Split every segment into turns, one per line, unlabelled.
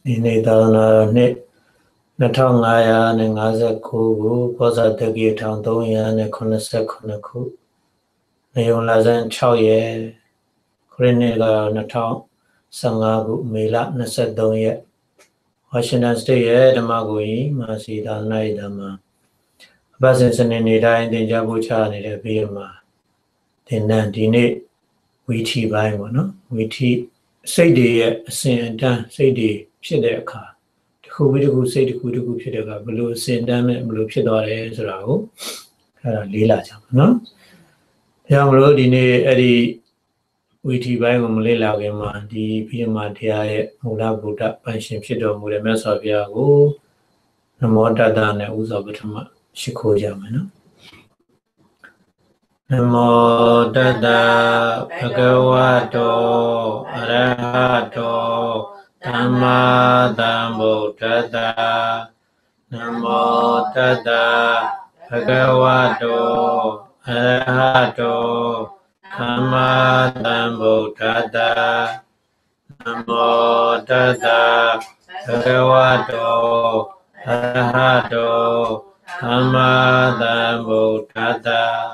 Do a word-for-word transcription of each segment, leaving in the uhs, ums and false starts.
ဒီနေ့သာသနာတော်နှစ်နှစ်ထောင်ငါးရာနဲ့ငါးဆယ်ခုခုကောဇာတက္ကီတစ်ထောင်သုံးရာနဲ့ခုနှစ်ဆယ်ခုနှစ်ခုနေုံလာဇန်၆ရက်ခရစ်နှစ်ကနှစ်ထောင်ဆယ်ငါးခုမေလ၂၃ရက်ဝါရှင်တန်စတိတ်ရဲ့ဓမ္မဂူကြီးမာစီသာသနာ့ဓမ္မအပတ်စဉ်စနေနေ့တိုင်းသင်ကြားပို့ချနေတဲ့ပြီးမှာသင်တန်းဒီနေ့ဝီထီပိုင်းပေါ့နော်ဝီထီစိတ်တွေရဲ့အစဉ်အတန်းစိတ်တွေဖြစ်တဲ့အခါတစ်ခုပြီးတစ်ခုစိတ်တစ်ခုတစ်ခုဖြစ်တဲ့အခါဘယ်လိုအစဉ်အတန်းနဲ့ဘယ်လိုဖြစ်သွားတယ်ဆိုတာကိုအဲ့ဒါလေးလာကြပါနော်။ဒါကြောင့်မလို့ဒီနေ့အဲ့ဒီဝီထီပိုင်းကိုမလေ့လာခင်မှာဒီပြီးမှတရားရဲ့မူလဗုဒ္ဓပန်ရှင်ဖြစ်တော်မူတဲ့မြတ်စွာဘုရားကိုနမောတတ္တနဲ့ဥစွာပထမရှိခိုးကြမယ်နော်။နမောတတ္တဘဂဝတောအရဟတောသမ္မာသမ္ဗုဒ္ဓတ္တနမောတတ္တဘဂဝတောအရဟတောသမ္မာသမ္ဗုဒ္ဓတ္တနမောတတ္တဘဂဝတောအရဟတောသမ္မာသမ္ဗုဒ္ဓတ္တ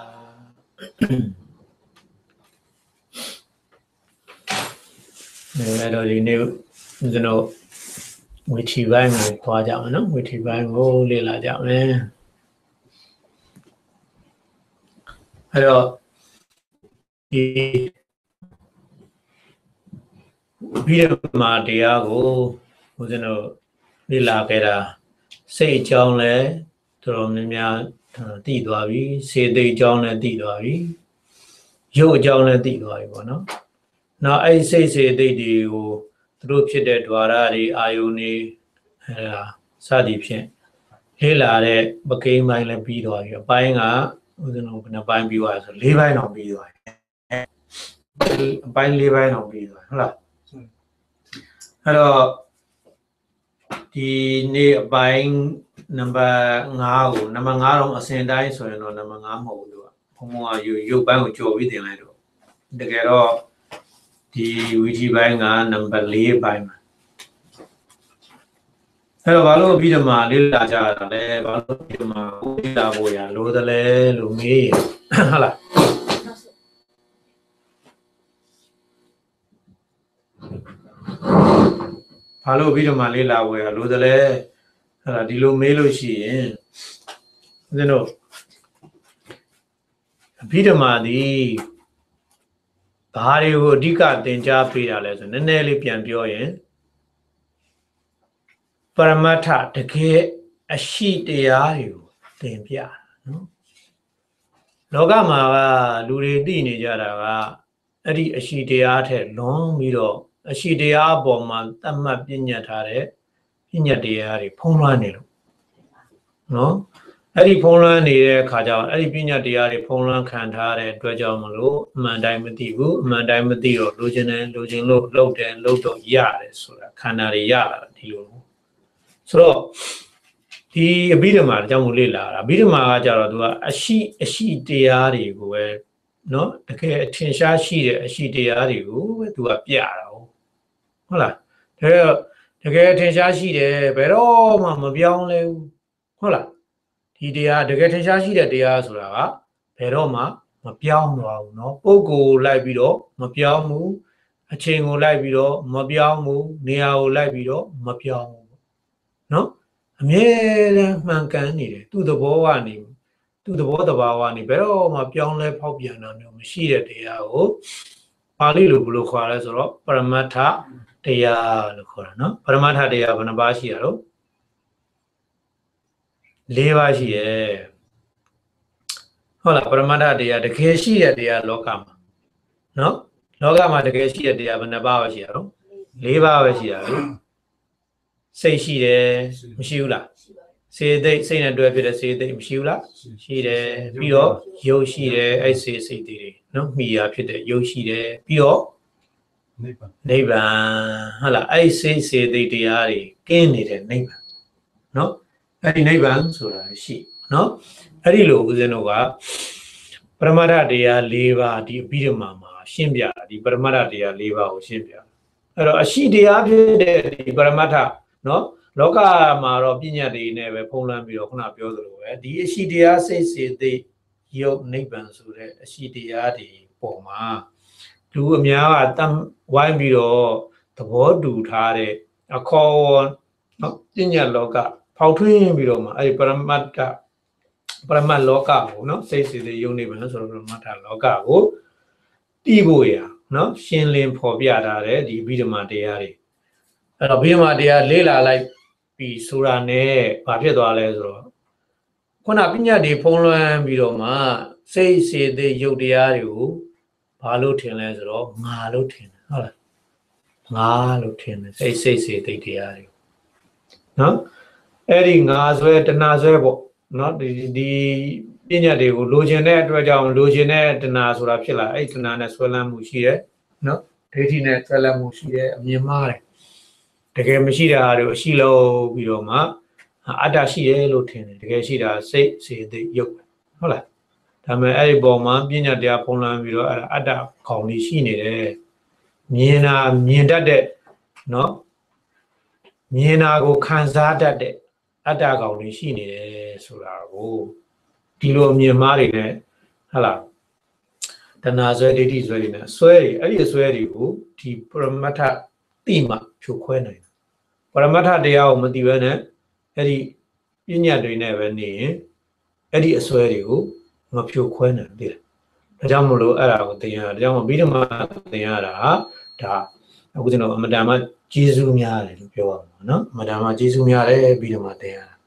အဲ့တော့ဒီနေ့ကျွန်တော်ဝီထီပိုင်းကိုသွားကြအောင်နော်ဝီထီပိုင်းကိုလေ့လာကြမယ်အဲ့တော့ဒီပြီးတော့မှတရားကိုဦးဇင်းတို့လေ့လာခဲ့တာစိတ်အကြောင်းလဲတော်တော်များများသိသွားပြီစေတသိက်အကြောင်းလဲသိသွားပြီရုပ်အကြောင်းလဲသိသွားပြီပေါ့နော်နောက်အဲ့စိတ်စေတသိက်တွေကိုသူတို့ဖြစ်တဲ့ द्वार တွေအာယုန်တွေအဲဒါစသည်ဖြင့်လေ့လာတဲ့ပကိန်းပိုင်းလည်းပြီးသွားပြီအပိုင်းကဦးဇင်းတို့ဘယ်နှပိုင်းပြီးသွားလဲဆို၄ပိုင်းတော့ပြီးသွားပြီအပိုင်း၄ပိုင်းတော့ပြီးသွားဟုတ်လားအဲ့တော့ဒီနေ့အပိုင်းနံပါတ်၅ကိုနံပါတ်၅တော့အစဉ်တိုင်းဆိုရင်တော့နံပါတ်၅မဟုတ်ဘူးသူကဘုံဘုံကရုပ်ပိုင်းကိုကြော်ပြီးတင်လိုက်တော့တကယ်တော့ဒီဝီထီပိုင်းကနံပါတ်၄ပိုင်းမှာအဲ့တော့ဘာလို့ပြီးတော့မှလေ့လာကြတာလဲဘာလို့ပြီးတော့မှလေ့လာဖို့ရလိုသလဲလို့မေးရင်ဟုတ်လားဘာလို့ပြီးတော့မှလေ့လာဖို့ရလိုသလဲအဲ့ဒါဒီလိုမေးလို့ရှိရင်ဦးဇင်းတို့ပြီးတော့မှဒီဘာတွေကိုအဓိကသင်ကြားပေးတာလဲဆိုနည်းနည်းလေးပြန်ပြောရင်ပရမတ္ထတကယ်အရှိတရားတွေကိုသင်ပြတာနော်လောကမှာကလူတွေသိနေကြတာကအဲ့ဒီအရှိတရားထက်လွန်ပြီးတော့အရှိတရားအပေါ်မှာသတ်မှတ်ပြညတ်ထားတဲ့ပြညတ်တရားတွေဖုံးလွှမ်းနေလို့နော်အဲ့ဒီဖုံးလွှမ်းနေတဲ့အခါကျတော့အဲ့ဒီပညာတရားတွေဖုံးလွှမ်းခံထားတဲ့အတွက်ကြောင့်မလို့အမှန်တိုင်းမသိဘူးအမှန်တိုင်းမသိတော့လိုချင်တယ်လိုချင်လို့လှုပ်တယ်လှုပ်တော့ရတယ်ဆိုတာခန္ဓာတွေရလာတာဒီလိုဆိုတော့ဒီအဘိဓမ္မာအကြောင်းကိုလေ့လာတာအဘိဓမ္မာကကြတော့သူကအရှိအရှိတရားတွေကိုပဲနော်တကယ်အထင်ရှားရှိတဲ့အရှိတရားတွေကိုပဲသူကပြတာဟုတ်လားဒါတော့တကယ်အထင်ရှားရှိတယ်ဘယ်တော့မှမပြောင်းလဲဘူးဟုတ်လားဒီတရားတကယ်ထင်ရှားရှိတဲ့တရားဆိုတာကဘယ်တော့မှမပြောင်းသွားဘူးเนาะပုဂ္ဂိုလ်လိုက်ပြီးတော့မပြောင်းဘူးအချိန်ကိုလိုက်ပြီးတော့မပြောင်းဘူးနေရာကိုလိုက်ပြီးတော့မပြောင်းဘူးเนาะအမြဲတမ်းမှန်ကန်နေတယ်သူ့သဘောကနေသူ့သဘောတဘာဝကနေဘယ်တော့မှပြောင်းလဲဖောက်ပြန်တာမျိုးမရှိတဲ့တရားကိုပါဠိလိုဘယ်လိုခေါ်လဲဆိုတော့ပရမတ္ထတရားလို့ခေါ်တာเนาะပရမတ္ထတရားဘယ်နှပါးရှိရတော့၄ပါးရှိရဲ့ဟုတ်လားပရမတ္ထတရားတကယ်ရှိတဲ့တရားလောကမှာနော်လောကမှာတကယ်ရှိတဲ့တရားဘယ်နှပါးပဲရှိရတော့၄ပါးပဲရှိတာလေစိတ်ရှိတယ်မရှိဘူးလားစေသိစိတ်နဲ့တွဲဖြစ်တဲ့စေသိမရှိဘူးလားရှိတယ်ပြီးတော့ရုပ်ရှိတယ်အဲ့စေစိတ်တွေနော်မိယာဖြစ်တဲ့ရုပ်ရှိတယ်ပြီးတော့နိဗ္ဗာန်နိဗ္ဗာန်ဟုတ်လားအဲ့စေစေသိတရားတွေကင်းနေတဲ့နိဗ္ဗာန်နော်အဲ့ဒီနိဗ္ဗာန်ဆိုတာရှိနော်အဲ့ဒီလိုဦးဇင်းတို့ကပရမတ္ထတရား၄ပါးဒီအဘိဓမ္မာမှာရှင်းပြတာဒီပရမတ္ထတရား၄ပါးကိုရှင်းပြအဲ့တော့အရှိတရားဖြစ်တဲ့ဒီပရမတ္ထနော်လောကမှာတော့ပညာတွေနဲ့ပဲဖုံးလွှမ်းပြီးတော့ခုနပြောသလိုပဲဒီအရှိတရားစိတ်စေသိယုတ်နိဗ္ဗာန်ဆိုတဲ့အရှိတရားတွေပေါ်မှာလူအများကတမ်းဝိုင်းပြီးတော့သဘောတူထားတဲ့အခေါ်နော်ပညာလောကဖောက်ထွင်းပြီးတော့မှအဲ့ဒီပရမတ္ထပရမတ်လောကကိုနော်စိတ်စေသိယုတ်နိဗ္ဗာန်ဆိုတော့ပရမတ္ထလောကကိုတည်ဖို့ရနော်ရှင်းလင်းဖော်ပြထားတဲ့ဒီဗိဓမာတရားတွေအဲ့တော့ဗိဓမာတရားလေးလာလိုက်ပြီးဆိုတာနဲ့ဘာဖြစ်သွားလဲဆိုတော့ခုနပညာတွေဖုံးလွှမ်းပြီးတော့မှစိတ်စေသိယုတ်တရားတွေကိုဘာလို့ထင်လဲဆိုတော့ငါလို့ထင်တယ်ဟုတ်လားငါလို့ထင်တယ်စိတ်စိတ်စေသိတရားတွေနော်အဲ့ဒီငါဆွဲတဏှာဆွဲပေါ့နော်ဒီဒီပညာတွေကိုလိုချင်တဲ့အတွက်ကြောင့်လိုချင်တဲ့တဏှာဆိုတာဖြစ်လာအဲ့တဏှာနဲ့ဆွဲလန်းမှုရှိတယ်နော်ဒိဋ္ဌိနဲ့ဆွဲလန်းမှုရှိတယ်အမြင်မှားတယ်တကယ်မရှိတာတွေကိုအရှိလို့ပြီးတော့မှအတ္တရှိတယ်လို့ထင်တယ်တကယ်ရှိတာစိတ်စေသိယုတ်ဟုတ်လားဒါပေမဲ့အဲ့ဒီပုံမှာပညာတရားဖုံးလွှမ်းပြီးတော့အဲ့ဒါအတ္တခေါင်းလေးရှိနေတယ်မြင်တာမြင်တတ်တဲ့နော်မြင်တာကိုခံစားတတ်တဲ့အတ္တကောင်လေးရှိနေတယ်ဆိုတာကိုဒီလိုအမြင်မှားတွေနဲ့ဟုတ်လားတဏှာဆွဲဒိဋ္ဌိဆွဲတွေနဲ့ဆွဲတွေအဲ့ဒီဆွဲတွေကိုဒီပရမတ္ထတိမှဖြိုခွဲနိုင်တယ်ပရမတ္ထတရားကိုမသိဘဲနဲ့အဲ့ဒီပညာတွေနဲ့ပဲနေရင်အဲ့ဒီအဆွဲတွေကိုမဖြိုခွဲနိုင်ဘူးဒါကြောင့်မလို့အဲ့ဒါကိုသင်ရတာဒါကြောင့်ဗိဓမာသင်ရတာဒါအခုကျွန်တော်အမတန်မှကျေးဇူးများတယ်လို့ပြောရမှာနော်အမတန်မှကျေးဇူးများတယ်ဗိဓမာသင်ရတာ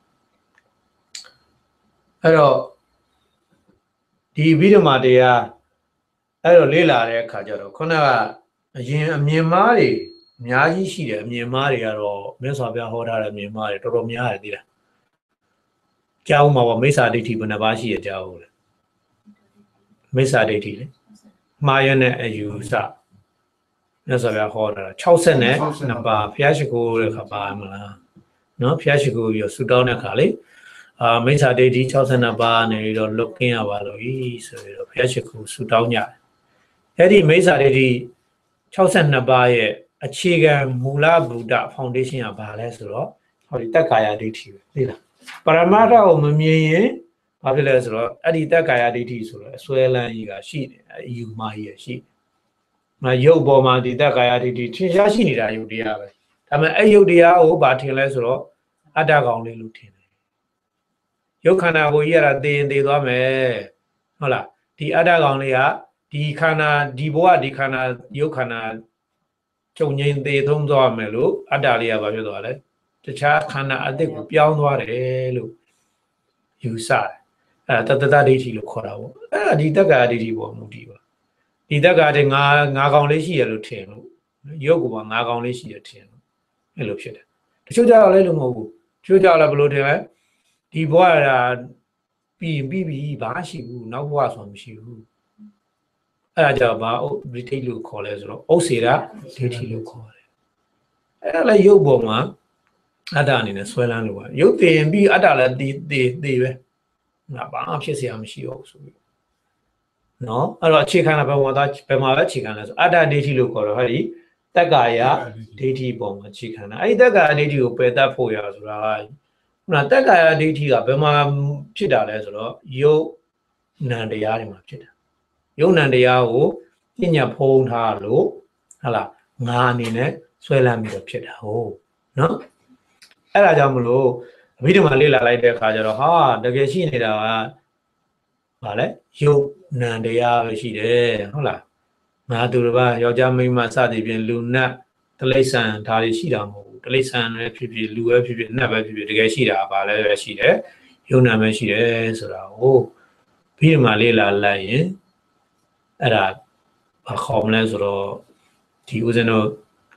အဲ့တော့ဒီဗိဓမာတရားအဲ့တော့လေ့လာတဲ့အခါကျတော့ခုနကအရင်အမြင်မှားတွေအများကြီးရှိတယ်အမြင်မှားတွေကတော့မြတ်စွာဘုရားဟောထားတဲ့အမြင်မှားတွေတော်တော်များတယ်သိလားကြားဦးမှာပေါ့မိစ္ဆာဒိဋ္ဌိဘယ်နှပါးရှိရကြားဦးလဲမိစ္ဆာဒိဋ္ဌိလေမှားရတဲ့အယူဆမြတ်စွာဘုရားဟောတာ၆၀နဲ့နှစ်ပါးဘုရားရှိခိုးတဲ့ခါပါမလားနော်ဘုရားရှိခိုးပြီးတော့ဆူတောင်းတဲ့ခါလေအာမိစ္ဆာဒိဋ္ဌိ၆၀ပါးနေပြီးတော့လွတ်ကင်းရပါလို့ဤဆိုပြီးတော့ဘုရားရှိခိုးဆူတောင်းကြတယ်အဲ့ဒီမိစ္ဆာဒိဋ္ဌိ၆၂ပါးရဲ့အခြေခံမူလဗုဒ္ဓဖောင်ဒေးရှင်းကဘာလဲဆိုတော့ဟောဒီတက္ကာယဒိဋ္ဌိပဲသိလားပရမတ္ထကိုမမြင်ရင်ဘာဖြစ်လဲဆိုတော့အဲ့ဒီတက္ကာယဒိဋ္ဌိဆိုတော့အစွဲလန်းကြီးကရှိတယ်အယူမှားကြီးရှိတယ်မရုပ်ပေါ်မှာဒီတက္ကာယဒိဋ္ဌိထင်ရှားရှိနေတာယုတ်တရားပဲဒါပေမဲ့အဲ့ယုတ်တရားကိုဘာထင်လဲဆိုတော့အတ္တကောင်လေးလို့ထင်တယ်ရုပ်ခန္ဓာကိုကြီးရတာသိရင်သိသွားမယ်ဟုတ်လားဒီအတ္တကောင်လေးကဒီခန္ဓာဒီဘဝဒီခန္ဓာရုပ်ခန္ဓာကျုံငိမ့်သေးသုံးသွားမယ်လို့အတ္တလေးကဘာဖြစ်သွားလဲတခြားခန္ဓာအသစ်ကိုပြောင်းသွားတယ်လို့ယူဆတယ်အဲတတတဒိဋ္ဌိလို့ခေါ်တာပေါ့အဲ့ဒါဒီတက္ကာဒိဋ္ဌိပေါ်မူတည်ပါဒီတက္ကာတဲ့ငါငါကောင်လေးရှိရလို့ထင်လို့ရုပ်ကငါကောင်လေးရှိရထင်လို့အဲ့လိုဖြစ်တယ်တချို့ကြတော့လည်းလို့မဟုတ်ဘူးတချို့ကြတော့လည်းဘယ်လိုထင်လဲဒီဘဝကပြီးပြီးပြီးဘာရှိဘူးနောက်ဘဝဆိုမရှိဘူးအဲ့ဒါကြောင့်ဘာဒိဋ္ဌိလို့ခေါ်လဲဆိုတော့ဥစ္စေရဒိဋ္ဌိလို့ခေါ်တယ်အဲ့ဒါလည်းရုပ်ပေါ်မှာအတ္တအနေနဲ့ဆွဲလန်းလို့ပါရုပ်တည်ပြီးအတ္တလည်းတည်တည်တည်ပဲငါဘာဖြစ်เสียမရှိတော့ဘူးဆိုပြီးနော်အဲ့တော့အခြေခံတာဘယ်မှာဘယ်မှာပဲအခြေခံလဲဆိုအတ္တဒိဋ္ဌိလို့ခေါ်တော့ဟဲ့ဒီတက္ကာယဒိဋ္ဌိပေါ်မှာအခြေခံတာအဲ့ဒီတက္ကာယဒိဋ္ဌိကိုပယ်တတ်ဖို့ရဆိုတာကခုနတက္ကာယဒိဋ္ဌိကဘယ်မှာဖြစ်တာလဲဆိုတော့ယုတ်နံတရားတွေမှာဖြစ်တာယုတ်နံတရားကိုပညာဖုံးထားလို့ဟလာငါအနေနဲ့ဆွဲလန်းပြီးတော့ဖြစ်တာဟုတ်နော်အဲ့ဒါကြောင့်မလို့အဘိဓမ္မာလေ့လာလိုက်တဲ့အခါကျတော့ဟာတကယ်ရှိနေတာကဘာလဲယုတ်နံတရားပဲရှိတယ်ဟုတ်လားငါသူတစ်ပါးယောက်ျားမိန်းမစသည်ဖြင့်လူနတ်တိရစ္ဆာန်ဒါတွေရှိတာမဟုတ်ဘူးတိရစ္ဆာန်ပဲဖြစ်ဖြစ်လူပဲဖြစ်ဖြစ်နတ်ပဲဖြစ်ဖြစ်တကယ်ရှိတာဘာလဲပဲရှိတယ်ယုတ်နံပဲရှိတယ်ဆိုတာကိုအဘိဓမ္မာလေ့လာလိုက်ရင်အဲ့ဒါဘာခေါ်မလဲဆိုတော့ဒီဦးဇင်းတို့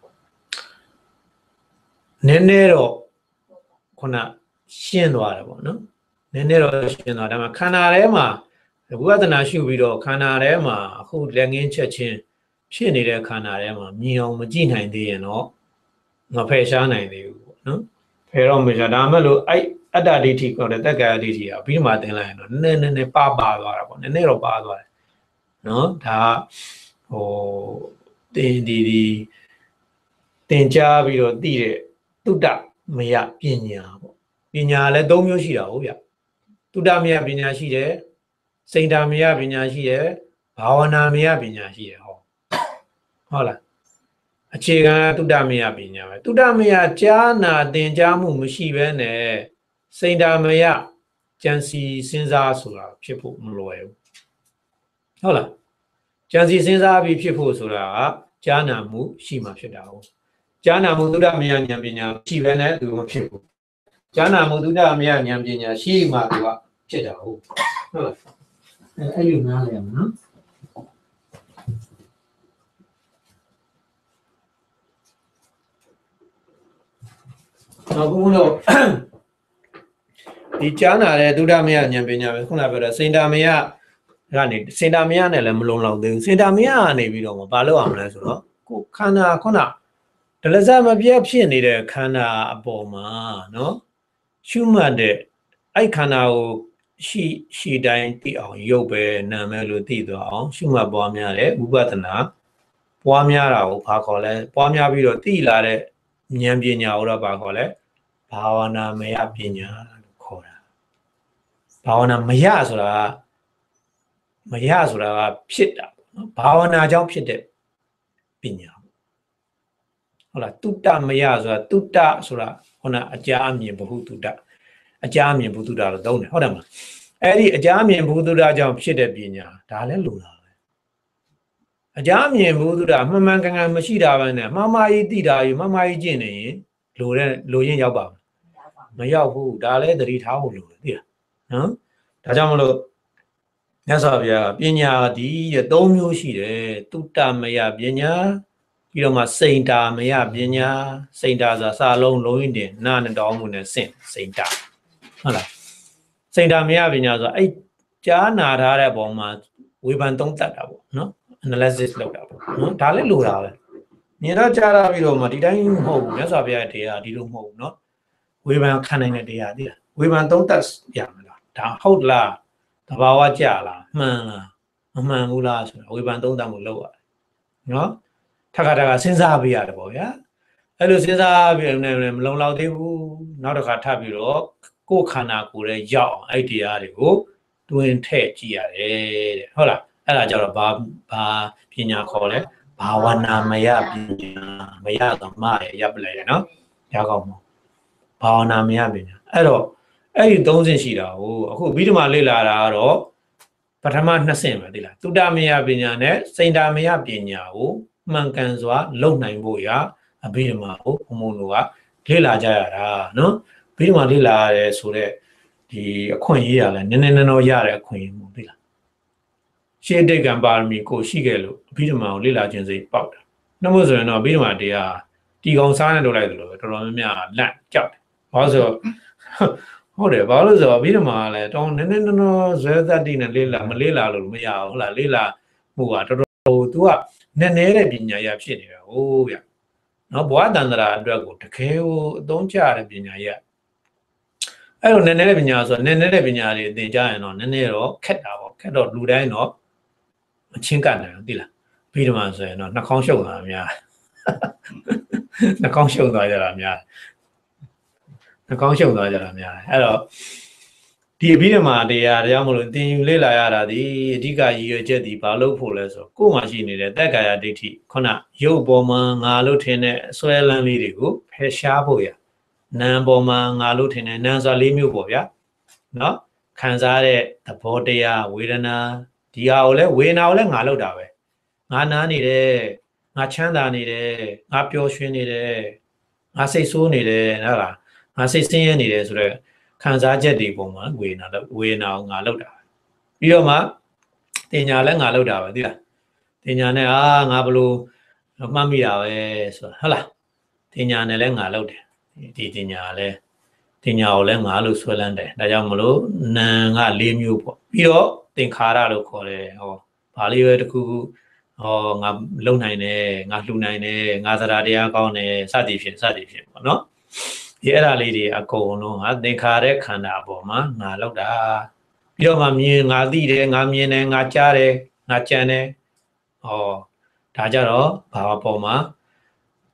နည်းနည်းတော့ခုနရှင်းသွားတယ်ပေါ့နော်နည်းနည်းတော့ရှင်းသွားတယ်ဒါပေမဲ့ခန္ဓာထဲမှာဝိပဿနာရှုပြီးတော့ခန္ဓာထဲမှာအခုလက်ငင်းချက်ချင်းဖြစ်နေတဲ့ခန္ဓာထဲမှာမြင်အောင်မကြည့်နိုင်သေးရင်တော့မဖယ်ရှားနိုင်သေးဘူးပေါ့နော်ဖယ်တော့မရှားဒါမှမဟုတ်အဲ့အတ္တဒိဋ္ဌိခေါ်တဲ့တက္ကာယဒိဋ္ဌိကပြီးမှသင်လိုက်ရင်တော့နည်းနည်းနည်းပါပါသွားတာပေါ့နည်းနည်းတော့ပါသွားတယ်နော်ဒါဟိုတင်ဒီဒီတင်ကြားပြီးတော့သိတဲ့တုတ္တမယပညာပေါ့ပညာလည်းသုံးမျိုးရှိတာဟုတ်ဗျတုတ္တမယပညာရှိတယ်စိန္ဒာမယပညာရှိတယ်ဘာဝနာမယပညာရှိတယ်ဟောဟုတ်လားအခြေခံတုတ္တမယပညာပဲတုတ္တမယကြားနာသင်ကြားမှုမရှိဘဲနဲ့စိန္ဒာမယကြံစီစဉ်းစားဆိုတာဖြစ်ဖို့မလွယ်ဘူးဟုတ်လားကြံစီစဉ်းစားပြီးဖြစ်ဖို့ဆိုတာကကြားနာမှုရှိမှဖြစ်တာဟုတ်ကြားနာမှုတုတ္တမယဉာဏ်ပညာရှိဘဲနဲ့သူမဖြစ်ဘူးကြားနာမှုတုတ္တမယဉာဏ်ပညာရှိမှသူကဖြစ်တာဟုတ်ဟုတ်လားအဲအဲ့လိုနားလည်ရမှာနော်နောက်ဘုန်းတော်ဒီကြားနာတဲ့သုဒ္ဓမယဉာဏ်ပညာပဲခုနပြောတဲ့စိန္ဒာမယကနေစိန္ဒာမယနဲ့လည်းမလုံလောက်သေးဘူးစိန္ဒာမယကနေပြီးတော့မလုပ်အောင်လဲဆိုတော့ကိုခန္ဓာခုနဒလဇမပြတ်ဖြစ်နေတဲ့ခန္ဓာအပေါ်မှာနော်ရှုမှတ်တဲ့အဲ့ခန္ဓာကိုရှိရှိတိုင်းသိအောင်ရုပ်ပဲနာမဲလို့သိသွားအောင်ရှုမှတ်ပွားများတဲ့ဝိပဿနာပွားများတာကိုဘာခေါ်လဲပွားများပြီးတော့သိလာတဲ့ဉာဏ်ပညာကိုတော့ဘာခေါ်လဲဘာဝနာမယပညာလို့ခေါ်တာဘာဝနာမယဆိုတာမယဆိုတာကဖြစ်တာနော်ဘာဝနာကြောင့်ဖြစ်တဲ့ပညာဟုတ်လားတုတ္တမယဆိုတာတုတ္တဆိုတာခုနအကြာအမြင်ဘဟုတုတ္တအကြာအမြင်ဘုဒ္ဓတာလို့သုံးတယ်ဟုတ်တယ်မလားအဲ့ဒီအကြာအမြင်ဘုဒ္ဓတာကြောင့်ဖြစ်တဲ့ပညာဒါလည်းလိုတာပဲအကြာအမြင်ဘုဒ္ဓတာမှန်မှန်ကန်ကန်မရှိတာပဲနဲ့မှားမှားကြီးသိတာကြီးမှားမှားကြီးကျင့်နေရင်လိုတဲ့လိုရင်ရောက်ပါမရောက်ဘူးဒါလည်းသတိထားဖို့လိုတယ်သိလားနော်ဒါကြောင့်မလို့မြတ်စွာဘုရားပညာဒီတဲ့သုံးမျိုးရှိတယ်တုတ္တမယပညာပြီးတော့မှစိန္ဒာမယပညာစိန္ဒာဆိုတာစာလုံးလုံးရင်းတင်နာနဲ့တောင်းမှုနဲ့ဆင့်စိန္ဒာဟုတ်လားစိန္ဒာမယပညာဆိုတာအဲ့ကြားနာထားတဲ့ပုံမှာဝေဖန်သုံးသပ်တာပေါ့နော် analysis လုပ်တာပေါ့နော်ဒါလည်းလိုတာပဲမြင်တော့ကြားရပြီးတော့မှဒီတိုင်းမဟုတ်ဘူးမြတ်စွာဘုရားတရားဒီလိုမဟုတ်ဘူးနော်ဝေဖန်ခံနိုင်တဲ့တရားသိလားဝေဖန်သုံးသပ်ရမလားဒါဟုတ်လားတဘာဝကြလားမှန်လားမမှန်ဘူးလားဆိုတာဝေဖန်သုံးသပ်မှုလုပ်ရတယ်နော်ထပ်ခါတခါစဉ်းစားပြရတယ်ပေါ့ဗျာအဲ့လိုစဉ်းစားပြီးလည်းမလုံလောက်သေးဘူးနောက်တစ်ခါထပ်ပြီးတော့ကိုယ်ခန္ဓာကိုယ်ရဲ့ရောက်အောင်အဲ့တရားတွေကိုတွင်ထည့်ကြည့်ရတယ်တဲ့ဟုတ်လားအဲ့ဒါကြတော့ဘာဘာပညာခေါ်လဲဘာဝနာမယပညာမယဆိုမရရပ်ပလိုက်ရနော်ရကောင်းမို့ဘာဝနာမယပညာအဲ့တော့အဲ့ဒီသုံးဆင့်ရှိတာကိုအခုဗိဓမာလေ့လာတာကတော့ပထမနှစ်ဆင့်ပဲသိလားတုတ္တမယပညာနဲ့စိန္ဒာမယပညာကိုမှန်ကန်စွာလုပ်နိုင်ဖို့ရအဘိဓမ္မာကိုဘုံဘုံတို့ကလေ့လာကြရတာနော်ဘိဓမ္မာလေ့လာရဲဆိုတော့ဒီအခွင့်အရေးရလဲနည်းနည်းနော်ရတဲ့အခွင့်အရေးမို့သိလားရှေးတိတ်ကံပါရမီကိုရှိခဲ့လို့အဘိဓမ္မာကိုလေ့လာခြင်းစိတ်ပေါက်တာနှမို့ဆိုရင်တော့အဘိဓမ္မာတရားတီကောင်စားနေလို့လိုက်တယ်လို့တော်တော်များများလန့်ကြောက်တယ်ဘာလို့ဆိုဟုတ်တယ်ဘာလို့ဆိုတော့အဘိဓမ္မာကလည်းတောင်းနည်းနည်းနော်ဇွဲသတ္တိနဲ့လေ့လာမလေ့လာလို့မရဘူးဟုတ်လားလေ့လာမှုကတော်တော် तू ကနည်းနည်းတဲ့ပညာရဖြစ်နေတာဟုတ်ဗျနော်ဘဝတန္တရာအတွက်ကိုတကယ်ကိုအသုံးကျတဲ့ပညာရအဲ့လိုနည်းနည်းတဲ့ပညာဆိုနည်းနည်းတဲ့ပညာတွေသင်ကြရင်တော့နည်းနည်းတော့ခက်တာပေါ့ခက်တော့လူတိုင်းတော့အချင်းကနိုင်သိလားဘိဓမ္မာဆိုရင်တော့နှာခေါင်းရှုပ်တာများနှာခေါင်းရှုပ်သွားကြတာများနှာခေါင်းရှုပ်သွားကြတာများအဲ့တော့ဒီအဘိဓမ္မာတရားတရားမလို့သင်ယူလေ့လာရတာဒီအဓိကရည်ရွယ်ချက်ဒီဘာလို့ဖို့လဲဆိုကိုယ်မှာရှိနေတဲ့တက္ကာယဒိဋ္ဌိခုနရုပ်ပေါ်မှာငါလို့ထင်တဲ့အစွဲလန်းလေးတွေကိုဖယ်ရှားဖို့ရနာမ်ပေါ်မှာငါလို့ထင်တဲ့နာမ်ဆိုတာလေးမျိုးပေါ့ဗျာနော်ခံစားတဲ့သဘောတရားဝေဒနာဒီဟာကိုလည်းဝေဒနာကိုလည်းငါလို့တာပဲငါနားနေတယ်ငါချမ်းသာနေတယ်ငါပျော်ရွှင်နေတယ်ငါစိတ်ဆိုးနေတယ်ဟုတ်လားငါစိတ်ဆင်းရဲနေတယ်ဆိုတော့ခံစားချက်တွေပုံမှာဝေဒနာဝေဒနာကိုငါလောက်တာပြီးတော့မှတင်ညာလည်းငါလောက်တာပဲသိလားတင်ညာနဲ့အာငါဘလို့မှတ်မိတာပဲဆိုဟုတ်လားတင်ညာနဲ့လည်းငါလောက်တယ်ဒီတင်ညာလည်းတင်ညာကိုလည်းငါလို့ဆွဲလန်းတယ်ဒါကြောင့်မလို့နာက၄မျိုးပေါ့ပြီးတော့သင်္ခါရလို့ခေါ်တယ်ဟောဘာလေးပဲတခုခုဟောငါလုံနိုင်တယ်ငါလှူနိုင်တယ်ငါသရာတရားကောင်းတယ်စသည်ဖြင့်စသည်ဖြင့်ပေါ့နော်ဒီအဲ့ဒါလေးတွေအကုန်လုံးဟာသင်္ခါရခန္ဓာအပေါ်မှာငါလောက်တာပြီးတော့မှမြင်ငါသိတယ်ငါမြင်တယ်ငါကြားတယ်ငါကြံတယ်ဟောဒါကြတော့ဘာအပေါ်မှာ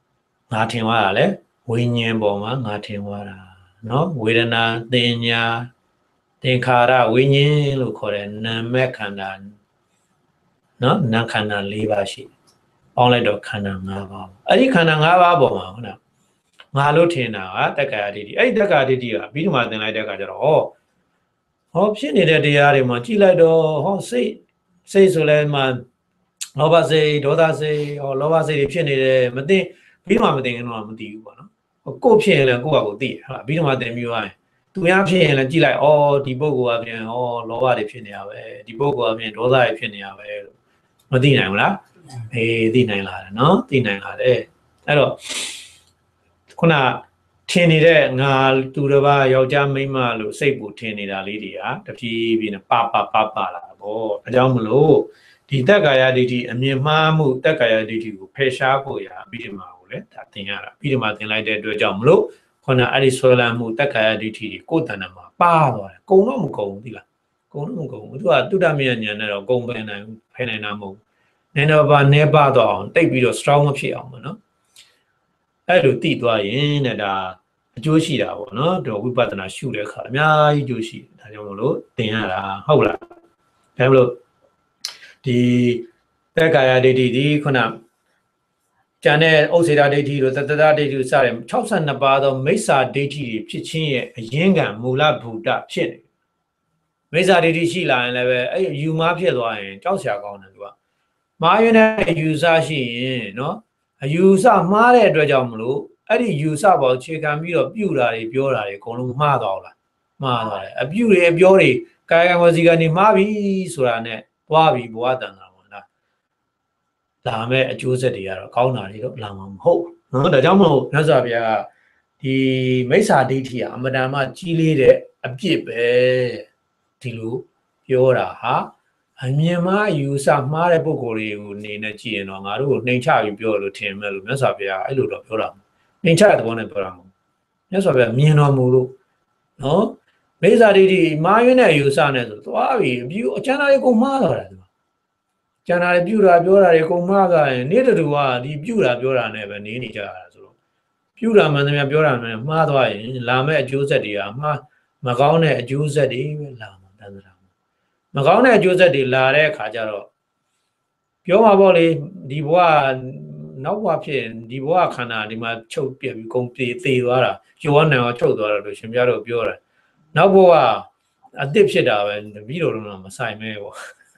ငါထင်သွားတာလေဝိညာဉ်ပေါ်မှာငါထင်သွားတာနော်ဝေဒနာတင်ညာသင်္ခါရဝိညာဉ်လို့ခေါ်တဲ့နာမခန္ဓာနော်နာခန္ဓာ၄ပါးရှိပေါင်းလိုက်တော့ခန္ဓာ၅ပါးအဲ့ဒီခန္ဓာ၅ပါးပေါ်မှာဟုတ်လားငါလို့ထင်တာကတက္ကာယဒိဋ္ဌိအဲ့ဒီတက္ကာယဒိဋ္ဌိကပြီးတော့မှသင်လိုက်တဲ့အခါကျတော့ဟောဟောဖြစ်နေတဲ့တရားတွေမှာကြည်လိုက်တော့ဟောစိတ်စိတ်ဆိုလဲမှလောဘစိတ်ဒေါသစိတ်ဟောလောဘစိတ်တွေဖြစ်နေတယ်မသိပြီးတော့မှမသိရင်တော့မသိဘူးပေါ့နော်ကိုယ်ဖြစ်ရင်လည်းကိုယ့်ဘာကိုသိဟုတ်လားပြီးတော့မှသင်ပြီးသွားရင်သူများဖြစ်ရင်လည်းကြည်လိုက်ဩဒီပုဂ္ဂိုလ်အပြင်ဩလောဘတွေဖြစ်နေရပဲဒီပုဂ္ဂိုလ်အပြင်ဒေါသတွေဖြစ်နေရပဲလို့မသိနိုင်ဘူးလားအေးသိနိုင်လာတယ်နော်သိနိုင်လာတယ်အဲ့တော့ခုနထင်နေတဲ့ငါသူတစ်ပါးယောက်ျားမိန်းမလို့စိတ်ပူထင်နေတာလေးတွေကတဖြည်းဖြည်းနဲ့ပပပပလာတာပေါ့အကြောင်းမလို့ဒီတက္ကာယဒိဋ္ဌိအမြင်မှားမှုတက္ကာယဒိဋ္ဌိကိုဖယ်ရှားဖို့ရာပြီးဒီမှာကိုလည်းဒါသင်ရတာပြီးဒီမှာသင်လိုက်တဲ့အတွက်ကြောင့်မလို့ခုနအဲ့ဒီဆွဲလန်းမှုတက္ကာယဒိဋ္ဌိကိုယ်တဏ္ဍမှာပါသွားတယ်ကုံတော့မကုံဘူးသိလားကုံတော့မကုံဘူးသူကတုဒ္ဓမယဉာဏ်နဲ့တော့ကုံပယ်နိုင်ဖယ်နိုင်တာမဟုတ်ဘူးနည်းတော့ပါနေပါတော့အောင်တိတ်ပြီးတော့ strong မဖြစ်အောင်ပေါ့နော်အဲ့လိုတိသွားရင်တဲ့ဒါအကျိုးရှိတာပေါ့နော်တော့ဝိပဿနာရှုတဲ့အခါအများကြီးအကျိုးရှိဒါကြောင့်မလို့သင်ရတာဟုတ်လားဒါမလို့ဒီတက္ကာယဒိဋ္ဌိဒီခုနကျန်တဲ့ဥစ္စေတဒိဋ္ဌိတို့တတ္တဒိဋ္ဌိတို့စတဲ့၆၂ပါးသောမိစ္ဆာဒိဋ္ဌိတွေဖြစ်ခြင်းရဲ့အရင်းခံမူလဘူတဖြစ်နေမိစ္ဆာဒိဋ္ဌိရှိလာရင်လည်းပဲအဲ့ယူမားဖြစ်သွားရင်ကြောက်စရာကောင်းတယ်သူကမာယွန်းတဲ့အယူဆရှိရင်နော်အယူဆမှားတဲ့အတွက်ကြောင့်မလို့အဲ့ဒီယူဆပေါ်ခြေခံပြီးတော့ပြုတာတွေပြောတာတွေအကုန်လုံးမှားသွားလားမှားသွားတယ်အပြုတွေအပြောတွေကာယကံဝစီကနေမှားပြီဆိုတာနဲ့သွားပြီဘဝတန်တာပေါ့လားဒါမဲ့အကျိုးဆက်တွေကတော့ကောင်းတာတွေတော့လာမှာမဟုတ်နော်ဒါကြောင့်မလို့မြတ်စွာဘုရားကဒီမိစ္ဆာဒိဋ္ဌိကအမတန်မှကြီးလေးတဲ့အပြစ်ပဲဒီလိုပြောတာဟာအမြင်မှားယူဆမှားတဲ့ပုဂ္ဂိုလ်တွေကိုနေနဲ့ကြည့်ရင်တော့ငါတို့ကိုနှိမ်ချပြီးပြောလို့ထင်မဲ့လို့မြတ်စွာဘုရားအဲ့လိုတော့ပြောတာနှိမ်ချတဲ့သဘောနဲ့ပြောတာမဟုတ်မြတ်စွာဘုရားမြင်တော်မူလို့နော်မိစ္ဆာဒိဋ္ဌိမှားရင်းတဲ့ယူဆနဲ့ဆိုသွားပြီအပြုအကျဉ်းသားတွေကုန်မှားတော့တယ်သူကျန်တာတွေပြုတာပြောတာတွေကုန်မှားကြရင်နေ့တူကဒီပြုတာပြောတာနဲ့ပဲနေနေကြရတာဆိုတော့ပြုတာမှန်သမျှပြောတာနဲ့မှားသွားရင်လာမဲ့အကျိုးဆက်တွေကမှားမကောင်းတဲ့အကျိုးဆက်တွေပဲလာမှာတန်းတာမကောင်းတဲ့အကျိုးဆက်တွေလာတဲ့အခါကျတော့ပြောမှာပေါ့လေဒီဘဝနောက်ဘဝဖြစ်ဒီဘဝခန္ဓာဒီမှာချုပ်ပြက်ပြီးကုန်ပြေသေသွားတာကျော်နိုင်အောင်ချုပ်သွားတာလို့ရှင်ပြတော့ပြောတာနောက်ဘဝအသစ်ဖြစ်တာပဲပြီးတော့တော့မဆိုင်မဲပေါ့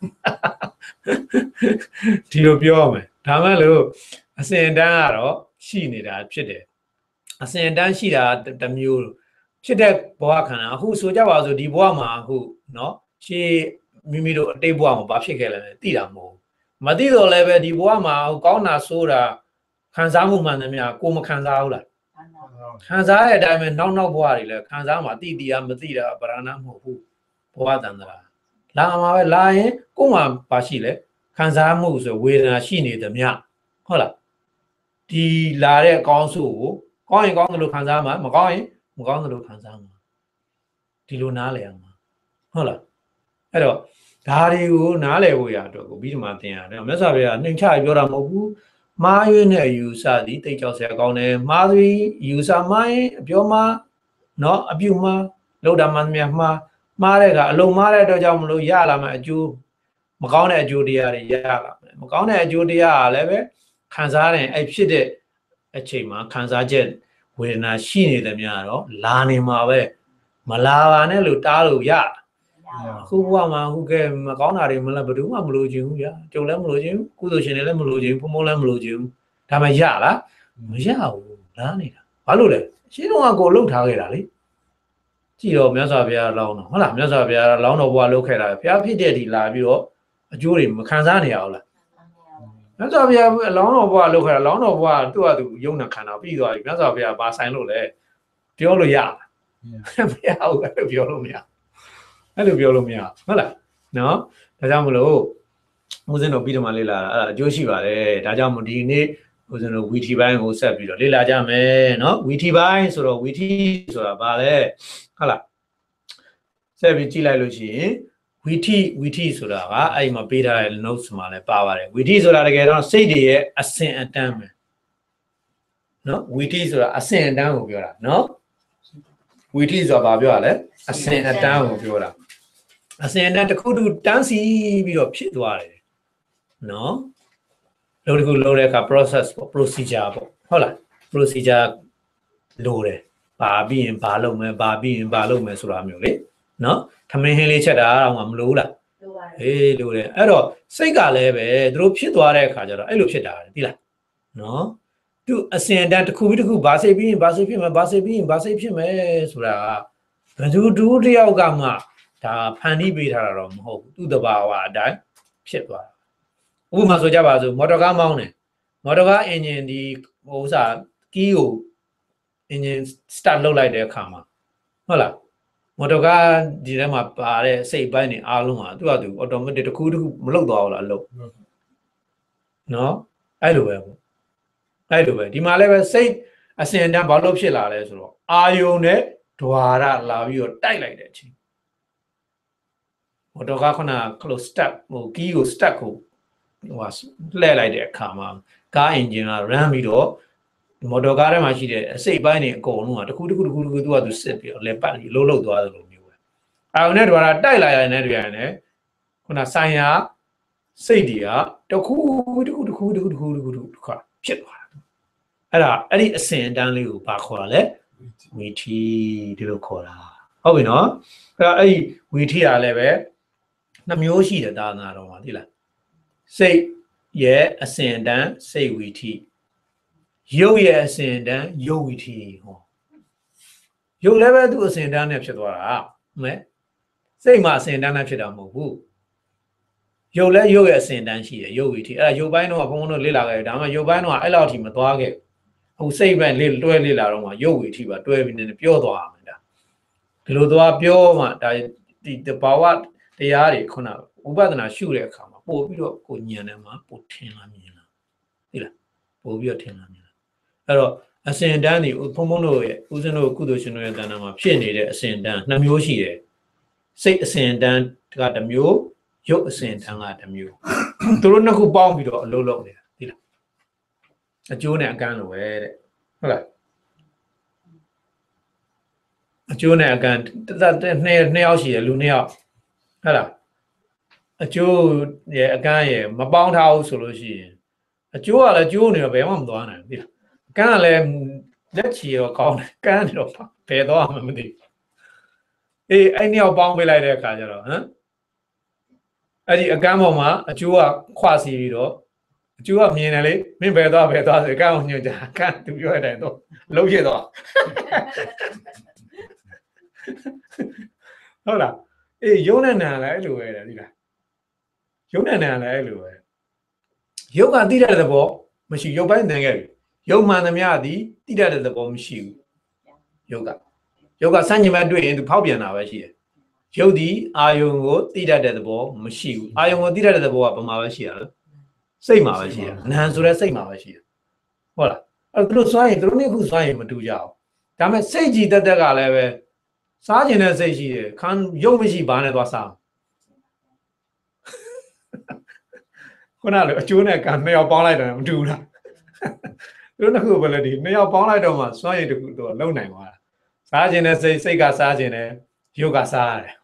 ဒီလိုပြောရမယ်ဒါမှလို့အစဉ်တန်းကတော့ရှိနေတာဖြစ်တယ်အစဉ်တန်းရှိတာတမျိုးဖြစ်တဲ့ဘဝခန္ဓာအခုဆိုကြပါစို့ဒီဘဝမှာအခုเนาะရှေးမိမိတို့အတိတ်ဘဝမှာဘာဖြစ်ခဲ့လဲသိတာမဟုတ်မသိတော့လည်းပဲဒီဘဝမှာကောင်းတာဆိုးတာခံစားမှုမှန်သမျှကိုမခံစားဘူးလားခံစားတဲ့အတိုင်းပဲနောက်နောက်ဘဝတွေလည်းခံစားမှာတိတိရမသိတာဗရဏမဟုတ်ဘူးဘဝတန်တရာလာမှာပဲလာရင်ကိုယ်မှာပါရှိလဲခံစားမှုဆိုဝေဒနာရှိနေသမျှဟုတ်လားဒီလာတဲ့အကောင်းဆိုးကိုကောင်းရင်ကောင်းတယ်လို့ခံစားမှာမကောင်းရင်မကောင်းတယ်လို့ခံစားမှာဒီလိုနားလည်ရမှာဟုတ်လားအဲ့တော့ဒါတွေကိုနားလည်ဖို့ရတော့ကိုပြီးဒီမှာသင်ရတယ်မြတ်စွာဘုရားနှိမ်ချပြောတာမဟုတ်ဘူးမှားယွင်းတဲ့အယူဆသည်တိတ်ကြောက်စရာကောင်းတယ်မှားသည်ယူဆမှားရင်အပြောမှားเนาะအပြုမှားလောက်တာမှန်မြတ်မှားမှားတဲ့ကအလုံးမှားတဲ့အတွက်ကြောင့်မလို့ရလာမှအကျိုးမကောင်းတဲ့အကျိုးတရားတွေရလာမယ်မကောင်းတဲ့အကျိုးတရားကလည်းပဲခံစားရင်အဲ့ဖြစ်တဲ့အချိန်မှာခံစားချက်ဝေဒနာရှိနေတယ်များတော့လာနေမှာပဲမလာပါနဲ့လို့တားလို့ရအခုဘဝမှာအခုကဲမကောင်းတာတွေမလားဘယ်သူမှမလို့ခြင်းဘူးဗျာကြုံလည်းမလို့ခြင်းကုသိုလ်ရှင်တွေလည်းမလို့ခြင်းဘုံဘုံလည်းမလို့ခြင်းဒါမှရလားမရဘူးလာနေတာဘာလို့လဲရှင်းတော့ကိုလှုပ်ထားခဲ့တာလေကြည့်တော့မြတ်စွာဘုရားလောင်းတော့ဟုတ်လားမြတ်စွာဘုရားလောင်းတော်ဘဝလှုပ်ခဲ့တာဘုရားဖြစ်တဲ့ဒီလာပြီးတော့အကျိုးတွေမခံစားနေရအောင်လားမြတ်စွာဘုရားလောင်းတော်ဘဝလှုပ်ခဲ့တာလောင်းတော်ဘဝသူ့ဟာသူယုံနာခန္ဓာပြီးသွားပြီမြတ်စွာဘုရားဘာဆိုင်လို့လဲပြောလို့ရမရဘူးအဲ့လိုပြောလို့မရအဲ့လိုပြောလို့မရဟုတ်လားနော်ဒါကြောင့်မလို့ဦးဇင်းတို့ပြီးတော့မှလေ့လာအဲ့အကျိုးရှိပါတယ်ဒါကြောင့်မို့ဒီနေ့ဦးဇင်းတို့ဝီထီပိုင်းကိုဆက်ပြီးတော့လေ့လာကြမယ်နော်ဝီထီပိုင်းဆိုတော့ဝီထီဆိုတာဘာလဲဟုတ်လားဆက်ပြီးကြည့်လိုက်လို့ရှိရင်ဝီထီဝီထီဆိုတာကအဲ့မှာပေးထားတဲ့ notes မှာလည်းပါပါတယ်ဝီထီဆိုတာတကယ်တော့စိတ်တွေရဲ့အစဉ်အတန်းပဲနော်ဝီတီဆိုတာအစင်အတန်းကိုပြောတာနော်ဝီတီဆိုတာဘာပြောရလဲအစင်အတန်းကိုပြောတာအစင်အတန်းတစ်ခုတူတန်းစီပြီးတော့ဖြစ်သွားတယ်နော်လို့ဒီခုလုပ်တဲ့အခါ process ပေါ့ procedure ပေါ့ဟုတ်လား procedure လို့တယ်ဘာပြီးရင်ဘာလုပ်မယ်ဘာပြီးရင်ဘာလုပ်မယ်ဆိုတာမျိုးလေနော်ထမင်းဟင်းလေးချက်တာတော့မလို့လားလို့ပါတယ်ဟေးလို့တယ်အဲ့တော့စိတ်ကလည်းပဲသူတို့ဖြစ်သွားတဲ့အခါကျတော့အဲ့လိုဖြစ်တာသိလားနော်သူအစင်တန်းတစ်ခုပြီးတစ်ခုဘာစိတ်ပြီးရင်ဘာစိတ်ဖြစ်မယ်ဘာစိတ်ပြီးရင်ဘာစိတ်ဖြစ်မယ်ဆိုတာကဘယ်သူတူတယောက်ကမှဒါဖန်တီးပေးထားတာတော့မဟုတ်ဘူးသူ့တဘာဝအတိုင်းဖြစ်သွားတာဥပမာဆိုကြပါစို့မော်တော်ကားမောင်းတယ်မော်တော်ကားအင်ဂျင်ဒီဟိုဥစားကီးကိုအင်ဂျင်စတတ်လုပ်လိုက်တဲ့အခါမှာဟုတ်လားမော်တော်ကားဒီထဲမှာပါတဲ့စိတ်ပိုင်းတွေအားလုံးကသူ့ဟာသူ automatic တစ်ခုတစ်ခုမလုပ်သွားဘူးလားအလုပ်နော်အဲ့လိုပဲပေါ့အဲ့လိုပဲဒီမှာလည်းပဲစိတ်အစင်တန်းဘာလို့ဖြစ်လာလဲဆိုတော့အာယုံနဲ့ဓွာရလာပြီးတော့တိုက်လိုက်တဲ့အချိန်မော်တော်ကားခုနကလို့ start ဟိုကီးကို start ကိုဟိုလှည့်လိုက်တဲ့အခါမှာကားအင်ဂျင်က run ပြီးတော့မော်တော်ကားထဲမှာရှိတဲ့အစိတ်ပိုင်းတွေအကုန်လုံးကတစ်ခုတစ်ခုတစ်ခုတစ်ခုသူကသူစစ်ပြီးတော့လဲပတ်ပြီးလှုပ်လှုပ်သွားသလိုမျိုးပဲအာယုံနဲ့ဓွာရတိုက်လိုက်ရတဲ့တွင်နဲ့ခုနဆိုင်ရာစိတ်တွေကတစ်ခုတစ်ခုတစ်ခုတစ်ခုတစ်ခုတစ်ခုတစ်ခုဖြစ်သွားတာအဲ့ဒါအဲ့ဒီအစင်အတန်းလေးကိုဘာခေါ်တာလဲဝီထီဒီလိုခေါ်တာဟုတ်ပြီနော်အဲ့တော့အဲ့ဒီဝီထီကလည်းပဲနှမျိုးရှိတယ်သာသနာတော်မှာသိလားစိတ်ရဲ့အစင်အတန်းစိတ်ဝီထီရုပ်ရဲ့အစင်အတန်းရုပ်ဝီထီဟောရုပ်လည်းပဲသူ့အစင်အတန်းနဲ့ဖြစ်သွားတာမဲစိတ်မှာအစင်အတန်းနဲ့ဖြစ်တာမဟုတ်ဘူးရုပ်လည်းရုပ်ရဲ့အစင်အတန်းရှိတယ်ရုပ်ဝီထီအဲ့ဒါရုပ်ပိုင်းတော့ဘုံဘုံတို့လေ့လာခဲ့တယ်ဒါမှရုပ်ပိုင်းတော့အဲ့လောက်ထိမသွားခဲ့အခုစိတ်ပိုင်းလေတွဲလေ့လာတော့မှရုပ်ဝီထီပါတွဲပြီးနေပြောသွားမှာဒါဒီလိုသွားပြောမှဒါဒီတဘာဝတရားတွေခုနဥပဒနာရှုတဲ့အခါမှာပို့ပြီးတော့ကိုညံတယ်မှာပို့ထင်လာမြင်လာသိလားပို့ပြီးတော့ထင်လာမြင်လာအဲ့တော့အစင်တန်းတွေဘုံဘုံတို့ရဲ့ဦးဇင်းတို့ကုသိုလ်ရှင်တို့ရဲ့တဏ္ဍာမှာဖြစ်နေတဲ့အစင်တန်းနှစ်မျိုးရှိတယ်စိတ်အစင်တန်းကတစ်မျိုးရုပ်အစင်တန်းကတစ်မျိုးသူတို့နှစ်ခုပေါင်းပြီးတော့အလုံးလုံးနေတာသိလားအကျိုးနဲ့အကန့်လိုပဲတဲ့ဟုတ်လားအကျိုးနဲ့အကန့်တစ်နှစ်နှစ်ယောက်ရှိတယ်လူနှစ်ယောက်ဟုတ်လားအကျိုးရဲ့အကန့်ရဲ့မပေါင်းထားဘူးဆိုလို့ရှိရင်အကျိုးကလည်းကျိုးနေတော့ဘယ်မှမသွားနိုင်ဘူးသိလားအကန့်ကလည်းလက်ချီရောကောင်းတယ်ကန့်နေတော့ဘယ်သွားမှမသိဘူးအေးအဲ့နှစ်ယောက်ပေါင်းပေးလိုက်တဲ့အခါကျတော့ဟမ်အဲ့ဒီအကန့်ပေါ်မှာအကျိုးကခွစီပြီးတော့အကျိုးကမြင်တယ်လေမင်းဘယ်သွားဘယ်သွားဆိုအကန့်ကိုညွှန်ကြအကန့်သူပြောတဲ့အတိုင်းတော့လုံးရတော့ဟုတ်လားအေးယုံနဲ့နာလည်းအဲ့လိုပဲလေဒီလားယုံနဲ့နာလည်းအဲ့လိုပဲယုတ်ကတိတဲ့သဘောမရှိယုတ်ပိုင်းတန်ခဲ့ပြီယုတ်မှန်သမျှသည်တိတဲ့သဘောမရှိဘူးယုတ်ကယုတ်ကစัญญမတွေ့ရင်သူဖောက်ပြန်တာပဲရှိတယ်ယုတ်ဒီအာယုံကိုတိတဲ့သဘောမရှိဘူးအာယုံကိုတိတဲ့သဘောကဘာမှပဲရှိရလဲစိတ်မှာပဲရှိရနာမ်ဆိုတဲ့စိတ်မှာပဲရှိရဟုတ်လားအဲ့သူတို့စွမ်းရင်သူတို့နှစ်ခုစွမ်းရင်မတူကြအောင်ဒါပေမဲ့စိတ်ကြည်တက်တက်ကလည်းပဲစားကျင်တဲ့စိတ်ရှိတယ်ခံရုပ်မရှိဘာနဲ့သွားစားခုနလိုအကျိုးနဲ့ကံနှစ်ယောက်ပေါင်းလိုက်တယ်မတူဘူးလားသူတို့နှစ်ခုပဲလေဒီနှစ်ယောက်ပေါင်းလိုက်တော့မှစွမ်းရည်တစ်ခုတော့လုံနိုင်သွားတာစားကျင်တဲ့စိတ်စိတ်ကစားကျင်တယ်ရုပ်ကစားရတယ်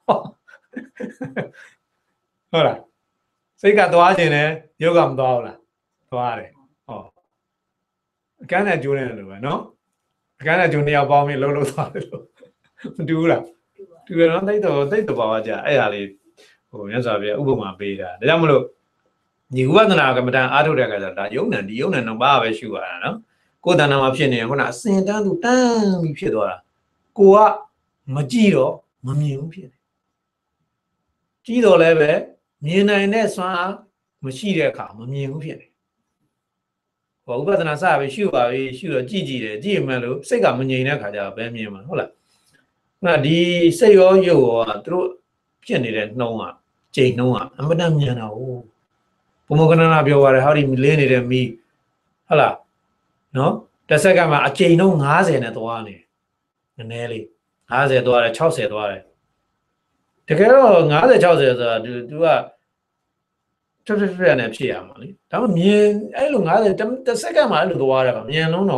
ဟုတ်လားစိတ်ကသွားကျင်တယ်ရုပ်ကမသွားဘူးလားသွားတယ်ဟောအကန့်နဲ့ကျိုးနေတယ်လို့ပဲနော်အကန့်နဲ့ကျိုးနှစ်ယောက်ပေါင်းပြီးလှုပ်လှုပ်သွားတယ်လို့မတူဘူးလားတူရတော့တိတ်တော့တိတ်တော့ပါကြအဲ့ဟာလေးဟိုမြတ်စွာဘုရားဥပမာပေးတာဒါကြောင့်မလို့ဒီဥပဒနာကမ္မဋ္ဌာန်းအားထုတ်တဲ့အခါကျတော့ဒါယုံနံဒီယုံနံတော့ပါပဲရှုရတာနော်ကိုယ်တဏ္ဍာမှာဖြစ်နေရင်ခုနအစင်တန်းသူတန်းပြီးဖြစ်သွားတာကိုကမကြည့်တော့မမြင်ဘူးဖြစ်တယ်ကြည့်တော့လည်းပဲမြင်နိုင်တဲ့စွမ်းအားမရှိတဲ့အခါမမြင်ဘူးဖြစ်တယ်ဟောဥပဒနာစပြီးရှုပါပြီရှုတော့ကြည့်ကြည့်တယ်ကြည့်မှလို့စိတ်ကမငြိမ်တဲ့အခါကျတော့ဘယ်မြင်မှာဟုတ်လားခုနဒီစိတ်ရောရုပ်ရောသူတို့ဖြစ်နေတဲ့နှုံးကကြိမ်နှုံးကအမှန်တမ်းမြန်တာဟုတ်ဘုံဘကနနာပြောပါတယ်ဟောဒီလင်းနေတဲ့မိဟုတ်လားနော်တစ်စက္ကန့်မှာအကြိမ်နှုံး၅၀နဲ့သွားနေနည်းနည်းလေး၅၀သွားတယ်၆၀သွားတယ်တကယ်တော့၅၀၆၀ဆိုတာသူသူကတွတ်တွတ်တွတ်နဲ့ဖြစ်ရမှာလေဒါမှမြင်အဲ့လို၅၀တစ်စက္ကန့်မှာအဲ့လိုသွားတယ်ကမြန်လုံးတော့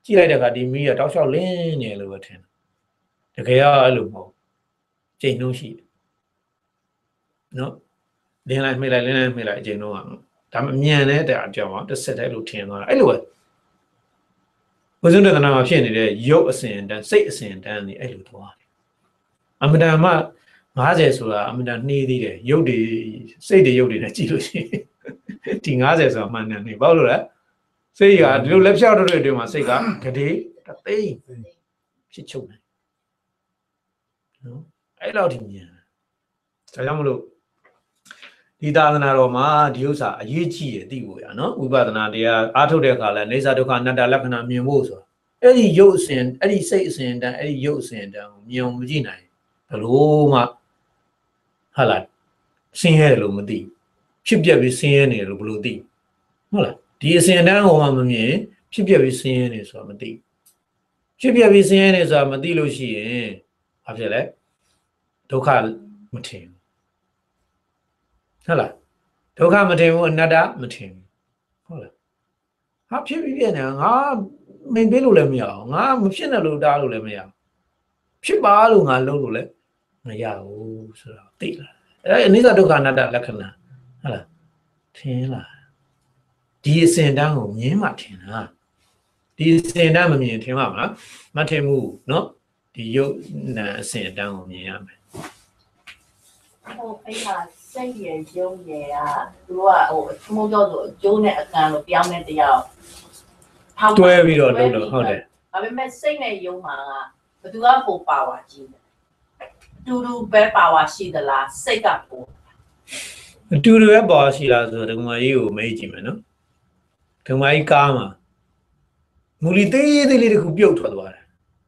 ကြည့်လိုက်တဲ့အခါဒီမီးကတောက်လျှောက်လင်းနေလို့ပဲထင်တယ်တကယ်တော့အဲ့လိုမဟုတ်ကျိန်နှုံးရှိတယ်နော်လင်းလိုက်မှိလိုက်လင်းလိုက်မှိလိုက်ကျိန်နှုံးကဒါမှမြန်တဲ့အကြောင်းတစ်ဆက်တည်းလို့ထင်သွားတာအဲ့လိုပဲဝိသုဒ္ဓတနာမှာဖြစ်နေတဲ့ရုပ်အစဉ်တန်းစိတ်အစဉ်တန်းနေအဲ့လိုသွားတယ်အမတန်မှ၅၀ဆိုတာအမတန်နှေးသေးတယ်ရုပ်တွေစိတ်တွေရုပ်တွေနဲ့ကြည့်လို့ရှိရင်ဒီ၅၀ဆိုတာမှန်တယ်နေဘာလို့လဲစိတ်ကဒီလိုလက်ဖြောက်တဲ့အတွင်းမှာစိတ်ကဂတိတသိန်းဖြစ်ချုပ်တယ်နော်အဲ့လောက်ဒီမြန်ဒါကြောင့်မလို့ဒီသာသနာတော်မှာဒီဥစ္စာအရေးကြီးတယ်သိဖို့ရနော်ဝိပဿနာတရားအားထုတ်တဲ့အခါလဲနေစာဒုက္ခအနတ္တလက္ခဏာမြင်ဖို့ဆိုအဲ့ဒီရုပ်အစဉ်အဲ့ဒီစိတ်အစဉ်တန်းအဲ့ဒီရုပ်အစဉ်တန်းကိုမြင်အောင်မကြည့်နိုင်ဘလို့မှဟာလားဆင်းရဲတယ်လို့မသိဖြစ်ပြက်ပြီးဆင်းရဲနေတယ်လို့ဘလို့သိဟုတ်လားဒီအစဉ်တန်းကိုမှမမြင်ဖြစ်ပြက်ပြီးဆင်းရဲနေဆိုတာမသိဖြစ်ပြက်ပြီးဆင်းရဲနေဆိုတာမသိလို့ရှိရင်ဘာဖြစ်လဲဒုက္ခမထင်ဟုတ်လားဒုက္ခမထင်ဘူးအနတ္တမထင်ဘူးဟုတ်လားဟာဖြစ်ပြီးပြနေငါမင်းပေးလို့လည်းမရအောင်ငါမဖြစ်နဲ့လို့တားလို့လည်းမရအောင်ဖြစ်ပါလို့ငါလုပ်လို့လည်းမရဘူးဆိုတော့သိလားအဲအနိစ္စဒုက္ခအနတ္တလက္ခဏာဟုတ်လားထင်လားဒီအစဉ်တန်းကိုမြင်မှထင်တာဒီအစဉ်တန်းမမြင်ထင်ပါမလားမထင်ဘူးเนาะဒီယုတ်နာအစဉ်တန်းကိုမြင်ရမယ်
ဟိုအဲ့ဟာစိတ်ရယ်ယုံရယ်อ่ะသူကဟိုအမှုကြောဆိုအကျိုးနဲ့အကံလို့ပြောင်းနေတရား
တွဲပြီးတော့လုပ်လို့ဟုတ်တယ်
ဒါပေမဲ့စိတ်နဲ့ယုံမှာကဘသူကပိုပါဝါကြီးတယ်အတူတူပဲပါဝါရှိသလားစိတ်ကပို
အတူတူပဲပါဝါရှိလားဆိုတော့ဒကမာကြီးကိုမေးကြည့်မယ်နော်ဒကမာကြီးကားမှာမူလီသေးသေးလေးတစ်ခုပြုတ်ထွက်သွားတယ်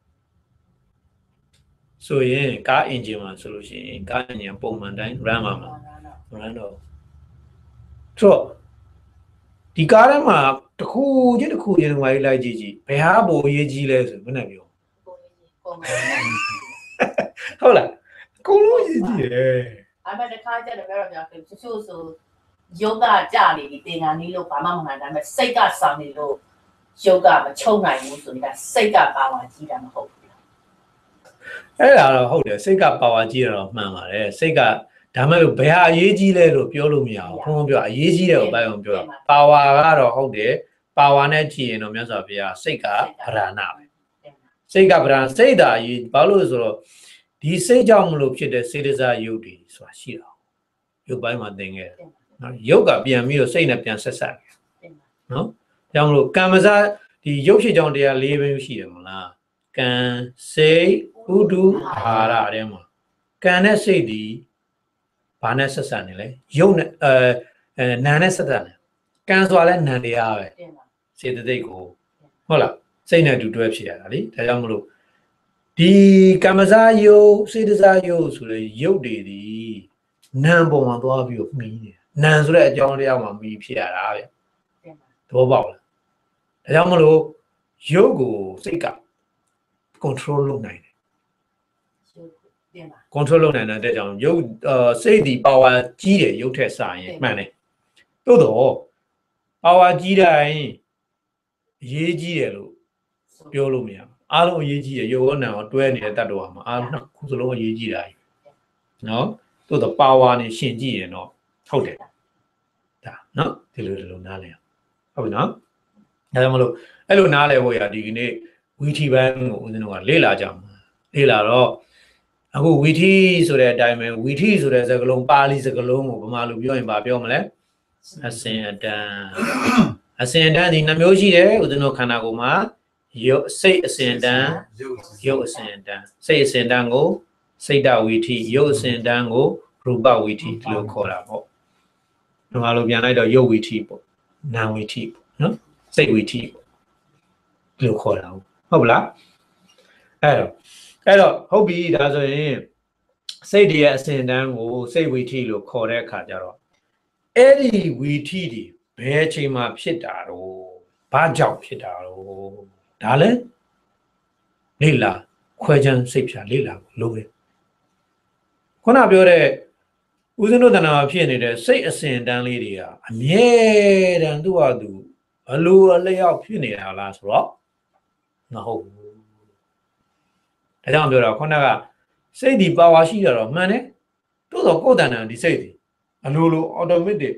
ဆိုရင်ကားအင်ဂျင်မှာဆိုလို့ရှိရင်ကားအင်ဂျင်ပုံမှန်တိုင်း run မှာမှာ run တော့ဆိုဒီကားထဲမှာတစ်ခုချင်းတစ်ခုချင်းဒကမာကြီးလိုက်ကြည့်ကြည့်ဘယ်ဟာပိုရေးကြီးလဲဆိုဘယ်နဲ့ပြောဟုတ်လားအကုန်လုံးရေးကြီးတယ်
အဲ့မဲ့တစ်ခါကျတော့ပြောတော့ပြောချို့ချို့ဆိုယောဂကြနေပြီတင်ငါနီးလို့ဘာမှမမှန်ဒါပေမဲ့စိတ်ကစောင့်နေလို့ယောဂမချုံနိုင်ဘူးဆိုရင်စိတ်ကပါဝါကြီးတာမဟုတ်ဘူး
အဲ့ဒါတော့ဟုတ်တယ်စိတ်ကပါဝါကြီးတော့မှန်ပါတယ်စိတ်ကဒါမဲ့လို့ဘယ်ဟာအရေးကြီးလဲလို့ပြောလို့မရဘူးဘုန်းဘုန်းပြောအရေးကြီးတယ်ကိုဘယ်အောင်ပြောတာပါဝါကတော့ဟုတ်တယ်ပါဝါနဲ့ကြည့်ရင်တော့မြတ်စွာဘုရားစိတ်ကဗရဏပဲစိတ်ကဗရဏစိတ်ဓာတ်ကြီးဘာလို့ဆိုတော့ဒီစိတ်ကြောင့်မလို့ဖြစ်တဲ့စေတစာယုတ်တွေဆိုတာရှိတာယုတ်ပိုင်းမှာသင်ခဲ့တယ်နော်ယုတ်ကပြန်ပြီးတော့စိတ်နဲ့ပြန်ဆက်ဆက်တယ်နော်ကြောင့်မလို့ကံမစားဒီယုတ်ဖြစ်ကြောင့်တရား၄ပဲရှိတယ်မလားကံစိတ်ဥဒုအာဟာရတဲ့မှာကံနဲ့စိတ်ဒီဘာနဲ့ဆက်ဆက်နေလဲယုတ်နဲ့အဲအဲနာနဲ့ဆက်ဆက်နေကံဆိုတာလဲနာတရားပဲစေတသိက်ကိုဟုတ်လားစိတ်နဲ့တူတွဲဖြစ်ရတာလေဒါကြောင့်မလို့ဒီကမ္မဇာယုတ်စေတစာယုတ်ဆိုလေယုတ်တွေဒီနာပုံမှာသွားပြီးတော့မှီးတယ်နာဆိုတဲ့အကြောင်းတရားမှာမှီးဖြစ်ရတာဗျသဘောပေါက်လားဒါကြောင့်မလို့ယုတ်ကိုစိတ်က control လုပ်နိုင်တယ် control လုပ်နိုင်တဲ့ကြောင့်ယုတ်စိတ်ဒီ power ကြီးတယ်ယုတ်ထက်စာရင်မှန်တယ်သို့တော့ power ကြီးတိုင်းအရေးကြီးတယ်လို့ပြောလို့မရဘူးအားလုံးအရေးကြီးတယ်ယုတ်နာကိုတွဲနေတဲ့တတ်တော်မှာအားလုံးခုစလုံးအရေးကြီးတာနော်သို့တော့ power နဲ့ရှင်ကြည့်ရင်တော့ဟုတ်တယ်ဒါနော်ဒီလိုဒီလိုနားလဲဟုတ်ပြီနော်ဒါကြောင့်မလို့အဲ့လိုနားလဲဖို့ရဒီကနေ့ဝီထီဘန်းကိုဦးဇင်းတို့ကလေ့လာကြမှာလေ့လာတော့အခုဝီထီဆိုတဲ့အတိုင်းပဲဝီထီဆိုတဲ့စကားလုံးပါဠိစကားလုံးကိုဗမာလိုပြောရင်ဗာပြောမလဲအစင်အတန်အစင်အတန်ဒီနှမျိုးရှိတယ်ဦးဇင်းတို့ခန္ဓာကိုယ်မှာရုပ်စိတ်အစဉ်တန်းရုပ်အစဉ်တန်းစိတ်အစဉ်တန်းကိုစိတ်တဝီထိရုပ်အစဉ်တန်းကိုရူပဝီထိဒီလိုခေါ်တာပေါ့ဒီမှာလိုပြန်လိုက်တော့ရုပ်ဝီထိပေါ့နာမ်ဝီထိပေါ့နော်စိတ်ဝီထိပေါ့ဒီလိုခေါ်တာဟုတ်ပလားအဲ့တော့အဲ့တော့ဟုတ်ပြီဒါဆိုရင်စိတ်ရဲ့အစဉ်တန်းကိုစိတ်ဝီထိလို့ခေါ်တဲ့အခါကျတော့အဲ့ဒီဝီထိဒီဘယ်အချိန်မှဖြစ်တာတော့ဘာကြောင့်ဖြစ်တာတော့ဒါလဲလေ့လာခွဲခြမ်းစိတ်ဖြာလေ့လာလို့ပဲခုနပြောတဲ့ဦးဇင်းတို့တဏ္ဍာဖြစ်နေတဲ့စိတ်အစဉ်တန်းလေးတွေကအမြဲတမ်းသူ့ဟာသူဘလို့အလျောက်ဖြစ်နေတာလားဆိုတော့
မဟုတ်ဘူးဒါကြောင့်ပြောတော့ခုနကစိတ်ဒီပါဝါရှိတော့မှန်တယ်တိုးတော့ကိုယ်တဏ္ဍာဒီစိတ်ဒီအလိုလို automatic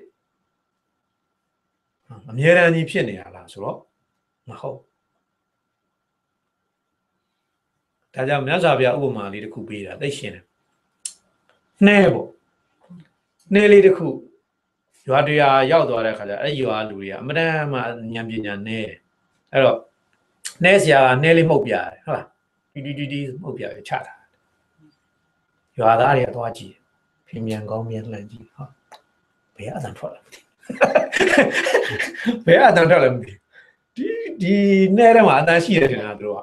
အမြဲတမ်းကြီးဖြစ်နေတာလားဆိုတော့မဟုတ်ဒါကြောင့်မြတ်စွာဘုရားဥပမာလေးတစ်ခုပေးတာသိရှင်းတယ်နှဲပေါ့နှဲလေးတစ်ခုရွာတရားရောက်သွားတဲ့ခါကျအဲ့ရွာလူတွေကအမတန်မှဉာဏ်ပညာနည်းတယ်အဲ့တော့နှဲဆရာကနှဲလေးမှုတ်ပြရတယ်ဟုတ်လားတီတီတီတီမှုတ်ပြရချတာရွာသားတွေကသွားကြည့်ဖင်မြန်ကောင်းမြန်လှန်ကြည့်ဟာဘယ်အတန်ထွက်လဲဘယ်အတန်ထွက်လဲမသိဒီဒီနှဲထဲမှာအတန်ရှိတယ်ထင်တာတို့က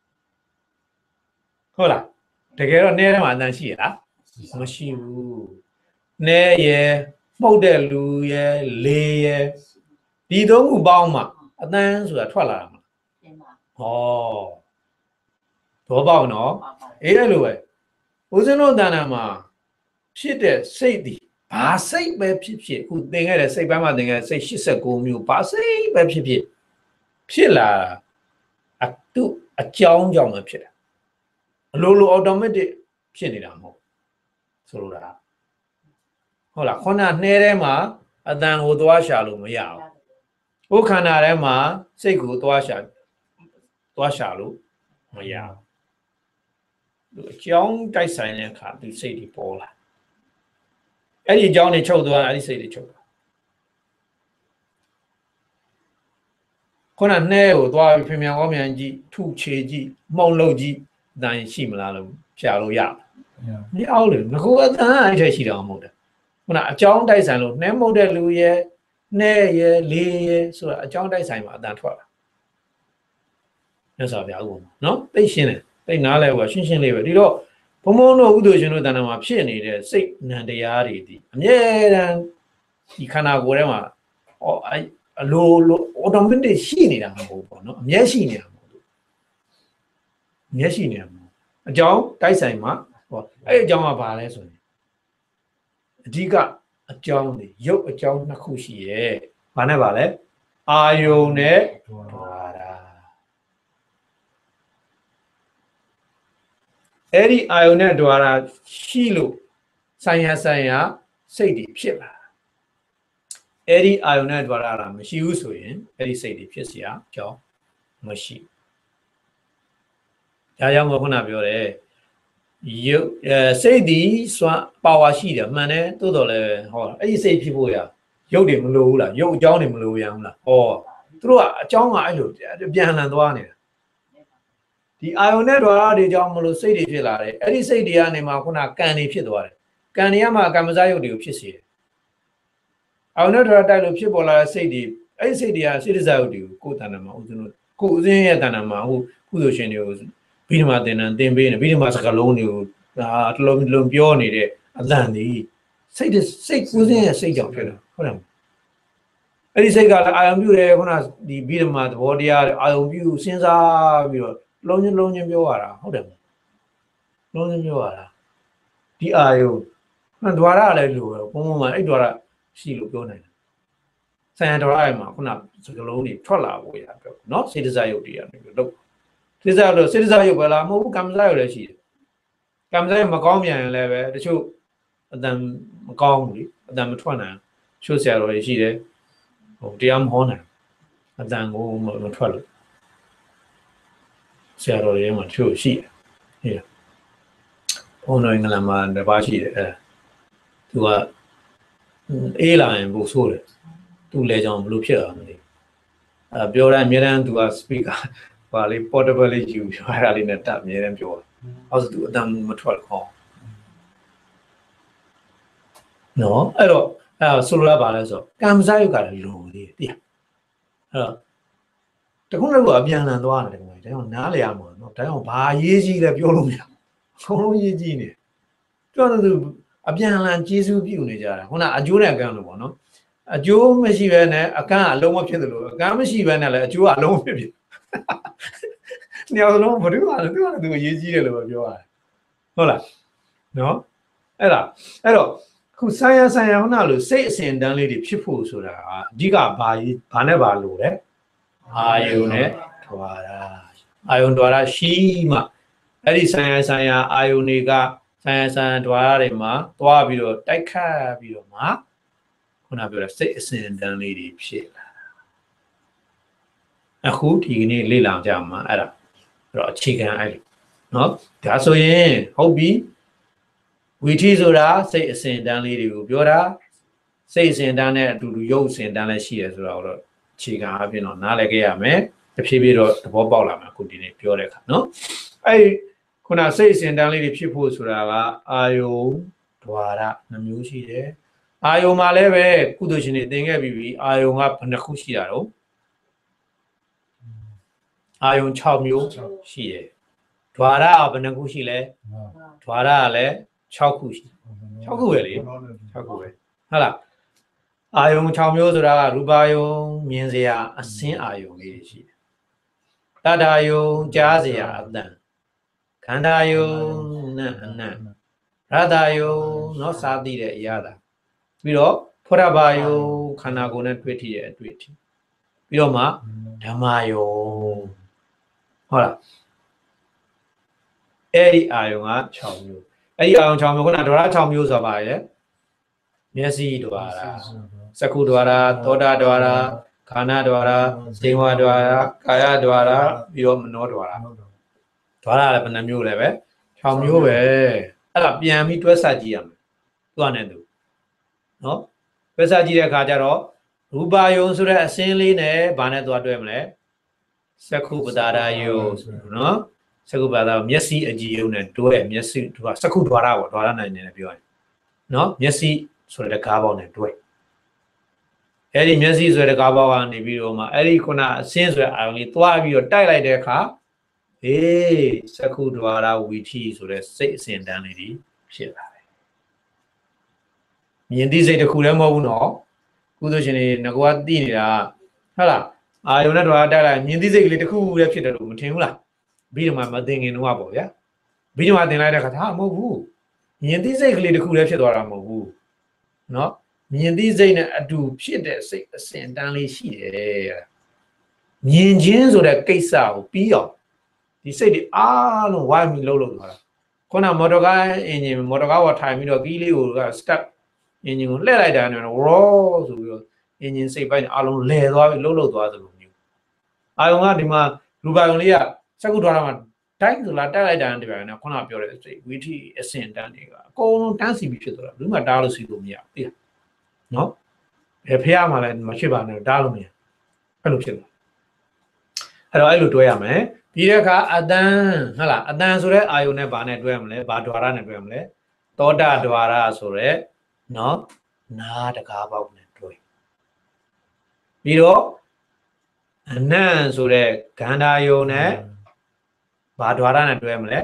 ဟုတ်လားတကယ်တော့နှဲထဲမှာအတန်ရှိရလားမရှိဘူးနှဲရယ်မှုတ်တဲ့လူရယ်လေရယ်ဒီသုံးခုပေါင်းမှအတန်ဆိုတာထွက်လာတာမလားဟောတော့ပေါ့နော်အေးအဲ့လိုပဲဦးဇင်းတို့တဏ္ဍာမှာဖြစ်တဲ့စိတ်ဒီဘာစိတ်ပဲဖြစ်ဖြစ်ခုသင်ခဲ့တဲ့စိတ်ပိုင်းမှာသင်ခဲ့တဲ့စိတ်၈၉မျိုးဘာစိတ်ပဲဖြစ်ဖြစ်ဖြစ်လာအတုအကြောင်းကြောင့်ပဲဖြစ်တာအလိုလို automatic ဖြစ်နေတာမဟုတ်ဆိုလိုတာဟုတ်လားခုနနှဲထဲမှာအတန်ကိုသွားရှာလို့မရဘူးဟိုခန္ဓာထဲမှာစိတ်ကိုသွားရှာသွားရှာလို့မရဘူးအကြောင်းတိုက်ဆိုင်တဲ့အခါဒီစိတ်တွေပေါ်လာအဲ့ဒီအကြောင်းတွေချုပ်သွားအဲ့ဒီစိတ်တွေချုပ်သွားခုနနှဲကိုသွားပြီးပြင်မြန်ကောင်းမြန်ကြည့်ထုချေကြည့်မှုံလုံးကြည့်အတန်ရှိမလားလို့ရှာလို့ရမရဘူးလေငကိုအတန်အဲ့ထက်ရှိတော့မဟုတ်တယ်ခုနအကြောင်းတိုက်ဆိုင်လို့နှဲမဟုတ်တဲ့လူရဲ့နှဲရဲ့လေးရဲ့ဆိုတာအကြောင်းတိုက်ဆိုင်မှာအတန်ထွက်လာမြတ်စွာဘုရားဥပမာနော်သိရှင်းတယ်သိနားလဲဟိုရှင်းရှင်းလေးပဲဒီတော့ဘုံဘုံတို့ဥဒ္ဒရှင်တို့တဏ္ဍာမှာဖြစ်နေတဲ့စိတ်နံတရားတွေဒီအမြဲတမ်းဒီခန္ဓာကိုယ်ထဲမှာအလိုလို automatic ရှိနေတာမဟုတ်ဘူးနော်အမြဲရှိနေတာမဟုတ်ဘူးအမြဲရှိနေတာမဟုတ်အကြောင်းတိုက်ဆိုင်မှာဟောအဲ့အကြောင်းကဘာလဲဆိုရင်အဓိကအကြောင်းတွေရုပ်အကြောင်းနှစ်ခုရှိရဲ့ဘာနဲ့ပါလဲအာယုန်နဲ့ဒွါရအဲ့ဒီအာယုန်နဲ့ဒွါရရှိလို့ဆိုင်ရဆိုင်ရစိတ်တွေဖြစ်လာအဲ့ဒီအာယုန်နဲ့ဒွါရတာမရှိဘူးဆိုရင်အဲ့ဒီစိတ်တွေဖြစ်เสียအကြောင်းမရှိဒါကြောင့်ခုနပြောတယ်ရုပ်အဲစိတ်ဒီစွမ်းပါဝါရှိတယ်မှန်တယ်တိုးတော်လည်းဟောအဲ့ဒီစိတ်ဖြစ်ဖို့ရရုပ်တွေမလိုဘူးလားရုပ်အကြောင်းတွေမလိုရဘူးလားဟောသူတို့ကအကြောင်းကအဲ့လိုပြန်လှန်သွားနေတာဒီအာယုန်နဲ့ဒွါရတွေကြောင့်မလို့စိတ်တွေဖြစ်လာတယ်အဲ့ဒီစိတ်တွေကနေမှခုနကံတွေဖြစ်သွားတယ်ကံတွေကမှကမ္မဇယုတ်တွေကိုဖြစ်စေတယ်အာယုန်နဲ့ဒွါရတိုက်လို့ဖြစ်ပေါ်လာတဲ့စိတ်တွေအဲ့ဒီစိတ်တွေကစိတ္တဇယုတ်တွေကိုကိုယ်တဏ္ဍာမှာဥစဉ်လို့ကိုယ်ဥစဉ်ရဲ့တဏ္ဍာမှာဟိုကုသိုလ်ရှင်တွေကိုဘိဓမ္မာသင်္นานသင်ပေးနေဘိဓမ္မာစကားလုံးတွေကိုဒါတလုံးတလုံးပြောနေတဲ့အတန်ဒီစိတ်စိတ်ကုစဉ်ရဲ့စိတ်ကြောင့်ဖြစ်တာဟုတ်တယ်အဲ့ဒီစိတ်ကလည်းအာယုံပြုတယ်ခုနဒီဘိဓမ္မာသဘောတရားအာယုံပြုစဉ်းစားပြီးတော့လုံးချင်းလုံးချင်းပြောရတာဟုတ်တယ်လုံးချင်းပြောရတာဒီအာယုံဒွါရလည်းလို့ဘုံဘုံမှာအဲ့ဒွါရရှိလို့ပြောနိုင်တယ်ဆံဒွါရမှာခုနစကားလုံးတွေထွက်လာဖို့ရပြောနော်စေတဇယုတ်တွေကနေပြီးတော့စေတဇလို့စေတဇယုတ်ပဲလားမဟုတ်ဘူးကမ္မဇယုတ်လည်းရှိတယ်ကမ္မဇယုတ်မကောင်းပြန်ရင်လည်းပဲတချို့အတန်မကောင်းဘူးလေအတန်မထွက်နိုင်ချို့ဆရာတော်တွေရှိတယ်ဟိုတရားမဟောနိုင်အတန်ကိုမထွက်လို့ဆရာတော်တွေမှာချို့ရှိတယ်ဟိုဘုန်းတော်အင်္ဂလန်မှာတပါးရှိတယ်အဲသူကအေးလာရင်ပို့ဆိုးတယ်သူ့လဲကြောင်ဘလို့ဖြစ်အောင်မသိအဲပြောတဲ့အများတန်းသူက speaker ပါလေ portable လေးယူပြောရတာလေးနဲ့တက်အများတန်းပြောတယ်အောက်ဆိုသူအတန်မထွက်ခေါင်းနော်အဲ့တော့အဲဆိုလိုတာပါလဲဆိုကံစားရုပ်ကလည်းလုံသေးတယ်အဲ့တော့တခုနဲ့ကအပြန်လန်သွားတယ်ကွာဒါကြောင့်နားလေရမှာနော်ဒါကြောင့်ဘာရေးကြီးလဲပြောလို့မရဘူးအကုန်လုံးရေးကြီးနေပြောတယ်သူအပြန်လန်ကျေးဇူးပြုနေကြတာခုနအကျိုးနဲ့အကန့်လို့ပေါ့နော်အကျိုးမရှိဘဲနဲ့အကန့်အလုံးမဖြစ်တယ်လို့အကန့်မရှိဘဲနဲ့လည်းအကျိုးအလုံးဖြစ်ဖြစ်ညောင်လုံးဘယ်သူကလဲသူကသူရေးကြီးတယ်လို့ပြောရတယ်ဟုတ်လားနော်အဲ့ဒါအဲ့တော့ခုဆိုင်ရဆိုင်ရခုနလို့စိတ်အစဉ်တန်းလေးတွေဖြစ်ဖို့ဆိုတာအဓိကဘာဘာနဲ့ဘာလို့လဲအာယုနဲ့ထွာတာအာယုံ द्वार ရှိမှအဲ့ဒီဆိုင်ရာဆိုင်ရာအာယုံတွေကဆိုင်ရာဆိုင်ရာ द्वार တွေမှာသွားပြီးတော့တိုက်ခတ်ပြီးတော့မှခုနပြောတဲ့စိတ်အစဉ်တန်းလေးတွေဖြစ်လာအခုဒီကနေ့လေ့လာကြမှာအဲ့ဒါအဲ့တော့အခြေခံအဲ့လိုနော်ဒါဆိုရင်ဟုတ်ပြီဝီထီဆိုတာစိတ်အစဉ်တန်းလေးတွေကိုပြောတာစိတ်အစဉ်တန်းနဲ့အတူတူရုပ်အစဉ်တန်းလည်းရှိရဆိုတော့အခြေခံအပြင်တော့နားလည်ခဲ့ရမယ်တဖြည်းဖြည်းတော့သဘောပေါက်လာမှာအခုဒီနေ့ပြောတဲ့အခါနော်အဲ့ခုနစိတ်အစဉ်တန်းလေးတွေဖြစ်ဖို့ဆိုတာကအာယုံ द्वार နှမျိုးရှိတယ်အာယုံမှာလည်းပဲကုသိုလ်ရှင်တွေသင်ခဲ့ပြီးပြီအာယုံကဘယ်နှခုရှိတာတော့အာယုံ၆မျိုးရှိတယ် द्वार ကဘယ်နှခုရှိလဲ द्वार ကလည်း၆ခုရှိ၆ခုပဲလေ၆ခုပဲဟုတ်လားအာယုံ၆မျိုးဆိုတာကရူပါယုံမြင်စရာအစင်းအာယုံလေးရှိတယ်တတ္တာယုံကြားစရာအတန်ခန္ဓာယုံနဲ့အနံ့ရတ္တယုံเนาะစားသိတဲ့အရာတာပြီးတော့ဖောရဘာယုံခန္ဓာကိုယ်နဲ့တွေ့ထိတဲ့အတွေ့အထိပြီးတော့မှဓမ္မယုံဟုတ်လားအဲ့ဒီအာယုံက၆မျိုးအဲ့ဒီအာယုံ၆မျိုးခုန द्वार ၆မျိုးဆိုတာပါရဲ့မျက်စိ द्वार စက္ခု द्वार သောတာ द्वार ခန္ဓာ द्वार စေဝ द्वार ကာယ द्वार ပြီးတော့မနော द्वार द्वार လည်းဘယ်နှမျိုးလဲပဲ၆မျိုးပဲအဲ့ဒါပြန်ပြီးတွဲဆက်ကြည့်ရမယ်သူကနဲ့သူနော်တွဲဆက်ကြည့်တဲ့အခါကျတော့ရူပါယုံဆိုတဲ့အစင်းလေးနဲ့ဘာနဲ့သွားတွဲမလဲစက္ခုပတာရယုံနော်စက္ခုပတာမျက်စိအကြည့်ယုံနဲ့တွဲမျက်စိသူကစက္ခု द्वार ပေါ့ द्वार နိုင်နေတယ်ပြောရင်နော်မျက်စိဆိုတဲ့ကားပေါက်နဲ့တွဲအဲ့ဒီမျက်စိဆိုတဲ့ကားပေါက်ကနေပြီးတော့မှအဲ့ဒီခုနအစင်းဆိုတဲ့အာယုံလေးသွားပြီးတော့တိုက်လိုက်တဲ့အခါအေးစက္ခု द्वार ဝီထီဆိုတဲ့စိတ်အစဉ်တန်းလေးတွေဖြစ်လာတယ်မြင်သိစိတ်တစ်ခုလည်းမဟုတ်ဘူးနော်ကုသိုလ်ရှင်တွေငကွာသိနေတာဟုတ်လားအာယုံနဲ့ द्वार တိုက်လိုက်မြင်သိစိတ်ကလေးတစ်ခုလည်းဖြစ်တယ်လို့မထင်ဘူးလားပြီးတော့မှမသိခင်တော့ပေါ့ဗျာပြီးတော့မှသင်လိုက်တဲ့အခါဒါမဟုတ်ဘူးမြင်သိစိတ်ကလေးတစ်ခုလည်းဖြစ်သွားတာမဟုတ်ဘူးနော်မြင်သိစိတ်နဲ့အတူဖြစ်တဲ့စိတ်အစဉ်တန်းလေးရှိတယ်မြင်ခြင်းဆိုတဲ့ကိစ္စကိုပြီးအောင်ဒီစိတ်တွေအားလုံးဝိုင်းပြီးလှုပ်လှုပ်သွားတာခုနမော်တော်ကားအင်ဂျင်မော်တော်ကားပေါ်ထိုင်ပြီးတော့ကီးလေးကိုကစတက်အင်ဂျင်ကိုလှည့်လိုက်တာနဲ့ရောဆိုပြီးတော့အင်ဂျင်စိတ်ပိုင်းအားလုံးလဲသွားပြီးလှုပ်လှုပ်သွားသလိုမျိုးအာယုံကဒီမှာရူပါယုံလေးကစက္ကု द्वार မှာတိုင်းဆိုလားတက်လိုက်တာနဲ့တပြိုင်နက်ခုနပြောတဲ့စိတ်ဝိထီအစင်တန်းတွေကအကုန်လုံးတန်းစီပြီးဖြစ်သွားတာဘူးမှတားလို့စီလို့မရဘူးသိလားနော်ဘယ်ဖះမှလည်းမရှိပါနဲ့တားလို့မရအဲ့လိုဖြစ်လာအဲ့တော့အဲ့လိုတွဲရမယ်ပြီးတဲ့အခါအတန်ဟုတ်လားအတန်ဆိုတဲ့အာယုန်နဲ့ဘာနဲ့တွဲရမလဲဘာ द्वार နဲ့တွဲရမလဲသောတာ द्वार ဆိုတဲ့နော်နာတကားပေါက်နဲ့တွဲပြီးတော့အနံ့ဆိုတဲ့ခန္ဓာယုန်နဲ့ဘာ द्वार နဲ့တွဲမလဲ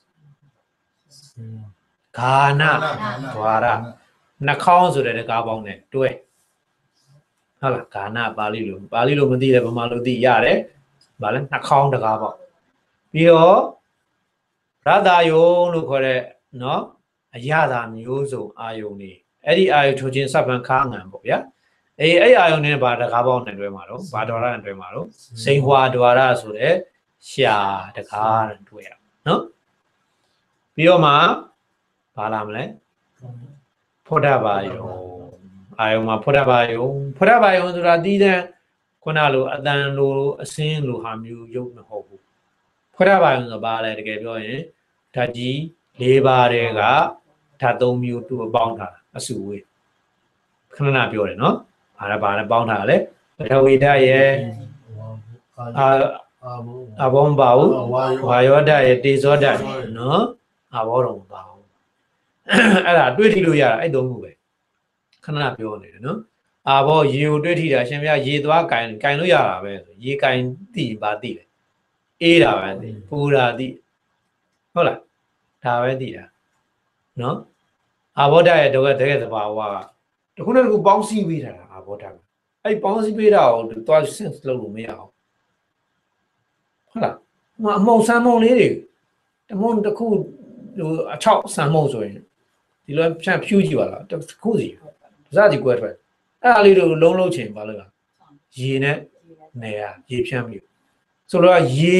ဂါန द्वार နှာခေါင်းဆိုတဲ့တကားပေါက်နဲ့တွဲဟုတ်လားဂါနပါဠိလိုပါဠိလိုမသိတယ်ဗမာလိုသိရတယ်ဗာလဲနှာခေါင်းတကားပေါ့ပြီးတော့ရတ္တယုံလို့ခေါ်တဲ့နော်အရသာမျိုးစုံအာယုံနေအဲ့ဒီအာယုံထိုးခြင်းစပ်ပန်ခါငံပေါ့ဗျာအေးအဲ့အာယုံနဲ့ဗာတကားပေါက်နဲ့တွဲမှာတော့ဗာ द्वार နဲ့တွဲမှာတော့စိန်ဟွာ द्वार ဆိုတဲ့ရှာတကားနဲ့တွဲရနော်ပြီးတော့မှဘာလာမလဲဖောဒဘာယုံအာယုံမှာဖောဒဘာယုံဖောဒဘာယုံဆိုတာတီးတဲ့ခုနလိုအတန်လိုအစင်းလိုဟာမျိုးရုပ်မဟုတ်ဘူးဖောဒဘာယုံဆိုဘာလဲတကယ်ပြောရင်ဓာတ်ကြီး၄ပါးတဲ့ကဓာတ်၃မျိုးတူပေါင်းထားတာအစုဝေးခဏနာပြောတယ်နော်ဘာလဲဘာလဲပေါင်းထားတာလဲပထဝီဓာတ်ရဲ့အာအဘုံပါဘူးဝါယောဓာတ်ရဲ့တေဇောဓာတ်နော်အဘောတော်မပါဘူးအဲ့ဒါတွေးထိလို့ရတာအဲ့သုံးခုပဲခဏပြောနေတယ်နော်အာဘောရေကိုတွေးထိတာရှင်ဗျာရေသွားကင်ကင်လို့ရတာပဲဆိုရေကင်တိပါတိလေအေးတာပဲတိပူတာတိဟုတ်လားဒါပဲတိတာနော်အာဘောဓာတ်ရဲ့တကယ်တကယ်သဘာဝကတခုနဲ့တခုပေါင်းစည်းပေးထားတာအာဘောဓာတ်အဲ့ပေါင်းစည်းပေးတာကိုသွား sense လုပ်လို့မရအောင်ဟုတ်လားဟိုအမုံဆမ်းမုံလေးတွေတမုံတစ်ခုဟိုအချောက်ဆမ်းမုံဆိုရင်ဒီလိုဖြန့်ဖြူးကြည့်ပါလားတစ်ခုစီစသည်ကွဲထွက်အဲ့အားလေးတို့လုံးလုံးချင်ပါလို့လားရေနဲ့နေရရေဖြန့်ပြီးဆိုတော့ရေ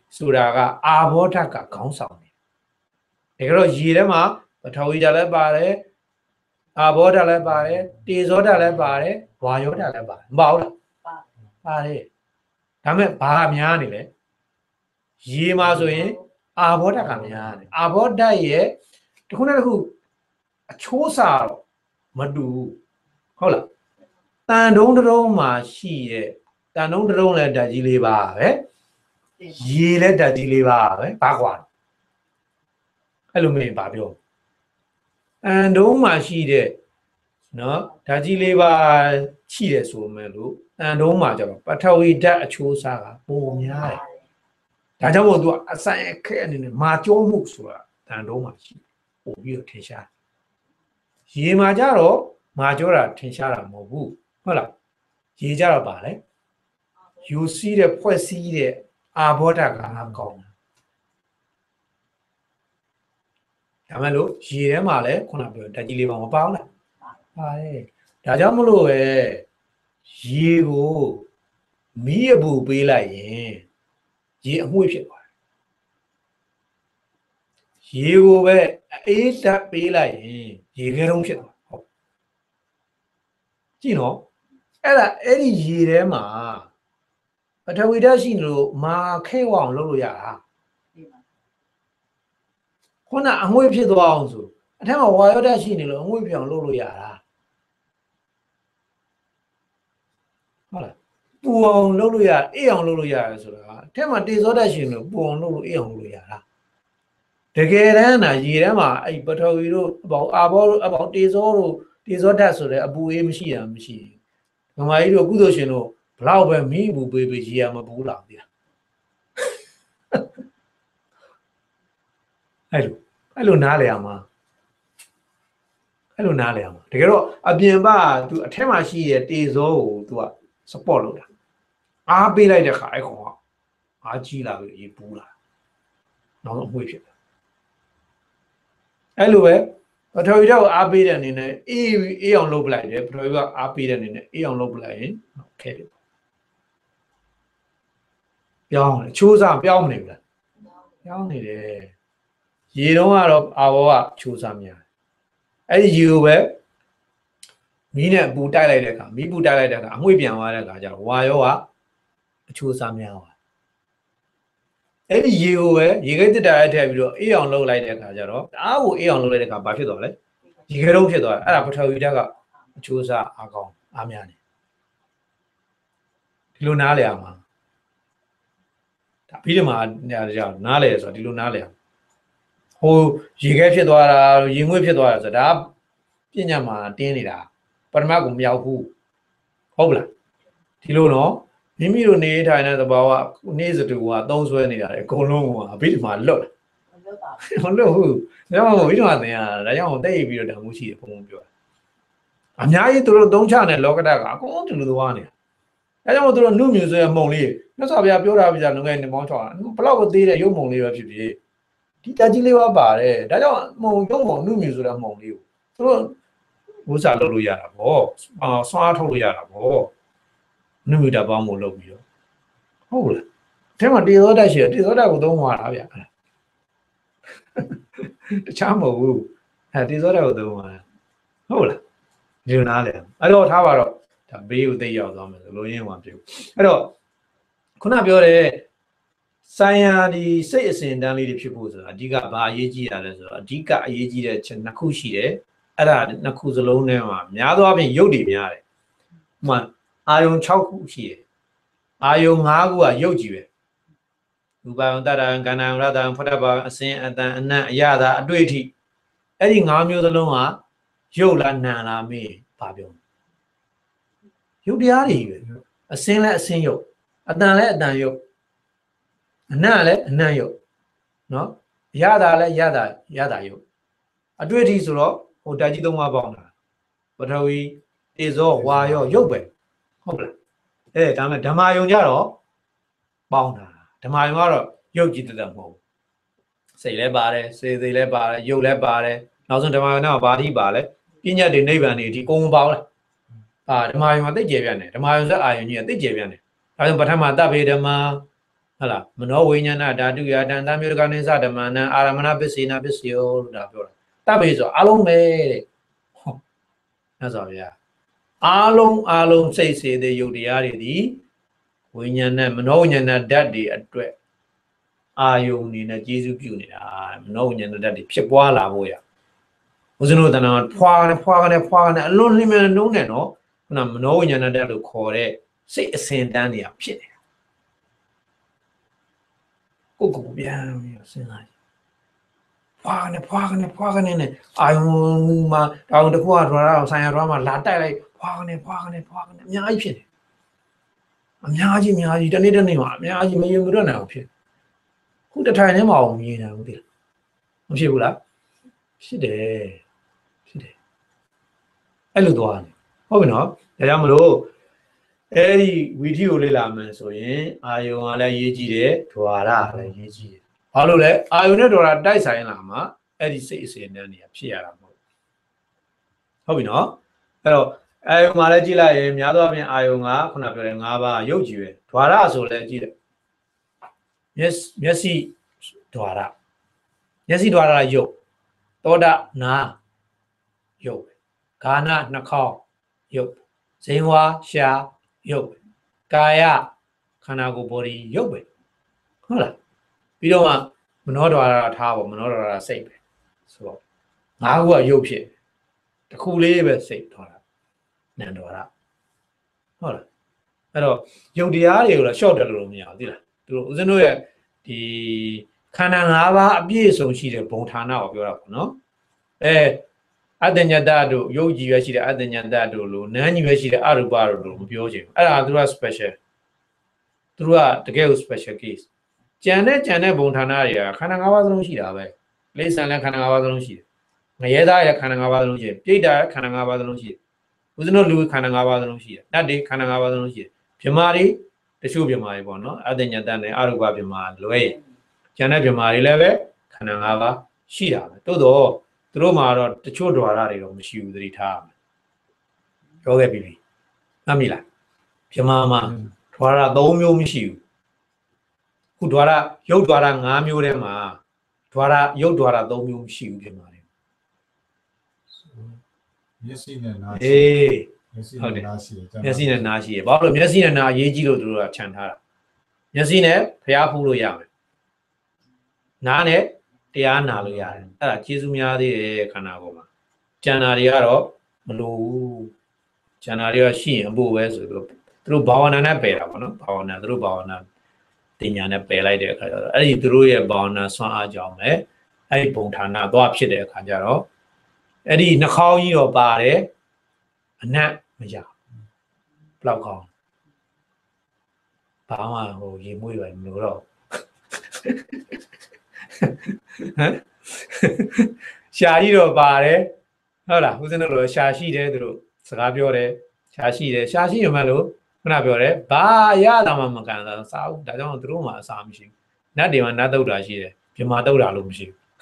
ဆိုတာကအာဘောဓကခေါင်းဆောင်တယ်တကယ်တော့ရေထဲမှာပထဝီဓာတ်လည်းပါတယ်အာဘောဓာတ်လည်းပါတယ်တေဇောဓာတ်လည်းပါတယ်ဝါယောဓာတ်လည်းပါတယ်မပါဘူးလားပါတယ်ဒါမဲ့ဘာများနေလဲရေမှာဆိုရင်အာဘောဓာတ်ကများတယ်အာဘောဓာတ်ရဲ့တစ်ခုနဲ့တစ်ခုအချိုးစာတော့မတူဟုတ်လားတန်တုံးတုံးမှာရှိရဲ့တန်တုံးတုံးလည်းဓာတ်ကြီးလေးပါပဲရေလည်းဓာတ်ကြီးလေးပါပဲဘာကွာအဲ့လိုမျိုးဘာပြောတန်တုံးမှာရှိတဲ့နော်ဓာတ်ကြီးလေးပါရှိတယ်ဆိုမဲ့လို့တန်တုံးမှာကျတော့ပထဝီဓာတ်အချိုးစာကပုံများတယ်ဒါကြောင့်မို့သူကအဆိုင်အခက်အနေနဲ့မာကျောမှုဆိုတာတန်တုံးမှာရှိပို့ပြီးတော့ထင်ရှားရေမှာကြတော့မာကျောတာထင်ရှားတာမဟုတ်ဘူးဟုတ်လားရေကြတော့ပါလေယူစီးတဲ့ဖွဲ့စည်းတဲ့အာဘောဓာတ်ကအကောင်းဒါမှလို့ရေထဲမှာလည်းခုနပြောဓာတ်ကြီးလေးပါမပေါင်းလားပါတယ်ဒါကြောင့်မလို့ပဲရေကိုမီးအပူပေးလိုက်ရင်ရေအမွှေးဖြစ်သွားတယ်ရေကိုပဲအေးဓာတ်ပေးလိုက်ရင်ရေခဲတုံးဖြစ်သွားဟုတ်ကြည့်နော်အဲ့ဒါအဲ့ဒီရေထဲမှာပထဝီဓာတ်ရှိနေလို့မာခဲဝအောင်လုပ်လို့ရတာခုနအငွေ့ဖြစ်သွားအောင်ဆိုအထက်မှာဝါယောဓာတ်ရှိနေလို့အငွေ့ဖြစ်အောင်လုပ်လို့ရတာဟုတ်လားပူအောင်လုပ်လို့ရအေးအောင်လုပ်လို့ရတယ်ဆိုတာအထက်မှာတေဇောဓာတ်ရှိနေလို့ပူအောင်လုပ်လို့အေးအောင်လုပ်လို့ရတာတကယ်တမ်းနာရေထဲမှာအဲ့ပထဝီတို့အပေါအာဘောအပေါတေဇောတို့တေဇောဓာတ်ဆိုတဲ့အပူအေးမရှိတာမရှိဘူးငမာကြီးတို့ကုသိုလ်ရှင်တို့ဘလောက်ပဲမီးပူပေးပေးရေရမပူလာဘူးအဲ့လိုအဲ့လိုနားလေအောင်မှာအဲ့လိုနားလေအောင်တကယ်တော့အပြင်ဘသူအထက်မှာရှိတဲ့တေဇောကိုသူက support လုပ်တာအားပေးလိုက်တဲ့ခါအဲ့ကောင်ကအားကြီးလာပြီးရေပူလာနောက်တော့အမွှေးဖြစ်တာအဲ့လိုပဲပထဝီဓာတ်ကိုအားပေးတဲ့အနေနဲ့အေးအေးအောင်လုပ်ပလိုက်တယ်ပထဝီကအားပေးတဲ့အနေနဲ့အေးအောင်လုပ်ပလိုက်ရင်ခဲတယ်ပြောင်းတယ်ချိုးစားပြောင်းမနေဘူးလားပြောင်းနေတယ်ရေတုံးကတော့အာဘောကချိုးစားများအဲ့ဒီရေကိုပဲမီးနဲ့ပူတိုက်လိုက်တဲ့အခါမီးပူတိုက်လိုက်တဲ့အခါအငွေ့ပြန်သွားတဲ့အခါကျတော့ဝါရောကအချိုးစားများသွားအဲ့ဒီရေကိုပဲရေခဲတစ်တားထည့်ပြီးတော့အေးအောင်လုပ်လိုက်တဲ့အခါကျတော့အားကိုအေးအောင်လုပ်လိုက်တဲ့အခါဘာဖြစ်သွားလဲရေခဲတုံးဖြစ်သွားတယ်အဲ့ဒါပထဝီဓာတ်ကအချိုးစားအားကောင်းအားများနေဒီလိုနားလည်အောင်ပါဒါပြီးတော့မှကြောင်နားလည်ဆိုတော့ဒီလိုနားလည်အောင်ဟိုရေခဲဖြစ်သွားတာရေငွေ့ဖြစ်သွားတာဆိုတော့ဒါပညာမှာတင်းနေတာပထမကမရောက်ဘူးဟုတ်လားဒီလိုနော်မိမိတို့နေထိုင်တဲ့သဘောကနေ့စတူကသုံးဆွဲနေတာလေအကုန်လုံးကအဘိဓမ္မာလွတ်မလွတ်ပါဘူးမလွတ်ဘူးဒါကြောင့်ဘိဓမ္မာသင်ရတာဒါကြောင့်တိတ်ပြီးတော့တန်မှုရှိတယ်ဘုံဘုံပြောအများကြီးသူတို့သုံးချတဲ့လောကဓာတ်ကအကုန်တူလိုသွားနေတာဒါကြောင့်သူတို့နှုတ်မြူဆိုရမုံလေးမြတ်စွာဘုရားပြောတာပြကြလုံခဲ့နေပေါင်းချောင်းဘလောက်ကိုသေးတဲ့ရုပ်မုံလေးပဲဖြစ်ဖြစ်ဒီတကြီးလေးပါပါတယ်ဒါကြောင့်မုံရုပ်မုံနှုတ်မြူဆိုတဲ့မုံလေးကိုသူတို့ဝိဇ္ဇာလုပ်လို့ရတာဗောအာဆွမ်းထုတ်လို့ရတာဗောနှုတ်မြူတာပေါင်းမို့လုပ်ပြီးတော့ဟုတ်လားအဲမှာတေဇောဓာတ်ရှိတယ်တေဇောဓာတ်ကိုသုံးသွားတာဗျတခြားမဟုတ်ဘူးအဲတေဇောဓာတ်ကိုသုံးသွားတာဟုတ်လားဒီလိုနားလေအဲ့တော့ထားပါတော့ဒါဘေးကိုသိရောက်သွားမယ်ဆိုလိုရင်းဟောပြုအဲ့တော့ခုနပြောတဲ့ဆိုင်ရာဒီစိတ်အစဉ်တန်းလေးတွေဖြစ်ဖို့ဆိုတာအဓိကဘာအရေးကြီးတာလဲဆိုတော့အဓိကအရေးကြီးတဲ့ချက်နှစ်ခုရှိတယ်အဲ့ဒါနှစ်ခုစလုံးထဲမှာများသောအားဖြင့်ရုပ်တွေများတယ်ဥပမာအာယုံ၆ခုရှိတယ်အာယုံ၅ခုကရုပ်ကြီးပဲရူပယံတတ္တယံကန္နယံရတ္တယံဖတ်တဘာအစဉ်အတန်အနံ့အရသာအတွေ့အထိအဲ့ဒီ၅မျိုးစလုံးကရုပ်လားနာမ်လားမေးဘာပြောရုပ်တရားတွေပဲအစဉ်လဲအစဉ်ရုပ်အတန်လဲအတန်ရုပ်အနံ့လဲအနံ့ရုပ်နော်ရတာလဲရတာရတာရုပ်အတွေ့အထိဆိုတော့ဟိုဓာတ်ကြီးသုံးပါးပေါင်းတာပထဝီတေဇောဝါယောရုပ်ပဲဟုတ်လားအဲဒါမဲ့ဓမ္မယုံကြတော့ပေါင်းတာဓမ္မယုံကတော့ရုပ်ကြီးတသက်မဟုတ်ဘူးစိတ်လဲပါတယ်စေစိတ်လဲပါတယ်ရုပ်လဲပါတယ်နောက်ဆုံးဓမ္မယုံကဘာတိပါလဲပညာတွေနိဗ္ဗာန်တွေဒီကုံပေါင်းလားအာဓမ္မယုံကသိကျယ်ပြန့်တယ်ဓမ္မယုံစက်အာယုံကြီးကသိကျယ်ပြန့်တယ်ဒါကြောင့်ပထမတဗ္ဗေဓမ္မဟုတ်လားမနောဝိညာဏဓာတုယတန်တမျိုးကနေစဓမ္မနံအာရမဏပစ္စေနပစ္စယောလို့ဒါပြောတာတပ်ပေဆိုအလုံးပဲတဲ့ဟုတ်မြတ်စွာဘုရားအလုံးအလုံးစိတ်စေတဲ့ယုတ်တရားတွေဒီဝိညာဏမနောဝိညာဏဓာတ်တွေအတွက်အာယုန်နေနဲ့ကျေစုပြုနေတာမနောဝိညာဏဓာတ်တွေဖြစ်ပွားလာဖို့ရဦးဇင်းတို့တဏ္ဍာဖွာနဲ့ဖွာနဲ့ဖွာနဲ့အလုံးလင်းမြန်နှုံးနဲ့နော်ခုနမနောဝိညာဏဓာတ်လို့ခေါ်တဲ့စိတ်အစဉ်တန်းတွေကဖြစ်နေတာကိုကိုပြန်ပြီးစဉ်းစားကြည့်ဖွာနဲ့ဖွာနဲ့ဖွာနဲ့နဲ့အာယုန်မှာတောင်တစ်ခုကထွားအောင်ဆိုင်ရထွားမှာလာတိုက်လိုက်ဖွာနဲ့ဖွာနဲ့ဖွာနဲ့အများကြီးဖြစ်တယ်အများကြီးအများကြီးတနေ့တနေ့မှာအများကြီးမယုံမရနိုင်အောင်ဖြစ်ခုတထိုင်ထဲမှာအောင်မြင်တာဟုတ်တယ်မဖြစ်ဘူးလားဖြစ်တယ်ဖြစ်တယ်အဲ့လိုသွားတယ်ဟုတ်ပြီနော်ဒါကြောင့်မလို့အဲ့ဒီဝီထီကိုလေ့လာမယ်ဆိုရင်အာယုံကလည်းရေးကြည့်တယ်ဓဝါရလည်းရေးကြည့်တယ်ဘာလို့လဲအာယုံနဲ့ဓဝါရတိုက်ဆိုင်လာမှာအဲ့ဒီစိတ်အစဉ်တန်းတွေကဖြစ်ရတာမဟုတ်ဟုတ်ပြီနော်အဲ့တော့အာယုံမှာလည်းကြည့်လိုက်ရင်များသောအားဖြင့်အာယုံကခုနပြောတဲ့၅ပါးရုပ်ကြည့်ပဲဓဝါရဆိုလည်းကြည့်တယ်မျက်မျက်စိဓဝါရမျက်စိဓဝါရရုပ်သောတာနာရုပ်ဂါနနှာခေါင်းရုပ်ဇိမ်ဝါရှာရုပ်ကာယခန္ဓာကိုယ် body ရုပ်ပဲဟုတ်လားပြီးတော့မှမနောဓဝါရထားပေါ့မနောဓဝါရစိတ်ပဲဆိုတော့ငါးခုကရုပ်ဖြစ်တခုလေးပဲစိတ်ထောတာနံဓဝါရဟုတ်လားအဲ့တော့ယုတ်တရားတွေကိုလည်း short တယ်လို့မရဘူးသိလားသူတို့ဦးဇင်းတို့ရဲ့ဒီခန္ဓာ၅ပါးအပြည့်အစုံရှိတဲ့ဘုံဌာနကိုပြောတာပေါ့နော်အဲအတ္တညတတို့ယုတ်ကြည်ရရှိတဲ့အတ္တညတတို့လို့နန်းကြီးပဲရှိတဲ့အရူပတို့လို့မပြောချင်ဘူးအဲ့ဒါသူက special သူကတကယ်ကို special case ကြံတဲ့ကြံတဲ့ဘုံဌာနတွေကခန္ဓာ၅ပါးစလုံးရှိတာပဲလိမ့်ဆန်လည်းခန္ဓာ၅ပါးစလုံးရှိတယ်ငရဲသားရဲ့ခန္ဓာ၅ပါးစလုံးရှိတယ်ပြိတ္တာရဲ့ခန္ဓာ၅ပါးစလုံးရှိတယ်ဦးဇင်းတို့လူခန္ဓာ၅ပါးစလုံးရှိတယ်နတ်တွေခန္ဓာ၅ပါးစလုံးရှိတယ်ဗြဟ္မာတွေတချို့ဗြဟ္မာတွေပေါ့နော်အတ္တညတနဲ့အရူပဗြဟ္မာလွဲကျန်တဲ့ဗြဟ္မာတွေလည်းပဲခန္ဓာ၅ပါးရှိတာပဲတိုးတော့သူတို့မှာတော့တချို့ဓဝါရတွေတော့မရှိဘူးသတိထားရမယ်ပြောခဲ့ပြီမှတ်မိလားဗြဟ္မာမှာဓဝါရ၃မျိုးမရှိဘူးခုဓဝါရရုပ်ဓဝါရ၅မျိုးထဲမှာဓဝါရရုပ်ဓဝါရ၃မျိုးမရှိဘူးဗြဟ္မာတွေ
မျက်စိနဲ့နားရှိ
အေး
မျက်စိနဲ့နားရှိတယ်
မျက်စိနဲ့နားရှိတယ်ဘာလို့မျက်စိနဲ့နားအရေးကြီးလို့သူတို့ကခြံထားတာမျက်စိနဲ့ဖျားဖူးလို့ရမယ်နားနဲ့တရားနာလို့ရတယ်အဲ့ဒါကျေးဇူးများသေးတယ်ခန္ဓာကိုယ်မှာကျန်တာတွေကတော့မလိုဘူးကျန်တာတွေကရှိရင်အဖို့ပဲဆိုတော့သူတို့ဘာဝနာနဲ့ပယ်တာပေါ့နော်ဘာဝနာသူတို့ဘာဝနာတင်ညာနဲ့ပယ်လိုက်တဲ့အခါကျတော့အဲ့ဒီသူတို့ရဲ့ဘာဝနာဆွမ်းအားကြောင့်ပဲအဲ့ဒီဘုံဌာနသွားဖြစ်တဲ့အခါကျတော့အဲ့ဒီနှာခေါင်းကြီးတော့ပါတယ်အနက်မရဘလောက်ကောင်းဘာမှဟိုရေမွေးပဲမလို့တော့ဟမ်ရှာကြီးတော့ပါတယ်ဟုတ်လားဦးဇင်းတို့လိုရှာရှိတယ်သူတို့စကားပြောတယ်ရှာရှိတယ်ရှာရှိရမှလို့ခုနပြောတယ်ဘာရတာမှမကန်တာစားဘူးဒါကြောင့်သူတို့မှအစားမရှိဘူးနတ်တွေမှာနတ်တုတ်တာရှိတယ်ပြမတုတ်တာလို့မရှိ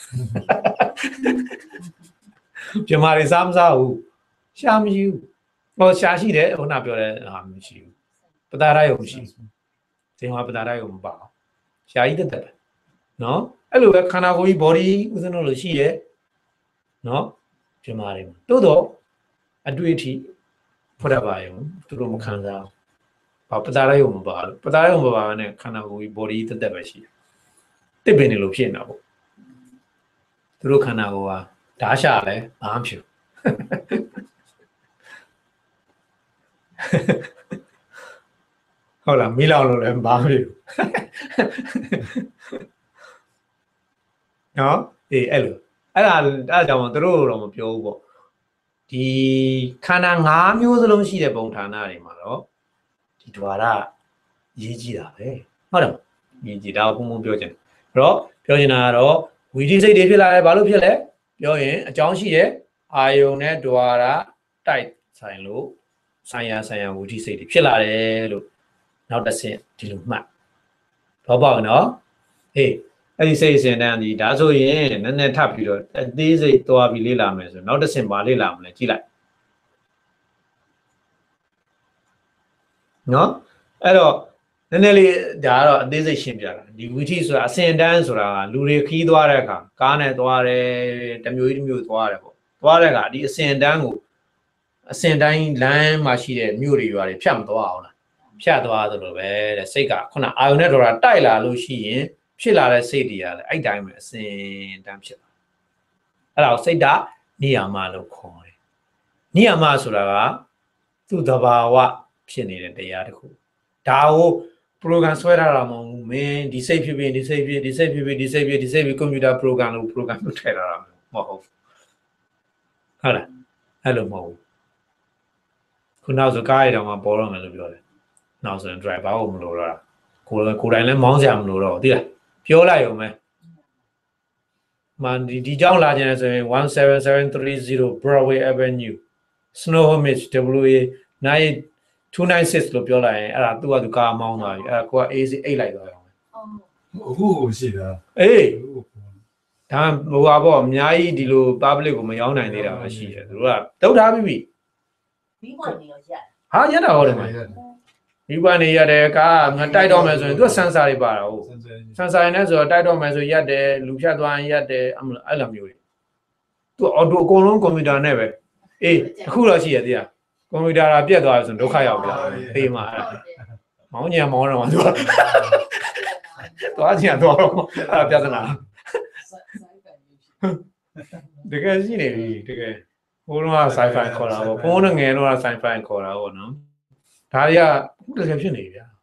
ဘူးပြမတွေစားမစားဘူးရှာမရှိဘူးဟောရှာရှိတယ်ခုနပြောတယ်ဟာမရှိဘူးပတာရယုံမရှိဘူးဇင်ဝပတာရယုံမပါဘူးရှာကြီးတက်တက်နော်အဲ့လိုပဲခန္ဓာကိုယ်ကြီး body ဦးဇင်းတို့လိုရှိရဲ့နော်ပြမာတယ်တိုးတော့အတွေ့အထိဖွက်ရပါရောသူတို့မခံစားဘာပတာရယုံမပါလို့ပတာရယုံမပါနဲ့ခန္ဓာကိုယ်ကြီး body တက်တက်ပဲရှိတယ်တစ်ပင်နေလို့ဖြစ်နေတာပေါ့သူတို့ခန္ဓာကိုယ်ကဓာရှာလဲဘာမှဖြစ်ဟုတ်လားမီးလောင်လို့လည်းဘာမှဖြစ်နော်အေးအဲ့လိုအဲ့ဒါအဲ့ဒါကြောင့်မတို့တော့မပြောဘူးပေါ့ဒီခန္ဓာ၅မျိုးစလုံးရှိတဲ့ပုံဌာနတွေမှာတော့ဒီဓဝါရရေးကြည့်တာပဲဟုတ်တယ်ရေးကြည့်တာကိုဘုံဘုံပြောချင်တယ်အဲ့တော့ပြောချင်တာကတော့ဝီဒီစိတ်တွေဖြစ်လာတယ်ဘာလို့ဖြစ်လဲပြောရင်အကြောင်းရှိရဲ့အာယုန်နဲ့ဓဝါရတိုက်ဆိုင်လို့ဆိုင်ရာဆိုင်ရာဝီဒီစိတ်တွေဖြစ်လာတယ်လို့နောက်တစ်ဆင့်ဒီလိုမှတ်တော့ပေါ့နော်ဟေးအဲ့ဒီစိတ်အစဉ်တန်းဒီဒါဆိုရင်နည်းနည်းထပ်ပြီးတော့အသေးစိတ်သွားပြီးလေ့လာမယ်ဆိုနောက်တစ်ဆင့်ပါလေ့လာမလဲကြည့်လိုက်နော်အဲ့တော့ည်းနည်းလေးဒါကတော့အသေးစိတ်ရှင်းပြတာဒီဝီထိဆိုတာအစင်တန်းဆိုတာကလူတွေခီးသွားတဲ့အခါကားနဲ့သွားတယ်တမျိုးကြီးတမျိုးသွားတယ်ပေါ့သွားတဲ့အခါဒီအစင်တန်းကိုအစင်တိုင်းလမ်းမှာရှိတဲ့မြို့တွေရွာတွေဖြတ်မသွားအောင်လားဖြတ်သွားသလိုပဲတဲ့စိတ်ကခုနအာယုန်နဲ့ဒေါ်လာတိုက်လာလို့ရှိရင်ဖြစ်လာတဲ့စိတ်တွေကလည်းအဲ့တိုင်းပဲအစင်တန်းဖြစ်လာအဲ့ဒါကိုစိတ်ဓာတ်နိယာမလို့ခေါ်တယ်နိယာမဆိုတာကသူ့သဘာဝဖြစ်နေတဲ့တရားတစ်ခုဒါကို program ဆွဲထားတာမဟုတ်ဘူးမင်းဒီစိတ်ဖြစ်ဖြစ်ဒီစိတ်ဖြစ်ဒီစိတ်ဖြစ်ဖြစ်ဒီစိတ်ဖြစ်ဒီစိတ်ဖြစ် computer program လို့ program လုပ်ထည့်ထားတာမဟုတ်ဘူးဟုတ်လားအဲ့လိုမဟုတ်ဘူးခုနောက်ဆိုကားရအောင်မှာပေါ်တော့မယ်လို့ပြောတယ်နောက်ဆိုရင် driver ကိုမလို့တော့ကိုယ်ကိုယ်တိုင်လည်းမောင်းစရာမလိုတော့သိလားပြောလိုက်ရုံပဲမန်ဒီဒီကြောင်းလာကြတယ်ဆိုရင်one seven seven three zero Broadway Avenue Snohomish W A nine two nine six လို့ပြောလိုက်ရင်အဲ့ဒါသူ့ကသူကားမောင်းသွားပြီအဲ့ဒါကိုက A C အိတ်လိုက်သွားရော
အခုရှိတာ
အေးဒါဟိုပါပေါ့အများကြီးဒီလို public ကိုမရောက်နိုင်သေးတာပဲရှိတယ်သူတို့ကတုတ်ထားပြီးပြီ
ပြီးပေါ်နေရောရက်
ဟာရက်တာဟုတ်တယ်မှာဒီဘက်နေရတယ်ကားငါတိုက်တော့မယ်ဆိုရင်သူကဆန်ဆာတွေပါတာဟုတ်ဆန်ဆာရင်းနဲ့ဆိုတော့တိုက်တော့မယ်ဆိုရက်တယ်လူဖြတ်သွားရင်ရက်တယ်အဲ့လိုမျိုးတွေသူအော်တိုအကုန်လုံးကွန်ပျူတာနဲ့ပဲအေးအခုတော့ရှိရသေးတယ်ကွန်ပျူတာကပြတ်သွားပြီဆိုဒုက္ခရောက်ပြီလားသိမှာမောင်းညံမောင်းတော့မှာသူကသွားချင်တော့အဲ့ဒါပြဿနာတကယ်ရှိနေပြီတကယ်ဘိုးတော်က sci-fi ခေါ်တာပေါ့ဘိုးနဲ့ငယ်တော့ sci-fi ခေါ်တာပေါ့နော်ဒါတွေကတကယ်ဖြစ်နေပြီဗျာ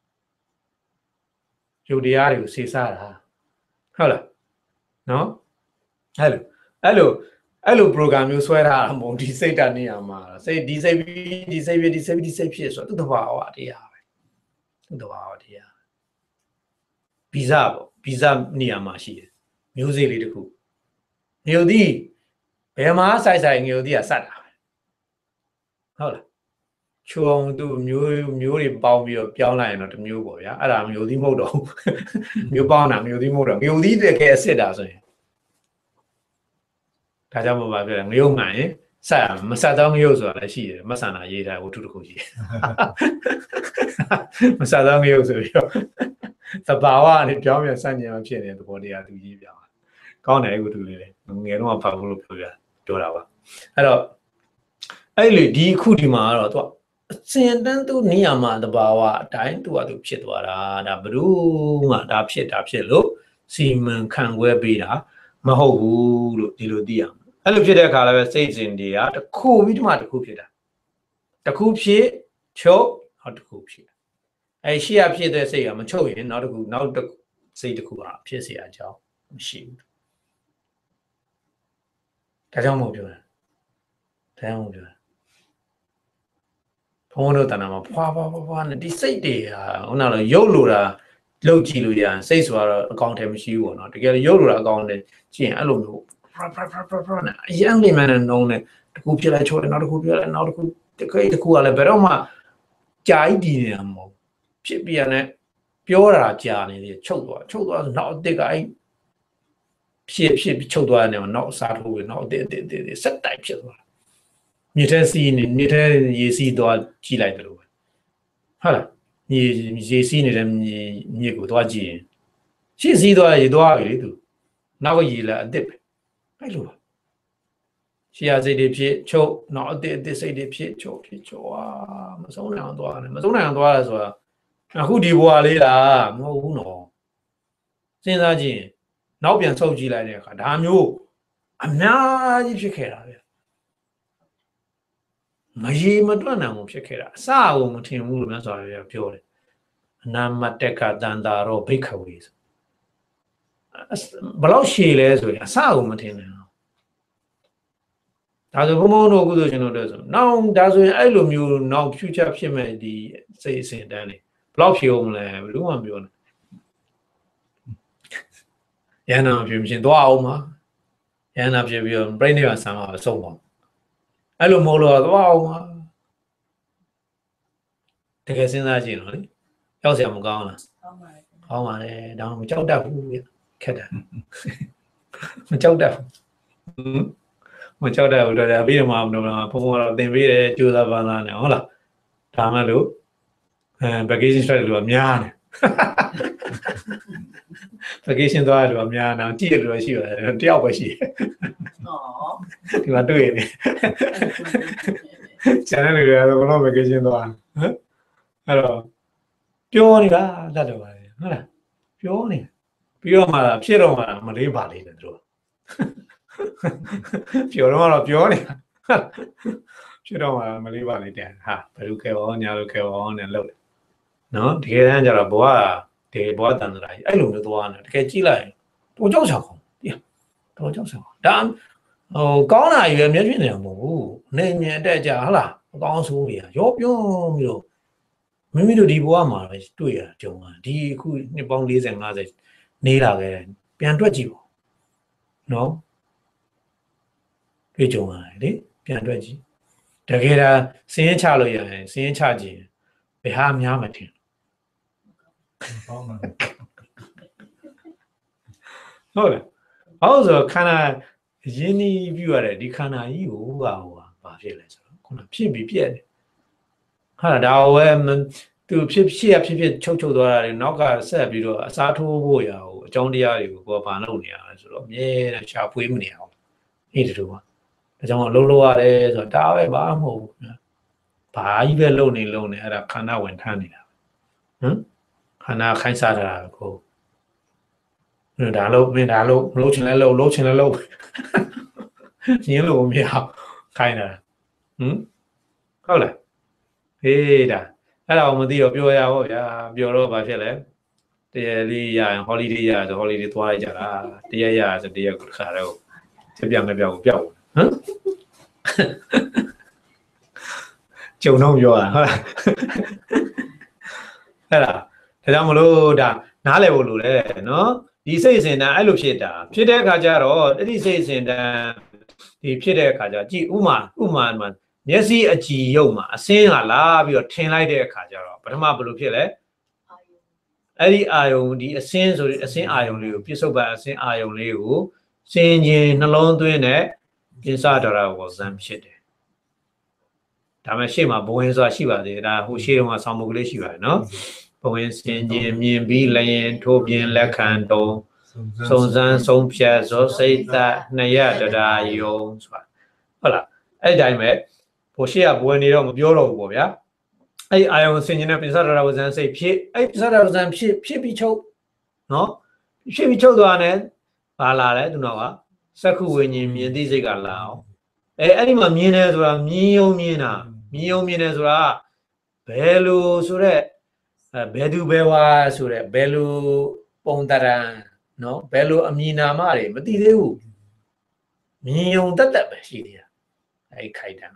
ယုတ်တရားတွေကိုစေစားတာဟုတ်လားနော်အဲ့လိုအဲ့လိုအဲ့လို program မျိုးဆွဲထားတာမဟုတ်ဒီစိတ်ဓာတ်နေရာမှာစိတ်ဒီစိတ်ပြီးဒီစိတ်ပြီးဒီစိတ်ပြီးဒီစိတ်ဖြစ်ဆိုတော့သူ့တဘာဝတရားပဲသူ့တဘာဝတရားဗီဇပေါ့ဗီဇနေရာမှာရှိတယ်မျိုးစေ့လေးတစ်ခုမျိုးသီးဘယ်မှာစိုက်စိုက်မျိုးသီးကစတာပဲဟုတ်လားချုံသူမျိုးမျိုးတွေပေါင်းပြီးတော့ပြောင်းလိုက်ရင်တော့တစ်မျိုးပေါ့ဗျာအဲ့ဒါမျိုးသီးမဟုတ်တော့မျိုးပေါင်းတာမျိုးသီးမဟုတ်တော့မျိုးသီးတကယ်အစ်စ်တာဆိုရင်ဒါကြောင့်မပါပြောတယ်ငရုတ်မှန်ရင်ဆက်မဆက်တော့ငရုတ်ဆိုတာလည်းရှိတယ်မဆန်တာရေးထားဝတ္ထုတစ်ခုရှိတယ်မဆက်တော့ငရုတ်ဆိုပြီးတော့သဘာဝနဲ့ပြောင်းပြန်စัญญาဖြစ်နေတဲ့သဘောတရားသူရေးပြပါကောင်းတယ်အခုတူလေးလေငယ်တော့ဖတ်ဖို့လို့ပြောပြပြောတာပါအဲ့တော့အဲ့လေဒီအခုဒီမှာကတော့သူကအစင်တန်းသူနေရာမှာသဘာဝအတိုင်းသူကသူဖြစ်သွားတာဒါဘယ်သူမှဒါဖြစ်တာဖြစ်လို့စီမံခန့်ခွဲပေးတာမဟုတ်ဘူးလို့ဒီလိုသိရမှာအဲ့လိုဖြစ်တဲ့အခါလည်းပဲစိတ်စဉ်တွေကတစ်ခုပြီးတမှတစ်ခုဖြစ်တာတစ်ခုဖြစ်ချုပ်နောက်တစ်ခုဖြစ်အဲ့ရှေ့ကဖြစ်တဲ့စိတ်ကမချုပ်ရင်နောက်တစ်ခုနောက်တစ်စိတ်တစ်ခုကဖြစ်เสียအကြောင်းမရှိဘူးဒါကြောင့်မို့ပြောတာဒါကြောင့်မို့ပြောတာဘုံတို့တဏ္ဍာမှာဖွာဖွာဖွာနဲ့ဒီစိတ်တွေဟာခုနကရုပ်လိုတာလှုပ်ကြည့်လို့ရရင်စိတ်ဆိုတော့အကောင့်ထဲမရှိဘူးပေါ့နော်တကယ်ရုပ်လိုတာအကောင့်ထဲကြည့်ရင်အဲ့လိုမျိုးဖဖဖဖဖနဲ့အရင်လေးမှန်းနဲ့နှုံးနဲ့တကူဖြစ်လိုက်ချိုးတယ်နောက်တစ်ခုပြလိုက်နောက်တစ်ခုတကယ်တကူကလည်းဘယ်တော့မှကြာကြီးတည်နေတာမဟုတ်ဖြစ်ပြနဲ့ပြောတာကြာနေတယ်ချုပ်သွားချုပ်သွားဆိုနောက်အစ်စ်ကအဲ့ဖြစ်ဖြစ်ချုပ်သွားတယ်နောက်အစားထိုးပြီးနောက်အစ်စ်အစ်စ်စက်တိုက်ဖြစ်သွားမြေထဲစီးနေမြေထဲရေစီးသွားကြည့်လိုက်တယ်လို့ပဲဟုတ်လားမြေရေစီးနေတဲ့မြေမြေကိုသွားကြည့်ရင်ရှေ့စီးသွားရေသွားပြီလေသူနောက်ကရေလာအစ်စ်ပဲအဲ့လိုပါရှေ့ရစိတ်တွေဖြစ်ချုပ်နောက်အစ်စ်အစ်စ်စိတ်တွေဖြစ်ချုပ်ဖြစ်ချုပ်အာမဆုံးနိုင်အောင်သွားတယ်မဆုံးနိုင်အောင်သွားတယ်ဆိုတာအခုဒီဘွားလေးလားမဟုတ်ဘူးနော်စဉ်းစားကြည့်နောက်ပြန်ဆုပ်ကြည့်လိုက်တဲ့အခါဒါမျိုးအများကြီးဖြစ်ခဲ့တာဗျမရေမတွက်နိုင်ဘူးဖြစ်ခဲ့တာအစအုံမထင်ဘူးလို့မြတ်စွာဘုရားပြောတယ်အနာမတက်ကတန်တာရောဘိခဝေဆိုဘလောက်ရှည်လဲဆိုရင်အစအုံမထင်နိုင်ဘူးဒါဆိုဘုံဘုံတို့ကုသိုလ်ရှင်တို့တဲ့ဆိုနောက်ဒါဆိုရင်အဲ့လိုမျိုးနောက် future ဖြစ်မဲ့ဒီစိတ်အစဉ်တန်းလေးဘလောက်ဖြေအောင်မလဲဘယ်လိုမှမပြောနဲ့ရဟန္တာဖြစ်ရှင်သွားအောင်ပါရဟန္တာဖြစ်ပြီးတော့ပြိဋိဘံဆံမှာဆုံးပါအဲ့လိုမဟုတ်တော့သွားအောင်ပါတကယ်စဉ်းစားကြည့်တော့လေရောက်စရာမကောင်းလားကောင်းပါတယ်ကောင်းပါတယ်ဒါမှမကြောက်တတ်ဘူးခက်တယ်မကြောက်တတ်ဘူးမကြောက်တတ်ဘူးတော့ပြီးတော့မှဘုံဘုံတော့သင်ပေးတယ်ကြိုးစားပန်းစားနေဟုတ်လားဒါမှလို့အဲ vacation ထွက်တယ်လို့များတယ် vacation သွားတယ်လို့များတယ်ကြည့်တယ်လို့ရှိပါတယ်တယောက်ပဲရှိတယ်
อ๋อ
ဒီမှာတွေ့နေ ကျန်တဲ့လူတွေကဘယ်လို vacation သွားဟမ်အဲ့တော့ပြောနေတာတတ်တယ်ပါလေဟုတ်လားပြောနေပြီးတော့မှဖြစ်တော့မှမလေးပါလေးတယ်သူတို့ပြောတော့ပြောနေတာဖြစ်တော့မှမလေးပါလေးတဲ့ဟာဘယ်လိုခဲရောညာလိုခဲရောနဲ့လုပ်တယ်နော်တကယ်တမ်းကျတော့ဘဝဒီဘဝတန်တရာကြီးအဲ့လိုမျိုးသွားနေတကယ်ကြည့်လိုက်တော့ကြောက်ဆောင်တော့ကြောက်ဆောင်ဒါဟိုကောင်းတာရွယ်မျက်ဖြစ်နေတာမဟုတ်ဘူးနေညံတက်ကြဟုတ်လားအကောင်းဆုံးတွေရောပြုံးပြီးတော့မိမိတို့ဒီဘဝမှာပဲတွေ့ရကြုံတာဒီအခုနှစ်ပေါင်း၄၀ ၅၀နေလာခဲ့ပြန်တွက်ကြည့်ပါနော်တွေ့ကြုံရတယ်လေပြန်တွက်ကြည့်တကယ်ဒါစင်းရင်ချလို့ရရင်စင်းရင်ချကြည့်ဘယ်ဟာများမထင်ဟုတ်လားဟုတ်ဆိုခန္ဓာရင်းနှီးပြရတယ်ဒီခန္ဓာကြီးကိုဟိုဟာဘာဖြစ်လဲဆိုတော့ခုနဖြစ်ပြီးပြက်တယ်ဟာဒါဝဲသူဖြစ်ဖြစ်ဖြစ်ဖြစ်ချုပ်ချုပ်သွားတာတွေနောက်ကဆက်ပြီးတော့အစားထိုးဖို့ရအောင်အကြောင်းတရားတွေကိုကိုယ်ဘာလုပ်နေရလဲဆိုတော့အမြဲတမ်းရှာဖွေးမနေအောင်အဲ့ဒီလိုပါဒါကြောင့်အလုပ်လုပ်ရတယ်ဆိုတော့ဒါပဲဘာမှမဟုတ်ဘူးဘာကြီးပဲလုပ်နေလုပ်နေအဲ့ဒါခန္ဓာဝင်ထမ်းနေတာဟမ်ခန္ဓာခိုင်းစားတာကိုဒါလို့မင်းဒါလို့လှုပ်ချင်လဲလှုပ်လှုပ်ချင်လဲလှုပ်ရင်းလို့မရခိုင်းတာဟမ်ဟုတ်လားဟေးဒါအဲ့ဒါမသိတော့ပြောရပါဗျာပြောတော့ဘာဖြစ်လဲတရလေးရရင် holiday ရဆို holiday သွားလိုက်ကြတာတရရဆိုတရကိုခါတော့ချက်ပြောင်းလည်းပြောင်းကိုပြောက်ဟမ်ကျုံတော့ပြောတာဟုတ်လားအဲ့ဒါဒါကြောင့်မလို့ဒါနားလည်ဖို့လိုတယ်နော်ဒီစိတ်စဉ်တန်းအဲ့လိုဖြစ်တာဖြစ်တဲ့အခါကျတော့အဲ့ဒီစိတ်စဉ်တန်းဒီဖြစ်တဲ့အခါကျကြည့်ဥမာဥမာမှာမျက်စိအကြည်ရုပ်မှာအစင်းလာလာပြီးတော့ထင်လိုက်တဲ့အခါကျတော့ပထမဘယ်လိုဖြစ်လဲအဲ့ဒီအာယုံဒီအစင်းဆိုတဲ့အစင်းအာယုံလေးကိုပြစ္ဆုတ်ပန်အစင်းအာယုံလေးကိုစင်ချင်းနှလုံးသွင်းတဲ့ပြစ္ဆဒရာဝဇံဖြစ်တယ်ဒါမှရှေ့မှာဘဝင်ဆိုတာရှိပါသေးတယ်ဒါဟိုရှေ့တုန်းကဆောင်းမုတ်ကလေးရှိပါတယ်နော်ဘဝင်စင်ချင်းမြင်ပြီးလျင်ထိုးပြင်းလက်ခံတုံးစုံစမ်းဆုံးဖြတ်ဇောစိတ်တနှစ်ရတရာယုံဆိုတာဟုတ်လားအဲ့ဒီတိုင်းပဲဟိုရှေ့ကဘဝင်နေတော့မပြောတော့ဘူးပေါ့ဗျာအဲ့အာယုံစင်ချင်းနဲ့ပြစ္ဆဒရာဝဇံစိတ်ဖြစ်အဲ့ပြစ္ဆဒရာဝဇံဖြစ်ဖြစ်ပြီးချုပ်နော်ဖြစ်ပြီးချုပ်သွားတယ်ဘာလာလဲသူတော့ကစက္ခုဝိညာဉ်မြင်သိစိတ်ကလာအောင်အဲအဲ့ဒီမှာမြင်တယ်ဆိုတာမြင်ယုံမြင်တာမြင်ယုံမြင်တယ်ဆိုတာဘယ်လိုဆိုတော့အဲဘယ်သူဘယ်ဝါဆိုတော့ဘယ်လိုပုံတရံနော်ဘယ်လိုအမည်နာမတွေမသိသေးဘူးမြင်ယုံတတ်တတ်ပဲရှိသေးတာအဲ့ခိုက်တာ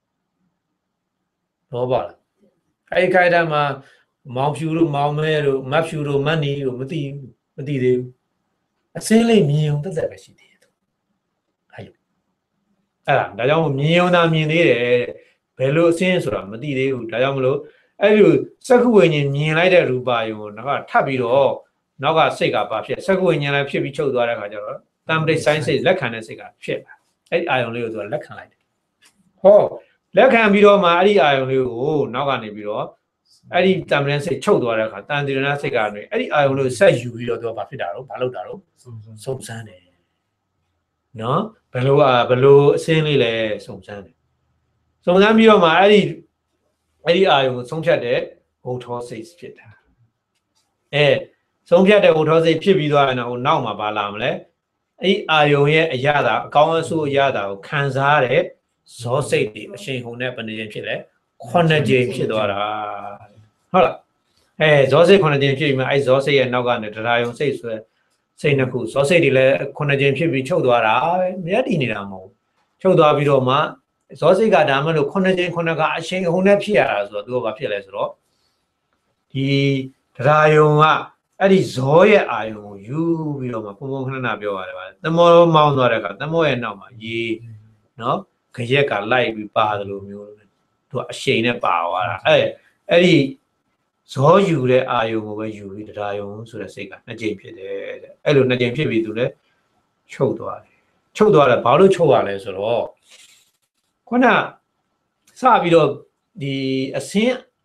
တော့ပါလားအဲ့ခိုက်တာမှာမောင်ဖြူတို့မောင်မဲတို့မတ်ဖြူတို့မတ်နီတို့မသိဘူးမသိသေးဘူးအစင်းလေးမြင်ယုံတတ်တတ်ပဲရှိသေးတယ်အဲ့အဲ့ဒါဒါကြောင့်မြင်ယုံတာမြင်သေးတယ်ဘယ်လိုအစင်းဆိုတာမသိသေးဘူးဒါကြောင့်မလို့အဲ့ဒီစက္ခုဝိညာဉ်မြင်လိုက်တဲ့ရူပါယုံကိုတော့ထပ်ပြီးတော့နောက်ကစိတ်ကဘာဖြစ်စက္ခုဝိညာဉ်လည်းဖြစ်ပြီးချုပ်သွားတဲ့ခါကျတော့တမ္ပတိစိုင်းစိတ်လက်ခံတဲ့စိတ်ကဖြစ်လာအဲ့ဒီအာယုံလေးကိုသူကလက်ခံလိုက်တယ်ဟောလက်ခံပြီးတော့မှအဲ့ဒီအာယုံလေးကိုနောက်ကနေပြီးတော့အဲ့ဒီတမ္ပတိစိတ်ချုပ်သွားတဲ့ခါတန်တိရဏစိတ်ကနေအဲ့ဒီအာယုံလေးကိုဆက်ယူပြီးတော့သူကဘာဖြစ်တာတော့ဘာလုပ်တာတော့စုံစမ်းတယ်နော်ဘယ်လိုอ่ะဘယ်လိုအစင်းလေးလဲစုံစမ်းတယ်စုံစမ်းပြီးတော့မှအဲ့ဒီအဲ့ဒီအာယုံကိုဆုံးဖြတ်တဲ့ဟိုထောစိတ်ဖြစ်တာအဲဆုံးဖြတ်တဲ့ဟိုထောစိတ်ဖြစ်ပြီးသွားရင်တော့ဟိုနောက်မှာဘာလာမလဲအဲ့ဒီအာယုံရဲ့အရာတာအကောင်းအဆိုးအရာတာကိုခံစားတဲ့ဇောစိတ်တွေအရှိန်ဟုန်နဲ့ဘယ်နှကြိမ်ဖြစ်လဲခုနှစ်ကြိမ်ဖြစ်သွားတာဟုတ်လားအဲဇောစိတ်ခုနှစ်ကြိမ်ဖြစ်ပြီးမှအဲ့ဇောစိတ်ရဲ့နောက်ကနေတရားယုံစိတ်ဆိုစိတ်နှစ်ခုဇောစိတ်တွေလည်းခုနှစ်ကြိမ်ဖြစ်ပြီးချုပ်သွားတာပဲမျက်တည်နေတာမဟုတ်ချုပ်သွားပြီးတော့မှဇောစိတ်ကဒါမှမဟုတ်ခုနှစ်ကြိမ်ခုနှစ်ကအချိန်ဟုန်နဲ့ဖြစ်ရတာဆိုတော့သူကဘာဖြစ်လဲဆိုတော့ဒီတရားယုံကအဲ့ဒီဇောရဲ့အာယုံကိုယူပြီးတော့မှပုံပုံခဏခဏပြောရတယ်ဗျာသမောမောင်းသွားတဲ့အခါသမောရဲ့နောက်မှာရေနော်ခရက်ကလိုက်ပြီးပါတယ်လို့မျိုးသူကအရှိန်နဲ့ပါသွားတာအဲ့အဲ့ဒီဇောယူတဲ့အာယုံကိုပဲယူပြီးတရားယုံဆိုတဲ့စိတ်ကနှစ်ကြိမ်ဖြစ်တယ်တဲ့အဲ့လိုနှစ်ကြိမ်ဖြစ်ပြီးသူလည်းချုပ်သွားတယ်ချုပ်သွားတယ်ဘာလို့ချုပ်ရလဲဆိုတော့ခုနစပြီးတော့ဒီအစင်း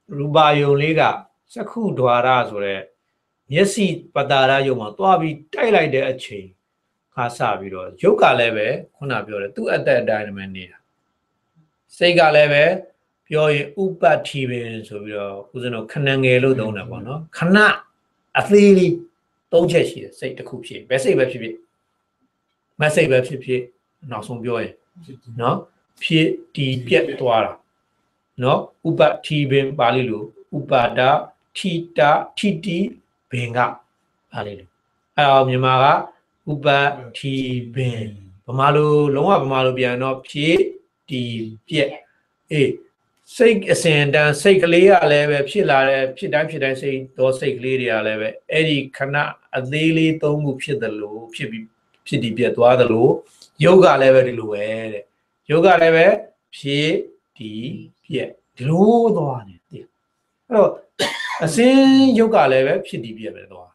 ရူပါယုံလေးကစက္ခုဒွါရဆိုတဲ့မျက်စိပတာရယုံမှာတွားပြီးတိုက်လိုက်တဲ့အချိန်ခါစပြီးတော့ယုတ်ကလည်းပဲခုနပြောတယ်သူ့အသက်အတိုင်းပဲနေတာစိတ်ကလည်းပဲပြောရင်ဥပတ္ထိပင်ဆိုပြီးတော့ဦးဇင်းတို့ခဏငယ်လို့သုံးတယ်ပေါ့နော်ခဏအသေးလေးသုံးချက်ရှိတယ်စိတ်တစ်ခုဖြစ်ဘယ်စိတ်ပဲဖြစ်ဖြစ်မစိတ်ပဲဖြစ်ဖြစ်နောက်ဆုံးပြောရင်နော်ဖြစ်တီပြက်သွားတာနော်ဥပတ္ထိပင်ပါဠိလိုဥပါဒထိတာထိတိဘင်ကပါဠိလိုအဲ့တော့မြန်မာကဥပတ္ထိပင်ဗမာလိုလုံးဝဗမာလိုပြန်တော့ဖြစ်တီပြက်အေးစိတ်အစဉ်တန်းစိတ်ကလေးကလည်းပဲဖြစ်လာတဲ့ဖြစ်တိုင်းဖြစ်တိုင်းစိတ်တော့စိတ်ကလေးတွေကလည်းပဲအဲ့ဒီခဏအသေးလေးသုံးခုဖြစ်တယ်လို့ဖြစ်ပြီးဖြစ်ဒီပြက်သွားတယ်လို့ယုတ်ကလည်းပဲဒီလိုပဲတဲ့ယုတ်ကလည်းပဲဖြစ်ဒီပြက်ဒီလိုသွားနေတယ်အဲ့တော့အစဉ်ယုတ်ကလည်းပဲဖြစ်ဒီပြက်ပဲသွား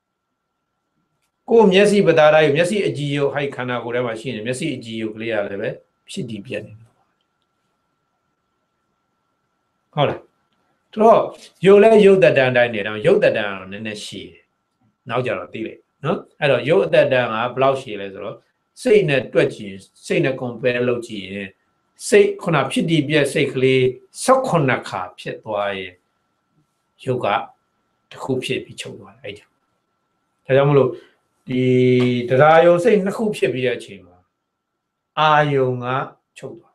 ကိုမျက်စိပတာရယုတ်မျက်စိအကြည်ယုတ်ဟိုက်ခန္ဓာကိုယ်ထဲမှာရှိနေမျက်စိအကြည်ယုတ်ကလေးကလည်းပဲဖြစ်ဒီပြက်နေဟုတ်လားတော့ရုပ်လဲရုပ်တတန်တိုင်းနေတော့ရုပ်တတန်ကတော့နည်းနည်းရှည်တယ်နောက်ကြတော့သိလိုက်နော်အဲ့တော့ရုပ်အတတန်ကဘယ်လောက်ရှည်လဲဆိုတော့စိတ်နဲ့တွက်ကြည့်စိတ်နဲ့ compare လုပ်ကြည့်ရင်စိတ်ခုနဖြစ်တည်ပြက်စိတ်ကလေး၁၈ခါဖြစ်သွားရင်ရုပ်ကတစ်ခုဖြစ်ပြီးချုပ်သွားတယ်အဲ့ဒါဒါကြောင့်မလို့ဒီတရားယုံစိတ်နှစ်ခုဖြစ်ပြီးတဲ့အချိန်မှာအာယုံကချုပ်သွား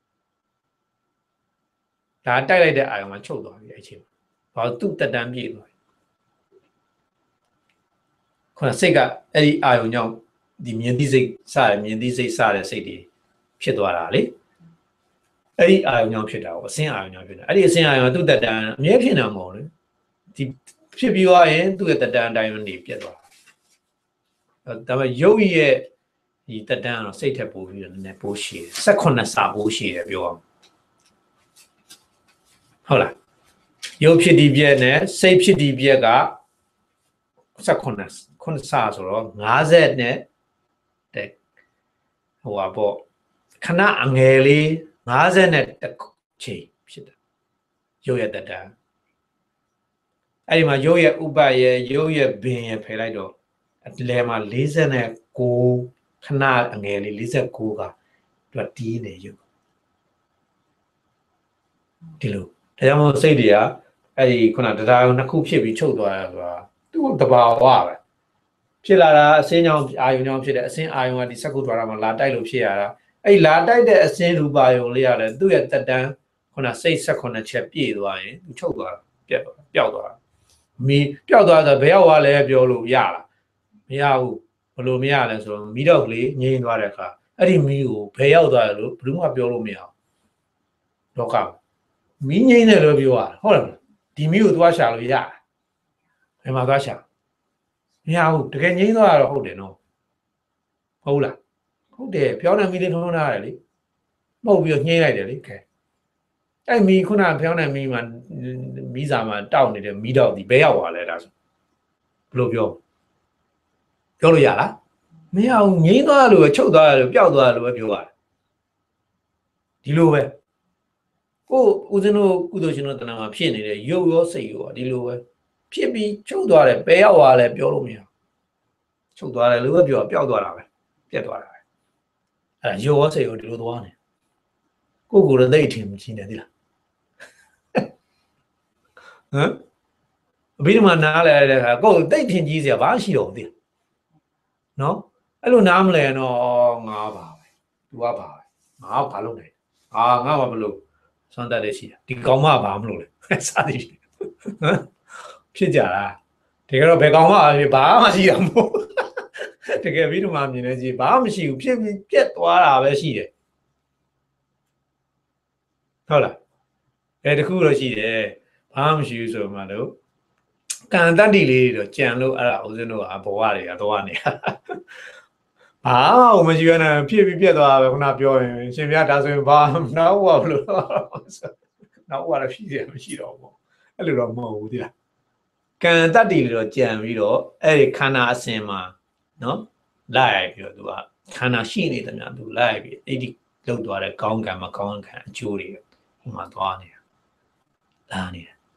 ဒါတိုက်လိုက်တဲ့အာယုံကချုပ်သွားပြီအဲ့ချိန်မှာဘာလို့သူ့တက်တန်းပြည့်သွားပြီခုနစိတ်ကအဲ့ဒီအာယုံကြောင့်ဒီမြင်သိစိတ်စရမြင်သိစိတ်စတဲ့စိတ်တွေဖြစ်သွားတာလေအဲ့ဒီအာယုံကြောင့်ဖြစ်တာကိုအစင်းအာယုံကြောင့်ဖြစ်တာအဲ့ဒီအစင်းအာယုံကသူ့တက်တန်းအမြဲဖြစ်နေမှာမဟုတ်လေဒီဖြစ်ပြီးသွားရင်သူ့ရဲ့တက်တန်းအတိုင်းနေပြတ်သွားဒါပေမဲ့ရုပ်ရဲ့ဒီတက်တန်းကတော့စိတ်ထက်ပိုပြီးတော့နည်းနည်းပိုးရှိတယ်၁၈ဆပိုးရှိတယ်ပြောအောင်ဟုတ်လားရုပ်ဖြစ်ဒီပြက်နဲ့စိတ်ဖြစ်ဒီပြက်က၁၈ခုနှစ်ဆဆိုတော့၅၀နဲ့တဲ့ဟိုပါပေါ့ခဏအငယ်လေး၅၀နဲ့တစ်ချိန်ဖြစ်တယ်ရုပ်ရဲ့တက်တန်းအဲ့ဒီမှာရုပ်ရဲ့ဥပရဲ့ရုပ်ရဲ့ဘင်ရဲ့ဖယ်လိုက်တော့အလဲမှာ၄၉ခဏအငယ်လေး၄၉ကသူကတီးနေရုပ်ဒီလိုဒါကြောင့်မို့စိတ်တွေကအဲ့ဒီခုနတရားရုံနှစ်ခုဖြစ်ပြီးချုပ်သွားတာဆိုတာသူ့တဘာဝပဲဖြစ်လာတာအစင်းကြောင့်အာယုံကြောင့်ဖြစ်တဲ့အစင်းအာယုံကဒီစက္ကုထွားတာမှာလာတိုက်လို့ဖြစ်ရတာအဲ့လာတိုက်တဲ့အစင်းရူပါယုံလေးရတယ်သူ့ရဲ့တက်တန်းခုနစိတ်၁၈ချက်ပြည့်သွားရင်သူချုပ်သွားတာပြတ်သွားပျောက်သွားတာမီးပျောက်သွားဆိုဘယ်ရောက်သွားလဲပြောလို့ရလားမရဘူးဘယ်လိုမရလဲဆိုတော့မီးတော့ကလေးငြိမ်းသွားတဲ့အခါအဲ့ဒီမီးကိုဘယ်ရောက်သွားလဲလို့ဘယ်သူမှပြောလို့မရဘူးတော့ကမီးငိမ့်တယ်လို့ပြောတာဟုတ်လားဒီမီးကိုသွားရှာလို့ရဘယ်မှာသွားရှာမရဘူးတကယ်ငိမ့်သွားတော့ဟုတ်တယ်နော်ဟုတ်လားဟုတ်တယ်ပြောင်းတဲ့မီးလေးထုံးထားတယ်လေမှုတ်ပြီးတော့ညှိလိုက်တယ်လေခဲအဲ့မီးခုနပြောင်းတဲ့မီးမှာမီးစာမှာတောက်နေတဲ့မီးတော့ဒီဘယ်ရောက်သွားလဲဒါဆိုဘယ်လိုပြောပြောလို့ရလားမရဘူးငိမ့်သွားလို့ချုပ်သွားလို့ပျောက်သွားလို့ပဲပြောရတယ်ဒီလိုပဲကိုဦးဇင်းတို့ကုသိုလ်ရှင်တို့တဏ္ဍာမှာဖြစ်နေတဲ့ရုပ်ရောစိတ်ရောဒီလိုပဲဖြစ်ပြီးချုပ်သွားတယ်ဘယ်ရောက်သွားလဲပြောလို့မရချုပ်သွားတယ်လို့ပဲပြောပျောက်သွားတာပဲပြတ်သွားတာပဲအဲရုပ်ရောစိတ်ရောဒီလိုသွားနေကိုကိုယ်ရသိအထင်မကြီးနေသလားဟမ်အဘိဓမ္မာနားလဲတဲ့အခါကိုယ်သိထင်ကြီးစရာဘာရှိတော့ဘူးသိလားနော်အဲ့လိုနားမလဲတော့ငါပါပဲသူကပါပဲငါဘာလုပ်နေအာငါဘာမလုပ်စွမ်းတတ်တဲ့ရှိတာဒီကောင်မဘာမလို့လဲစသည်ဟမ်ဖြစ်ကြတာတကယ်တော့ဘယ်ကောင်မှဘာမှရှိတာမဟုတ်တကယ်ပြီးတော့မှမြင်နေကြည့်ဘာမှမရှိဘူးဖြစ်ပြီးပြက်သွားတာပဲရှိတယ်ဟုတ်လားအဲတခုတော့ရှိတယ်ဘာမှမရှိဘူးဆိုမှတော့ကံတတ္တိလေးတွေတော့ကြံလို့အဲ့ဒါဦးဇင်းတို့ကဘဝတွေကတော့နေဘာမှမရှိရနဲ့ဖြစ်ပြီးပြက်သွားပဲခုနပြောရင်ရှင်ပြဒါဆိုရင်ဘာနောက်ဘဝလို့နောက်ဘဝတော့ဖြစ်ရမရှိတော့ဘူးအဲ့လိုတော့မဟုတ်ဘူးဒီလားကံတတ္တိလေးတော့ကြံပြီးတော့အဲ့ဒီခန္ဓာအစဉ်မှာနော်လိုက်ပြီးတော့သူကခန္ဓာရှိနေတယ်များသူလိုက်ပြီးအဲ့ဒီလောက်သွားတဲ့ကောင်းကံမကောင်းကံအကျိုးတွေဟိုမှာသွားနေတာလာနေတာ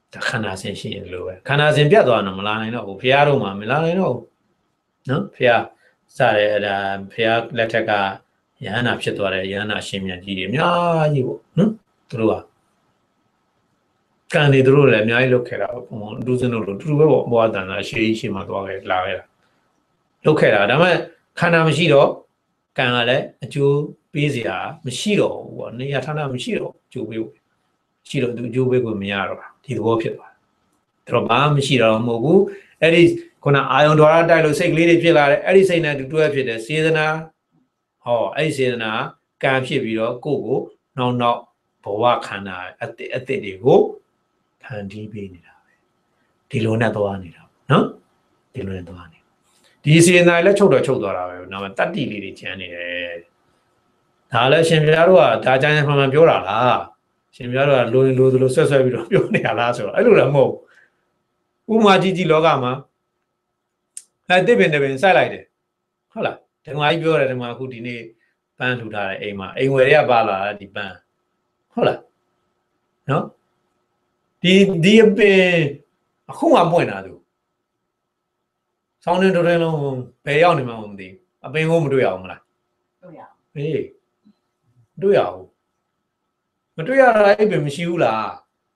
ဒါခန္ဓာစဉ်ရှိရင်လို့ပဲခန္ဓာစဉ်ပြတ်သွားတော့မလာနိုင်တော့ဘူးဖះတော့မှမလာနိုင်တော့ဘူးနော်ဖះစတဲ့အဲ့ဒါဖះလက်ထက်ကယဟန္တာဖြစ်သွားတဲ့ယဟန္တာရှင်မြတ်ကြီးတွေအများကြီးပေါ့နော်သူတို့ကကံတွေသူတို့လည်းအများကြီးလုပ်ခဲ့တာပေါ့ဘုံအတူစင်းတို့လိုတူတူပဲပေါ့ဘဝတန်တာရှေးရှေးမှာသွားခဲ့လာခဲ့တာလုပ်ခဲ့တာဒါပေမဲ့ခန္ဓာမရှိတော့ကံကလည်းအကျိုးပေးစရာမရှိတော့ဘူးပေါ့နေရာဌာနမရှိတော့အကျိုးပေးဖို့ရှိတော့သူအကျိုးပေးကိုမရတော့တာဒီသဘောဖြစ်သွားတယ်ဒါတော့ဘာမှမရှိတော့မဟုတ်ဘူးအဲ့ဒီခုနအာယုံဓာရတိုက်လို့စိတ်ကလေးတွေဖြစ်လာတယ်အဲ့ဒီစိတ်နဲ့တူတွဲဖြစ်တယ်စေတနာဟောအဲ့ဒီစေတနာကံဖြစ်ပြီးတော့ကိုယ့်ကိုနောက်နောက်ဘဝခန္ဓာအတိအတိတွေကိုဖန်တီးပေးနေတာပဲဒီလိုနဲ့သွားနေတာနော်ဒီလိုနဲ့သွားနေဒီစေတနာလည်းချုပ်တော့ချုပ်သွားတာပဲနောက်မှတတ္တိလေးတွေကျန်နေတယ်ဒါလည်းရှင်ပြားတို့ကဒါကြမ်းမှန်မှန်ပြောတာလားရှင်ပြားတို့ကလိုလိုလိုဆွဲဆွဲပြီးတော့ပြောနေတာလားဆိုတော့အဲ့လိုလည်းမဟုတ်ဥမာကြီးကြီးလောကမှာအဲ့တစ်ပင်တစ်ပင်စိုက်လိုက်တယ်ဟုတ်လားဓမ္မကြီးပြောတယ်ဓမ္မအခုဒီနေ့ပန်းထူထားတယ်အိမ်မှာအိမ်ဝယ်တွေကပါလာဒီပန်းဟုတ်လားနော်ဒီဒီအပင်အခုမှပွင့်တာသူဆောင်းနေတိုးတယ်လုံးဘယ်ရောက်နေမှမသိအပင်ကိုမတွေ့ရအောင်မလား
တွေ့ရအောင်
ဟေးတွေ့ရအောင်မတွေ့ရတာအဲ့ပင်မရှိဘူးလား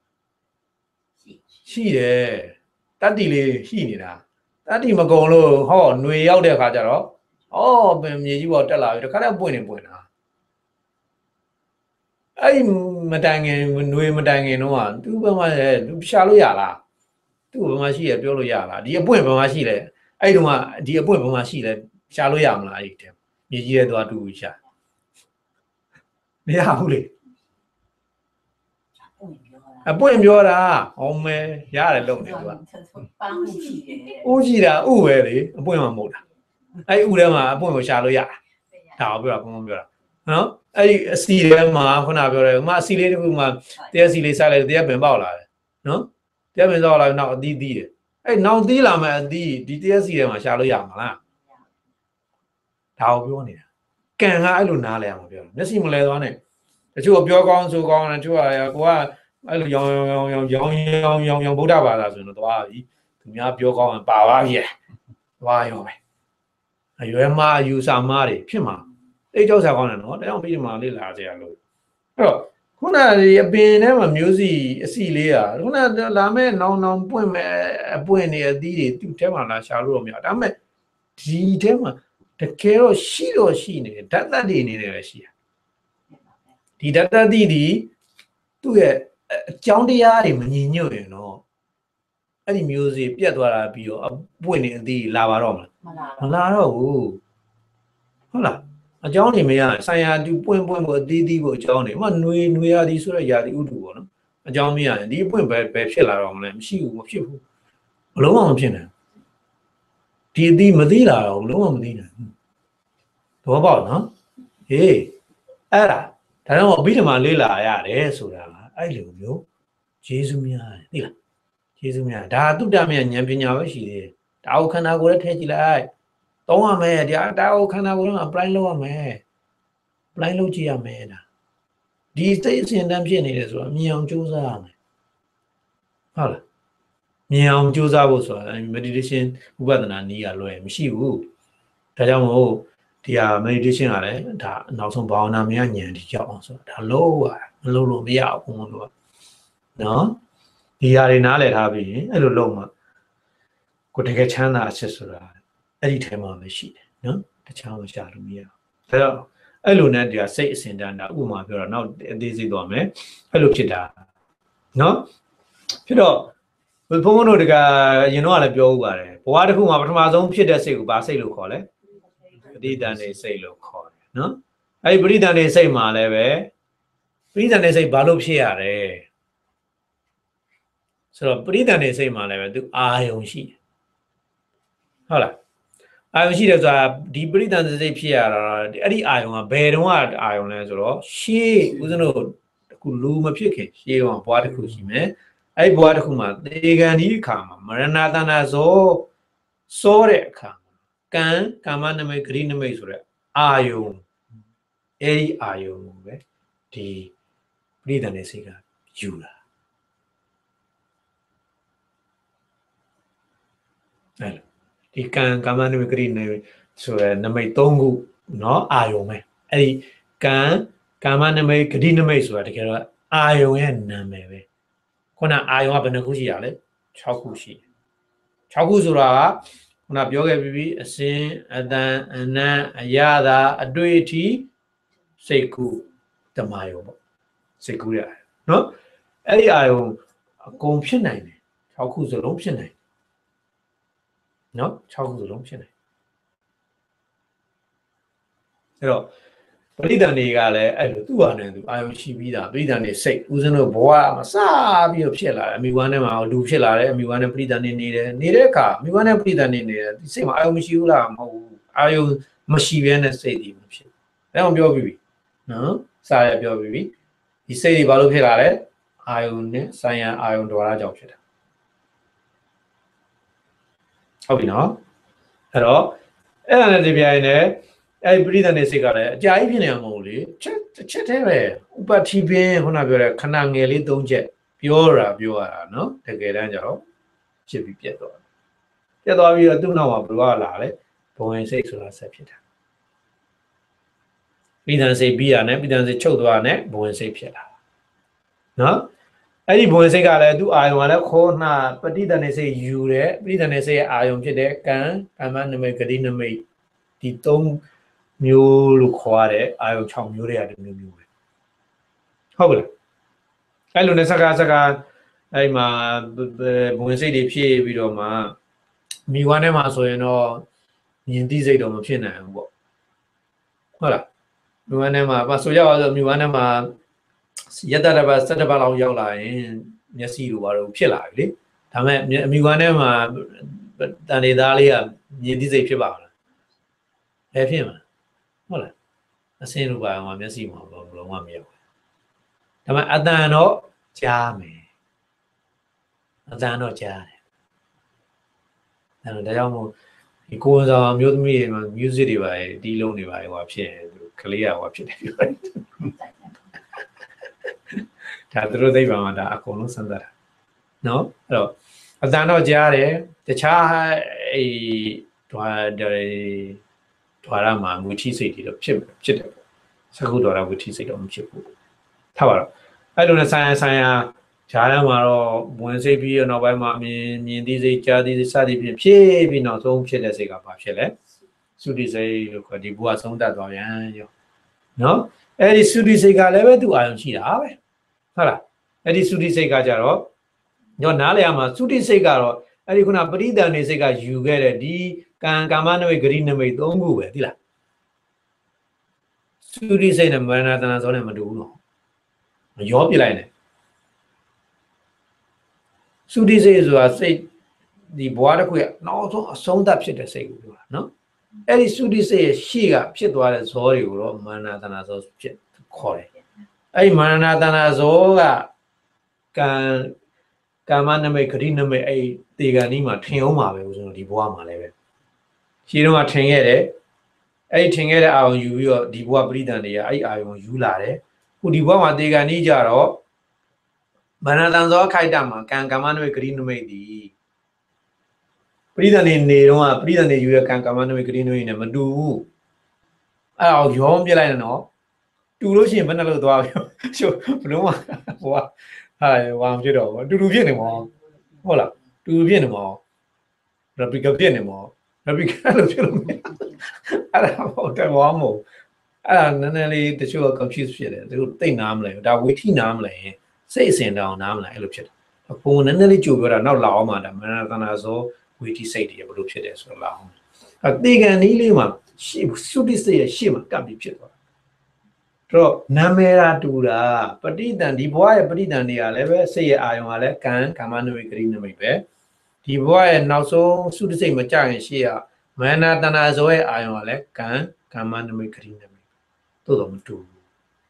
ရှိတယ်တတ္တိလေးရှိနေတာတတ္တိမကုံလို့ဟောຫນွေရောက်တဲ့အခါကျတော့အော်ပင်မြေကြီးပေါ်တက်လာပြီတခါတော့ပွင့်နေပွင့်တာအဲ့မတိုင်ခင်ຫນွေမတိုင်ခင်တော့သူ့ဘက်မှာသူရှာလို့ရလားသူ့ဘက်မှာရှိရပြောလို့ရလားဒီအပွင့်ဘက်မှာရှိလဲအဲ့တုန်းကဒီအပွင့်ဘက်မှာရှိလဲရှာလို့ရမလားအဲ့ဒီတဲ့မြေကြီးရဲ့သွားတူရှာမရဘူးလေအပွင့်ပြောတာဟောမဲရတယ်လို့နေသူက
ပန်းဥရှိတယ်
ဥရှိတာဥပဲလေအပွင့်မှမဟုတ်တာအဲ့ဥထဲမှာအပွင့်ကိုရှာလို့ရတာဒါကိုပြောတာဘုံဘုံပြောတာနော်အဲ့ဒီအစီထဲမှာခုနပြောတယ်ဥမာအစီလေးတစ်ခုမှတရားစီလေးစားလိုက်တရားပင်ပေါက်လာတယ်နော်တရားပင်ပေါက်လာနောက်အသီးသီးတယ်အဲ့နောက်သီးလာမယ်အသီးဒီတရားစီထဲမှာရှာလို့ရမှာလားဒါကိုပြောနေတာကံကအဲ့လိုနားလဲအောင်ပြောတယ်မျက်စိမလဲသွားနဲ့တချို့ပြောကောင်းဆိုကောင်းတယ်တချို့ကကိုကအဲ့လိုရောင်ရောင်ရောင်ရောင်ရောင်ရောင်ရောင်ဗုဒ္ဓဘာသာဆိုရင်တော့သွားပြီသူများပြောကောင်းရင်ပါပါပြီသွားရောပဲအရွယ်မအယူဆမတွေဖြစ်မှာအိတ်ကြောက်စားကောင်းတယ်နော်တရားပြီးမှလေ့လာကြရလို့အဲ့တော့ခုနအပင်ထဲမှာမျိုးစီအစီလေးอ่ะခုနလာမဲ့နောင်နောင်ပွင့်မဲ့အပွင့်နေအသီးတွေသူ့ထဲမှာလာရှာလို့တော့မရဒါပေမဲ့ဒီထဲမှာတကယ်တော့ရှိတော့ရှိနေတယ်ဓာတ်သက်တွေအနေနဲ့လည်းရှိရဒီဓာတ်သက်တွေဒီသူ့ရဲ့အကြောင်းတရားတွေမညီညွတ်ရင်တော့အဲ့ဒီမျိုးစီပြတ်သွားတာပြီးတော့အပွင့်နေအသီးလာပါတော့မလားမလာတော့ဘူးဟုတ်လားအကြောင်းနေမရဆိုင်ရာတူပွင့်ပွင့်ကိုအသီးသီးကိုအကြောင်းနေဥမာຫນွေຫນွေရာသီဆိုတဲ့ရာသီဥတုပေါ့နော်အကြောင်းမရရင်ဒီအပွင့်ပဲပဲဖြစ်လာတော့မလဲမရှိဘူးမဖြစ်ဘူးဘလုံးဝမဖြစ်နိုင်ဒီအသီးမသိလာတော့ဘလုံးဝမသိနိုင်ဘူးသဘောပေါက်နော်ဟေးအဲ့ဒါဒါတော့အဘိဓမ္မာလေးလာရတယ်ဆိုတာအဲ့လိုမျိုးဂျေဇုများသိလားဂျေဇုများဒါတုတ္တမြဉာဏ်ပညာပဲရှိသေးတယ်ဒါကိုခန္ဓာကိုယ်နဲ့ထည့်ကြည့်လိုက်သုံးရမယ်ဒါဒါကိုခန္ဓာကိုယ်က apply လုပ်ရမယ် apply လုပ်ကြည့်ရမယ်ဒါဒီစိတ်အစဉ်တန်းဖြစ်နေတယ်ဆိုတော့မြင်အောင်ကြိုးစားရမယ်ဟုတ်လားမြင်အောင်ကြိုးစားဖို့ဆိုတာ meditation ဥပဒနာနည်းကလွယ်မရှိဘူးဒါကြောင့်မို့ဒီဟာ meditation ကလည်းဒါနောက်ဆုံးဘာဝနာမယဉာဏ်ဒီရောက်အောင်ဆိုတာဒါလို့ရမလို့လို့မရဘူးဘုံတို့ကနော်ဒီဟာတွေနားလည်ထားပြီးရင်အဲ့လိုလုပ်မှကိုတကယ်ချမ်းသာအချက်ဆိုတာအဲ့ဒီထဲမှာပဲရှိတယ်နော်တခြားမရှာလို့မရဘူးဒါတော့အဲ့လိုနဲ့ဒီကစိတ်အစဉ်တန်းတာဥပမာပြောတော့နောက်အသေးစိတ်သွားမယ်အဲ့လိုဖြစ်တာနော်ဖြစ်တော့ဘုန်းဘုန်းတို့တကရင်တော့လည်းပြောဥပါတယ်ဘဝတစ်ခုမှာပထမဆုံးဖြစ်တဲ့စိတ်ကိုဘာစိတ်လို့ခေါ်လဲပဋိသန္ဓေစိတ်လို့ခေါ်တယ်နော်အဲ့ဒီပဋိသန္ဓေစိတ်မှာလည်းပဲပဋိသန္ဓေစိတ်ဘာလို့ဖြစ်ရလဲဆိုတော့ပဋိသန္ဓေစိတ်မှာလည်းပဲသူအာယုံရှိတယ်ဟုတ်လားအာယုံရှိတယ်ဆိုတာဒီပရိသန္တိစိတ်ဖြစ်ရတာအဲ့ဒီအာယုံကဘယ်တုန်းကအာယုံလဲဆိုတော့ရှေးဦးဇင်းတို့အခုလူမဖြစ်ခင်ရှေးကဘွားတစ်ခုရှိမယ်အဲ့ဒီဘွားတစ်ခုမှာသေကံဒီအခါမှာမရဏတဏ္ဍဇောစောတဲ့အခါကံကာမနမိတ်ဂရိနမိတ်ဆိုတဲ့အာယုံအဲ့ဒီအာယုံကိုပဲဒီပရိသန္တိစိတ်ကယူလာအဲ့ဒီကံကာမနမိတ်ဂရိနေဆိုရယ်နမိတ်သုံးခုเนาะအာယုံပဲအဲ့ဒီကံကာမနမိတ်ဂရိနမိတ်ဆိုတာတကယ်တော့အာယုံရဲ့နာမည်ပဲခုနအာယုံကဘယ်နှခုရှိရလဲ၆ခုရှိတယ်၆ခုဆိုတာကခုနပြောခဲ့ပြီးပြီအစင်အတန်အနံ့အရသာအတွေ့အထိစိတ်ကူဓမ္မယုံပေါ့စိတ်ကူရเนาะအဲ့ဒီအာယုံအကုန်ဖြစ်နိုင်တယ်၆ခုစလုံးဖြစ်နိုင်နော်၆ခုစလုံးဖြစ်နေအဲ့တော့ပရိသန်တွေကလည်းအဲ့လိုသူ့ဟာနဲ့သူအာယုံရှိပြီးသားပရိသန်တွေစိတ်ဦးဇင်းတို့ဘဝမှာစပြီးတော့ဖြစ်လာတယ်အမိဝမ်းထဲမှာလူဖြစ်လာတယ်အမိဝမ်းနဲ့ပရိသန်တွေနေတယ်နေတဲ့အခါအမိဝမ်းနဲ့ပရိသန်တွေနေတယ်ဒီစိတ်မှာအာယုံမရှိဘူးလားမဟုတ်ဘူးအာယုံမရှိဘဲနဲ့စိတ်ဒီမဖြစ်အဲ့အောင်ပြောပြီးပြီနော်စာရပြောပြီးပြီဒီစိတ်တွေဘာလို့ဖြစ်လာလဲအာယုံနဲ့ဆိုင်ရန်အာယုံတော်ရကြောင့်ဖြစ်တာဟုတ်ပြီနော်အဲ့တော့အဲ့ဒါနဲ့ဒီပြိုင်နဲ့အဲ့ပရိသတ်နေစိတ်ကလည်းအကြာကြီးဖြစ်နေမှာမဟုတ်လေချက်ချက်သေးပဲဥပတိပင်ခုနပြောတဲ့ခဏငယ်လေးသုံးချက်ပြောတာပြောရတာနော်တကယ်တမ်းကျတော့ဖြစ်ပြီးပြတ်သွားပြတ်သွားပြီးတော့သူ့နောက်မှာဘယ်လိုလာလဲဘဝင်စိတ်ဆိုတာဆက်ဖြစ်တာပရိသတ်စိတ်ပြီးရနဲ့ပရိသတ်စိတ်ချုပ်သွားနဲ့ဘဝင်စိတ်ဖြစ်လာနော်အဲ့ဒီဘဝင်စိတ်ကလည်းသူ့အာယုံကလည်းခေါနာပဋိသန္ဓေစိတ်ယူတယ်ပဋိသန္ဓေစိတ်ရဲ့အာယုံဖြစ်တဲ့ကံကာမနမိတ်ဂတိနမိတ်ဒီသုံးမျိုးလို့ခေါ်ရတဲ့အာယုံ၆မျိုးတွေကတမျိုးမျိုးပဲဟုတ်ကဲ့အဲ့လိုနဲ့စကားစကားအဲ့မှာဘဝင်စိတ်တွေဖြစ်ပြီးတော့မှမိဝမ်းထဲမှာဆိုရင်တော့မြင်သိစိတ်တော့မဖြစ်နိုင်ဘူးပေါ့ဟုတ်လားမိဝမ်းထဲမှာမဆိုရအောင်ဆိုမိဝမ်းထဲမှာယတ္တတပတ်စတ္တပတ်လောက်ရောက်လာရင်မျက်စိလိုပါတော့ဖြစ်လာပြီလေဒါမဲ့အမိကွမ်းထဲမှာတန်နေသားလေးကမြင်သိစိတ်ဖြစ်ပါလားဘယ်ဖြစ်မှာဟုတ်လားအစင်းလိုပါအောင်မျက်စိမှာဘလုံးဝမရောက်ဘူးဒါမဲ့အတန်တော့ကြားမယ်အတန်တော့ကြားတယ်အဲ့တော့ဒါကြောင့်မို့ဒီကိုယ်ဆောင်မျိုးသမီးတွေမှာ music တွေပါတီးလုံးတွေပါဟိုဖြစ်ကလေးကဟိုဖြစ်တယ်ပြောတယ်ဒါသူတို့သိပါမှာဒါအကုန်လုံးစမ်းသပ်တာနော်အဲ့တော့အတန်တော့ကြားတယ်တခြားအေးဓာတ်ဓာရမှာမူထိစိတ်တွေတော့ဖြစ်ဖြစ်တယ်ပေါ့စကုဓာရမူထိစိတ်တော့မဖြစ်ဘူးထားပါတော့အဲ့လိုနဲ့ဆိုင်ရဆိုင်ရဂျားရမှာတော့ဝင်စိတ်ပြီးတော့နောက်ပိုင်းမှာမြင်မြင်သိစိတ်ကြားသိစိတ်စသည်ဖြင့်ဖြစ်ပြီးနောက်ဆုံးဖြစ်တဲ့စိတ်ကဘာဖြစ်လဲသုတိစိတ်လို့ခေါ်ဒီဘုရားဆုံးတတ်သွားပြန်ရောနော်အဲ့ဒီသုတိစိတ်ကလည်းပဲသူ့အာရုံရှိတာပဲဟုတ်လားအဲ့ဒီသုတိစိတ်ကကြတော့ညောနားလေရမှာသုတိစိတ်ကတော့အဲ့ဒီခုနပရိသန်နေစိတ်ကယူခဲ့တဲ့ဒီကံကာမနမိတ်ဂရိနမိတ်သုံးခုပဲသိလားသုတိစိတ်နဲ့မရဏတနာဇောနဲ့မတူဘူးနော်မရောပြလိုက်နဲ့သုတိစိတ်ဆိုတာစိတ်ဒီဘဝတစ်ခုကနောက်ဆုံးအဆုံးသတ်ဖြစ်တဲ့စိတ်ကိုပြောတာနော်အဲ့ဒီသုတိစိတ်ရဲ့ရှေ့ကဖြစ်သွားတဲ့ဇောတွေကိုတော့မရဏတနာဇောဖြစ်ခေါ်တယ်အဲ့ဒီမရဏတနာဇောကကံကာမနမိတ်ဂရိနမိတ်အဲ့တေဂန်ဒီမှာထင်အောင်ပါပဲဦးဇင်းတို့ဒီဘဝမှာလည်းပဲရှင်းတော့ထင်ခဲ့တယ်အဲ့ဒီထင်ခဲ့တဲ့အာယုံယူပြီးတော့ဒီဘဝပရိသန်တွေကအဲ့ဒီအာယုံယူလာတယ်ခုဒီဘဝမှာတေဂန်ဒီကြတော့မရဏတန်ဇောခိုက်တာမှာကံကာမနမိတ်ဂရိနမိတ်ဒီပရိသန်တွေနေတော့ပရိသန်တွေယူရကံကာမနမိတ်ဂရိနမိတ်နဲ့မတူဘူးအဲ့ဒါကိုရောပြလိုက်တယ်နော်တူလို့ရှိရင်ဘယ်နှလို့သွားပြီချို့ဘလုံးဟိုဟာဟာဝမ်ဖြစ်တော့အတူတူဖြစ်နေမှာဟုတ်လားတူတူဖြစ်နေမှာရပီကဖြစ်နေမှာရပီကလို့ဖြစ်လို့အဲ့ဒါဟုတ်တယ်ဝါမို့အဲ့ဒါနည်းနည်းလေးတချို့က confuse ဖြစ်တယ်သူတို့သိနားမလဲဒါဝေထိနားမလဲစိတ်အစဉ်တောင်နားမလဲအဲ့လိုဖြစ်တယ်ဘုံနည်းနည်းလေးကြိုပြောတာနောက်လာအောင်မှာဒါမနသနာဇောဝေထိစိတ်တွေဘယ်လိုဖြစ်တယ်ဆိုတော့လာအောင်အတေကန်နီးလေးမှာရှေ့သုတိစိတ်ရဲ့ရှေ့မှာကပ်ပြီးဖြစ်သွားတော့နာမေရာတူတာပဋိသင်ဒီဘဝရဲ့ပဋိသင်တွေကလည်းပဲစိတ်ရဲ့အာယုံကလည်းကံကာမနမိတ်ဂရိနမိတ်ပဲဒီဘဝရဲ့နောက်ဆုံးသုတစိတ်မကြရင်ရှေ့ကမနတနာဇောရဲ့အာယုံကလည်းကံကာမနမိတ်ဂရိနမိတ်သို့တော့မတူဘူး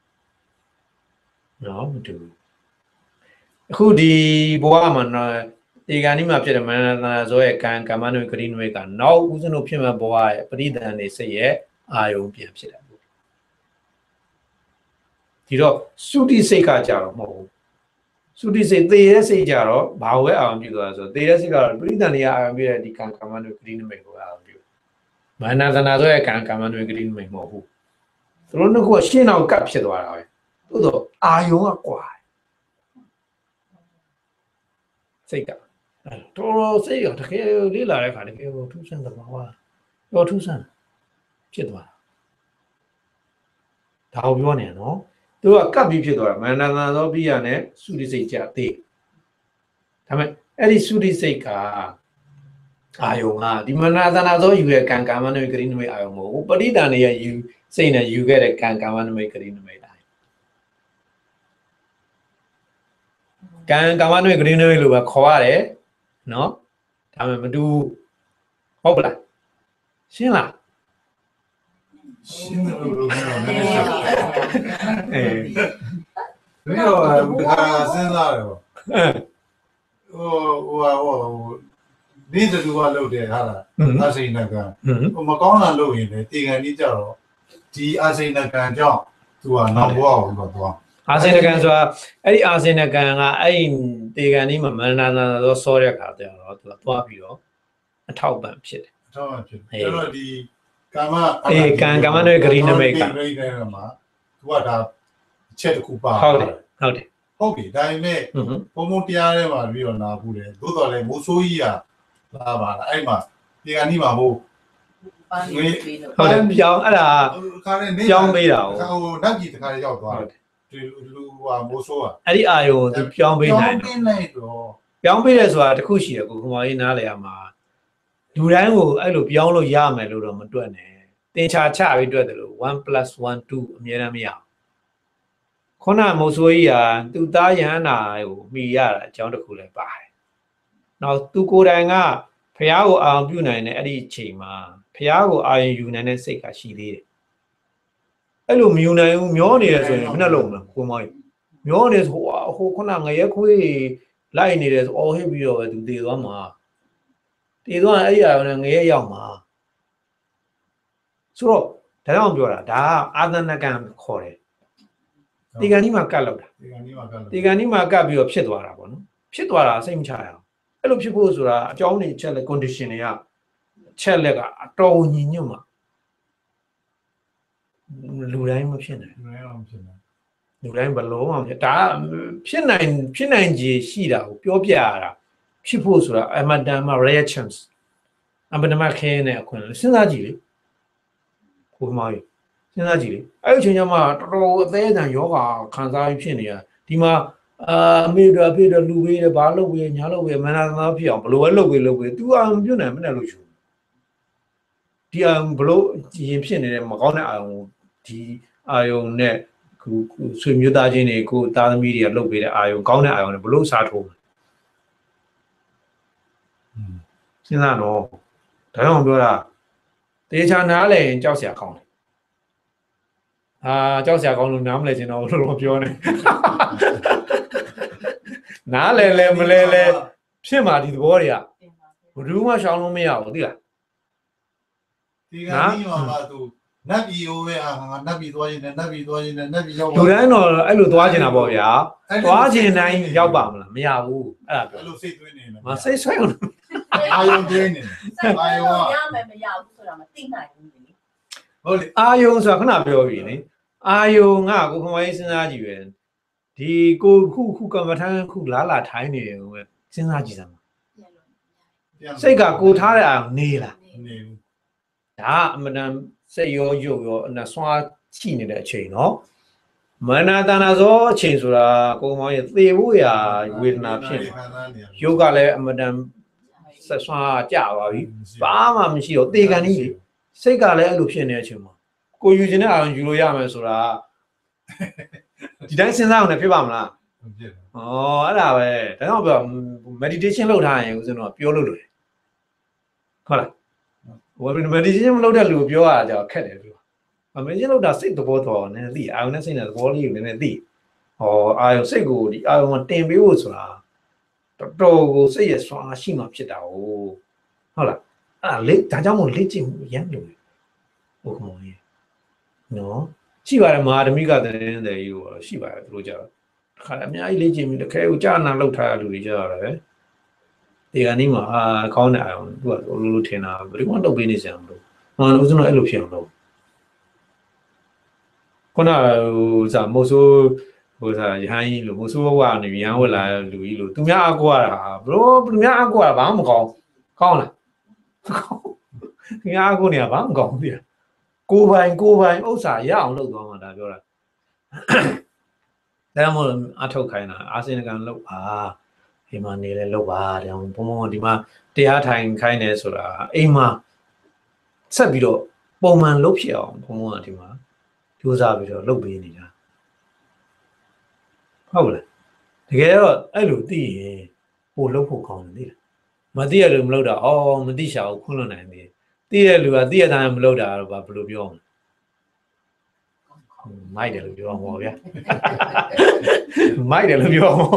နော်မတူဘူးအခုဒီဘဝမှာဒီကနေ့မှာဖြစ်တဲ့မနတနာဇောရဲ့ကံကာမနမိတ်ဂရိနမိတ်ကနောက်ဦးဇင်းတို့ဖြစ်မဲ့ဘဝရဲ့ပဋိသင်တွေစိတ်ရဲ့အာယုံပြန်ဖြစ်တယ်ဒီတော့သုတိစိတ်ကကြတော့မဟုတ်ဘူးသုတိစိတ်သေတဲ့စိတ်ကြတော့ဘာဝဲအာရုံပြုသွားဆိုသေတဲ့စိတ်ကတော့ပရိသန္တိယအာရုံပြုတဲ့ဒီကံကမ္မနုဂတိနမိတ်ကိုအာရုံပြုမာနသနာဆိုရဲ့ကံကမ္မနုဂတိနမိတ်မဟုတ်ဘူးသူတို့နှစ်ခုကရှင်းအောင်ကပ်ဖြစ်သွားတာပဲသို့တော့အာယုံကကွာစိတ်ကတော်တော်စိတ်ကတကယ်လေးလာတဲ့ခါတကယ်ကိုထူးဆန်းတယ်ဘာတော့ထူးဆန်းဖြစ်သွားတာဒါကိုပြောနေနော်သူကကပ်ပြီးဖြစ်သွားတာမာနသနာသောပိယနဲ့သုတိစိတ်ကြသေးဒါပေမဲ့အဲ့ဒီသုတိစိတ်ကအာယုံကဒီမာနသနာသောယူရဲ့ကံကမ္မနမိတ်ဂရိနမိတ်အာယုံမဟုတ်ဘူးပဋိဒဏ်ရဲ့ယူစိတ်နဲ့ယူခဲ့တဲ့ကံကမ္မနမိတ်ဂရိနမိတ်အာယုံကံကမ္မနမိတ်ဂရိနမိတ်လို့ပဲခေါ်ရတယ်နော်ဒါပေမဲ့မတူဟုတ်ပလားရှင်းလား
ရှင်းတယ်လို့ပြောနေတယ်
အေး
ဘယ်တော့ဒါစဉ်းစားတယ်ဟိုဟိုဟိုဒီတူကလုပ်တယ်ဟာလားအစိဏကံဟိုမကောင်းတာလုပ်ရင်လည်းတေကန်ကြီးကြတော့ဒီအစိဏကံကြောင့်သူကနောက်ဘဝကိုတော့သွား
အာစိဏကံဆိုတာအဲ့ဒီအာစိဏကံကအဲ့ဒီတေကန်ကြီးမှာမန္တနာသောစောတဲ့ခါကျတော့သူကသွားပြီးတော့အထောက်ပံ့ဖြစ်တယ်
အထောက်ပံ့ဖြစ်တယ်အဲ့တော့ဒီကာမ
အေးကံကမ္မနဲ့ဂရိနမိတ်က
ဂရိနမိတ်မှာသူကဒါအချက်တစ်ခုပါ
ဟုတ်တယ်ဟုတ်တယ်
ဟုတ်ပြီဒါပေမဲ့ဘုံဘုံတရားထဲမှာပြီးတော့နာဘူးတယ်သို့တော်လည်းမိုးဆိုးကြီးကလာပါလားအဲ့မှာဒီကနေ့မှာမို့
ပန်းလေးပြီးတော့
ဟုတ်တယ်ပြောင်းအဲ့ဒါ
ခါနဲ့နေ
ပြောင်းပေးတာ
ဟိုနတ်ကြီးတခါလေးရောက်သွားတယ်ဒီလူကမိုးဆိုးอ่ะ
အဲ့ဒီအာယုံကိုသူပြောင်းပေးနိုင်
တယ်ပြောင်းပေးလိုက်တော့
ပြောင်းပေးတယ်ဆိုတာတခုရှိတယ်ကိုခမောကြီးနားလေရမှာလူတိုင်းကိုအဲ့လိုပြောင်းလို့ရမယ်လို့တော့မတွက်နဲ့တင်ချာချပြီးတွက်တယ်လို့ one plus one two အမြဲတမ်းမရအောင်ခုနမိုးဆိုးကြီးကသူ့သားယဟန္တာကိုမှီရတာအကြောင်းတစ်ခုလည်းပါတယ်နောက်သူကိုယ်တိုင်ကဖះကိုအာရုံပြုနိုင်တဲ့အဲ့ဒီအချိန်မှာဖះကိုအာရုံယူနိုင်တဲ့စိတ်ကရှိသေးတယ်အဲ့လိုမယူနိုင်ဘူးမျောနေရဆိုရင်ဘယ်နှလုံးမလဲကိုမောင်မျောနေဆိုဟိုခုနငရဲခွေးလိုက်နေတယ်ဆိုအော်ဟစ်ပြီးတော့ပဲသူတည်သွားမှာတည်သွားအဲ့ဒီအာရုံနဲ့ငရဲရောက်မှာဆိုတော့ဒါကြောင့်ပြောတာဒါကအာသနကံခေါ်တယ်တေဂန်ကြီးမှာကတ်လောက်တာ
တေဂန်ကြီးမှာကတ်
တေဂန်ကြီးမှာကတ်ပြီးတော့ဖြစ်သွားတာပေါ့နော်ဖြစ်သွားတာစိတ်မချရအောင်အဲ့လိုဖြစ်ဖို့ဆိုတာအကြောင်းတွေချက်လက် condition တွေကချက်လက်ကအတော်ညီညွတ်မှာလူတိုင်းမဖြစ်နိုင်
လူတိုင်းမဖြစ်နိုင်
လူတိုင်းဘလုံးအောင်ဖြစ်ဒါဖြစ်နိုင်ဖြစ်နိုင်ခြေရှိတာကိုပြောပြရတာဖြစ်ဖို့ဆိုတာအမတန်မှ rare chance အမတန်မှခဲနေအခွင့်စဉ်းစားကြည့်လေကိုမောင်စဉ်းစားကြည့်လေအဲ့ဒီအချိန်ကျမှတော်တော်အသေးအတန်ယောဂခံစားပြီးဖြစ်နေရဒီမှာအာအမေတို့အဖေတို့လူပေးတယ်ဘာလုပ်ပေးညာလုပ်ပေးမနာသနာဖြစ်အောင်ဘလို့ပဲလုပ်ပေးလုပ်ပေး तू အာမပြုတ်နိုင်မနဲ့လို့ယူဒီအာဘလို့ရင်ဖြစ်နေတဲ့မကောင်းတဲ့အာယုံဒီအာယုံနဲ့ခုဆွေမျိုးသားချင်းတွေကိုသားသမီးတွေကလုပ်ပေးတဲ့အာယုံကောင်းတဲ့အာယုံနဲ့ဘလို့စားထိုးမှာစဉ်းစားတော့ဒါကြောင့်ပြောတာတေချာနားလဲရင်ကြောက်စရာကောင်းတယ်အာကြောက်စရာကောင်းလို့နားမလဲချင်တော့လို့တော့ပြောနေနားလဲလဲမလဲလဲဖြစ်မှာဒီသဘောတွေကဘယ်သူမှရှောင်လို့မရဘူးသိလား
ဒီကနေ့မှာသူနတ်ပြည်ဟိုပဲဟာငါနတ်ပြည်သွားရင်နတ်ပြည်သွားရင်နတ်ပြည်ရောက်
လူတိုင်းတော့အဲ့လိုသွားချင်တာပေါ့ဗျာသွားချင်တိုင်းရောက်ပါမလားမရဘူးအဲ့ဒါပြော
အဲ့လိုစိတ်သွင်းနေတယ်
မစိတ်ဆွဲအောင်
အာယုံသွင်းနေ
အာယုံကရမယ်မရဘူးဆိုတာမသိနိုင်ဘူးလေ
ဟုတ်လေ
အာယုံဆိုတာခဏပြောပြီလေအာယုံကကိုခမကြီးစဉ်းစားကြည့်ပဲဒီကိုခုခုကမ္မထမ်းခုလာလာထိုင်းနေတယ်ပဲစဉ်းစားကြည့်စမ်းစိတ်ကကိုထားတဲ့အာယုံနေလား
နေဘူး
ဒါအမှန်တန်စိတ်ရောရုပ်ရောအနဆွားချိနေတဲ့အချိန်နော်မနာတနာသောအချိန်ဆိုတာကိုမောင်ရဲ့သေဖို့ရာဝေဒနာဖြစ်ရုပ်ကလည်းအမှန်တန်ဆက်ဆွားကြပါပြီဘာမှမရှိတော့သေကန်ကြီးလေစိတ်ကလည်းအဲ့လိုဖြစ်နေတဲ့အချိန်မှာကိုယူခြင်းနဲ့အာရုံယူလို့ရမယ်ဆိုတာဒီတိုင်းစဉ်းစားအောင်လည်းဖြစ်ပါမလား
မဖြစ်ဘူး
ဩအဲ့ဒါပဲဒါကြောင့်ပြော meditation လုပ်ထားရင်ဦးဇင်းတို့ပြောလို့လို့ဟုတ်လားဝယ် meditation မလုပ်တဲ့လူကိုပြောရတာကြောက်ခက်တယ်ပြော meditation လုပ်တာစိတ်သဘောတော်နည်းနည်းသိအာရုံနဲ့စိတ်နဲ့သဘောလေးကိုနည်းနည်းသိဟောအာရုံစိတ်ကိုဒီအာရုံကတင်ပေးဖို့ဆိုတာတော်တော်ကိုစိတ်ရဆွာရှိမှဖြစ်တာဟုတ်လားအဲ့ဒါလေဒါကြောင့်မို့လေ့ကျင့်မှုရမ်းလို့ဟုတ်ကဲ့နော်ရှိပါတယ်မဟာဓမိကတည်းကတည်းကရှိပါတယ်သူတို့ကြတော့ခခါအများကြီးလေ့ကျင့်ပြီးတခဲကိုကြာနာလောက်ထားရလူတွေကြရတယ်ဒီကနေ့မှာအာကောင်းတယ်အောင်သူကလိုလိုထင်တာဘယ်တော့တော့ပေးနေစရာမလိုဟောဦးဇင်းတို့အဲ့လိုဖြစ်အောင်လုပ်ခုနဟိုစာမို့ဆိုဟိုစာရဟန်းကြီးလို့မို့ဆိုဝါနေရဟန်းဝလာလူကြီးလို့သူများအကူရတာဘလို့သူများအကူရတာဘာမှမကောင်းကောင်းလားသူများအကူနေဘာမှမကောင်းဘူးကိုပိုင်ကိုပိုင်ဥစ္စာရအောင်လုပ်သွားမှာဒါပြောတာဒါမှမဟုတ်အထုတ်ခိုင်းတာအာစင်ကန်လုပ်ပါဒီမှာနေလဲလုပ်ပါတဲ့ဘုံဘုံဒီမှာတရားထိုင်ခိုင်းနေဆိုတာအိမ်မှာဆက်ပြီးတော့ပုံမှန်လုပ်ဖြစ်အောင်ဘုံဘုံကဒီမှာကြိုးစားပြီးတော့လုပ်ပေးနေတာဟုတ်လားတကယ်တော့အဲ့လိုသိရင်ပို့လုပ်ဖို့ကောင်းတယ်သိလားမသိရလို့မလုပ်တာအော်မသိရှာဘူးခွင့်လွှတ်နိုင်သေးသိရလူကသိရတိုင်းမလုပ်တာတော့ဘာဘယ်လိုပြောမလဲမိုက်တယ်လို့ပြောအောင်ဟောဗျာမိုက်တယ်လို့ပြောအောင်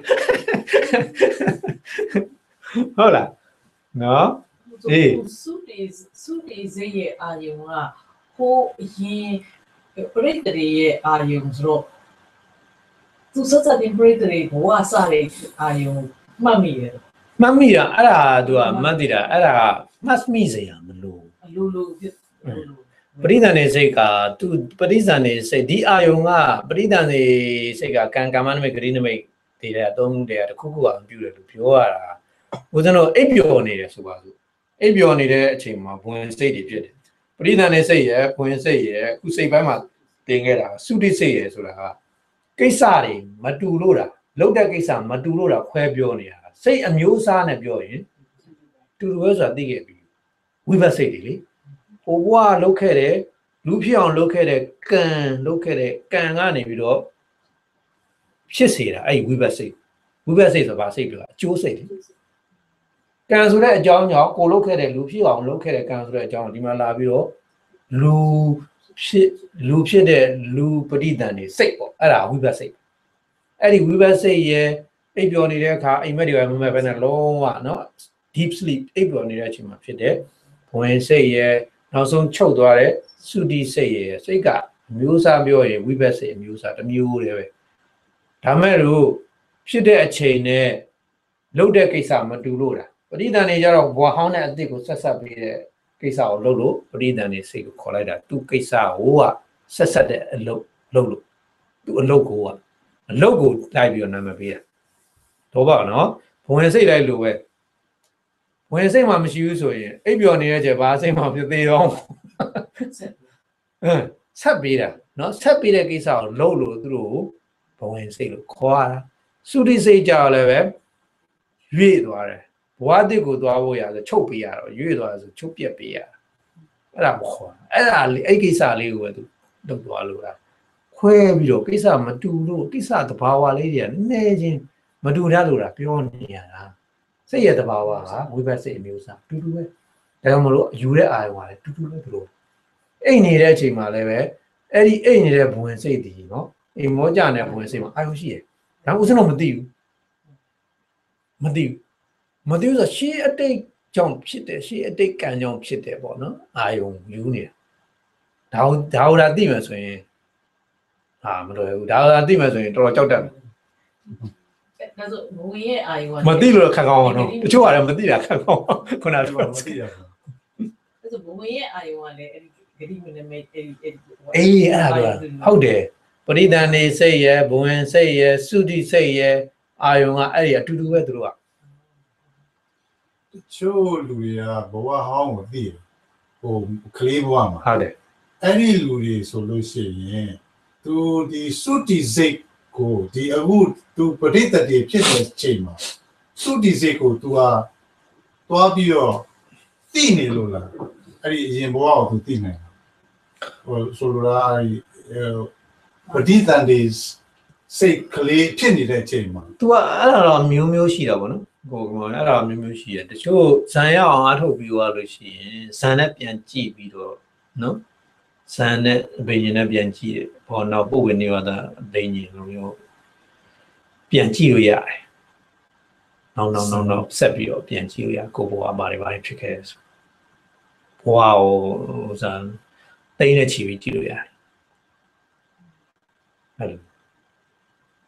ဟုတ်လားနော်အေး
စုတီစုတီဇေးရဲ့အာယုံကဟိုရင်ပရိသေတွေရဲ့အာယုံဆိုတော့သူစစတင်ပရိသေတွေဘဝစတဲ့အာယုံမှတ်မိတယ်
မှတ်မိတာအဲ့ဒါသူကမှတ်တည်တာအဲ့ဒါကမှတ်မိစေရမလို့
အလိုလိုဖြစ်
ပရိသန်နေစိတ်ကသူပရိသန်နေစိတ်ဒီအာယုံကပရိသန်နေစိတ်ကကံကမ္မနမိတ်ဂရိနမိတ်တွေတဲ့အသုံးတွေကတခုခုအောင်ပြုတယ်လို့ပြောရတာဦးဇင်းတို့အိပ်ပျော်နေတယ်ဆိုပါစို့အိပ်ပျော်နေတဲ့အချိန်မှာဘဝင်စိတ်တွေဖြစ်တယ်ပရိသန်နေစိတ်ရယ်ဘဝင်စိတ်ရယ်အခုစိတ်ပိုင်းမှာတင်ခဲ့တာသုတိစိတ်ရယ်ဆိုတာကကိစ္စတွေမတူလို့တာလောက်တဲ့ကိစ္စမတူလို့တာခွဲပြောနေတာစိတ်အမျိုးအစားနဲ့ပြောရင်တူတူပဲဆိုတာသိခဲ့ပြီဝိပဿစိတ်တွေလေဟိုဘဝလောက်ခဲ့တယ်လူဖြစ်အောင်လုပ်ခဲ့တဲ့ကံလုပ်ခဲ့တဲ့ကံကနေပြီးတော့ဖြစ်စေတာအဲ့ဝိပဿစိတ်ဝိပဿစိတ်ဆိုတာစိတ်ပြောအကျိုးစိတ်လေကံဆိုတဲ့အကြောင်းကြောင့်ကိုလုပ်ခဲ့တဲ့လူဖြစ်အောင်လုပ်ခဲ့တဲ့ကံဆိုတဲ့အကြောင်းဒီမှာလာပြီးတော့လူဖြစ်လူဖြစ်တဲ့လူပဋိသန္ဓေစိတ်ပေါ့အဲ့ဒါဝိပဿစိတ်အဲ့ဒီဝိပဿစိတ်ရဲ့အိပ်ပျော်နေတဲ့အခါအိမ်မက်တွေကမမဲ့ပဲနဲ့လုံးဝနော် deep sleep အိပ်ပျော်နေတဲ့အချိန်မှာဖြစ်တဲ့ဝင်စိတ်ရဲ့နောက်ဆုံးချုပ်သွားတဲ့သုတိစိတ်ရဲ့စိတ်ကအမျိုးအစားပြောရင်ဝိပဿစိတ်အမျိုးအစားတစ်မျိုးတည်းပဲဒါမဲ့လို့ဖြစ်တဲ့အချိန်နဲ့လုပ်တဲ့ကိစ္စမတူလို့တာပဋိသန္ဓေကြတော့ဘဝဟောင်းတဲ့အသစ်ကိုဆက်ဆက်ပြီးတဲ့ကိစ္စကိုလုပ်လို့ပဋိသန္ဓေစိတ်ကိုခေါ်လိုက်တာသူကိစ္စဟိုကဆက်ဆက်တဲ့အလုပ်လုပ်လို့သူအလုပ်ကိုကအလုပ်ကိုလိုက်ပြီးတော့နာမည်ပေးတာတော့ပါနော်ဘဝင်စိတ်လိုက်လို့ပဲဝင်စိတ်မှမရှိဘူးဆိုရင်အိပ်ပျော်နေတဲ့ချက်ဘာစိတ်မှပြသေးတော့အင်းဆက်ပေးတာနော်ဆက်ပေးတဲ့ကိစ္စကိုလုပ်လို့သူတို့ဘဝင်စိတ်လို့ခေါ်ရတာသုတိစိတ်ကြောက်လည်းပဲရွေ့သွားတယ်ဘဝတစ်ကိုသွားဖို့ရဆိုချုပ်ပေးရတော့ရွေ့သွားဆိုချုပ်ပြက်ပေးရအဲ့ဒါမခေါ်အဲ့ဒါလေးအဲ့ကိစ္စလေးကိုပဲသူလုပ်သွားလို့လားခွဲပြီးတော့ကိစ္စမတူလို့ကိစ္စတဘာဝလေးတွေကနည်းချင်းမတူတတ်လို့လားပြောနေရတာစိတ်ရဲ့တဘာဝကဝိပဿစိတ်အမျိုးအစားတူတူပဲဒါကြောင့်မလို့ယူတဲ့အာရုံကလည်းတူတူပဲသူတို့အိတ်နေတဲ့အချိန်မှာလည်းပဲအဲ့ဒီအိတ်နေတဲ့ဘဝင်စိတ်တည်နော်အိမ်မောကြတဲ့ဘဝင်စိတ်မှာအာရုံရှိတယ်ဒါဥစဉ်တော့မသိဘူးမသိဘူးမသိဘူးဆိုရှေးအတိတ်ကြောင့်ဖြစ်တယ်ရှေးအတိတ်ကံကြောင့်ဖြစ်တယ်ပေါ့နော်အာယုံယူနေတာဒါဒါဒါသိမှဆိုရင်ဟာမတော်ဘူးဒါဒါသိမှဆိုရင်တော်တော်ကြောက်တတ်တယ်
ဒါဆိုဘဝင်ရဲ့အာယုံက
မသိလို့ခက်ကောင်းအောင်နော်တချို့ကလည်းမသိတာခက်ကောင်းခုနကပြောမသိရဘူး
ဒါဆိုဘဝင်ရဲ့အာယုံကလည်းအဲ့ဒီဂရိမနမိတ်အဲ့ဒီ
အေးအဲ့ဒါဟုတ်တယ်ပရိသန္ဓေစိတ်ရဲ့ဘဝင်စိတ်ရဲ့သုတိစိတ်ရဲ့အာယုံကအဲ့ဒီအတူတူပဲသူတို့က
တချို့လူတွေကဘဝဟောင်းကိုသိတယ်ဟိုကလေးဘဝမှာ
ဟုတ်တယ်
အဲ့ဒီလူတွေဆိုလို့ရှိရင်သူဒီသုတိစိတ်ကိုဒီအခုသူပဋိသန္ဓေဖြစ်တဲ့ချိန်မှာသုတိစိတ်ကိုသူကသွားပြီးတော့သိနေလို့လားအဲ့ဒီအရင်ဘဝကိုသူသိနေတယ်ဟိုဆိုလိုတာအဲ့ဒီပဋိသန္ဓေစိတ်ကလေးဖြစ်နေတဲ့ချိန်မှာ
तू ကအဲ့ဒါတော့မျိုးမျိုးရှိတာပေါ့နော်ဟိုအဲ့ဒါမျိုးမျိုးရှိတယ်တချို့ဇန်ရအောင်အားထုတ်ပြီးသွားလို့ရှိရင်ဇန်နဲ့ပြန်ကြည့်ပြီးတော့နော်ဇန်နဲ့ဘိညာဉ်နဲ့ပြန်ကြည့်တယ်ဘောနောက်ပုဂ္ဂိုလ်နေဝတာဘိညာဉ်လိုမျိုးပြန်ကြည့်လို့ရတယ်နောက်နောက်နောက်နောက်ဆက်ပြီးတော့ပြန်ကြည့်လို့ရကိုဘဝဘာတွေဘာတွေဖြစ်ခဲ့လဲဆိုဘဝကိုဇန်တိတ်နဲ့ချီပြီးကြည့်လို့ရတယ်အဲ့လို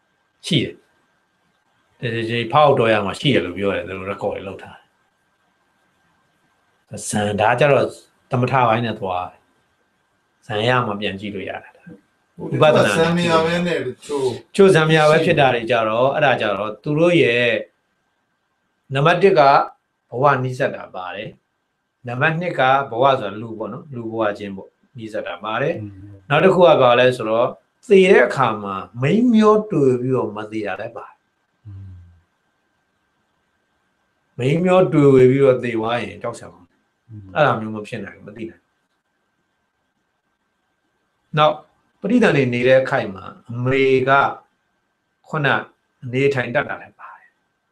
ရှိတယ်ဒီဖောက်တော်ရမှာရှိရလို့ပြောတယ်သူတို့ record တွေလုပ်ထားတယ်ဇန်ဒါကြတော့သမထပိုင်းနဲ့သွားဇန်ရမှာပြန်ကြည့်လို့ရတယ်ဥပဒနာ
ဇံမယာပဲနဲ့ချို့
ချို့ဇံမယာပဲဖြစ်တာတွေကြတော့အဲ့ဒါကြတော့သူတို့ရဲ့နံပါတ်တစ်ကဘဝနိစ္စတာပါတယ်နံပါတ်နှစ်ကဘဝဆိုတာလူပေါ့နော်လူဘဝချင်းပေါ့နိစ္စတာပါတယ်နောက်တစ်ခုကဘာလဲဆိုတော့သေတဲ့အခါမှာမိန်းမျောတွေ့ပြီးတော့မသေးတာလည်းပါတယ်မိန်းမျောတွေ့ပြီးတော့သေသွားရင်ကြောက်စရာပါအဲ့ဒါမျိုးမဖြစ်နိုင်ဘူးမသိနိုင်နောက်ပဋိသန္ဓေနေတဲ့အခိုက်မှာအမေကခုနနေထိုင်တတ်တာလည်းပါတယ်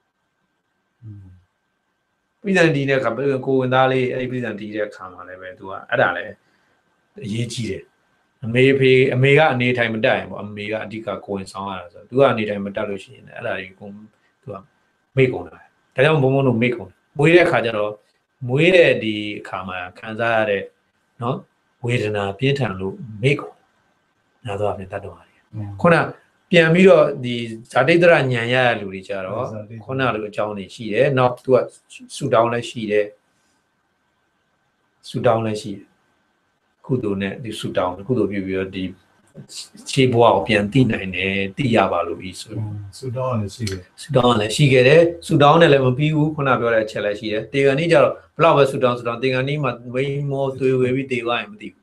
ပဋိသန္ဓေတဲ့အခါကိုဝင်သားလေးအဲ့ဒီပဋိသန္ဓေတဲ့အခါမှာလည်းပဲသူကအဲ့ဒါလည်းအရေးကြီးတယ်အမေဖေအမေကအနေထိုင်မတတ်ရင်ပေါ့အမေကအဓိကကိုဝင်ဆောင်ရတာဆိုသူကအနေထိုင်မတတ်လို့ရှိရင်အဲ့ဒါကြီးကိုသူကမိတ်ကုန်တာဒါကြောင့်ဘုံဘုံတို့မိတ်ကုန်မွေးတဲ့အခါကျတော့မွေးတဲ့ဒီအခါမှာခံစားရတဲ့နော်ဝေဒနာပြင်းထန်လို့မိတ်ကုန်နာတော့ပြင်တတ်တော့ပါတယ်ခုနပြန်ပြီးတော့ဒီဇာတိတရညံရရလူတွေကြတော့ခုနလိုအကြောင်းတွေရှိတယ်နောက်သူကဆူတောင်းလည်းရှိတယ်ဆူတောင်းလည်းရှိတယ်ကုသိုလ်နဲ့ဒီဆူတောင်းကုသိုလ်ပြုပြီးတော့ဒီခြေဘဝကိုပြန်သိနိုင်တယ်သိရပါလို့ဤဆို
ဆူတောင်းလည်းရှိတယ်
ဆူတောင်းလည်းရှိခဲ့တယ်ဆူတောင်းနဲ့လည်းမပြီးဘူးခုနပြောတဲ့အချက်လည်းရှိတယ်တေဂန်နီးကြတော့ဘလောက်ပဲဆူတောင်းဆူတောင်းတေဂန်နီးမှာဝိမောသွေးဝေပြီးတေသွားရင်မသိဘူး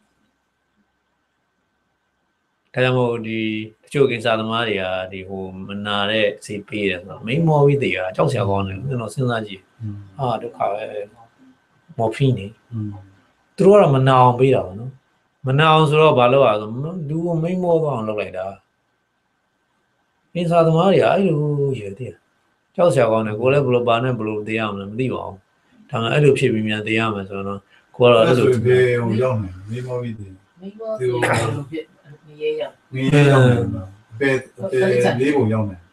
ဒါကြောင့်မို့ဒီတချို့ကင်ဆာသမားတွေကဒီဟိုမနာတဲ့ဈေးပေးတယ်ဆိုတော့မိမောပြီးတေတာကြောက်စရာကောင်းတယ်ကျွန်တော်စဉ်းစားကြည့်ဟာဒုက္ခပဲမော်ဖီနေသူတို့ကတော့မနာအောင်ပေးတာပေါ့နော်မနာအောင်ဆိုတော့ဘာလို့อ่ะဆိုလူကိုမိမောသွားအောင်လုပ်လိုက်တာကင်ဆာသမားတွေကအဲ့လိုရည်တည်ကြောက်စရာကောင်းတယ်ကိုလည်းဘယ်လိုပါနဲ့ဘယ်လိုတေးရအောင်လဲမသိပါဘူးဒါမှအဲ့လိုဖြစ်ပြီးမြန်တေးရမယ်ဆိုတော့ကိုကတော့အဲ့လို
ဘေးဟိုရောက်နေမိမောပြီးတေး
မိမောပြီးလို့ဖြစ်နေရရ
နေရရောက်နေဘယ်လေးပုံရောက်နေ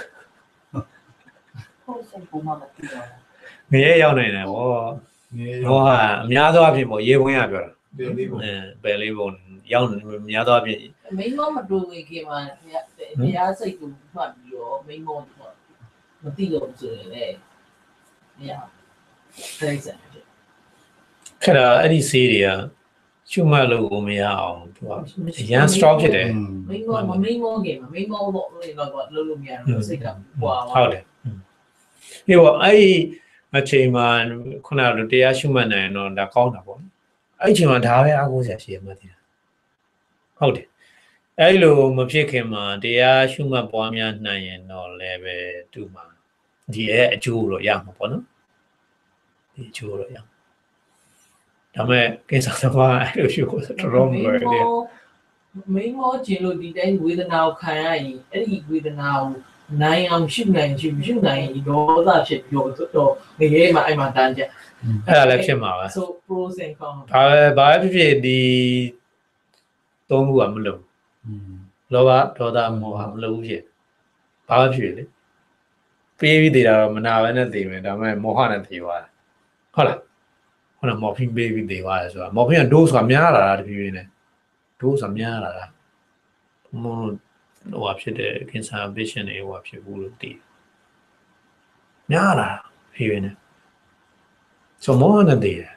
ဟုတ်စံပုံမှန်မသိတော့
ငရဲရောက်နေတယ်ဗောဟောအများသောအဖြစ်ပေါ့ရေဝင်ရပြောတာ
ဘယ်လေးပုံ
အဲဘယ်လေးပုံရောက်အများသောအဖြစ်
မိမောမတူဝင်ခင်မှာဘုရားစိတ်ကိုမှတ်ပြီးတော့မိမောမသိတော့ဆိုရင်လေမရအဲ့ဒါ
ခက်တာအဲ့ဒီဆေးတွေကချွတ်မှတ်လို့ကိုမရအောင်သူကအရန် strong ဖြစ်တယ်
မိမောမမိမောခင်မှာမိမောတော့လည်းတော့လုံးလို့မရတော့စိတ်ကပွာ
ဟုတ်တယ်ဒီပေါ့အဲ့ဒီအချိန်မှာခုနကတရားရှုမှတ်နိုင်တော့ဒါကောင်းတာပေါ့အဲ့ဒီအချိန်မှာဒါပဲအားကိုးစရာရှိရမှတ်တယ်ဟုတ်တယ်အဲ့လိုမဖြစ်ခင်မှာတရားရှုမှတ်ပွားများနိုင်ရင်တော့လည်းပဲသူ့မှာဒီရဲ့အကျိုးတော့ရမှာပေါ့နော်ဒီအကျိုးတော့ရမှာဒါမဲ့ကိစ္စသမားအဲ့လိုရှုဖို့တော်တော်မလွယ်ဘူး
မိမောကျင်လို့ဒီတိုင်းဝေဒနာကိုခံရရင်အဲ့ဒီဝေဒနာကိုနိုင်အောင်ရှုနိုင်ရှုရှုနိုင်ဒေါသဖြစ်ပြီးတော့ငရဲမှာအဲ့မှာတန်းကြ
အဲ့ဒါလည်းဖြစ်မှာပါ
ဆို pros and cons
ဘာဘာဖြစ်ဖြစ်ဒီသုံးခုကမလုံလောဘဒေါသမောဟမလုံဖြစ်ဘာဖြစ်လဲပေးပြီးသေးတာတော့မနာပဲနဲ့သိမယ်ဒါပေမဲ့မောဟနဲ့သိသွားတယ်ဟုတ်လားဟုတ်လားမော်ဖင်ပေးပြီးသိသွားတယ်ဆိုတာမော်ဖင်ကဒိုးဆိုတာများလာတာတဖြည်းဖြည်းနဲ့ဒိုးဆိုတာများလာတာမောဟိုဟာဖြစ်တဲ့ကင်ဆာ patient တွေဟိုဟာဖြစ်ဘူးလို့သိများလာဖြည်းဖြည်းနဲ့ဆိုမောဟနဲ့သိတယ်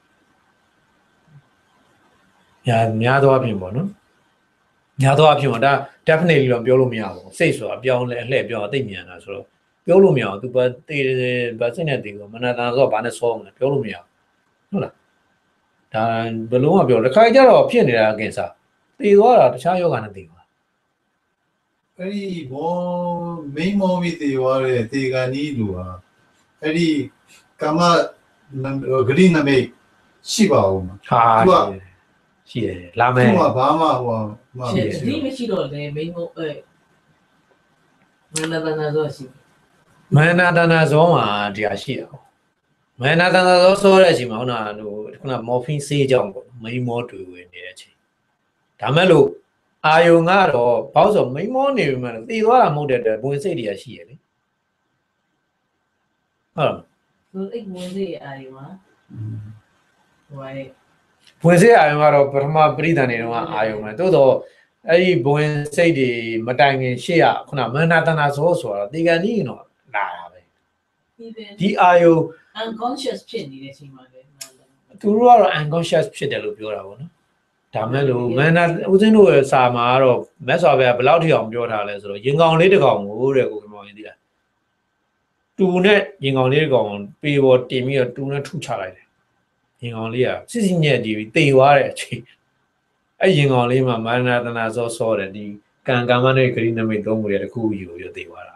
ညာများသောအပြင်ပေါ့နော်ညာသောအပြင်ပေါ့ဒါ definitely တော့ပြောလို့မရဘူးစိတ်ဆိုတာအပြောင်းလဲအလှည့်ပြောင်းအသိဉာဏ်တာဆိုတော့ပြောလို့မရဘူးသူဘာသိတယ်ဘာစိတ်နဲ့သိဆိုမနာတန်ဆိုတော့ဘာနဲ့ဆောမလဲပြောလို့မရဘူးဟုတ်လားဒါဘယ်လုံးကပြောတခါကြတော့ဖြစ်နေတာကင်ဆာသိသွားတာတခြားယောဂနဲ့သိသွား
အဲ့ဒီဘောမိမောပြီးတေသွားတဲ့တေဂန်ကြီးလူဟာအဲ့ဒီကမ္မဂရိနမိတ်ရှိပါဦးမှာ
ဟာရှိတယ်လာမယ်
သူကဘာမှဟို
မှာဒီမရှိတော့လေမိမောအဲမနတနာဇောရှိ
မနတနာဇောမှာတရားရှိတယ်မနတနာဇောဆိုတဲ့အချိန်မှာခုနကဟိုခုနမော်ဖင်ဆေးကြောင့်ပေါ့မိမောတွေ့ဝင်နေတဲ့အချိန်ဒါမဲ့လို့အာယုံကတော့ဘောက်ဆိုမိမောနေပြီမှသိသွားတာမဟုတ်တဲ့အတွက်ဝင်စိတ်တွေကရှိရလေဟုတ်လား
သူအိတ်ဝင်စိတ်အာယုံမှာဟို
ဝင်စိတ်အာယုံကတော့ပထမပရိသန်နေတော့အာယုံပဲတိုးတော့အဲ့ဒီဘဝင်စိတ်တွေမတိုင်ခင်ရှေ့ကခုနမန္တနာဇောဆိုတော့တေကန်ကြီးတော့လာတာပဲဒီအာယု
unconscious ဖြစ်နေတဲ့အချိန်မှာလေ
သူတို့ကတော့ unconscious ဖြစ်တယ်လို့ပြောတာပေါ့နော်ဒါမဲ့လို့မန္တဦးစင်းတို့ရဲ့စာမှာကတော့မက်ဆော်ဘယ်ဘယ်လောက်ထိအောင်ပြောထားလဲဆိုတော့ရင်ကောင်လေးတစ်ကောင်ကိုတဲ့ကိုခင်မောင်ရင်သိလားတူနဲ့ရင်ကောင်လေးတစ်ကောင်ပေပေါ်တင်ပြီးတော့တူနဲ့ထုချလိုက်တယ်ရင်ကောင်လေးကစစ်စစ်ညက်တီးပြီးတိမ်သွားတဲ့အချိန်အဲ့ရင်ကောင်လေးမှာမာနတနာစောစောတယ်ဒီကံကမ္မနဲ့ဂရိနမိတ်သုံးမှုတွေတခုယူပြီးတိမ်သွားတာ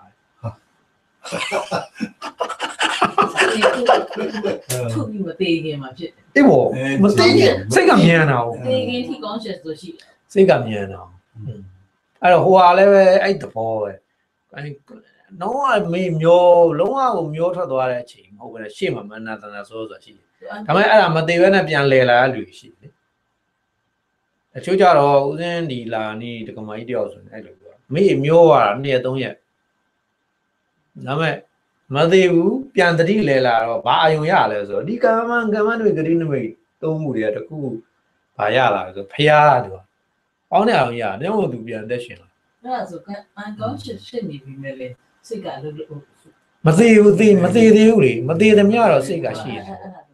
သူ့မသေးခင်မှာဖြစ်တယ်
အေးဘောမသိရင်စိတ်ကမြန်တာ哦
သေးခင်ထိ conscious ဆိုရှိတယ်
စိတ်ကမြန်တာအဲ့တော့ဟိုဟာလည်းပဲအဲ့သဘောပဲအဲ့လုံးဝမေးမျိုးလုံးဝကိုမျိုးထွက်သွားတဲ့အချိန်မဟုတ်ဘူးလေရှေ့မှာမန္တနာဆိုဆိုတာရှိတယ်ဒါပေမဲ့အဲ့ဒါမသေးဘဲနဲ့ပြန်လဲလာတဲ့လူရှိတယ်အချို့ကြတော့ဦးစင်းဒီလာနီဒီကမကြီးတယောက်ဆိုရင်အဲ့လိုပြောမေးမျိုးရတာနှစ်ရက်သုံးရက်ဒါပေမဲ့မသေးဘူးပြန်တတိလဲလာတော့ဘာအယုံရလဲဆိုတော့ဒီကမ္မကမ္မတွေဂရိနမိတ်သုံးမှုတွေကတခုဘာရလာလဲဆိုဖျားသူအောင်းနေအောင်ရနေမို့သူပြန်တက်ရှင်လာ
အဲ့ဒါဆို unconscious ဖြစ်နေပြီမဲ့လေစိတ်ကလို့
မသေးဘူးသေးမသေးသေးဘူးလေမသေးသမျှတော့စိတ်ကရှိတယ်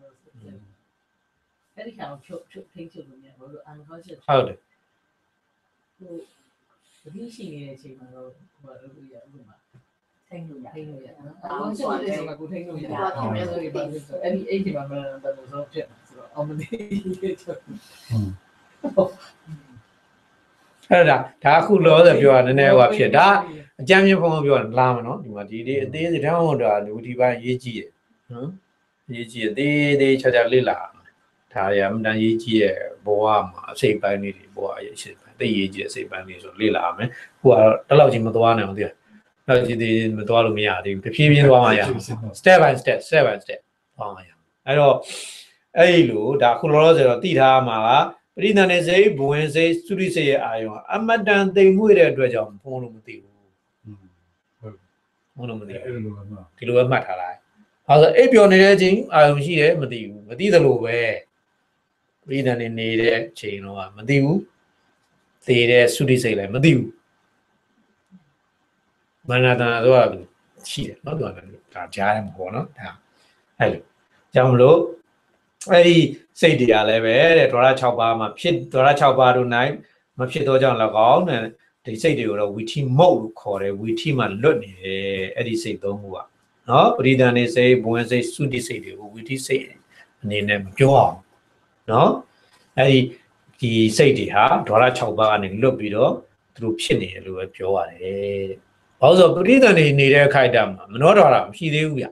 အဲ့ဒီကောင်ချုပ်ချုပ်ထိန်းချုပ်လို့ရတယ်လို့ unconscious
ဟုတ်တယ်
ဟိုဒီရှိနေတဲ့အချိန်မှာတော့ဟိုလိုရဥပမာထိန်းလို့ရထိန်းလို့ရနော်အော်ဆိုတယ်ကကိုထိန်းလို့ရတာခင်ဗျာဆိုရင်အဲ့ဒီအဲ့ဒီမှာမတော်တော့ဖြစ်ဆိုတော့အမလေးချုပ်
အဲ့ဒါဒါအခုလောဆယ်ပြောတာနည်းနည်းဟိုဖြစ်ဒါအကြမ်းမြင့်ဖုံးပြောတာလာမနော်ဒီမှာဒီဒီအသေးစိတ်တောင်းတော့လူဒီပိုင်းရေးကြည့်ရနော်ရေးကြည့်ရသေးသေးချာချာလေးလာဒါရအမှန်တန်ရေးကြည့်ရဘဝမှာအစိတ်ပိုင်းလေးတွေဘဝရဲ့အစိတ်ပိုင်းသိရေးကြည့်အစိတ်ပိုင်းလေးဆိုလေးလာမယ်ဟိုကတော့တလောက်ကြီးမသွားနိုင်အောင်သိလားအဲ့ဒီဒီမသွားလို့မရသေးဘူးတဖြည်းဖြည်းသွားမှရ step by step step by step သွားမှရအဲ့တော့အဲ့လိုဒါခုလောလောဆယ်တော့တိထားမှာကပရိသန္နေစိတ်ဘဝင်စိတ်သုရိစိတ်ရဲ့အာယုံအမတန်တိမ်မွေ့တဲ့အတွက်ကြောင့်ဖုံးလို့မသိဘူးဖုံးလို့မသိဘူးဒီလိုပဲမှတ်ထားလိုက်ဟောဆိုအိပ်ပျော်နေတဲ့အချိန်အာယုံရှိတယ်မသိဘူးမသိသလိုပဲပရိသန္နေနေတဲ့အချိန်တော့မသိဘူးသေတဲ့သုရိစိတ်လည်းမသိဘူးမနတနာတော့ရှိတယ်เนาะသူကဒါကြားရမှာပေါ့เนาะဒါအဲ့လိုကြောင့်မလို့အဲ့ဒီစိတ်တရားလည်းပဲတဲ့ဒေါရ၆ပါးမှာဖြစ်ဒေါရ၆ပါးတို့နိုင်မဖြစ်တော့ကြောင့်၎င်းနဲ့ဒီစိတ်တွေကိုတော့ဝီထိမုတ်လို့ခေါ်တယ်ဝီထိမှာလွတ်နေတယ်အဲ့ဒီစိတ်သုံးခုကเนาะပရိဒဏ်နေစိတ်ဘဝင်စိတ်သုတိစိတ်တွေကိုဝီထိစိတ်အနေနဲ့မပြောအောင်เนาะအဲ့ဒီဒီစိတ်တွေဟာဒေါရ၆ပါးကနေလွတ်ပြီးတော့သူတို့ဖြစ်နေတယ်လို့ပဲပြောရတယ်ဘာလို့ဆိုပရိသတ်နေနေတဲ့အခိုက်အတန့်မှာမနောဒွါရမရှိသေးဘူးဗျ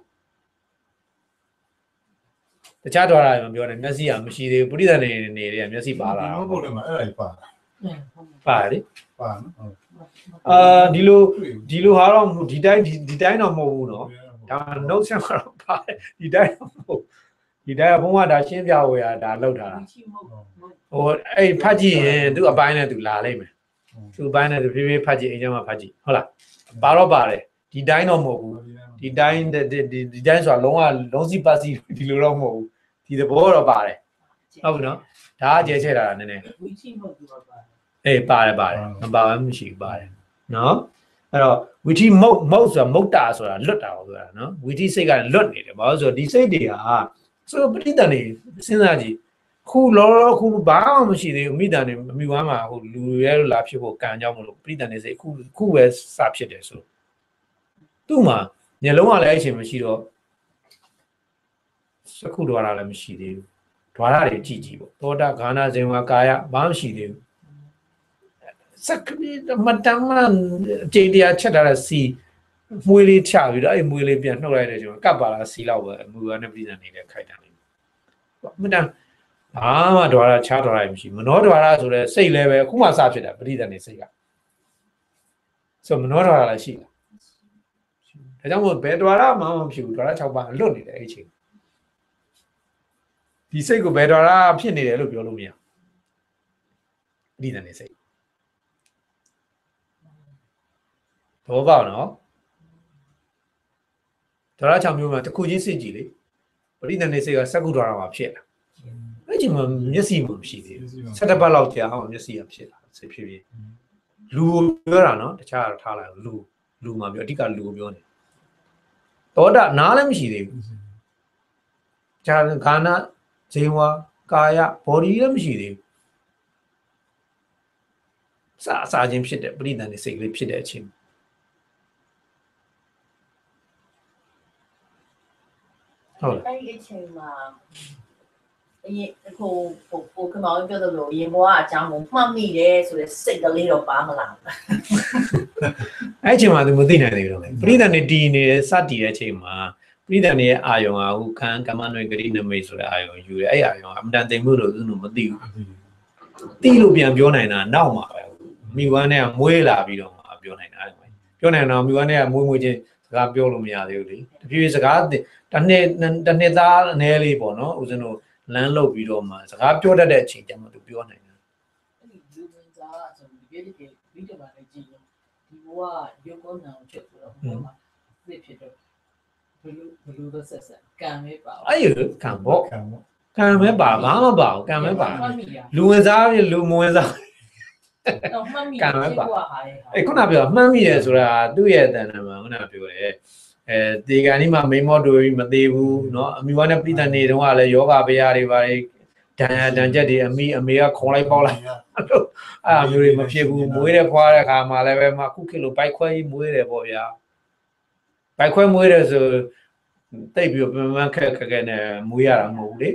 တခြားဒွါရမပြောနဲ့မျက်စိကမရှိသေးဘူးပရိသတ်နေနေတဲ့မျက်စိပါလာ
တာဟုတ်တယ်မှာအဲ့ဒါပါ
ပါလေ
ပါနော်
အာဒီလိုဒီလိုဟာတော့ဒီတိုင်းဒီတိုင်းတော့မဟုတ်ဘူးနော်ဒါနှုတ်ဆက်မှာတော့ပါတယ်ဒီတိုင်းတော့မဟုတ်ဒီတိုင်းကဘုံကဒါရှင်းပြဝေရဒါလောက်ထားတာဟိုအဲ့ဖတ်ကြည့်ရင်သူ့အပိုင်းနဲ့သူလာလိမ့်မယ်သူ့အပိုင်းနဲ့သူဖြည်းဖြည်းဖတ်ကြည့်အိမ်ကျမှဖတ်ကြည့်ဟုတ်လားပါတော့ပါတယ်ဒီတိုင်းတော့မဟုတ်ဘူးဒီတိုင်းဒီတိုင်းဆိုတာလုံးဝလုံးစီပတ်စီဒီလိုတော့မဟုတ်ဘူးဒီသဘောတော့ပါတယ်ဟုတ်ပြီနော်ဒါအကျဲချဲ့တာနည်းနည်း
ဝီချိမဟုတ်ဘူးပါ
အေးပါတယ်ပါတယ်မပါဘူးမရှိဘူးပါတယ်နော်အဲ့တော့ဝီထိမုတ်မုတ်ဆိုတာမုတ်တာဆိုတာလွတ်တာပေါ့ဆိုတာနော်ဝီထိစိတ်ကလွတ်နေတယ်ဘာလို့ဆိုတော့ဒီစိတ်တွေဟာဆိုပဋိသန္ဓေစဉ်းစားကြည့်ခုလောလောခုဘာမှမရှိသေးဘူးမိသားနေမိဝမ်းမှာဟိုလူရဲလို့လာဖြစ်ဖို့ကံကြောင်းမလို့ပဋိသန္ဓေစိတ်ခုခုပဲစဖြစ်တယ်ဆိုသူ့မှာညလုံးကလည်းအချိန်မရှိတော့စကုဒွါရလည်းမရှိသေးဘူးဒွါရတွေကြည့်ကြည့်ပေါ့သောတာဂါနာဇင်ဝကာယဘာမှမရှိသေးဘူးစက္ကိမတမန်အကျင့်တရားချက်ထားတဲ့စီမွေးလေးချပြီးတော့အဲ့မွေးလေးပြန်နှုတ်လိုက်တဲ့အချိန်မှာကပ်ပါလာစီလောက်ပဲမူဝါနဲ့ပြည်စံနေတဲ့ခိုက်တာနေမတန်ဘာမှဒွါရချားဒွါရမရှိမနောဒွါရဆိုတဲ့စိတ်လည်းပဲအခုမှစဖြစ်တာပဋိသန္ဓေစိတ်ကဆိုမနောဒွါရလည်းရှိတာဒါကြောင့်မို့ဘယ်ဒွါရမှမဖြစ်ဘူးဒွါရ၆ပါးလွတ်နေတယ်အဲ့ချိန်ဒီစိတ်ကိုဘယ်ဒွါရဖြစ်နေတယ်လို့ပြောလို့မရပဋိသန္ဓေစိတ်ဘောပေါက်နော်ဒွါရ၆မျိုးမှာတစ်ခုချင်းစစ်ကြည့်လေပရိသန္ဓေစိတ်ကစက္ကုဒွါရမှာဖြစ်လာအဲ့ချိန်မှာမျက်စိမှမရှိသေးဘူး၁၇ပတ်လောက်ကြာအောင်မျက်စိကဖြစ်လာစိတ်ဖြစ်ဖြစ်လူပြောတာနော်တခြားထားလိုက်လူလူမှာပြောအဓိကလူပြောနေသောတာနားလည်းမရှိသေးဘူးဇာခန္ဓာဇေဝကာယ body လည်းမရှိသေးဘူးစာအစာချင်းဖြစ်တဲ့ပရိသန်နေစိတ်ကလေးဖြစ်တဲ့အချိန်ဟုတ်လား
အဲ့ဒီအချိန်မှာအရင်ဟိုဟိုဟိုကမောင်ပြောသလိုရင်ဘွားအကြောင်းကိုမှတ်မိတယ်ဆိုတဲ့စိတ်ကလေးတော့ပါမလား
အဲ့အချိန်မှာသူမသိနိုင်သေးဘူးတော့လေပရိသန်နေတည်နေတဲ့စတည်တဲ့အချိန်မှာပရိသန်ရဲ့အာယုံဟာဟိုခံကမ္မနွေဂရိနမိတ်ဆိုတဲ့အာယုံယူတယ်အဲ့အာယုံကအမတန်သိမှုလို့သူတို့မသိဘူးသိလို့ပြန်ပြောနိုင်တာနောက်မှာပဲမိဝမ်းနဲ့မွေးလာပြီးတော့ပြောနိုင်တာပြောနိုင်တော့မိဝမ်းနဲ့မွေးမွေးချင်းစကားပြောလို့မရသေးဘူးလေတဖြည်းဖြည်းစကားတစ်နှစ်တစ်နှစ်သားအနည်းလေးပေါ့နော်ဦးဇင်းတို့လမ်းလုပ်ပြီးတော့မှစကားပြောတတ်တဲ့အချိန်ကျမှသူပြောနိုင်တယ်
အဲ့ဒီလူဝင်စားဆိုဒီပြည့်ပြည့်ဗီဒီယိုမှာလည်းကြည့်ရင်ဒီဘဝရုပ်ကောနာကိုချက်ဆိုတော့ဟိုမှာသိဖြစ်တော့ဘလူဘလူတော့ဆက်ဆက်ကံပဲပါ
အဲ့ရကံပေါ့
ခံပေါ့
ကံပဲပါဘာမှမပါဘူးကံပဲပါလူဝင်စားပြီလူမဝင်စား
တော့မှတ်မိကံပဲပါ
အဲ့ခုနပြောမှတ်မိတယ်ဆိုတာသူ့ရဲ့အတန်မှာခုနပြောတယ်အဲဒီကနေ့မှမိမောတူမသေးဘူးเนาะအမိဝါနဲ့ပြည်တန်နေတုန်းကလည်းယောဂဗျာတွေပါတွေဒဏ်ရာဒဏ်ချက်တွေအမိအမေကခေါ်လိုက်ပေါက်လိုက်အဲ့အမျိုးတွေမဖြစ်ဘူးမွေးတဲ့ဖွားတဲ့ခါမှလည်းပဲမခုခေတ်လိုဘိုက်ခွဲကြီးမွေးတယ်ပေါ့ဗျာဘိုက်ခွဲမွေးတယ်ဆိုတိတ်ပြီးပြန်မှန်းခက်ခက်ခက်နဲ့မွေးရတာမဟုတ်ဘူးလေ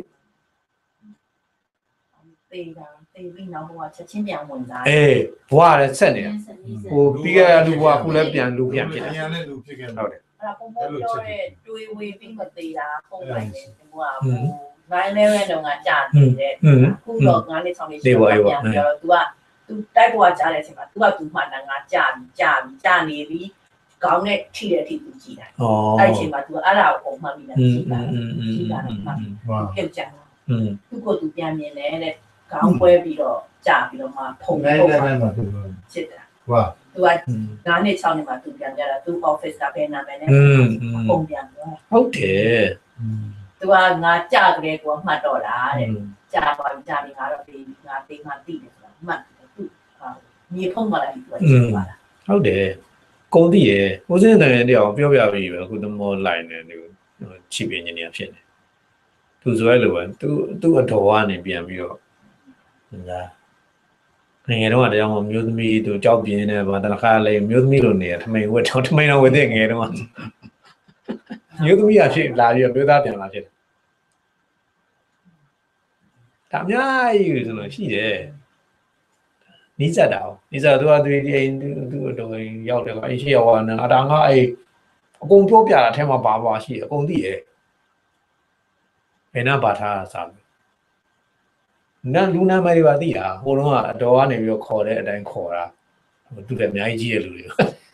တေးတာတေးပြီးနောက်ဘဝချက်ချင်းပြန်ဝင်လာ
အေးဘဝလည်းဆက်နေဟိုပြီးခဲ့တဲ့လူဘဝခုလည်းပြန်လူပြန်ဖြစ်တယ်
ပြန်လည်းလူဖြစ်ခဲ့ဟုတ်တယ်
အဲ့ဒါပုံပေါ်ပြောတဲ့တွေးဝေးပြီးမသေးတာပုံလိုက်တယ်ဒီကဟိုnine level တော့ငါကြာနေတဲ့ခုတော့ငါနဲ့ဆောင်နေရှိတော့ပြန်ပြောတော့ तू က तू တိုက်ပေါ်ကြားတဲ့အချိန်မှာ तू က तू မှန်တာငါကြာပြီကြာပြီကြာနေပြီခေါင်းနဲ့ထိတဲ့အထိ तू ကြည့်တာအဲ့ဒီအချိန်မှာ तू အဲ့ဒါကိုပုံမှန်ပြီးနေကြည့်တာကြည့်တာတော့မှပြုတ်ကြတာသူ့ကို तू ပြန်မြင်တယ်တဲ့ခေါင်းပွဲပြီးတော့ကြာပြီးတော့မှဖုံ
ဖုံမှာ
ချစ်တာ
ဝါ
तू ကငါနဲ့ချောင်းနေမှာ तू ပြန်ကြတာ तू office ကပဲနာမည်နဲ့ပုံပြန်တော့
ဟုတ်တယ်
သူကငါကြကြတဲ့ကိုမှတ်တော့တာတဲ့ကြာပါကြာနေငါတော့ဒီငါသိမှသိတယ်ဆိုတာမှတ်တယ်သူမြေဖုံးမှလာပြီးသူကကြည့်ပါလား
ဟုတ်တယ်ကုန်းသိရဦးစင်းတဲ့တယောက်ပြောပြပြီးပဲအခုသမောလိုက်နေတယ်ချီပင်းနေဖြစ်နေသူဆိုရလို့ပဲသူသူ့အတော်ကနေပြန်ပြီးတော့လာငယ်တော့တရားမမျိုးသမီးသူကြောက်ပြင်းနေပါတခါလေမျိုးသမီးလိုနေထမိန်ဝတ်ထောင်းထမိန်တော့ဝတ်တဲ့ငယ်တော့မျိုးသမီးအဖြစ်လာပြီးမျိုးသားပြန်လာဖြစ်တယ်ဒါအများကြီးဆိုလို့ရှိတယ်နီးစပ်တာနီးစပ်သူကသူဒီအိမ်သူ့တော်ရောက်တယ်ကအရှိရောက်တာအတားငါအဲ့အကုန်ပြောပြတာအထက်မှာပါပါရှိတယ်အကုန်သိတယ်ဘယ်နှပါထားတာစားလို့နန်လူနာမတွေပါသိတာဟိုတုန်းကအတော်ကနေပြီးတော့ခေါ်တဲ့အတိုင်းခေါ်တာသူလည်းအများကြီးကြီးရဲ့လူတွေ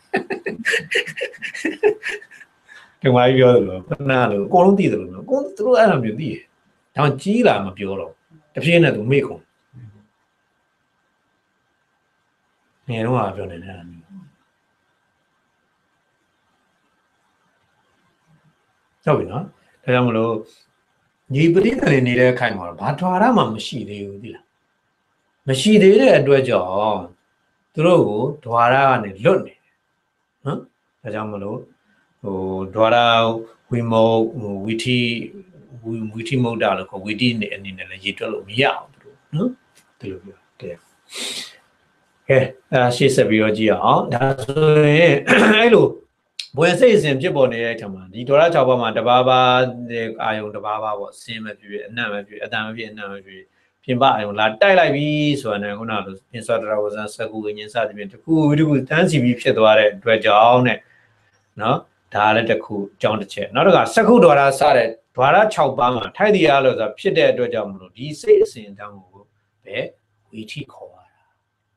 ဒီမှာပြောတယ်လို့ခဏလို့အကုန်လုံးသိတယ်လို့အကုန်သူတို့အဲ့လိုမျိုးသိတယ်ဒါမှကြီးလာမပြောတော့တဖြည်းနဲ့သူမေ့ကုန်ငယ်တော့ပြောနေတယ်အဲ့လိုမျိုးဟုတ်ပြီနော်ဒါကြောင့်မလို့ညီပရိသတ်တွေနေတဲ့ခိုင်မှာဘာထွာရမှမရှိသေးဘူးသိလားမရှိသေးတဲ့အတွက်ကြောင့်သူတို့ကိုဓွာရကနေလွတ်နေတယ်နော်ဒါကြောင့်မလို့ဟိုဓွာရဝိမောဝီတီဝီတီမုဒ္ဒလို့ခေါ်ဝီတီနေအနေနဲ့လည်းရေတွက်လို့မရအောင်သူတို့နော်ဒီလိုပြောတယ်ကဲအဲရှေ့ဆက်ပြီးတော့ကြည့်အောင်ဒါဆိုရင်အဲ့လိုဘွယ်စိတ်အစဉ်ဖြစ်ပေါ်နေတဲ့အထက်မှာဒီဒေါ်လာ၆ပါးမှာတဘာဘာအာယုံတဘာဘာပေါ့စင်းမဖြစ်ဖြစ်အနံ့မဖြစ်အတန်မဖြစ်အနံ့မဖြစ်ပြင်ပအာယုံလာတိုက်လိုက်ပြီဆိုတာနဲ့ခုနကလိုပြင်စွာတရဝဇန်စကုဝိညာဉ်စသဖြင့်တခုတခုတန်းစီပြီးဖြစ်သွားတဲ့အတွက်ကြောင့်နဲ့နော်ဒါလည်းတစ်ခုအကြောင်းတစ်ချက်နောက်တစ်ခါစကုဒေါ်လာစတဲ့ဒေါ်လာ၆ပါးမှာထိုက်တရားလို့ဆိုတာဖြစ်တဲ့အတွက်ကြောင့်မလို့ဒီစိတ်အစဉ်တောင်းကိုပဲဝီထိခေါ်ရတာ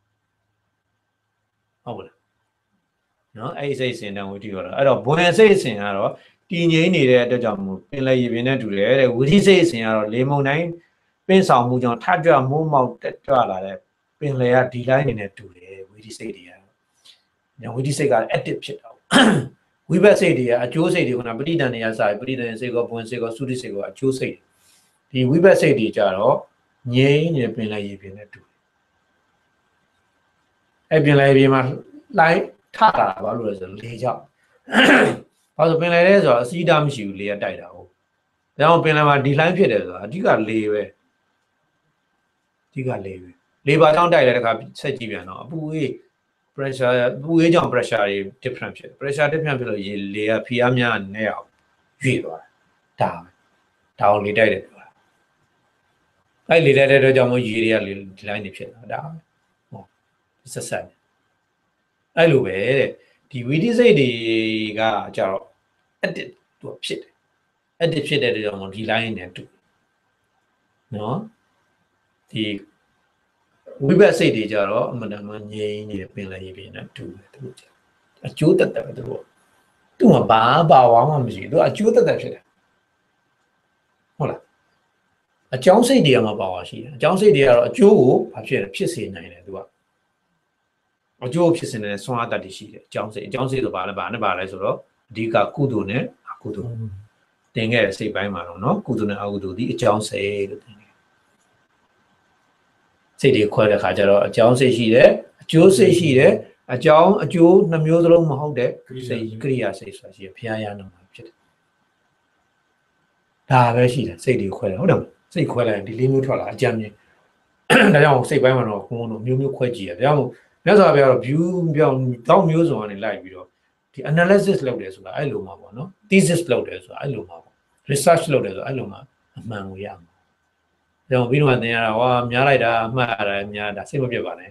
ဟုတ်လားနော်အဲ့ဒီစိတ်အစဉ်တောင်းဝီထိခေါ်တာအဲ့တော့ဘွယ်စိတ်အစဉ်ကတော့တည်ငြိမ်နေတဲ့အတွက်ကြောင့်မို့ပင်လယ်ရေပြင်နဲ့တူတယ်တဲ့ဝီထိစိတ်အစဉ်ကတော့လေမုန်တိုင်းပင်ဆောင်မှုကြောင့်ထကြွမိုးမောက်တက်ကြွလာတဲ့ပင်လယ်ကဒီတိုင်းနေနဲ့တူတယ်ဝီထိစိတ်တွေကတော့ဝီထိစိတ်က active ဖြစ်တာဝိဘတ်စိတ်တွေကအကျိုးစိတ်တွေကပဋိဒဏ်တွေကစပဋိဒဏ်စိတ်ကဘွန်စိတ်ကသုတိစိတ်ကအကျိုးစိတ်ဒီဝိဘတ်စိတ်တွေကြတော့ငြိမ်းနေပင်လယ်ရေပြင်နဲ့တူတယ်အဲ့ပြင်လေပြင်မှာလိုင်းထတာဘာလို့လဲဆိုလေကြောက်ဘာလို့ပင်လေလဲဆိုတော့အစီးတားမရှိဘူးလေကတိုက်တာဟုတ်ဒါကြောင့်ပင်လေမှာဒီလိုင်းဖြစ်တယ်ဆိုတာအဓိကလေပဲအဓိကလေပဲလေပါကြောင့်တိုက်တဲ့တခါဆက်ကြည့်ပြန်တော့အပူအေး pressure ပူအေးကြောင့် pressure တွေ different ဖြစ် pressure different ဖြစ်လို့ရေလေကဖိအားများနေအောင်ရွေ့သွားတာဒါပဲဒါအောင်လေတိုက်တယ်အဲ့လေတိုက်တဲ့အတွက်ကြောင့်မို့ရေတွေကလေဒီ line တွေဖြစ်တာဒါပဲဟောဆက်ဆက်အဲ့လိုပဲတဲ့ဒီဝီဒီစိတ်တွေကကြတော့ edit သူဖြစ်တယ် edit ဖြစ်တဲ့အတွက်ကြောင့်မို့ဒီ line နဲ့တူနော်ဒီဝိဘတ်စိတ်တွေကြတော့အမှန်တမ်းငြိမ်းနေပင်လည်းရေးပြနေတူတယ်သူတို့အကျိုးတက်တယ်သူတို့သူ့မှာဘာပါဝါမှမရှိဘူးသူအကျိုးတက်တယ်ဖြစ်တယ်ဟုတ်လားအကြောင်းစိတ်တွေကမှပါဝါရှိတယ်အကြောင်းစိတ်တွေကတော့အကျိုးကိုဘာဖြစ်လဲဖြစ်စေနိုင်တယ်သူကအကျိုးဖြစ်စေတဲ့ဆွမ်းအားတတ်တည်ရှိတယ်အကြောင်းစိတ်အကြောင်းစိတ်ဆိုပါလဲပါနဲ့ပါလဲဆိုတော့အဓိကကုသိုလ်နဲ့အကုသိုလ်တင်ခဲ့တဲ့စိတ်ပိုင်းမှာတော့เนาะကုသိုလ်နဲ့အကုသိုလ်ဒီအကြောင်းစိတ်လို့တင်တယ်စိတ်တွေခွဲတဲ့ခါကျတော့အကြောင်းစိတ်ရှိတယ်အကျိုးစိတ်ရှိတယ်အကြောင်းအကျိုးနှမျိုးစလုံးမဟုတ်တဲ့စိတ်ကရိယာစိတ်ဆိုတာရှိတယ်ဘုရားရနာမှာဖြစ်တယ်ဒါပဲရှိတယ်စိတ်တွေခွဲတယ်ဟုတ်တယ်စိတ်ခွဲလိုက်ရင်ဒီလေးမျိုးထွက်လာအကြမ်းမြင်ဒါကြောင့်စိတ်ပိုင်းမှာတော့ဘုံတို့မျိုးမျိုးခွဲကြည့်ရဒါကြောင့်မြတ်စွာဘုရားတော့ view ပြောင်းတောက်မျိုးစုံကနေလိုက်ပြီးတော့ဒီ analysis လုပ်တယ်ဆိုတာအဲ့လိုမှာပေါ့နော် thesis လုပ်တယ်ဆိုတာအဲ့လိုမှာပေါ့ research လုပ်တယ်ဆိုတာအဲ့လိုမှာအမှန်ကိုရမှာဒါကြောင့်ပြီးတော့သင်ရတာဟောများလိုက်တာမှတ်ရတယ်များတာစိတ်မပြတ်ပါနဲ့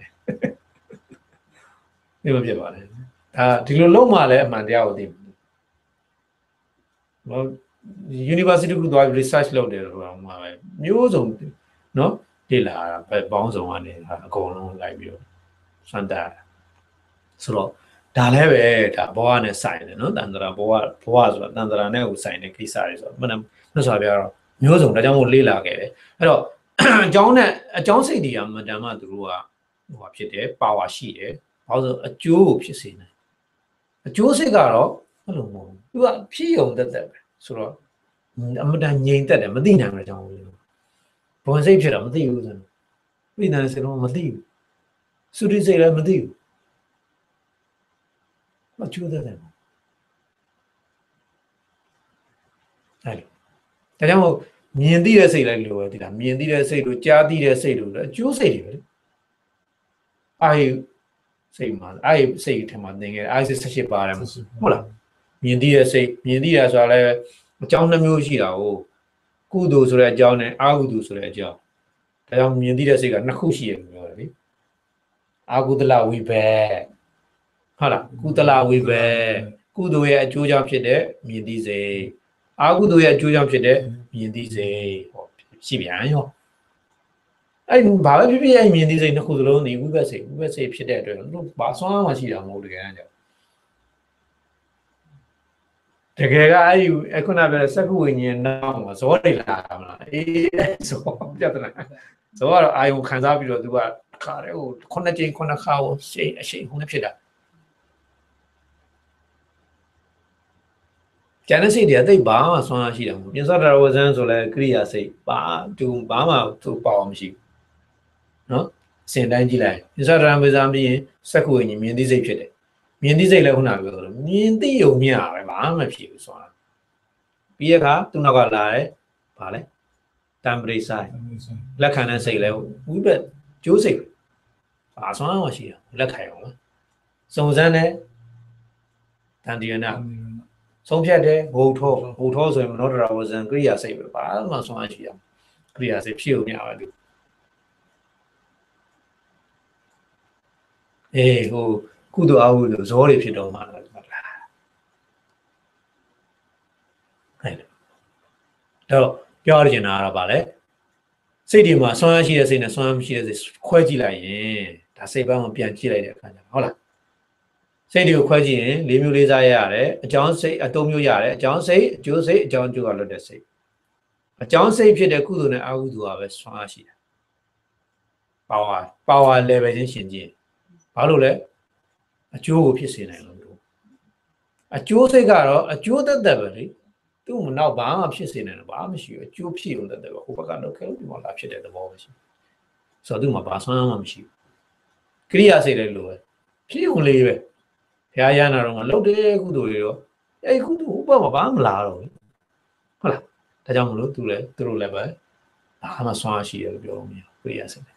စိတ်မပြတ်ပါနဲ့ဒါဒီလိုလုံးမှလည်းအမှန်တရားကိုသိမှာဟော university ကသွား research လုပ်တယ်ဆိုတာမှာပဲမျိုးစုံနော်လေ့လာတာပေါင်းစုံကနေအကုန်လုံးလိုက်ပြီးတော့စံတာဆိုတော့ဒါလည်းပဲဒါဘဝနဲ့ဆိုင်တယ်နော်တန်ត្រာဘဝဘဝဆိုတာတန်ត្រာနဲ့ကိုဆိုင်တဲ့ကိစ္စတွေဆိုတော့မနက်ဆိုပြတော့မျိုးစုံဒါကြောင့်မို့လေ့လာခဲ့တယ်အဲ့တော့အကြောင်းနဲ့အကြောင်းစိတ်တွေကမတန်မှသူတို့ကဟိုဖြစ်တယ်ပါဝါရှိတယ်ဘာလို့ဆိုအကျိုးကိုဖြစ်စေတယ်အကျိုးစိတ်ကတော့အဲ့လိုမဟုတ်ဘူးသူကဖြစ်ုံတက်တက်ပဲဆိုတော့အမတန်ငြိမ်သက်တယ်မသိနိုင်တဲ့အကြောင်းကိုဘဝင်စိတ်ဖြစ်တာမသိဘူးဆိုတော့ဝိညာဉ်စိတ်တော့မသိဘူးသုတိစိတ်လည်းမသိဘူးမကျိုးတဲ့တယ်အဲ့ဒါကြောင့်မို့မြင်သိတဲ့စိတ်လည်းလိုပဲဒီလားမြင်သိတဲ့စိတ်တို့ကြားသိတဲ့စိတ်တို့လည်းအကျိုးစိတ်တွေပဲအာယုစိတ်မှာအာယုစိတ်ထဲမှာသင်ခဲ့အာယုစိတ်ဆက်ပါတယ်ဟုတ်လားမြင်သိတဲ့စိတ်မြင်သိတာဆိုတာလည်းအကြောင်းနှမျိုးရှိတာကိုကုသိုလ်ဆိုတဲ့အကြောင်းနဲ့အာဟုသိုလ်ဆိုတဲ့အကြောင်းဒါကြောင့်မြင်သိတဲ့စိတ်ကနှစ်ခုရှိတယ်လို့ပြောတယ်လေအာကုသလဝိဘက်ဟုတ်လားကုသလဝိဘက်ကုသိုလ်ရဲ့အကျိုးကြောင့်ဖြစ်တဲ့မြင်သိစိတ်အာကုသိုလ်ရဲ့အကျိုးကြောင့်ဖြစ်တဲ့မြင်သိစိတ်ဟောရှိပြန်ရောအဲ့ဘာပဲဖြစ်ဖြစ်အဲ့မြင်သိစိတ်နှစ်ခုစလုံးဒီဝိဘက်စိတ်ဝိဘက်စိတ်ဖြစ်တဲ့အတွက်တို့ဘာဆွမ်းမှရှိတာမဟုတ်တကယ်ကြောင့်တကယ်ကအဲ့ဒီအခုနပြောတဲ့စက္ခုဝိညာဉ်နောက်မှာဇောတွေလာတာမလားအေးဇောပြတ်တယ်ဇောကတော့အာယုံခံစားပြီးတော့သူကခါတယ်ဟိုခုနှစ်ကြိမ်ခုနှစ်ခါကိုရှိအရှိခုနှစ်ဖြစ်တာကျန်တဲ့စိတ်တွေအသိဘာမှဆွမ်းအားရှိတာမဟုတ်ပြင်စတာဝဇန်ဆိုလဲကရိယာစိတ်ဘာသူဘာမှသူပေါအောင်မရှိဘူးနော်စင်တိုင်းကြည့်လိုက်ပြင်စတာဝဇန်ပြီးရင်စက္ခုဝိညာဉ်မြင်သိစိတ်ဖြစ်တယ်မြင်သိစိတ်လည်းခုနပြောသလိုမြင်သိုံမြင်ပဲဘာမှမဖြစ်ဘူးဆိုတာပြီးရခါသူနောက်ကလာတယ်ဗာလဲတံပရိဆိုင်လက်ခံတဲ့စိတ်လည်းဝိဘက်ကျိုးစိတ်ဘာဆွမ်းအောင်ရှိတာလက်ခံအောင်စုံစမ်းတယ်တန်တရဏဆုံးဖြတ်တယ်ဘုံထောဘုံထောဆိုရင်မနောဒရာဝဇံကရိယာစိတ်ပဲဘာမှဆွမ်းအားရှိအောင်ကရိယာစိတ်ဖြစ်ုံမြပဲလို့အေးဟိုကုသိုလ်အဟုလို့ဇောတွေဖြစ်တော့မှာလားဟုတ်လားအဲ့တော့ပြောရချင်တာကတော့ဗာလဲစိတ်တွေမှာဆွမ်းအားရှိတဲ့စိတ်နဲ့ဆွမ်းအားမရှိတဲ့စိတ်ခွဲကြည့်လိုက်ရင်ဒါစိတ်ပိုင်းကိုပြန်ကြည့်လိုက်တဲ့အခါကျဟုတ်လားစိတ်တွေကိုခွဲကြည့်ရင်၄မျိုးလေးစားရရတယ်အကြောင်းစိတ်အသုံးမျိုးရတယ်အကြောင်းစိတ်အကျိုးစိတ်အကြောင်းအကျိုးကလွတ်တဲ့စိတ်အကြောင်းစိတ်ဖြစ်တဲ့ကုသိုလ်နဲ့အကုသိုလ်ကပဲဆွမ်းအားရှိတယ်ပါဝါပါဝါ level ချင်းရှင်ကြည့်ဘာလို့လဲအကျိုးကိုဖြစ်စေနိုင်လို့အကျိုးစိတ်ကတော့အကျိုးသက်သက်ပဲလေသူ့မနောက်ဘာမှဖြစ်စေနိုင်တော့ဘာမှမရှိဘူးအကျိုးဖြစ်ရုံသက်သက်ပဲဟိုဘက်ကတော့ခဲလို့ဒီမှာလာဖြစ်တဲ့သဘောပဲရှိဆိုတော့သူ့မှာဘာဆွမ်းမှမရှိဘူးကရိယာစိတ်လည်းလိုပဲဖြစ်ုံလေးပဲဘုရားရဟန္တာတော်ကလှုပ်တယ်ကုသိုလ်တွေရောအဲ့ကုသိုလ်ဥပမာဘာမှမလာတော့ဘူးဟုတ်လားဒါကြောင့်မလို့သူလည်းသူတို့လည်းပဲဘာမှဆွမ်းရှိတယ်လို့ပြောလို့မရဘူးပြရစတယ်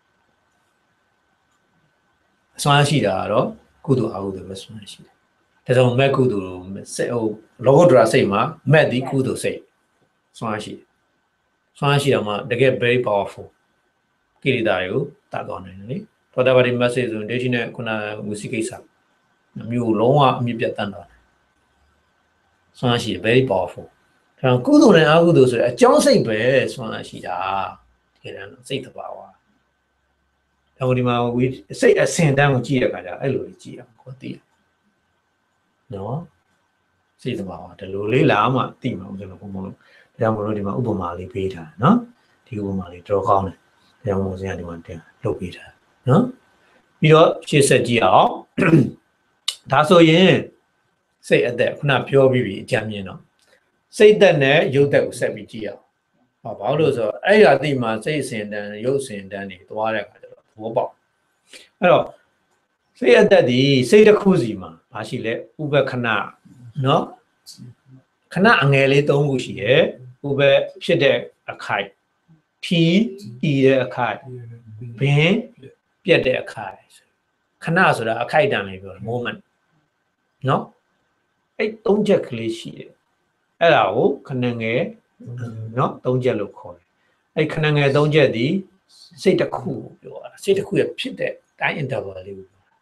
ဆွမ်းရှိတာကတော့ကုသိုလ်အကုသိုလ်ပဲဆွမ်းရှိတယ်ဒါကြောင့်မဲ့ကုသိုလ်စိတ်ဟိုလောကုတ္တရာစိတ်မှာမဲ့ဒီကုသိုလ်စိတ်ဆွမ်းရှိတယ်ဆွမ်းရှိတော့မှတကယ် very powerful ကိရိတာတွေကိုတတ်သွားနိုင်တယ်လေသောတာပတိ message ဆိုဒိဋ္ဌိနဲ့ခုနဝစီကိစ္စမျိုးလုံးဝအမြင့်ပြတ်တတ်တာဆွမ်းရှိ very powerful ဒါကုသိုလ်နဲ့အကုသိုလ်ဆိုတဲ့အကြောင်းစိတ်ပဲဆွမ်းရှိတာတကယ်တမ်းစိတ်တဘာဝဒါမှဒီမှာဝိစိတ်အစင်တန်းကိုကြည့်ရခါကျအဲ့လိုကြည့်အောင်ကိုသိတယ်နော်စိတ်တဘာဝဒီလိုလေးလာမှသိမှာကျွန်တော်ဘုံဘုံလို့ဒါကြောင့်မလို့ဒီမှာဥပမာလေးပေးထားနော်ဒီဥပမာလေးတော်ကောင်းတယ်ဒါကြောင့်မို့ဆရာဒီမှာတင်လုပ်ပေးထားနော်ပြီးတော့ရှေ့ဆက်ကြည့်အောင်ဒါဆိုရင်စိတ်အသက်ခုနပြောပြီးပြီအကြမ်းမြင်တော့စိတ်သက်နဲ့ရုပ်သက်ကိုဆက်ပြီးကြည့်အောင်ဟောဘာလို့ဆိုတော့အဲ့ရအတိမှာစိတ်အစဉ်တန်းရုပ်အစဉ်တန်းတွေသွားတဲ့အခါကျတော့ဘောပေါက်အဲ့တော့စိတ်အသက်ဒီစိတ်တစ်ခုစီမှာမရှိလဲဥပခဏနော်ခဏအငယ်လေးသုံးခုရှိရဲ့ဥပဖြစ်တဲ့အခိုက်ထီတည်တဲ့အခိုက်ဘင်းပြက်တဲ့အခိုက်ခဏဆိုတာအခိုက်တန်လေးပြောတယ် moment နော်အဲ့သုံးချက်ကလေးရှိတယ်အဲ့ဒါကိုခဏငယ်နော်သုံးချက်လို့ခေါ်တယ်အဲ့ခဏငယ်သုံးချက်ဒီစိတ်တစ်ခုကိုပြောတာစိတ်တစ်ခုရဖြစ်တဲ့ time interval လေးကို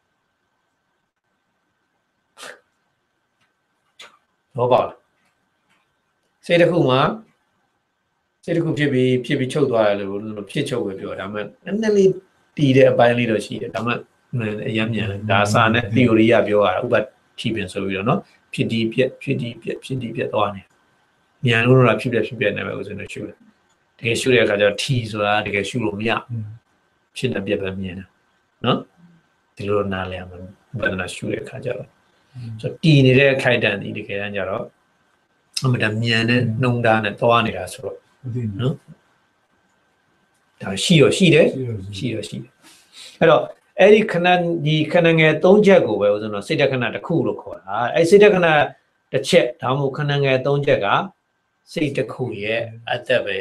ပြောပါလားစိတ်တစ်ခုမှာစိတ်တစ်ခုဖြစ်ပြီးဖြစ်ပြီးချုပ်သွားတယ်လို့ဖြစ်ချုပ်ပဲပြောဒါမှနည်းနည်းလေးတည်တဲ့အပိုင်းလေးတော့ရှိတယ်ဒါမှအရင်မြန်ဒါစာနဲ့ theory ရပြောရတာဥပတိပင်ဆိုပြီးတော့နော်ဖြစ်ဒီပြက်ဖြစ်ဒီပြက်ဖြစ်ဒီပြက်သွားနေမြန်လို့တော့ဖြစ်ပြက်ဖြစ်ပြက်နေပဲဦးဇင်းတို့ရှုတယ်တကယ်ရှုတဲ့အခါကျတော့ T ဆိုတာတကယ်ရှုလို့မရဖြစ်တဲ့ပြက်ပဲမြင်တယ်နော်ဒီလိုနားလည်အောင်ဘယ်နာရှုတဲ့အခါကျတော့ဆိုတည်နေတဲ့အခိုက်အတန့်ဒီတကယ်တမ်းကျတော့အမှန်တမြန်နဲ့နှုံသားနဲ့သွားနေတာဆိုတော့နော်ဒါရှိရရှိတယ်ရှိရရှိတယ်အဲ့တော့အဲ့ဒီခဏဒီခဏငယ်သုံးချက်ကိုပဲဦးဇင်းတို့စိတ်တခဏတစ်ခုလို့ခေါ်တာအဲ့စိတ်တခဏတစ်ချက်ဒါမှမဟုတ်ခဏငယ်သုံးချက်ကစိတ်တစ်ခုရဲ့အသက်ပဲ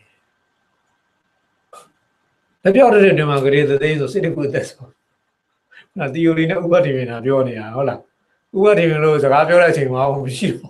မပြောတဲ့တွင်မှာဂရေသသိဆိုစိတ်တစ်ခုအသက်ဆိုနော် theory နဲ့ဥပဒေဝင်တာပြောနေတာဟုတ်လားဥပဒေဝင်လို့စကားပြောတဲ့အချိန်မှာမရှိဘူး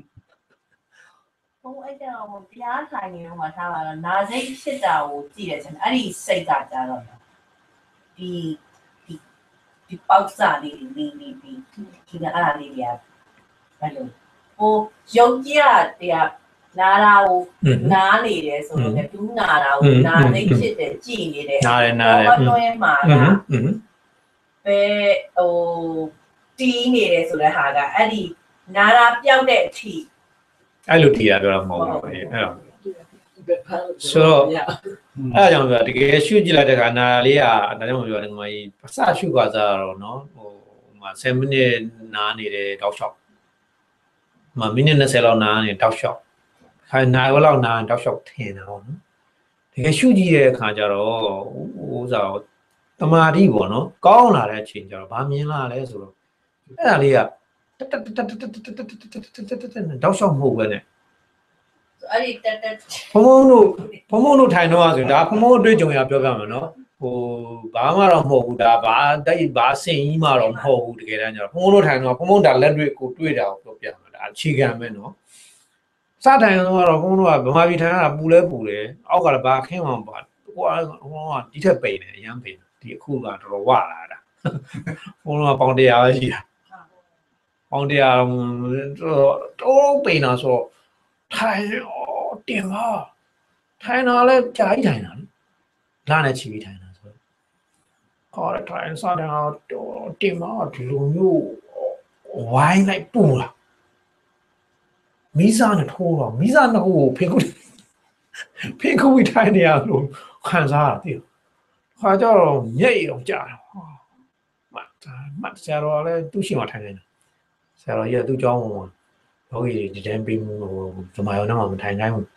ဘုံအဲ့ကြောင့်ဘုရားထိုင်နေတော့မှထားပါတော့နာစိတ်ဖြစ်တာကိုကြည့်ရချင်းအဲ့ဒီစိတ်ကကြတော့ဒီဒီဒီပေါက်စားလေးလေးလေးပြီးဒီကအားလေးတွေကဘယ်လိုဟိုရုပ်ကြည့်တရားနာတာကိုနားနေတယ်ဆိုတော့ဒူးနာတာကိုနာစိတ်ဖြစ်တယ်ကြည့်နေတယ်
နားတယ်နားတယ်
တော့တွဲမှာကဘယ်ဟိုတီးနေတယ်ဆိုတဲ့ဟာကအဲ့ဒီနာတာပြောက်တဲ့အထိ
အဲ့လိုတီးရပြောတာမဟုတ်ဘူးအဲ့တော့ဆိုတော့အဲ့အကြောင်းပြောတကယ်ရှုကြည့်လိုက်တဲ့ခါနာလေးကဒါကြောင့်ပြောတယ်ငါကြီးပစရှုကစားတော့နော်ဟိုမှာဆယ်မိနစ်နားနေတယ်တောက်လျှောက်မှာမိနစ်၂၀လောက်နားနေတောက်လျှောက်ခိုင်နာရီလောက်နားတောက်လျှောက်ထင်တာပေါ့နော်တကယ်ရှုကြည့်တဲ့အခါကျတော့ဥစားတမာတိပေါ့နော်ကောင်းလာတဲ့အချိန်ကျတော့ဗာမြင်လာလဲဆိုတော့အဲ့ဒါလေးကတက်တက်တက်တက်တက်တက်တက်တက်တက်တောက်လျှောက်မဟုတ်ပဲနဲ့
အဲ့ဒီတက်တက်
ဖုံဖုံတို့ဖုံဖုံတို့ထိုင်တော့ဆိုဒါဖုံဖုံအတွေ့အကြုံရပြောပြမယ်နော်ဟိုဘာမှတော့မဟုတ်ဘူးဒါဘာတိုက်ဘာစင်ကြီးမှတော့မဟုတ်ဘူးတကယ်တမ်းကျတော့ဖုံဖုံတို့ထိုင်တော့ဖုံဖုံဒါလက်တွေ့ကိုတွေ့တာကိုပြောပြမယ်ဒါအခြေခံပဲနော်စထိုင်တော့ဖုံဖုံတို့ကဗမာပြည်ထိုင်တာပူလဲပူတယ်အောက်ကလည်းဘာခင်းမှမပါဟိုဟိုကဒီထက်ပိန်တယ်အရန်ပိန်ဒီအခုကတော်တော်ဝလာတာဖုံဖုံကပေါင်တရားပဲရှိတာပေါင်တရားတော့တော့ပိန်တာဆိုထိုင်တင်ပါထိုင်တော့လဲကြာကြီးထိုင်တာလေလာနဲ့ချီပြီးထိုင်တာဆိုခေါ်ရထိုင်စားတယ်တော့တင်ပါဒီလိုမျိုးဝိုင်းလိုက်ပူလာမိစားနဲ့ထိုးတော့မိစားနှစ်ခုကိုဖင်ခုဖင်ခုပြီးထိုင်နေရလို့ခံစားရသေးတယ်ခါကြတော့ညိတ်အောင်ကြာတယ်မတ်မတ်ဆရာတော်လည်းသူ့ရှိမှထိုင်နေတာဆရာတော်ကြီးကသူ့ကြောင်းဝင်ယောဂီတွေဒီတိုင်းပြီးမှုဇမာယောနာမှာမထိုင်နိုင်ဘူး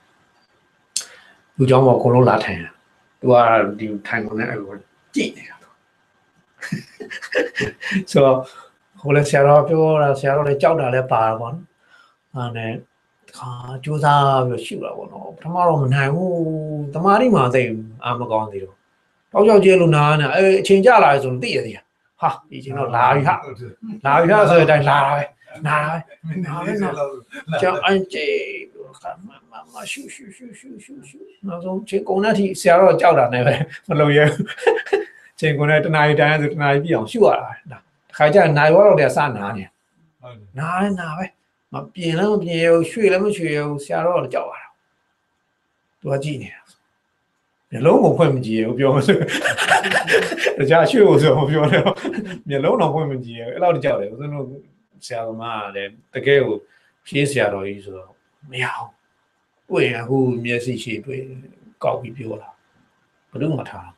သူเจ้าမအကုန်လုံးလာထိုင်တာသူကဒီထိုင်ကုန်နဲ့အဲ့လိုကြည့်နေတာဆိုတော့ဟိုလဲဆရာတော်ပြောတာဆရာတော်လည်းကြောက်တာလည်းပါတာပေါ့နော်အဲနဲ့ခါစူးစမ်းပြီးရှုတာပေါ့နော်ပထမတော့မနိုင်ဘူးတမာတိမှာသိအာမကောင်းသေးတော့တောက်ချောက်ကျဲလို့နားနေအဲအချိန်ကြလာဆိုရင်သိရသေးဟာဒီချိန်တော့လာပြီဟာလာပြီဟာဆိုတဲ့အတိုင်းလာတာပဲနားပဲနားပဲကျောင်းအန်ကျေမမမရှူရှူရှူရှူရှူရှူနောက်ဆုံးချိန်ကုန်တဲ့အထိဆရာတော်ကြောက်တာနဲ့ပဲမလုပ်ရချိန်ကုန်တဲ့တနားရီတိုင်းဆိုတနားရီပြည့်အောင်ရှူရတာဒါခါကျနိုင်ဝတော့တဲ့စနားနေနားနားပဲမပြင်းလည်းမပြင်းရဘူးရွှေ့လည်းမရွှေ့ရဘူးဆရာတော်ကြောက်ရတာသူကကြည့်နေတာမျက်လုံးကိုဖွင့်မကြည့်ရဘူးပြောမလို့တခြားရွှေ့ဖို့ဆိုမပြောတော့မျက်လုံးတော့ဖွင့်မကြည့်ရဘူးအဲ့လောက်ကြောက်တယ်ဦးဇင်းတို့ဆရာသမားလည်းတကယ်ကိုဖြေးဆရာတော်ကြီးဆိုတော့မရအောင်တွေ့ရင်အခုမျက်စိရှိတွေ့ကောက်ပြီးပြောတာဘယ်လိုမှထား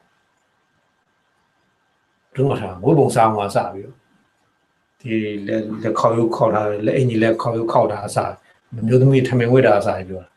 ဘယ်လိုမှထားဝိပုံစားမှာစပြီးတော့ဒီလက်လက်ခေါက်ရုပ်ခေါက်တာလက်အင်ကြီးလက်ခေါက်ရုပ်ခေါက်တာအစားမျိုးသမီးထမင်ဝိတာအစားပြောတာ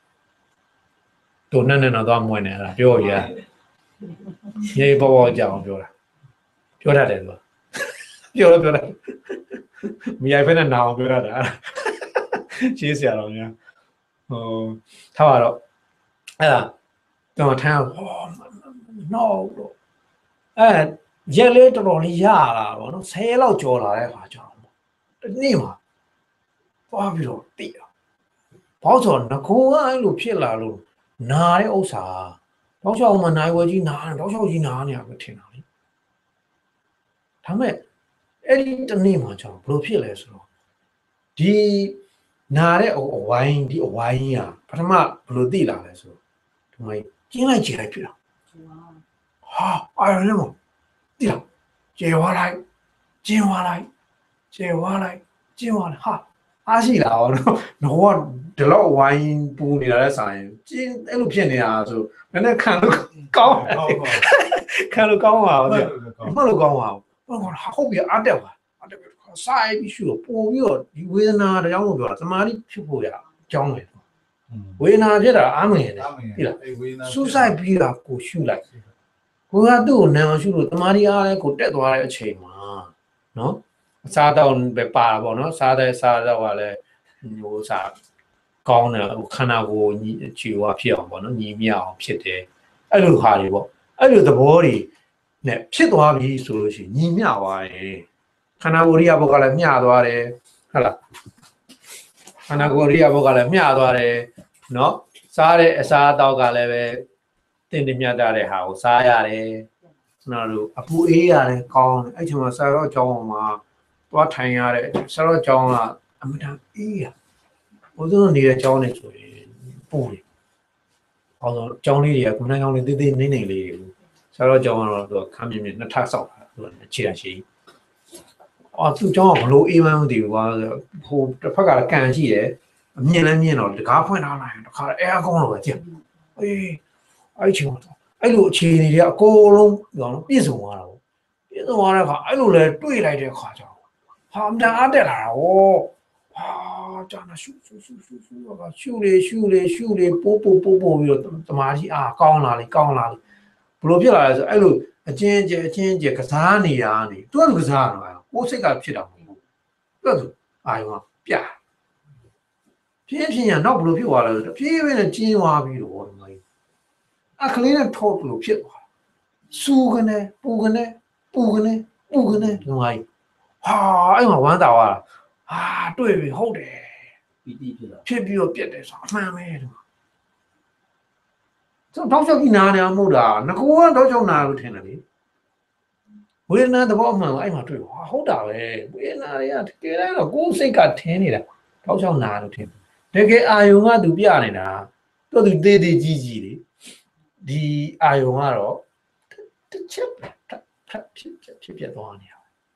တို့နဲ့နဲ့တော့မွေးနေတာပြောရရေပေါ်ပေါ်ကြောင်ပြောတာပြောတတ်တယ်သူပြောလို့ပြောတယ်မရိုက်ဖက်နဲ့နာအောင်ပြောတတ်တာရှင်းစရာတော့များဟိုထားပါတော့အဲ့ဒါတော့ထမ်းဟောနော်တော့အဲရက်လေးတော်တော်လေးရလာတော့နော်ဆယ်လောက်ကြော်လာတဲ့ခါကြောင်တနေ့မှာသွားပြီးတော့တိတာဘောက်ဆိုငကိုကအဲ့လိုဖြစ်လာလို့နာတဲ့ဥစ္စာတောက်ချောင်းမှာနိုင်ဝဲကြီးနာတယ်တောက်ချောင်းကြီးနာနေရပဲထင်တာလေဒါမဲ့အဲ့ဒီတနေ့မှာကြောင်ဘယ်လိုဖြစ်လဲဆိုတော့ဒီနာတဲ့အဝိုင်းဒီအဝိုင်းကြီးကပထမဘယ်လိုသိလာလဲဆိုတော့ဒီမှာကျင်းလိုက်ကြည့်လိုက်ဖြစ်တာဟာအဲ့ဒါလည်းမသိလားကျေဝါလိုက်ကျင်းဝါလိုက်ကျေဝါလိုက်ကျင်းဝါလိုက်ဟာအားရှိလာတော့တော့ဒီလောက်ဝိုင်းပူနေတာလဲဆိုင်ကျင်းအဲ့လိုဖြစ်နေတာဆိုနည်းနည်းခံလို့ကောင်းခံလို့ကောင်းပါဘူးမှတ်လို့ကောင်းပါဘူးဟုတ်ပြီအားတက်ပါအားတက်ပြီးဆိုင်ပြီးရှူတော့ပို့ပြီးတော့ဒီဝေဒနာတကြောင်လို့ပြောတာသမာဓိဖြစ်ဖို့ရအကြောင်းပဲဝေဒနာဖြစ်တာအားမငယ်တယ်ပြီလားစူးစိုက်ပြီးတာကိုရှူလိုက်ကိုကသူ့ကိုနာမရှုလို့တမာရီအားလဲကိုတက်သွားတဲ့အချိန်မှာနော်အစားတောက်ပဲပါတာပေါ့နော်စားတဲ့စားတော့ကလည်းဟိုစားကောင်းတယ်ခန္ဓာကိုယ်ညီချီဝါဖြစ်အောင်ပေါ့နော်ညီမြအောင်ဖြစ်တယ်အဲ့လိုဟာတွေပေါ့အဲ့လိုသဘောတွေနဲ့ဖြစ်သွားပြီဆိုလို့ရှိရင်ညီမြသွားတယ်ခန္ဓာကိုယ်ရိယဘုတ်ကလည်းမျှသွားတယ်ဟုတ်လားခန္ဓာကိုယ်ရိယဘုတ်ကလည်းမျှသွားတယ်နော်စားတဲ့အစားအသောက်ကလည်းပဲတင်တင်မြတ်တဲ့ဟာကိုစားရတယ်နော်လို့အပူအေးရတယ်ကောင်းတယ်အဲ့ချိန်မှာဆရာတော်ကျောင်းမှာသွားထိုင်ရတဲ့ဆရာတော်ကျောင်းကအမတန်အေးရဘုရားနေတဲ့ကျောင်းနေဆိုရင်ပူတယ်ဟောတော့ကျောင်းလေးတွေကကုန်းကျောင်းလေးသေးသေးနေနေလေးတွေဆရာတော်ကျောင်းကတော့သူကခမ်းမြင့်မြင့်နှစ်ထပ်ဆောက်တာသူကခြေတန်းရှိအော်သူကျောင်းကဘလို့အေးမှန်းမသိဘူးကွာဟိုတစ်ဖက်ကလည်းကန်ရှိတယ်အမြင်လည်းမြင်တော့တကားဖွင့်ထားလိုက်တခါအဲအကောင်းတော့ပဲကြည့်အေးအဲ့ချိန်မှာအဲ့လိုအခြေအနေတွေအကုန်လုံးနော်ပြည့်စုံသွားတာပေါ့ပြည့်စုံသွားတဲ့အခါအဲ့လိုလဲတွေ့လိုက်တဲ့အခါကျတော့ဟာအမှန်အားတက်လာတာဟောဟာကြာနာရှူရှူရှူရှူရှူကရှူလေရှူလေရှူလေပိုးပိုးပိုးပိုးပြီးတော့တမာကြီးအာကောင်းလာလေကောင်းလာလေဘလို့ဖြစ်လာလဲဆိုအဲ့လိုအချင်းကျအချင်းကျကစားနေရနေသူကကစားရတာကိုယ်စိတ်ကဖြစ်တာမဟုတ်ဘူးသူကအာယုံကပြပြင်းပြင်းရနောက်ဘလို့ဖြစ်သွားလဲဆိုတော့ပြင်းပြင်းနဲ့ကျင်းသွားပြီးတော့အခလေးနဲ့ထောက်လို့ဖြစ်သွားစူကနေပူကနေပူကနေပူကနေဒီမှာဟာအဲ့မှာဝမ်းသာသွားတာဟာတွေ့ပြီဟုတ်တယ်ပီတိဖြစ်လာဖြစ်ပြီးတော့ပြက်တယ်ဆိုအမှန်ပဲဒီမှာဆိုတော့တောက်ချောက်ကြီးနားနေအောင်မဟုတ်တာငကိုကတောက်ချောက်နာလို့ထင်တယ်လေဝေဒနာသဘောအမှန်ကိုအဲ့မှာတွေ့ဟာဟုတ်တာပဲဝေဒနာတွေကတကယ်တော့ကိုယ်စိတ်ကထင်းနေတာတောက်ချောက်နာလို့ထင်တကယ်အာယုံကသူပြနေတာသူသူသေးသေးကြီးကြီးလေဒီအာယုံကတော့တစ်ချက်ဖြစ်ဖြစ်ဖြစ်ဖြစ်သွားနေတာ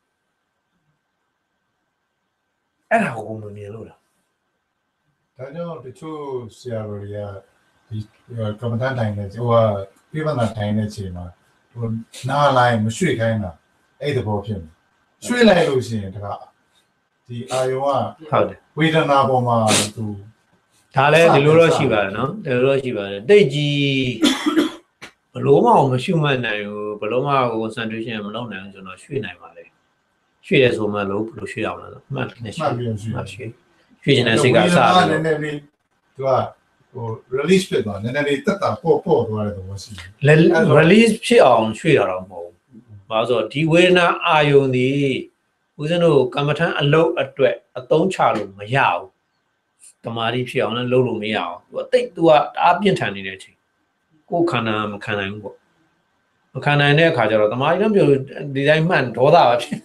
အဲ့ဒါကိုမမြင်လို့လား
ဒါကြောင့်တချို့ဆရာတော်တွေကဒီကမ္ဘာတိုင်းနဲ့ဟိုကပြပနာတိုင်းနဲ့ချိန်မှာဟိုနားလိုက်မရွှေ့ခိုင်းတာအဲ့ဒီဘောဖြစ်နေရွှေ့လိုက်လို့ရှိရင်ဒါကဒီအာယုံကဟုတ်တယ်ဝေဒနာပေါ်မှာသူ
ဒါလည်းဒီလိုတော့ရှိပါတယ်နော်ဒီလိုတော့ရှိပါတယ်တိတ်ကြီးဘလို့မအောင်မရှိမှန်းနိုင်ဘူးဘလို့မ concentration မလုပ်နိုင်ဘူးကျွန်တော်ရွှေ့နိုင်ပါလေရွှေ့ရဲဆိုမှလို့ဘလို့ရွှေ့အောင်လားမှတ်နေရွှေ့မှတ်ရွှေ့ရွှေ့နေတဲ့စိတ်ကစားတယ်နည်းနည်းလေးသူကဟို
release ဖြစ်သွားနည်းနည်းလေးတက်တာပေါ့ပေါ့သွားတဲ့သဘောရှိ
တယ် release ဖြစ်အောင်ရွှေ့တာတော့မဟုတ်ဘူးဘာလို့ဆိုဒီဝေဒနာအာယုန်ဒီဦးဇင်းတို့ကမ္မထမ်းအလုပ်အတွက်အသုံးချလို့မရဘူးတမာတိဖြစ်အောင်လည်းလုပ်လို့မရအောင်သူကတိတ်သူကတအားပြင်းထန်နေတဲ့အချိန်ကိုယ်ခန္ဓာမခံနိုင်ဘူးပေါ့မခံနိုင်တဲ့အခါကျတော့တမာတိတော့ပြောဒီတိုင်းမှန်ဒေါသပဲဖြစ်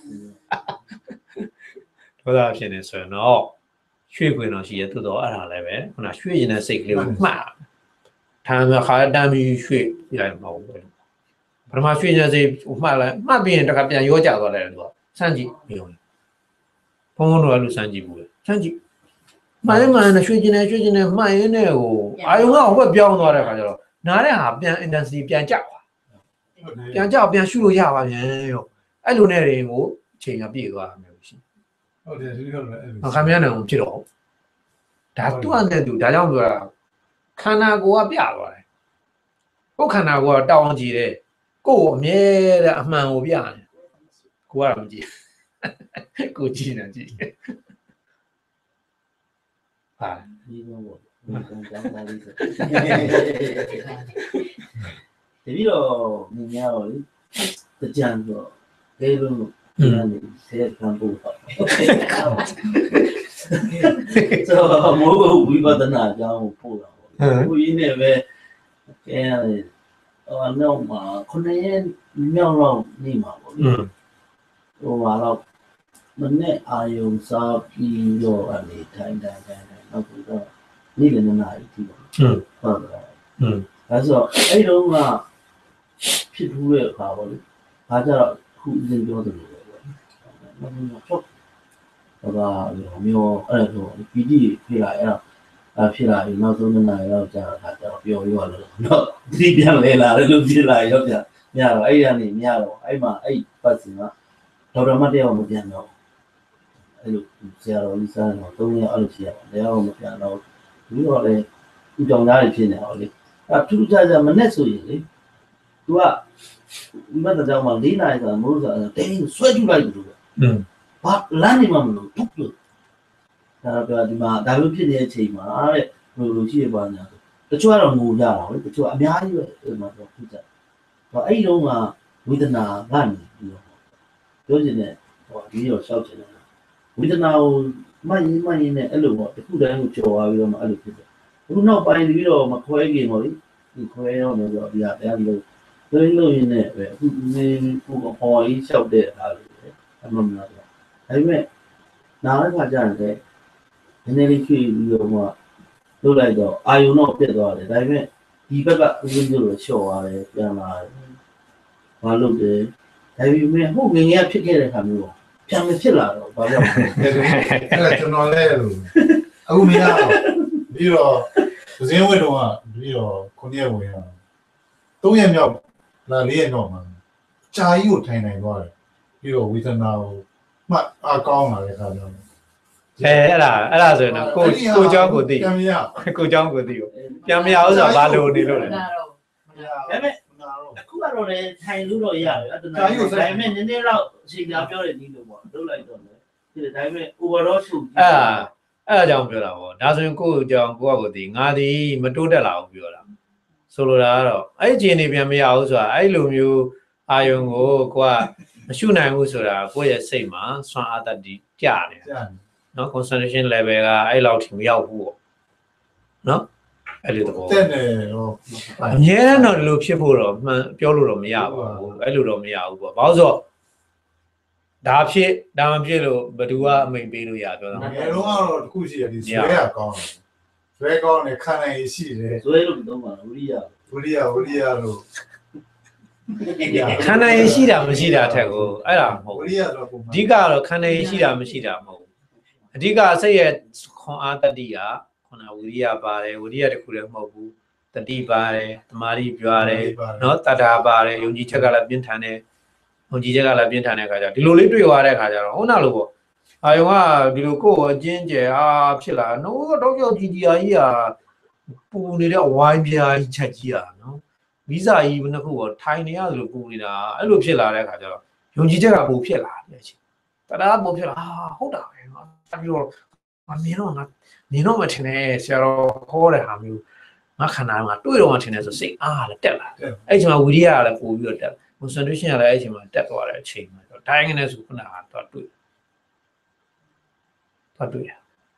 ဒေါသဖြစ်နေဆိုရင်တော့ရွှေ့ခွင့်တော့ရှိရသို့တော့အဲ့ဒါလည်းပဲခုနရွှေ့ရင်တဲ့စိတ်ကလေးကိုမှတ်ထားမှခါတမ်းပြီးရွှေ့ရမှာမဟုတ်ဘူးပထမရွှေ့ရင်စိတ်မှတ်လိုက်မှတ်ပြီးရင်တခါပြန်ရောကြသွားတယ်သူကစမ်းကြည့်ပြီးအောင်ဘုံဘုံတို့အဲ့လိုစမ်းကြည့်ဘူးလေစမ်းကြည့်မှန်တယ်မှန်တယ်ရွှေ့ကျင်တယ်ရွှေ့ကျင်တယ်မှန်ရင်းနဲ့ဟိုအာယုံကဟိုဘက်ပြောင်းသွားတဲ့အခါကျတော့နားတဲ့ဟာပြန် intensity ပြန်ကျသွားပြန်ကျပြန်ရှုလို့ရပါပြန်ရောအဲ့လိုနဲ့တွေကိုအချိန်ကပြည့်သွားတာမျိုးရှိ
ဟုတ်တယ်ဒီလိုလည်းအဲ့
လိုခါမရနိုင်ဘူးဖြစ်တော့ဒါသူ့အနေနဲ့သူဒါကြောင့်ပြောတာခန္ဓာကိုယ်ကပြသွားတယ်ကိုယ်ခန္ဓာကိုယ်ကတောင်းကြည့်တယ်ကိုယ်အမြဲတမ်းအမှန်ကိုပြတယ်ကိုယ်ကတော့မကြည့်ကိုကြည့်နေကြည့်ဟာ
ဒီတော့ဘောကျောင်းသားလေးဆိုတပည့်တော်မြင်ရတော့လေကြံတော့လေလုံးဒီနေ့ဆဲခံဖို့ပေါ့ဆိုမိုးဝိပဿနာကြောင်းပို့တာပေါ့ဘုရားနဲ့ပဲကဲဟိုနောက်မှာခုနှစ်ရက်မြောက်တော့နေမှာပေါ့ဟိုမှာတော့မနေ့အာယုံစားပြီးတော့အနေထိုင်တိုင်းတိုင်းနောက်ပြီးတော့နေ့လည်းနာရီကြည့်ပါဟုတ်ဟုတ်တယ်အဲဆိုအဲ့တော့ကဖြစ်ထူးတဲ့အခါပေါ့လေဒါကြတော့ခုအရင်ပြောသလိုပဲပေါ့မင်းတော့ဘာမျိုးအဲ့တော့ပီတိဖြစ်လာအဲ့တော့ဖြစ်လာရင်နောက်ဆုံးနာရီတော့ကြာတာကျတော့ပျော်ရွာလို့တော့ဒီပြန်လဲလာတယ်လို့ဖြစ်လာရောပြန်ညတော့အဲ့ရနေညတော့အဲ့မှာအဲ့ပတ်စီကဒေါက်တာမတ်တယောက်မပြန်တော့အဲ့လိုဆရာတော်ကြီးစားတော့သုံးရက်အဲ့လိုရှိရပါတယ်တရားမပြန်တော့ဒီတော့လေဥကြောင်သားတွေဖြစ်နေတော့လေအဲ့ထူးခြားခြားမနဲ့ဆိုရင်လေ तू ကဒီဘက်တော့မှ၄နာရီဆိုမိုးဆိုတင်းဆွဲကြည့်လိုက်လို့อืมဘာလမ်းနေမှမလို့ထုတ်လို့ဒါတော့ဒီမှာဒါမျိုးဖြစ်နေတဲ့အချိန်မှာတဲ့ဘယ်လိုရှိရပါညာတချို့ကတော့ငိုကြတာလေတချို့အများကြီးပဲဒီမှာတော့ဖြစ်ကြတော့အဲ့ဒီတော့ကဝေဒနာကနေပြီးတော့ပြောချင်တဲ့ဟိုဒီရောရှောက်ချင်တယ်ဝေဒနာကိုမှတ်ရင်မှတ်ရင်နဲ့အဲ့လိုပေါ့တစ်ခုတည်းကိုကြော်သွားပြီးတော့မှအဲ့လိုဖြစ်တယ်အခုနောက်ပိုင်းပြီးတော့မခွဲခင်ပေါ့လေဒီခွဲတော့မျိုးတော့ဒီဟာတရားလို့သွင်းလို့ရင်းနဲ့ပဲအခုနေဟိုဟော်ကြီးလျှောက်တဲ့အားလို့အမှန်မှန်တော့ဒါပေမဲ့နားရခါကြတယ်နည်းနည်းလေးဖြည့်ပြီးတော့မှလုပ်လိုက်တော့အာယုံတော့ပြတ်သွားတယ်ဒါပေမဲ့ဒီဘက်ကဦးဇင်းတို့လျှော့သွားတယ်ပြန်လာတယ်ဘာလို့လဲဒါပေမဲ့ဟုတ်ငငယ်ဖြစ်ခဲ့တဲ့ခါမျိုးပြန်မဖြစ်လာတော့ဘာကြောင့်လဲ
အဲ့ဒါကျွန်တော်လည်းအခုမရတော့ပြီးတော့ဇင်းဝတ်တော့ပြီးတော့ခုနှစ်ရက်ဝင်ရသုံးရက်မြောက်လာလေးရက်တော့မှကြာကြီးကိုထိုင်နိုင်သွားတယ်ပြီးတော့ဝေဒနာကိုမှတ်အားကောင်းလာတဲ့ခါကျတော့
အဲအဲ့ဒါအဲ့ဒါဆိုရင်ကိုကိုเจ้าကိုသိ
ပြန်မရ
ကိုเจ้าကိုသိကိုပြန်မရဥစ္စာဘာလို့နေလို့လဲ
ဒါပေမဲ့အခုကတော့လည်းထိုင်လို့တော့ရတယ်အဲ့ဒါဒါပေမဲ့နည်းနည်းတော့အချိန်ကြာပြောတဲ့နည်းလို့ပေါ့လုပ်လိုက်တော့လေဒီဒါပေမဲ့ overall ထုတ်
အဲ့အဲ့အကြောင်းပြောတာပေါ့ဒါဆိုရင်ကိုเจ้าကိုကကိုသိငါဒီမတိုးတက်လာဘူးပြောတာဆိုလိုတာကတော့အဲ့ဒီအခြေအနေပြန်မရဘူးဆိုတာအဲ့လိုမျိုးအာယုံကိုကိုကမရှုနိုင်ဘူးဆိုတာကိုယ့်ရဲ့စိတ်မှာစွမ်းအားတတ်တည်ကြတယ်နော် concentration level ကအဲ့လောက်ထိမရောက်ဘူးပေါ့နော်အဲ့လိုတော့
တက်နေတော့
အမြဲတမ်းတော့ဒီလိုဖြစ်ဖို့တော့မှန်ပြောလို့တော့မရပါဘူးအဲ့လိုတော့မရဘူးပေါ့ဘာလို့ဆိုတော့ဒါဖြစ်ဒါမဖြစ်လို့ဘယ်သူကအမိန်ပေးလို့ရပြောတာ
ငယ်တော့ကတော့တစ်ခုရှိတယ်ဒီဆွဲရကောင်းတယ်ဆွဲကောင်းတယ်ခံနိုင်ရရှိတယ်
ဆွဲလို့တော့မှာဝိရိယ
ဝိရိယဝိရိယလို့
ခန္ဓာရင်ရှိတာမရှိတာထက်ကိုအဲ့ဒါမဟုတ်
ဝိရိယဆိုတော့
အဓိကတော့ခန္ဓာရင်ရှိတာမရှိတာမဟုတ်အဓိကစိတ်ရဲ့ခွန်အားတတိကခုနဝိရိယပါတယ်ဝိရိယတခုလည်းမဟုတ်ဘူးတတိပါတယ်သမာဓိပါတယ်နော်တတ္တာပါတယ်ယုံကြည်ချက်ကလည်းပြင်းထန်တယ်ယုံကြည်ချက်ကလည်းပြင်းထန်တဲ့အခါကျဒီလိုလေးတွေ့သွားတဲ့အခါကျတော့ဟုတ်နာလို့ပေါ့အာယုံကဒီလိုကိုယ်အကျဉ်းကျယ်အားဖြစ်လာနော်တော့ကြောက်ကြည်ကြီးအားကြီးဟာပူနေတဲ့အဝိုင်းပြားကြီးချက်ကြီးอ่ะနော်ဗီဇာကြီးဘယ်နှခုရောထိုင်နေရတယ်လို့ပူနေတာအဲ့လိုဖြစ်လာတဲ့အခါကျတော့ယုံကြည်ချက်ကပိုဖြစ်လာတယ်ချင်းတရားပိုဖြစ်လာအာဟုတ်တာပဲငါပြီးတော့ငါမြင်တော့ငါမြင်တော့မထင်နဲ့ဆရာတော်ခေါ်တဲ့ဟာမျိုးငါခန္ဓာမှာတွေ့တော့မှထင်တယ်ဆိုစိတ်အားလည်းတက်လာအဲ့ချိန်မှာဝိရိယကလည်းပို့ပြီးတော့တက် concentration ကလည်းအဲ့ချိန်မှာတက်သွားတဲ့အချိန်မှာတိုင်းကနေဆိုခုနကတော့တွေ့တော့တွေ့ရ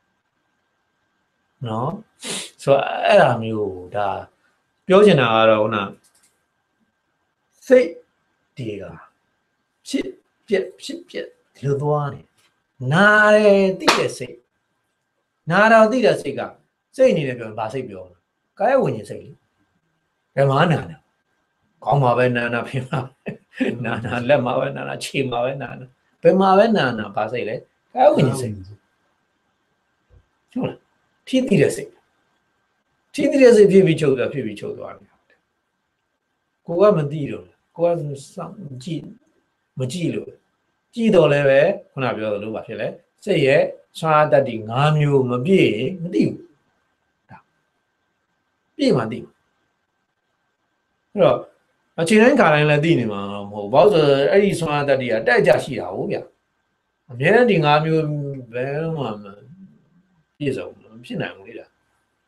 နော်ဆိုအဲ့ဒါမျိုးဒါပြောချင်တာကတော့ခုနစိတ်တွေကဖြစ်ပြက်ဖြစ်ပြက်ဒီလိုသွားနေနားတယ်သိတဲ့စိတ်နားတော့သိတဲ့စိတ်ကစိတ်အနေနဲ့ပြောရင်ဗာစိတ်ပြောတာကာယဝိညာဉ်စိတ်လေဘယ်မှာနာနာကောင်းမှာပဲနာနာဖြစ်မှာနာနာလက်မှာပဲနာနာခြေမှာပဲနာနာဘယ်မှာပဲနာနာဗာစိတ်လေကာယဝိညာဉ်စိတ်ဟုတ်လားထိသိတဲ့စိတ်ထိသိတဲ့စိတ်ဖြစ်ပြီးချုပ်သွားဖြစ်ပြီးချုပ်သွားတယ်ကိုကမသိတော့ကိုကစောင့်ကြည့်မကြည့်လို့ကြည့်တော့လည်းပဲခုနပြောသလိုပါဖြစ်လဲစိတ်ရဲ့ဆွမ်းအားတတ်ဒီ၅မျိုးမပြည့်မသိဘူးဒါပြည့်မှသိဘူးအဲ့တော့အချိန်တိုင်းခါတိုင်းလည်းသိနေမှာမဟုတ်ဘာလို့ဆိုအဲ့ဒီဆွမ်းအားတတ်ဒီကတက်ကြရှိတာဟုတ်ဗျအများနဲ့ဒီ၅မျိုးဘယ်မှမပြည့်စုံမဖြစ်နိုင်ဘူးလေလား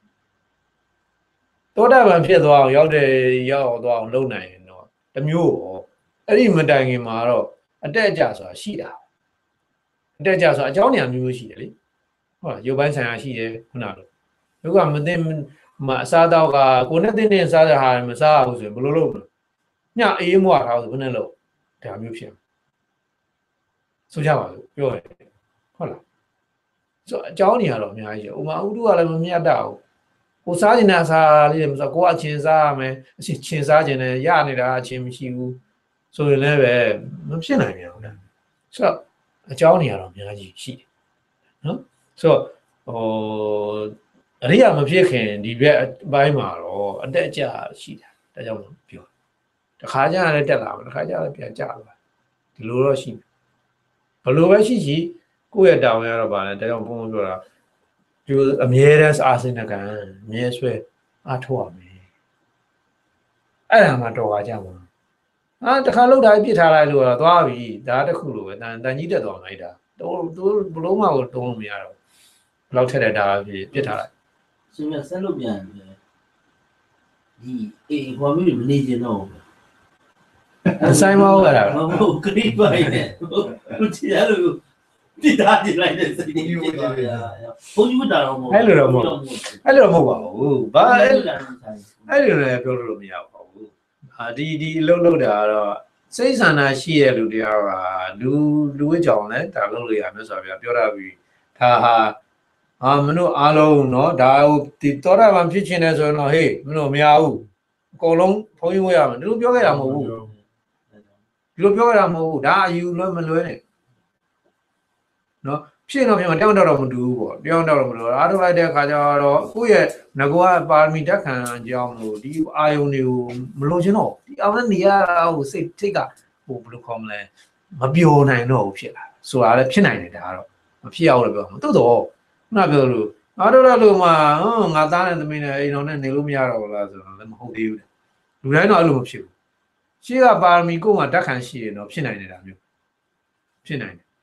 တောတာပန်ဖြစ်သွားအောင်ရောက်တယ်ရောက်သွားအောင်လုပ်နိုင်ရင်တော့တမျိုးပေါ့အဲ့ဒီမတိုင်ခင်မှာတော့အတက်အကျဆိုတာရှိတာအတက်အကျဆိုတာအကြောင်းနေရာမျိုးမျိုးရှိတယ်လေဟုတ်လားရုပ်ပိုင်းဆိုင်ရာရှိတယ်ခုနလိုရုပ်ကမသိမအစားတော့ကကိုနဲ့တင်းတင်းစားတဲ့ဟာမစားဘူးဆိုရင်ဘယ်လိုလုပ်မလဲညအေးမွားထားဆိုဘယ်နဲ့လုပ်ဒါမျိုးဖြစ်ဆိုကြပါစို့ပြောရဟုတ်လားဆိုအကြောင်းနေရာတော့အများကြီးဥမာဥဒုကလည်းမမြတ်တာဘူးကိုစားကျင်တဲ့စားလေးမဆိုကိုအချင်းစားရမယ်အချင်းချင်းစားကျင်တယ်ရနေတာအချင်းမရှိဘူးဆိုရင်လည်းပဲမဖြစ်နိုင်ဘူးလားဆိုတော့အကြောင်းနေရာတော့အများကြီးရှိတယ်နော်ဆိုတော့ဟိုအရိယာမဖြစ်ခင်ဒီဘက်အပိုင်းမှာတော့အတက်အကျရှိတာဒါကြောင့်ပြောတခါကျလည်းတက်လာမယ်တခါကျလည်းပြန်ကျလာဒီလိုတော့ရှိဘယ်လိုပဲရှိရှိကိုယ့်ရဲ့တောင်းရတော့ပါလဲဒါကြောင့်ဘုန်းဘုန်းပြောတာဒီအမြဲတမ်းအာစင်နကံအမြဲဆွဲအားထုတ်ရမယ်အဲ့ဒါမှတော်ပါကြမှာအာတခါလောက်တာပြစ်ထားလိုက်လို့တော့သွားပြီဒါတခုလိုပဲတန်တန်ကြီးတက်သွားလိုက်တာတော့သူဘလုံးမကိုတုံးလို့မရတော့ဘလောက်ထက်တဲ့ဒါပြစ်ပြစ်ထားလိုက်
ရှင်မဆက်လို့ပြန်တယ်ဒီအေးဘာမျိုးမနေချင်တော့
အဆိုင်မဟုတ်ရတာ
မဟုတ်ခရီးပိုင်နဲ့သူချရလို့တိတာကြည့်လိုက်တဲ့စိတ်ကြီးဖြစ်သွားတာဘုန်းကြီးမတာတော့မဟုတ်
အဲ့လိုတော့မဟုတ်အဲ့လိုတော့မဟုတ်ပါဘူးဘာအဲ့အဲ့လိုလည်းပြောလို့မရပါဘူးအာဒီဒီအလုပ်လုပ်တာကတော့စိတ်ဆန္ဒရှိတဲ့လူတရားကလူလူဝိကြောင်လဲဒါလုပ်လို့ရမယ်ဆိုတော့ပြောတာပြီးဒါဟာအာမင်းတို့အားလုံးเนาะဒါဒီတော်ရမှဖြစ်ချင်တယ်ဆိုရင်တော့ဟေးမင်းတို့မရဘူးအကုန်လုံးဖုံးရရမယ်ဒီလိုပြောခဲ့တာမဟုတ်ဘူးဒီလိုပြောခဲ့တာမဟုတ်ဘူးဒါအယူလွဲမလွဲနဲ့နော်ဖြစ်တော့ဖြစ်မှာတောင်းတတော့မတူဘူးပေါ့တောင်းတတော့မလို့အားထုတ်လိုက်တဲ့အခါကျတော့ကိုယ့်ရဲ့ငကောပါရမီတက်ခံကြောင်းလို့ဒီအာယုန်တွေကိုမလို့ချင်းတော့ဒီအောင်တဲ့နေရာဟိုစိတ်ထိတ်ကဟိုဘယ်လိုခေါ်မလဲမပျော်နိုင်တော့ဘူးဖြစ်လာဆိုတာလည်းဖြစ်နိုင်တယ်ဒါကတော့မဖြစ်အောင်လည်းပြောမှာတိုးတော့ခုနပြောလို့အားထုတ်ရလို့မှငါသားနဲ့သမီးနဲ့အိမ်တော်နဲ့နေလို့မရတော့ဘူးလားဆိုတော့လည်းမဟုတ်သေးဘူးလူတိုင်းတော့အဲ့လိုမဖြစ်ဘူးရှေ့ကပါရမီကိုယ်မှာတက်ခံရှိရင်တော့ဖြစ်နိုင်တယ်ဒါမျိုးဖြစ်နိုင်တယ်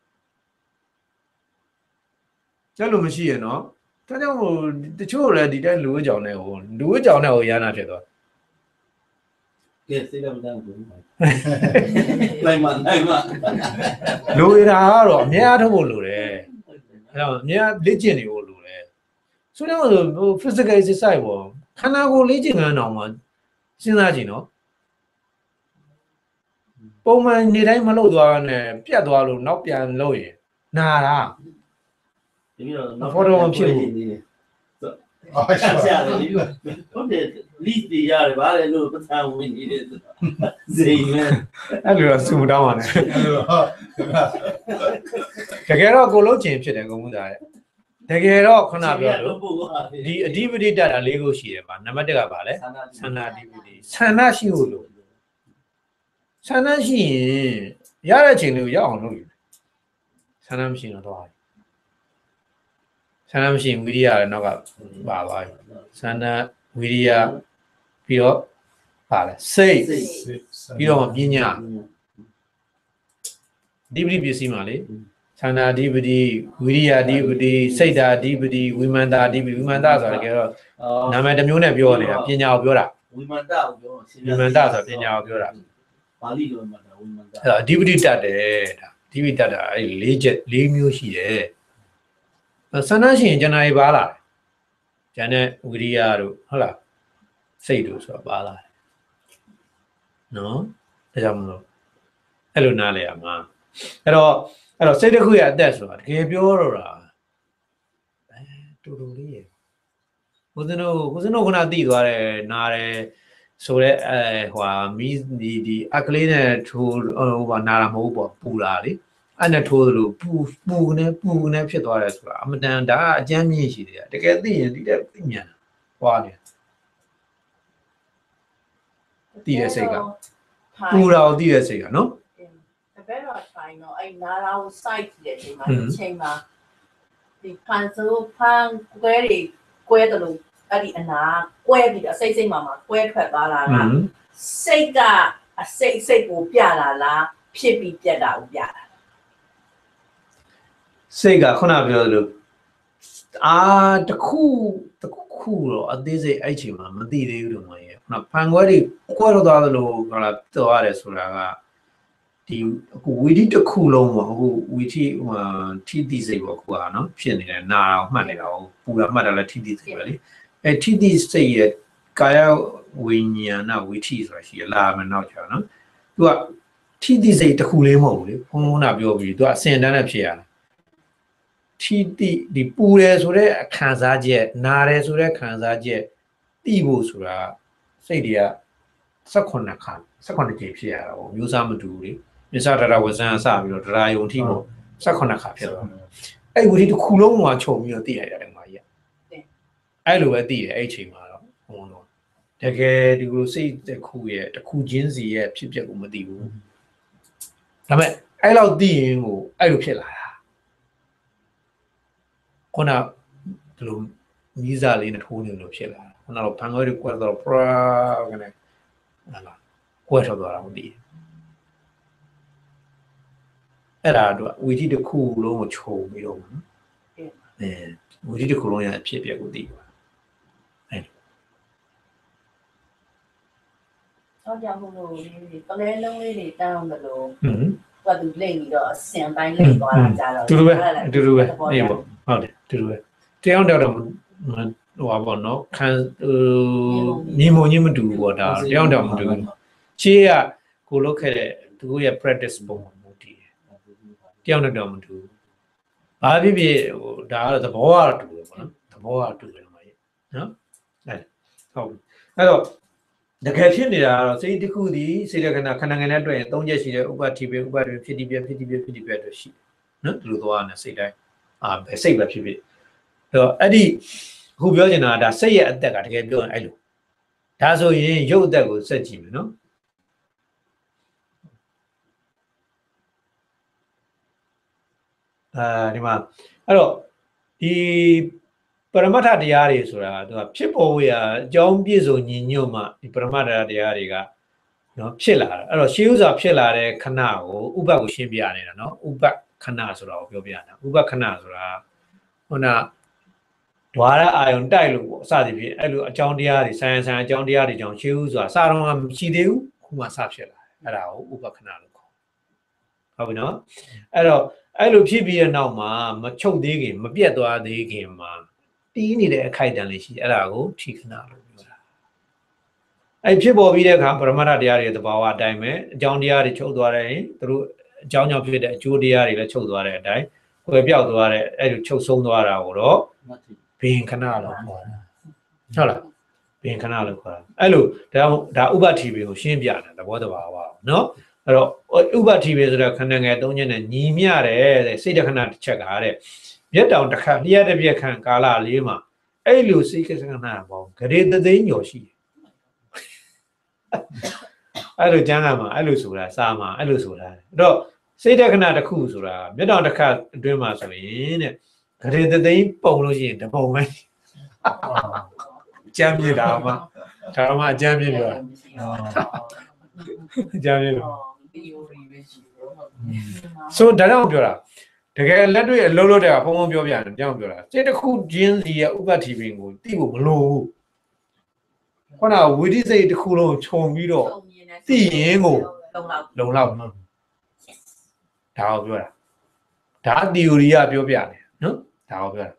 ကျလို့မရှိရနော်ဒါကြောင့်ဟိုတချို့လည်းဒီတိုင်းလူဝဲကြောင်နဲ့ဟိုလူဝဲကြောင်နဲ့ဟိုရနာဖြစ်သွား
ကဲစိတ်လည်းမတန်းဘူးလိုက်မလိုက်မ
လူရတာကတော့အများအားထုတ်ဖို့လိုတယ်အဲ့တော့အများလေ့ကျင့်နေဖို့လိုတယ်ဆိုတော့ဟို physical exercise ပေါ့ခန္ဓာကိုယ်လေ့ကျင့်တဲ့အောင်မှာစဉ်းစားကြည့်နော်ပုံမှန်နေတိုင်းမလုပ်သွားနဲ့ပြတ်သွားလို့နောက်ပြန်လုပ်ရင်နာတာ
ဒီလို
တော့ဖော်တော့မဖြစ်ဘူး
အော်ဆရာတယ်ဟုတ်တယ်လိတီရတယ်ဗါလေလို့ပထမဝင်နေတယ်ဇိမ်မဲ
အဲ့လိုတော့စူမတောင်းပါနဲ့တကယ်တော့ကိုလုံးချင်ဖြစ်တယ်ကုန်မှုသားရဲ့တကယ်တော့ခုနပြောလို့ဒီအဓိပတိတတ်တာ၄ခုရှိတယ်ပါနံပါတ်၁ကပါလေဆန္ဒအဓိပတိဆန္ဒရှိဖို့လို့ဆန္ဒရှိရင်ရတဲ့ချိန်လေးကိုရောက်အောင်လုပ်ရဆန္ဒမရှိတော့တော့ဆန္ဒမရှိဝိရိယလည်းနောက်ကပါသွားပြီဆန္ဒဝိရိယပြီးတော့ပါလေစိတ်ပြီးတော့ပညာဒီပတိပစ္စည်းမှာလေဌာနာဓိပတိဝိရိယဓိပတိစိတ်ဓာဓိပတိဝိမန္တာဓိပတိဝိမန္တာဆိုတာကြတော့နာမည်တစ်မျိုးနဲ့ပြောနေတာပညာကိုပြောတာ
ဝိမန္တာကိုပြော
ဝိမန္တာဆိုတာပညာကိုပြောတာ
ပါဠိလိုမှတ်တာဝိမန္တာ
အဲ့ဒါဓိပတိတတ်တယ်ဒါဓိပတိတတ်တာအဲ့လေးချက်လေးမျိုးရှိတယ်ဆန္ဒရှင်ကျန်တာတွေပါလာတယ်ကျန်တဲ့ဝိရိယတို့ဟုတ်လားစိတ်တို့ဆိုတာပါလာတယ်နော်ဒါကြောင့်မလို့အဲ့လိုနားလဲရမှာအဲ့တော့အဲ့တော့စိတ်တစ်ခုရဲ့အသက်ဆိုတာတကယ်ပြောတော့တာအဲတူတူလေးရေကိုစနိုကိုစနိုခုနတည်သွားတယ်နားတယ်ဆိုတော့အဲဟိုမီးဒီဒီအကလေးနဲ့ထိုးဟိုပါနားတာမဟုတ်ပေါ့ပူလာလေအဲ့နဲ့ထိုးသလိုပူပူနေပူနေဖြစ်သွားတယ်ဆိုတာအမတန်ဒါအကျမ်းမြင့်ရှိတယ်တကယ်သိရင်ဒီတဲ့သိမြန်ဟွာနေတည်တဲ့စိတ်ကပူတာကိုတည်တဲ့စိတ်ကနော်
တပည့်တော်ဆိုင်တော့အဲ့နားလာကို site ကြည့်တဲ့အချိန်မှာဒီချိန်မှာဒီဖန်ဆိုဖန်ကွဲတွေကွဲတယ်လို့အဲ့ဒီအနာကွဲပြီးတော့စိတ်စိတ်မှာမှာကွဲထွက်သွားတာကစိတ်ကအစိတ်စိတ်ကိုပြလာလားဖြစ်ပြီးပြတ်တာကိုပြတာ
စိတ်ကခုနပြောသလိုအာတခုတခုတော့အသေးစိတ်အဲ့ချိန်မှာမသိသေးဘူးလို့မရဲ့ခုနဖန်ခွဲတွေကွဲတော့သွားသလိုဟလာတော်ရတယ်ဆိုတာကဒီအခုဝီဒီတစ်ခုလုံးပေါ့အခုဝီတီဟိုထီတီစိတ်ပေါ့ခုကနော်ဖြစ်နေတယ်နာအောင်မှတ်နေတာဟုတ်ပူတာမှတ်တာလည်းထီတီစိတ်ပဲလေအဲထီတီစိတ်ရဲ့ကာယဝိညာဏဝီတီဆိုတာရှိရလာမယ်နောက်ကျနော်သူကထီတီစိတ်တစ်ခုလေးမဟုတ်ဘူးလေဘုံဘုံနာပြောပြီးသူကအစင်တန်းနဲ့ဖြစ်ရတာထီတီဒီပူတယ်ဆိုတဲ့ခံစားချက်နာတယ်ဆိုတဲ့ခံစားချက်တိဖို့ဆိုတာစိတ်တွေက၁၈ခါ၁၈ကြိမ်ဖြစ်ရတာပေါ့မျိုးစားမတူဘူးလေမြစ္ဆာဒရာဝဇန်အစပြီးတော့ဒရာယုံထိမို့၁၈ခါဖြစ်သွားတယ်အဲ့ဝီဒီတစ်ခုလုံးမှာခြုံပြီးတော့သိလိုက်ရတယ်မာကြီးအဲ့လိုပဲသိတယ်အဲ့ချိန်မှာတော့ဘုံတော့တကယ်ဒီလိုစိတ်တစ်ခုရဲ့တစ်ခုချင်းစီရဲ့ဖြစ်ပျက်ကိုမသိဘူးဒါပေမဲ့အဲ့လောက်သိရင်ကိုအဲ့လိုဖြစ်လာတာခုနဒီလိုမီးစာလေးနဲ့ထိုးနေလို့ဖြစ်လာတာခုနတော့ဖန်ခွဲတွေကွက်တော့ပရာကနေဟာလာကွက်ထွက်သွားတာမသိဘူးအဲ့ဒါတော့ဝီတီတစ်ခုလုံးကိုခြုံပြီးတော့နော်အဲဝီတီတစ်ခုလုံးရဲ့အဖြစ်အပျက်ကိုသိပါအဲ့
တော့ကြောင့်မို့လို့ပလဲလုံးလေးတွေတောင်းတယ်လို့ဟွန်းဘာသူလိမ့်ပြီးတော့စင်တိုင်းလိမ့်သွားတာကြတော့
တူတူပဲတူတူပဲအေးပေါ့ဟုတ်တယ်တူတူပဲတရားတော်တော့ဟိုပါပေါ့နော်ခံဟိုညီမညီမတူဘူးပေါ့ဒါတရားတော်မတူဘူးချေးကကိုလုတ်ခဲ့တဲ့သူရဲ့ practice ပုံတယောက်နဲ့တော့မတူဘူး။ဘာဖြစ်ဖြစ်ဟိုဒါကတော့သဘောကတော့တူတယ်ပေါ့နော်။သဘောကတူတယ်မှာနော်။အဲဟုတ်။အဲ့တော့တကယ်ဖြစ်နေတာကတော့စိတ်တစ်ခုဒီစိတ်လက္ခဏာခန္ဓာငယ်နဲ့တွေ့ရင်သုံးချက်ရှိတယ်ဥပတိပဲဥပတိဖြစ်တိပြဖြစ်တိပြဖြစ်တိပြတော့ရှိတယ်။နော်ဒီလိုသွားနေစိတ်တိုင်းအာပဲစိတ်ပဲဖြစ်ဖြစ်။အဲ့တော့အဲ့ဒီအခုပြောချင်တာကဒါစိတ်ရဲ့အသက်ကတကယ်ပြောရင်အဲ့လိုဒါဆိုရင်ရုပ်အသက်ကိုစက်ကြည့်မယ်နော်။အဲဒီမှာအဲ့တော့ဒီပရမတ္ထတရားတွေဆိုတာသူကဖြစ်ပေါ်ဝေးရာအကြောင်းပြည့်စုံညီညွတ်မှဒီပရမတ္ထတရားတွေကနော်ဖြစ်လာတာအဲ့တော့ရှေးဥစွာဖြစ်လာတဲ့ခဏကိုဥပ္ပကိုရှင်းပြနေတာနော်ဥပ္ပခဏဆိုတာကိုပြောပြတာဥပ္ပခဏဆိုတာခုနဓဝါရအာယုံတိုက်လို့ပေါ့အစသည်ဖြစ်အဲ့လိုအကြောင်းတရားတွေဆိုင်ဆိုင်အကြောင်းတရားတွေကြောင့်ရှေးဥစွာစတော့မရှိသေးဘူးခုမှစဖြစ်လာတယ်အဲ့ဒါကိုဥပ္ပခဏလို့ခေါ်ဟုတ်ပြီနော်အဲ့တော့အဲ့လိုဖြစ်ပြီးတဲ့နောက်မှာမချုပ်သေးခင်မပြတ်သွားသေးခင်မှာတီးနေတဲ့အခိုက်အတန့်လေးရှိအဲ့ဒါကိုထိခဏလို့ပြောတာအဲ့ဖြစ်ပေါ်ပြီးတဲ့အခါပရမတ္ထတရားတွေသဘာဝအတိုင်းပဲအကြောင်းတရားတွေချုပ်သွားတယ်ရင်သူတို့အကြောင်းကြောင့်ဖြစ်တဲ့အကျိုးတရားတွေလည်းချုပ်သွားတဲ့အတိုင်းကွယ်ပြောက်သွားတဲ့အဲ့လိုချုပ်ဆုံးသွားတာကိုတော့ဘင်ခဏလို့ခေါ်တာဟုတ်လားဘင်ခဏလို့ခေါ်တာအဲ့လိုဒါဒါဥပ္ပတိပင်ကိုရှင်းပြတယ်သဘောတဘာဝနော်အဲ့တော့ဥပ္ပတိပဲဆိုတော့ခန္ဓာငယ်သုံးချက်နဲ့ညီမျှတယ်တဲ့စိတ်တခဏတစ်ချက်ကတဲ့မြတ်တောင်တစ်ခါလျှက်တစ်ပြက်ခန့်ကာလလေးမှာအဲ့လိုစိတ်ကစကနာပေါင်းဂရေတသိန်းကျော်ရှိတယ်အဲ့လိုကျမ်းဂန်မှာအဲ့လိုဆိုတာစာမှာအဲ့လိုဆိုတာအဲ့တော့စိတ်တခဏတစ်ခုဆိုတာမြတ်တောင်တစ်ခါအတွင်းမှာဆိုရင်တဲ့ဂရေတသိန်းပုံလို့ရှိရင်တပုံပဲကြမ်းပြတာမှဒါမှအကြမ်းပြပြောအကြမ်းပြတော့ဆိုဒါကြောင့်ပြောတာတကယ်လက်တွေ့အလုံးလို့တဲ့ကဖုံဖုံပြောပြတယ်ကြောင့်ပြောတာစိတ်တစ်ခုချင်းစီရဲ့ဥပတိပင်ကိုတိဖို့မလိုဘူးခုနကဝိသိစိတ်တစ်ခုလုံးခြုံပြီးတော့သိရင်ကိုလုံလောက်ဒါကိုပြောတာဒါ theory ကပြောပြတယ်နော်ဒါကိုပြောတာ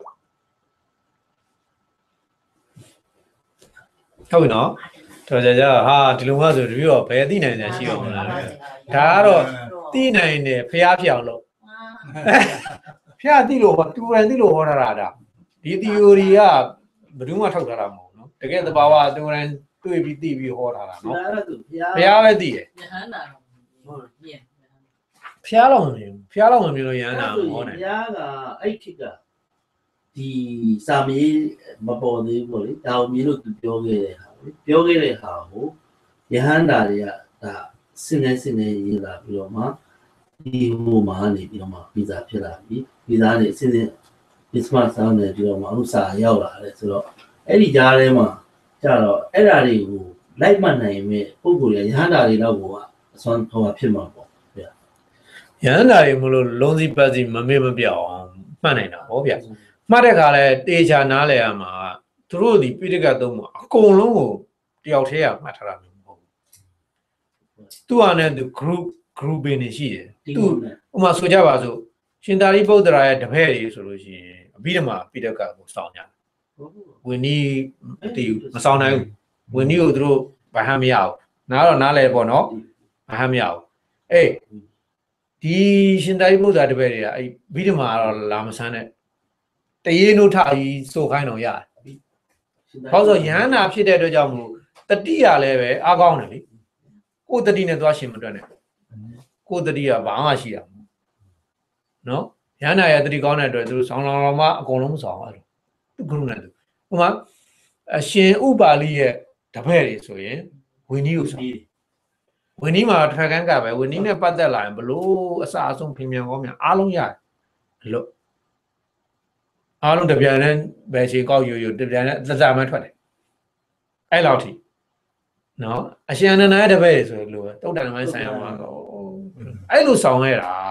ဟုတ်ပြီနော်တော်ကြကြဟာဒီလိုမှဆိုတပည့်တော့ဘယ်သိနိုင်တယ်ရှိအောင်မလားဒါကတော့သိနိုင်တယ်ဖျားပြောင်လို့ဖျားသိလို့ဟောတူရန်သိလို့ဟောတာဒါဒီ theory ကဘယ်သူမှထောက်ထားတာမဟုတ်နော်တကယ်သဘာဝတူရန်တွေ့ပြီးသိပြီးဟောထားတာနော်ဖျားပဲသိတယ်ယဟန္တာဟုတ်ညင်ဖျားတော့မမြင်ဖျားတော့မမြင်လို့ယဟန္တာဟောတယ်
ဖျားကအဲ့ထိကဒီစာမေးမပေါ်သေးဘူးလေဒါကိုမြင်လို့သူပြောခဲ့တဲ့ဟာပြောခဲ့တဲ့ဟာကိုယဟန္တာတွေကဒါစင်နေစင်နေရေးလာပြီးတော့မှဒီဟိုမှာနေပြီးတော့မှဗီဇာဖြစ်လာပြီဗီဇာနေစင်စင် business ဆောင်းနေပြီးတော့မှအခုစာရောက်လာတယ်ဆိုတော့အဲ့ဒီကြားထဲမှာကျတော့အဲ့ဓာတွေကိုလိုက်မှတ်နိုင်မဲ့ပုံကိုယ်ရယဟန္တာတွေတော့ကအစွမ်းဟောဖြစ်မှာပေါ့ဗျာ
ယဟန္တာတွေမလို့လုံးစီပတ်စီမမေ့မပြောင်းမှတ်နိုင်တာဟောဗျာမှတ်တဲ့ခါလဲတေချာနားလဲရမှာသူတို့ဒီပိဋကတ်သုံးမှာအကုန်လုံးကိုတယောက်တည်းကမှတ်ထားတာမျိုးမဟုတ်ဘူးသူကလည်းသူ group grouping နေရှိတယ်သူဥမာဆိုကြပါစို့ရှင်သာရိပုတ္တရာရဲ့တပည့်တွေဆိုလို့ရှိရင်အဘိဓမ္မာပိဋကတ်ကိုစောင့်ကြတယ်ဝိနည်းမတည်ဘူးမစောင့်နိုင်ဘူးဝိနည်းကိုသူတို့ဘာမှမရဘူးနားတော့နားလဲပေါ့နော်ဘာမှမရဘူးအေးဒီရှင်သာရိပုတ္တရာတပည့်တွေကအဲ့အဘိဓမ္မာတော့လာမဆန်းနဲ့တရေနုထကြီးစိုးခိုင်းတော့ရတယ်။ဘာလို့ဆိုရဟန္တာဖြစ်တဲ့အတွက်ကြောင့်မို့တတိရလည်းပဲအားကောင်းတယ်လေ။ကိုယ်တတိနဲ့သွားရှင်မတွက်နဲ့။ကိုယ်တတိကဘာမှရှိတာမဟုတ်။နော်။ရဟန္တာရဲ့တတိကောင်းတဲ့အတွက်သူဆောင်းလောင်လောင်မှအကုန်လုံးမဆောင်အဲ့လို။သူကရုနဲ့သူ။ဥပမာအရှင်ဥပါလိရဲ့တပည့်တွေဆိုရင်ဝိနည်းကိုဆောင်။ဝိနည်းမှာတစ်ဖက်ကန်းကပဲဝိနည်းနဲ့ပတ်သက်လာရင်ဘလို့အစအဆုံးပြင်ပြန်ကောင်းမြန်အားလုံးရတယ်။လို့အားလုံးတပြန်နဲ့ပဲချေကောက်ယူယူတပြန်နဲ့သစ္စာမှထွက်တယ်အဲ့လောက်ထိနော်အရှင်အနန္ဒရဲ့တပည့်တွေဆိုလို့တုတ်တန်မိုင်းဆိုင်ရမှာတော့အဲ့လိုဆောင်ရတာ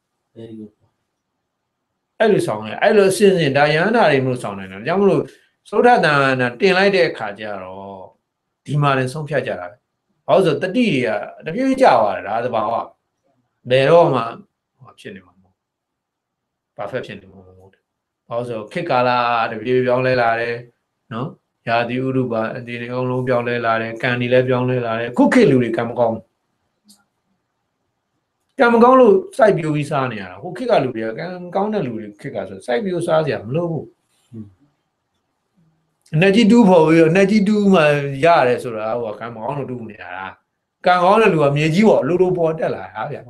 အဲ့လိုဆောင်ရအဲ့လိုအစဉ်စဉ်ဒါယန္တာတွေမလို့ဆောင်နိုင်တယ်ကြောင့်မလို့သုဒ္ဓတန်နာတင်လိုက်တဲ့အခါကျတော့ဒီမှာလည်းဆုံးဖြတ်ကြတာပဲဘာလို့ဆိုတတိတွေကတပြည့်ကြသွားတယ်ဒါသဘာဝဘယ်တော့မှဟောဖြစ်နေမှာမဟုတ်ဘာဖက်ဖြစ်နေမှာမဟုတ်ဘာလို့ဆိုခေတ်ကာလတပြေးပြောင်းလဲလာတယ်နော်ရာသီဥတုပါဒီအကုန်လုံးပြောင်းလဲလာတယ်ကံဒီလည်းပြောင်းလဲလာတယ်ခုခေတ်လူတွေကံမကောင်းကံမကောင်းလို့စိုက်ပြိုပြီးစားနေရတာဟိုခေတ်ကလူတွေကကံကောင်းတဲ့လူတွေခေတ်ကဆိုစိုက်ပြိုစားစရာမလိုဘူးအနေကြီးတူးဖို့ပြီးအနေကြီးတူးမှရတယ်ဆိုတာဟိုကံမကောင်းလို့တူးနေတာကံကောင်းတဲ့လူကမြေကြီးပေါ့လူလိုပေါ်တက်လာတာဗျာ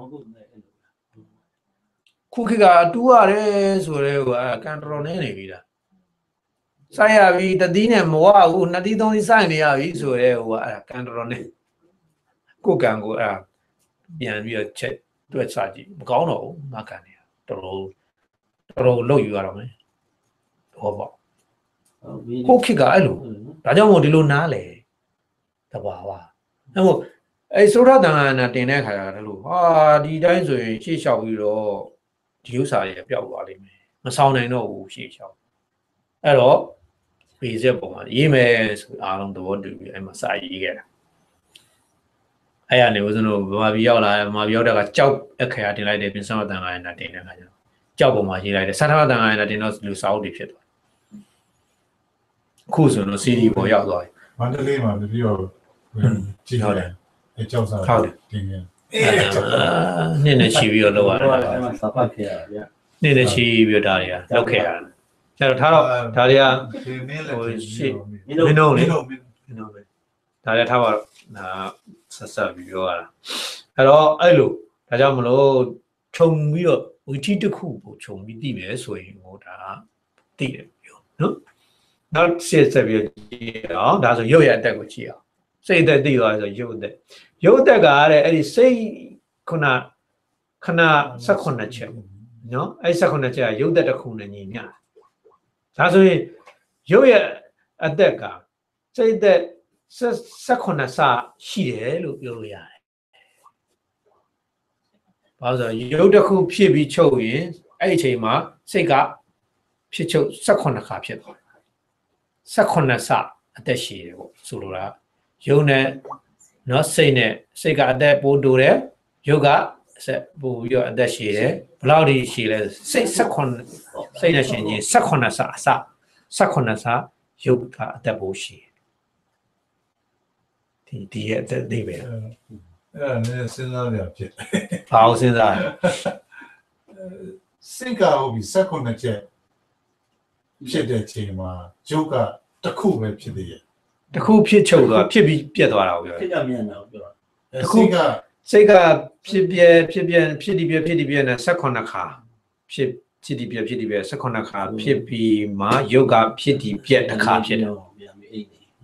ခုခေတ်ကတူးရတယ်ဆိုတော့ဟိုကန်တော်တော်နေနေပြီလားဆိုင်ရပြီတတိနဲ့မဝဘူးနှစ်တိသုံးတိဆိုင်နေရပြီဆိုတော့ဟိုအဲ့ကန်တော်တော်နေကိုကန်ကိုအဲ့ပြန်ပြီးတော့ချက်တွက်စားကြည့်မကောင်းတော့ဘူးမကန်နေတော်တော်တော်တော်လုတ်ယူရတော့မယ်ဟောပေါ့ခုခေတ်ကအဲ့လိုဒါကြောင့်မို့ဒီလိုနားလေတဘာဝအဲ့မို့အဲ့သုဒ္ဓတန်ခါနာတင်တဲ့ခါကျတော့လို့ဟာဒီတိုင်းဆိုရင်ရှေ့လျှောက်ပြီးတော့ဒီဥစ္စာတွေပျောက်သွားလိမ့်မယ်မဆောင်နိုင်တော့ဘူးရှေ့လျှောက်အဲ့တော့ဘေးဆက်ပုံမှာရေးမယ်ဆိုအားလုံးသဘောတူပြီးအဲ့မှာစာရေးခဲ့တာအဲ့ရနေဦးဇင်းတို့ဗမာပြည်ရောက်လာဗမာပြည်ရောက်တဲ့ကကြောက်အခရာတင်လိုက်တယ်ပြင်စမတန်ခါနာတင်တဲ့ခါကျတော့ကြောက်ပုံမှာရေးလိုက်တယ်ဆထမတန်ခါနာတင်တော့လူစာအုပ်တွေဖြစ်သွားခုဆိုတော့ စီ ဒီ ပေါ်ရောက်သွားပြီ
မန္တလေးမှာပြီးတော့ကြည့်ရတယ်အဲကြောက်စားတင်နေ
နေ့နဲ့ချီပြီးတော့လောက်ရတယ်
အဲ့မှာစပတ်ခဲ့ရဗျာ
နေ့နဲ့ချီပြီးတော့ဒါတွေကလောက်ခဲ့ရတယ်ကျတော့ထားတော့ဒါတွေကဟိုရှေ့မင်းတို့လေမင်းတို့ပဲဒါလည်းထားပါတော့ဒါဆက်ဆက်ပြီးပြောရတာအဲ့တော့အဲ့လိုဒါကြောင့်မလို့ခြုံပြီးတော့ဝီထီတစ်ခုကိုခြုံပြီးတည်မယ်ဆိုရင်ဟိုဒါတည်တယ်ပြောနော်နောက်ဆက်ဆက်ပြီးကြည့်အောင်ဒါဆိုရုပ်ရအတက်ကိုကြည့်အောင်စိတ်အသက်တည်သွားဆိုရုပ်အသက်ရုပ်အသက်ကတဲ့အဲ့ဒီစိတ်ခုနခဏ၁၈ချက်နော်အဲ့၁၈ချက်ကရုပ်သက်တစ်ခုနဲ့ညီမျှဒါဆိုရင်ရုပ်ရဲ့အသက်ကစိတ်သက်ဆက်ခုနှစ်ဆရှိတယ်လို့ပြောလို့ရတယ်ဘာလို့ဆိုရုပ်တစ်ခုဖြစ်ပြီးချုပ်ရင်အဲ့ဒီအချိန်မှာစိတ်ကဖြစ်ချုပ်ဆက်ခုနှစ်ခါဖြစ်သွားဆက်ခုနှစ်ဆအသက်ရှည်တယ်ပေါ့ဆိုလိုတာရုပ်နဲ့နော်စိတ်နဲ့စိတ်ကအသက်ပိုတိုးတယ်ရုပ်ကဆက်ပိုပြီးတော့အသက်ရှည်တယ်ဘယ်လောက်ဒီရှည်လဲစိတ်ဆက်ခုစိတ်နဲ့ရှင်ချင်းဆက်ခုနှစ်ဆအစဆက်ခုနှစ်ဆရုပ်ကအသက်ပိုရှည်ဒီဒီရဲ့အသက်သေးပဲ
အဲ့ဒါလည်းစဉ်းစားရဖြစ်
ဘာလို့စဉ်းစားလဲ
စိတ်ကဟုတ်ပြီဆက်ခုနှစ်ချက်ဖြစ်တဲ့ချိန်မှာရုပ်ကတစ်ခုပဲဖြစ်သေးရဲ့
တခုဖြစ်ချုပ်သွားဖြစ်ပြီးပြတ်သွားတာကိုပြောတယ်
ဖြစ်ရမြန်တာကိုပြောတာ
တခုက
စိတ်ကဖြစ်ပြဖြစ်ပြဖြစ်ဒီပြဖြစ်ဒီပြနဲ့ဆက်ခုနှစ်ခါဖြစ်ဖြစ်ဒီပြဖြစ်ဒီပြဆက်ခုနှစ်ခါဖြစ်ပြီးမှရုပ်ကဖြစ်ဒီပြက်တစ်ခါဖြစ်တယ်
ဟုတ်တယ်
ဟွန်း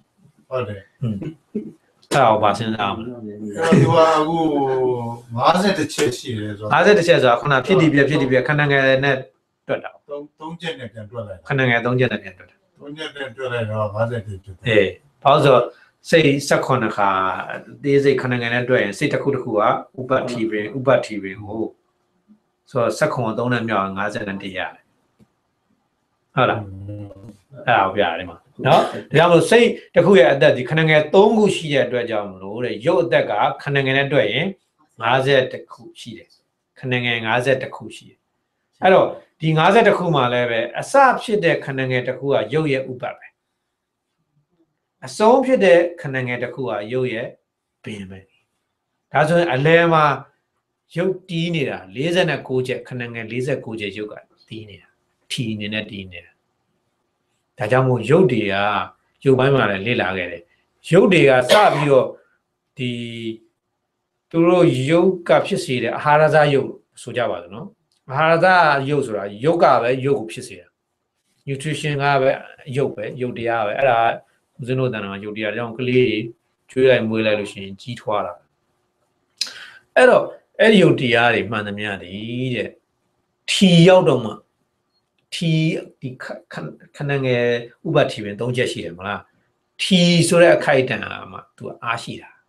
အဲ့ဘာစဉ်းစားမလဲ
အဲ့တော့အခုငါးဆယ်တစ်ချက်ရှိတယ်ဆိုတော့
ငါးဆယ်တစ်ချက်ဆိုတာခုနဖြစ်ဒီပြဖြစ်ဒီပြခဏငယ်နဲ့တွက်တာ
သုံးသုံးချက်နဲ့ပြန်တွက်လိုက်
ခဏငယ်သုံးချက်နဲ့ပြန်တွက်တာ
သုံးချက်နဲ့တွက်လိုက်တော့ငါးဆယ်တစ်ဖြစ်တယ်
အေးဘာလို့ဆိုစိတ်ဆက်ခုနှစ်ခါသေးစိတ်ခဏငယ်နဲ့တွက်ရင်စိတ်တစ်ခုတစ်ခုကဥပတ်ထီပင်ဥပတ်ထီပင်ကိုဆိုတော့ဆက်ခုံသုံးနဲ့မြောက်ငါးဆယ်နဲ့တည်းရတယ်ဟုတ်လားအဲ့ဒါပြရတယ်မှာနော်ဒါကြောင့်မို့စိတ်တစ်ခုရဲ့အသက်ဒီခဏငယ်သုံးခုရှိတဲ့အတွက်ကြောင့်မလို့တဲ့ရုပ်အသက်ကခဏငယ်နဲ့တွက်ရင်ငါးဆယ်တစ်ခုရှိတယ်ခဏငယ်ငါးဆယ်တစ်ခုရှိတယ်အဲ့တော့ဒီငါးဆယ်တစ်ခုမှလည်းပဲအစဖြစ်တဲ့ခဏငယ်တစ်ခုကရုပ်ရဲ့ဥပတ်ပဲအဆုံးဖြစ်တဲ့ခဏငယ်တစ်ခုကရုပ်ရဲ့ပင်ပဲဒါဆိုရင်အလဲမှာရုပ်တီးနေတာ၄၉ချက်ခဏငယ်၄၉ချက်ရုပ်ကတီးနေတာထီနေနဲ့တီးနေတာဒါကြောင့်မို့ရုပ်တွေကရုပ်ပိုင်းမှာလည်းလေ့လာခဲ့တယ်ရုပ်တွေကစပြီးတော့ဒီသူတို့ရုပ်ကဖြစ်စေတဲ့အာဟာရဇရုပ်ဆိုကြပါစို့နော်အာဟာရဇရုပ်ဆိုတာရုပ်ကပဲရုပ်ကိုဖြစ်စေတာ nutrition ကပဲရုပ်ပဲရုပ်တရားပဲအဲ့ဒါဦးဇင်းတို့တန်တာရုပ်တရားကြောင့်ကလေးကျွေးလိုက်မွေးလိုက်လို့ရှိရင်ကြီးထွားတာအဲ့တော့အဲ့ဒီရုပ်တရားတွေမှန်သမျှတည်းတဲ့ထီရောက်တော့မှထီဒီခဏငယ်ဥပထီပင်သုံးချက်ရှိတယ်မလားထီဆိုတဲ့အခိုက်အတန့်မှာသူအားရှိတာ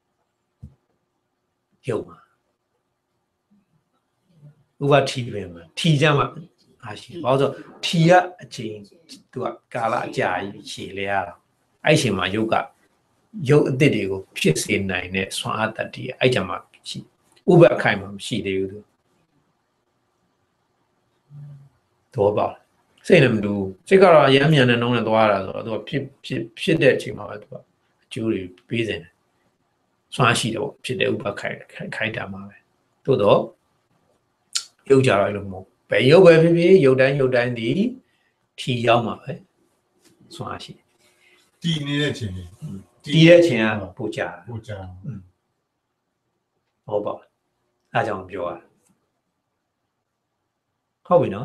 ရုပ်မှာဥပထီပင်မှာထီကြမှာအားရှိဘာလို့ဆိုထီကအချိန်သူကကာလအကြာကြီးရှည်လဲရတာအဲ့ချိန်မှာရုပ်ကရုပ်အသစ်တွေကိုဖြစ်စေနိုင်တဲ့ဆွမ်းအားတတ္တိအဲ့ကြမှာရှိဥပအခိုက်မှာမရှိသေးဘူးသူတော့ပါစိတ်နဲ့မတူစိတ်ကတော့အရမ်းမြန်တဲ့နှုံးနဲ့သွားတာဆိုတော့သူကဖြစ်ဖြစ်ဖြစ်တဲ့အချိန်မှာပဲသူကအကျိုးတွေပေးစင်တယ်ဆွမ်းရှိတယ်ပေါ့ဖြစ်တဲ့ဥပခိုက်ခိုက်တာမှာပဲသို့တော့ရုပ်ကြတော့အဲ့လိုမဟုတ်ဘယ်ရုပ်ပဲဖြစ်ဖြစ်ရုပ်တိုင်းရုပ်တိုင်းဒီထီရောက်မှာပဲဆွမ်းရှိ
တည်နေတဲ့ချိန်ကြီး
တီးတဲ့အချိန်ကပိုကြတာ
ပိုကြ
ဟုတ်ပါအဲ့ကြောင့်ပြောရဟုတ်ပြီနော်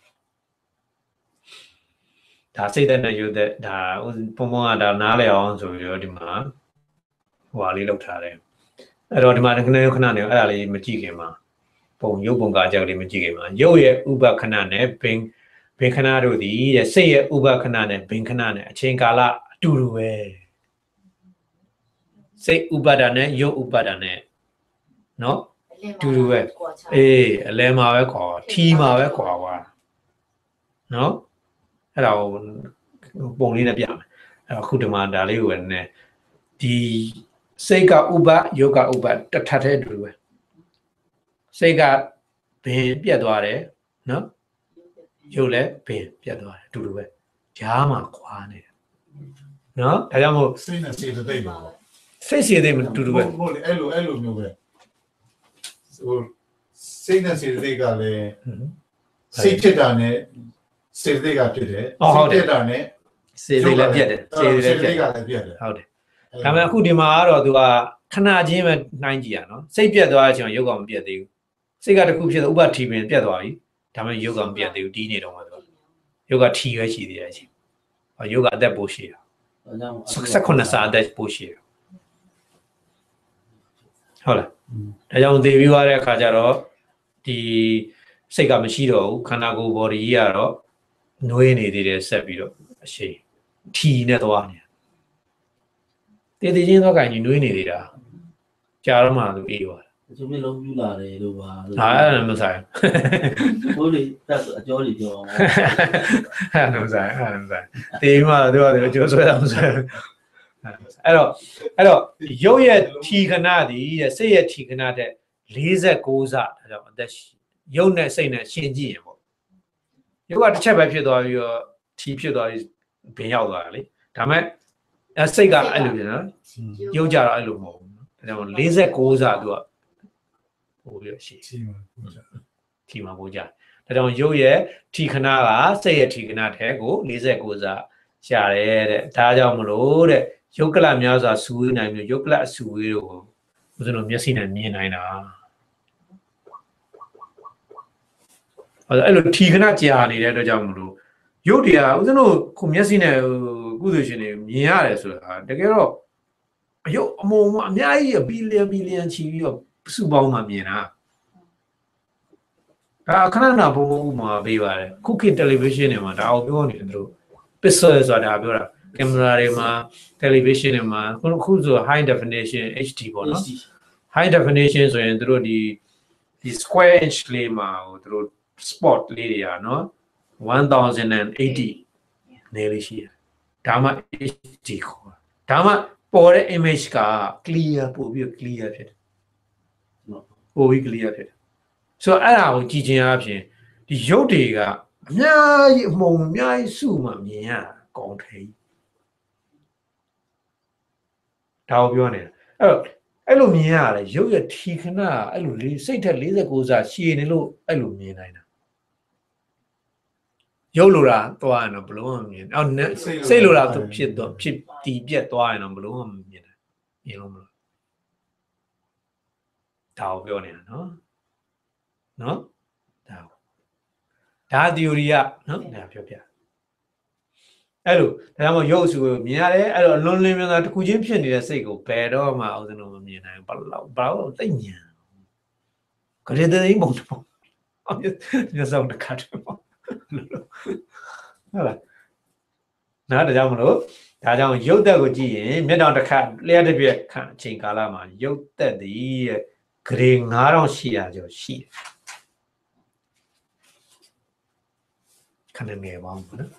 ဒါစိတ်သက်နဲ့ရုပ်သက်ဒါပုံပုံကဒါနားလည်အောင်ဆိုပြီးတော့ဒီမှာဟိုဟာလေးလောက်ထားတယ်အဲ့တော့ဒီမှာခဏခဏနေအဲ့ဒါလေးမကြည့်ခင်မှာပုံရုပ်ပုံကားကြောက်လေးမကြည့်ခင်မှာရုပ်ရဲ့ဥပခဏနဲ့ဘင်ဘင်ခဏတို့ဒီတဲ့စိတ်ရဲ့ဥပခဏနဲ့ဘင်ခဏနဲ့အချိန်ကာလအတူတူပဲစိတ်ဥပါဒနဲ့ရုပ်ဥပါဒနဲ့နော်တူတူပဲအေးအလဲမှာပဲခေါ်ထီမှာပဲခေါ်ပါနော်အဲ့ဒါပုံလေးနဲ့ပြမယ်အဲ့အခုဒီမှာဒါလေးကိုလည်းနည်းဒီစိတ်ကဥပရုပ်ကဥပတထတဲ့တူပဲစိတ်ကဘင်ပြတ်သွားတယ်နော်ရုပ်လည်းဘင်ပြတ်သွားတယ်တူတူပဲဂျားမှာခွာနေတယ်နော်ဒါကြောင့်မို့
စိတ်နဲ့စိတ်သိပ်ပါ
စိတ်စီသိပ်မတူတူပဲ
ဟုတ်လေအဲ့လိုအဲ့လိုမျိုးပဲဟိုစိတ်နဲ့စိတ်သိပ်ကလည်းစိတ်ဖြစ်တာနဲ့စိတ်သိပ်ကဖြစ်တယ်စိတ်ဖြစ်တာနဲ့
စိတ်သိပ်လည်းပြတ်တယ်စိတ်သိပ်လည်းပြတ်တယ်ဟုတ်တယ်ဒါပေမဲ့အခုဒီမှာကတော့သူကခဏချင်းပဲနှိုင်းကြည့်ရနော်စိတ်ပြတ်သွားတဲ့အချိန်ရုပ်ကမပြတ်သေးဘူးစိတ်ကတစ်ခုဖြစ်တော့ဥပထီပင်ပြတ်သွားပြီဒါပေမဲ့ရုပ်ကမပြတ်သေးဘူးတီးနေတော့မှသူကရုပ်ကထီရွဲရှိသေးတယ်အချိန်ရုပ်ကအသက်ပိုရှိတာဆက်ခုနှစ်စာအသက်ပိုရှိတယ်ဟုတ်လားဒါကြောင့်သေပြီးသွားတဲ့အခါကျတော့ဒီစိတ်ကမရှိတော့ဘူးခန္ဓာကိုယ် body ကြီးကတော့နှွေးနေသေးတယ်ဆက်ပြီးတော့အရှိထီနဲ့သွားနေတေးသေးချင်းတော့ကင်ကြီးနွေးနေသေးတာကြာတော့မှသူအေးပါ
သူမျိုးလုံးပြလာတယ်လို့ပါ
ဟာအဲ့ဒါမဆိုင်
ဘိုးလေးတက်အကျော်ကြီးပြောအောင်
အဲ့ဒါမဆိုင်အဲ့ဒါမဆိုင်တေးမှသူကသူကျိုးဆွဲတာမဆိုင်အဲ့တော့အဲ့တော့ရုပ်ရဲ့ထီခဏတည်းတဲ့စိတ်ရဲ့ထီခဏတဲ့၄၉ဆဒါကြောင့်အသက်ရုပ်နဲ့စိတ်နဲ့ရှင်းကြည့်ရင်ပေါ့ရုပ်ကတစ်ချက်ပဲဖြစ်သွားပြီးတော့ထီဖြစ်သွားပြီးဘင်ရောက်သွားတာလေဒါမဲ့အဲစိတ်ကအဲ့လိုပြန်နော်ရုပ်ကြတော့အဲ့လိုမဟုတ်ဘူးဒါကြောင့်၄၉ဆသူကပို့ပြီးတော့ရှင်းထီမှာပို့ကြဒါကြောင့်ရုပ်ရဲ့ထီခဏကစိတ်ရဲ့ထီခဏထဲကို၄၉ဆရှာတယ်တဲ့ဒါကြောင့်မလို့တဲ့ရုပ်ကလများစွာစူးနိုင်မျိုးရုပ်ကလအစူဝေးတို့ကိုဦးဇင်းတို့မျက်စိနဲ့မြင်နိုင်တာအဲ့လိုထီခဏကြာနေတဲ့အတွက်ကြောင့်မလို့ရုပ်တရားဦးဇင်းတို့ခုမျက်စိနဲ့ကုသိုလ်ရှင်တွေမြင်ရတယ်ဆိုတာတကယ်တော့အယုတ်အမုံအများကြီးဘီလီယံဘီလီယံချီပြီးတော့စုပေါင်းမှမြင်တာဒါခဏခဏဘုံဘုံမှာပေးပါတယ်ခုခေတ်တယ်လီဗီရှင်းတွေမှာဒါအောင်ပြောနေတယ်သူတို့ပစ်ဆယ်ဆိုတာပြောတာကင်မရာတွေမှာ television တွေမှာခုဆို high definition H D ပေါ့နော် high definition ဆိုရင်တို့ဒီဒီ square inch လေးမှာဟိုတို့ spot လေးတွေอ่ะเนาะone thousand eighty နေလေးရှိတယ်ဒါမှ H D ခေါ်ဒါမှပေါ်တဲ့ image က clear ပို့ပြီး clear ဖြစ်တယ်ပို့ပြီး clear ဖြစ်တယ်ဆိုတော့အဲ့ဒါကိုကြည့်ခြင်းအပြင်ဒီရုပ်တွေကအများကြီးအမှုံအများကြီးစုမှမြင်ရကောင်းတယ်ဒါကိုပြောနေတာအဲ့တော့အဲ့လိုမြင်ရတယ်ရုပ်ရထီခဏအဲ့လိုလေးစိတ်ထက်၄၉ဆရှည်နေလို့အဲ့လိုမြင်နိုင်တာရုပ်လိုတာသွားရင်တော့ဘလို့မမြင်အော်စိတ်လိုတာသူဖြစ်တော့ဖြစ်တီးပြက်သွားရင်တော့ဘလို့မမြင်တယ်မြင်လို့မလို့ဒါကိုပြောနေတာနော်နော်ဒါဒါ theory ကနော်ဒါပြောပြအဲ့လိုဒါမှမဟုတ်ရုပ်စုကိုမြင်ရတယ်အဲ့တော့လွန်လင်းမြန်တာတစ်ခုချင်းဖြစ်နေတဲ့စိတ်ကိုဘယ်တော့မှအောင်စလို့မမြင်နိုင်ဘူးဘာလို့ဘာလို့သိညံကြရတဲ့အိမ်ပေါ့အမြတ်ဆောင်တခါတော့ဟုတ်လားနားဒါကြောင့်မလို့ဒါကြောင့်ရုပ်သက်ကိုကြည့်ရင်မျက်တောင်တစ်ခါလျှက်တစ်ပြက်ခန့်အချိန်ကာလမှာရုပ်သက်တည်းရဲ့ဂရေ၅တောင်၈ရာကျော်ရှိတယ်ခဏငယ်ပါဦးနော်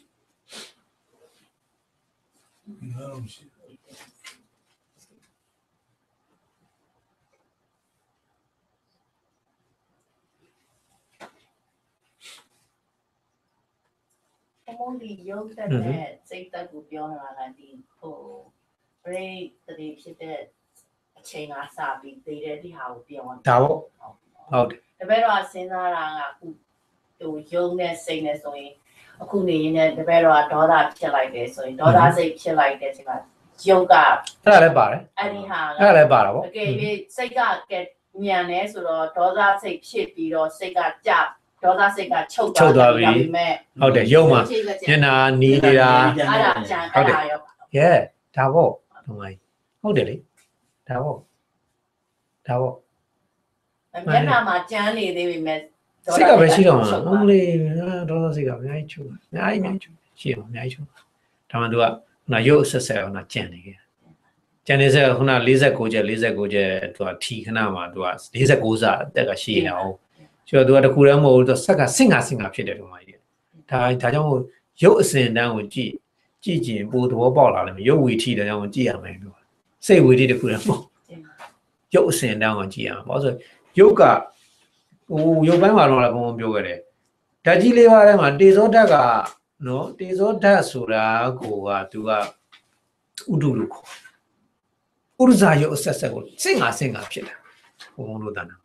အမုန်းဒီရုပ်သက်နဲ့စိတ်သက်ကိုပြောနေတာကဒီဟိုပရိသတိဖြစ်တဲ့အချိန်ကစပြီးသိတဲ့ဒီဟာကိုပြောတာ
ဒါပေါ့ဟုတ်တယ်
တပည့်တော်စဉ်းစားတာကဟိုရုပ်နဲ့စိတ်နဲ့ဆိုရင်အခုနေရင်လည်းတပည့်တော်ကဒေါသဖြစ်လိုက်တယ်ဆိုရင်ဒေါသစိတ်ဖြစ်လိုက်တဲ့ချိန်မှာရုပ်က
အဲ့ဒါလည်းပါတယ်
အဲ့ဒီဟာ
အဲ့ဒါလည်းပါတာပေါ့
တကယ်ပြီးစိတ်ကညံနေဆိုတော့ဒေါသစိတ်ဖြစ်ပြီးတော့စိတ်ကကြဒေါသစိတ်ကချုပ်သွားပြီ
ဟုတ်တယ်ရုပ်မှာညနာနီးနေတာ
အဲ့ဒါကြံအဲ့ဒါရော
yeah ဒါပေါ့ဒုံမကြီးဟုတ်တယ်လေဒါပေါ့ဒါပေါ့
မျက်နှာမှာကြမ်းနေသေးပြီမဲ့
စိတ်ကပဲရှိတော့မှာဟုတ်လေဒေါသစိတ်ကအများကြီးချုပ်အများကြီးအများကြီးရှိတယ်အများကြီးချုပ်ဒါမှသူကခုနရုပ်ဆက်ဆက်အောင်ကြံနေခဲ့ကြံနေဆက်ခုန၄၉ကျက်၄၉ကျက်သူကထီခဏမှာသူက၄၉ဆအသက်ကရှိနေအောင်ကျော်သူကတခုတည်းမဟုတ်ဘူးသူဆက်ကဆင့်ကဆင့်ကဖြစ်တယ်ဒီမှာကြီးဒါဒါကြောင့်ရုပ်အစဉ်တန်းကိုကြည့်ကြည့်ကြည့်ပိုသဘောပေါက်လာလိမ့်မယ်ရုပ်ဝီထီတဲ့ကြောင့်ကြည့်ရမယ်ပြောစိတ်ဝီထီတခုတည်းမဟုတ်ရုပ်အစဉ်တန်းကိုကြည့်ရမှာဘာလို့ဆိုရုပ်ကဟိုရုပ်ပိုင်းမှာတော့လည်းဘုံဘုံပြောခဲ့တယ်ဓာတ်ကြီးလေးပါးထဲမှာတေဇောဓာတ်ကနော်တေဇောဓာတ်ဆိုတာကိုကသူကဥဒုလို့ခေါ်ဥရဇာရုပ်အဆက်ဆက်ကိုစင်ငါစင်ငါဖြစ်တာဘုံဘုံတို့တန်း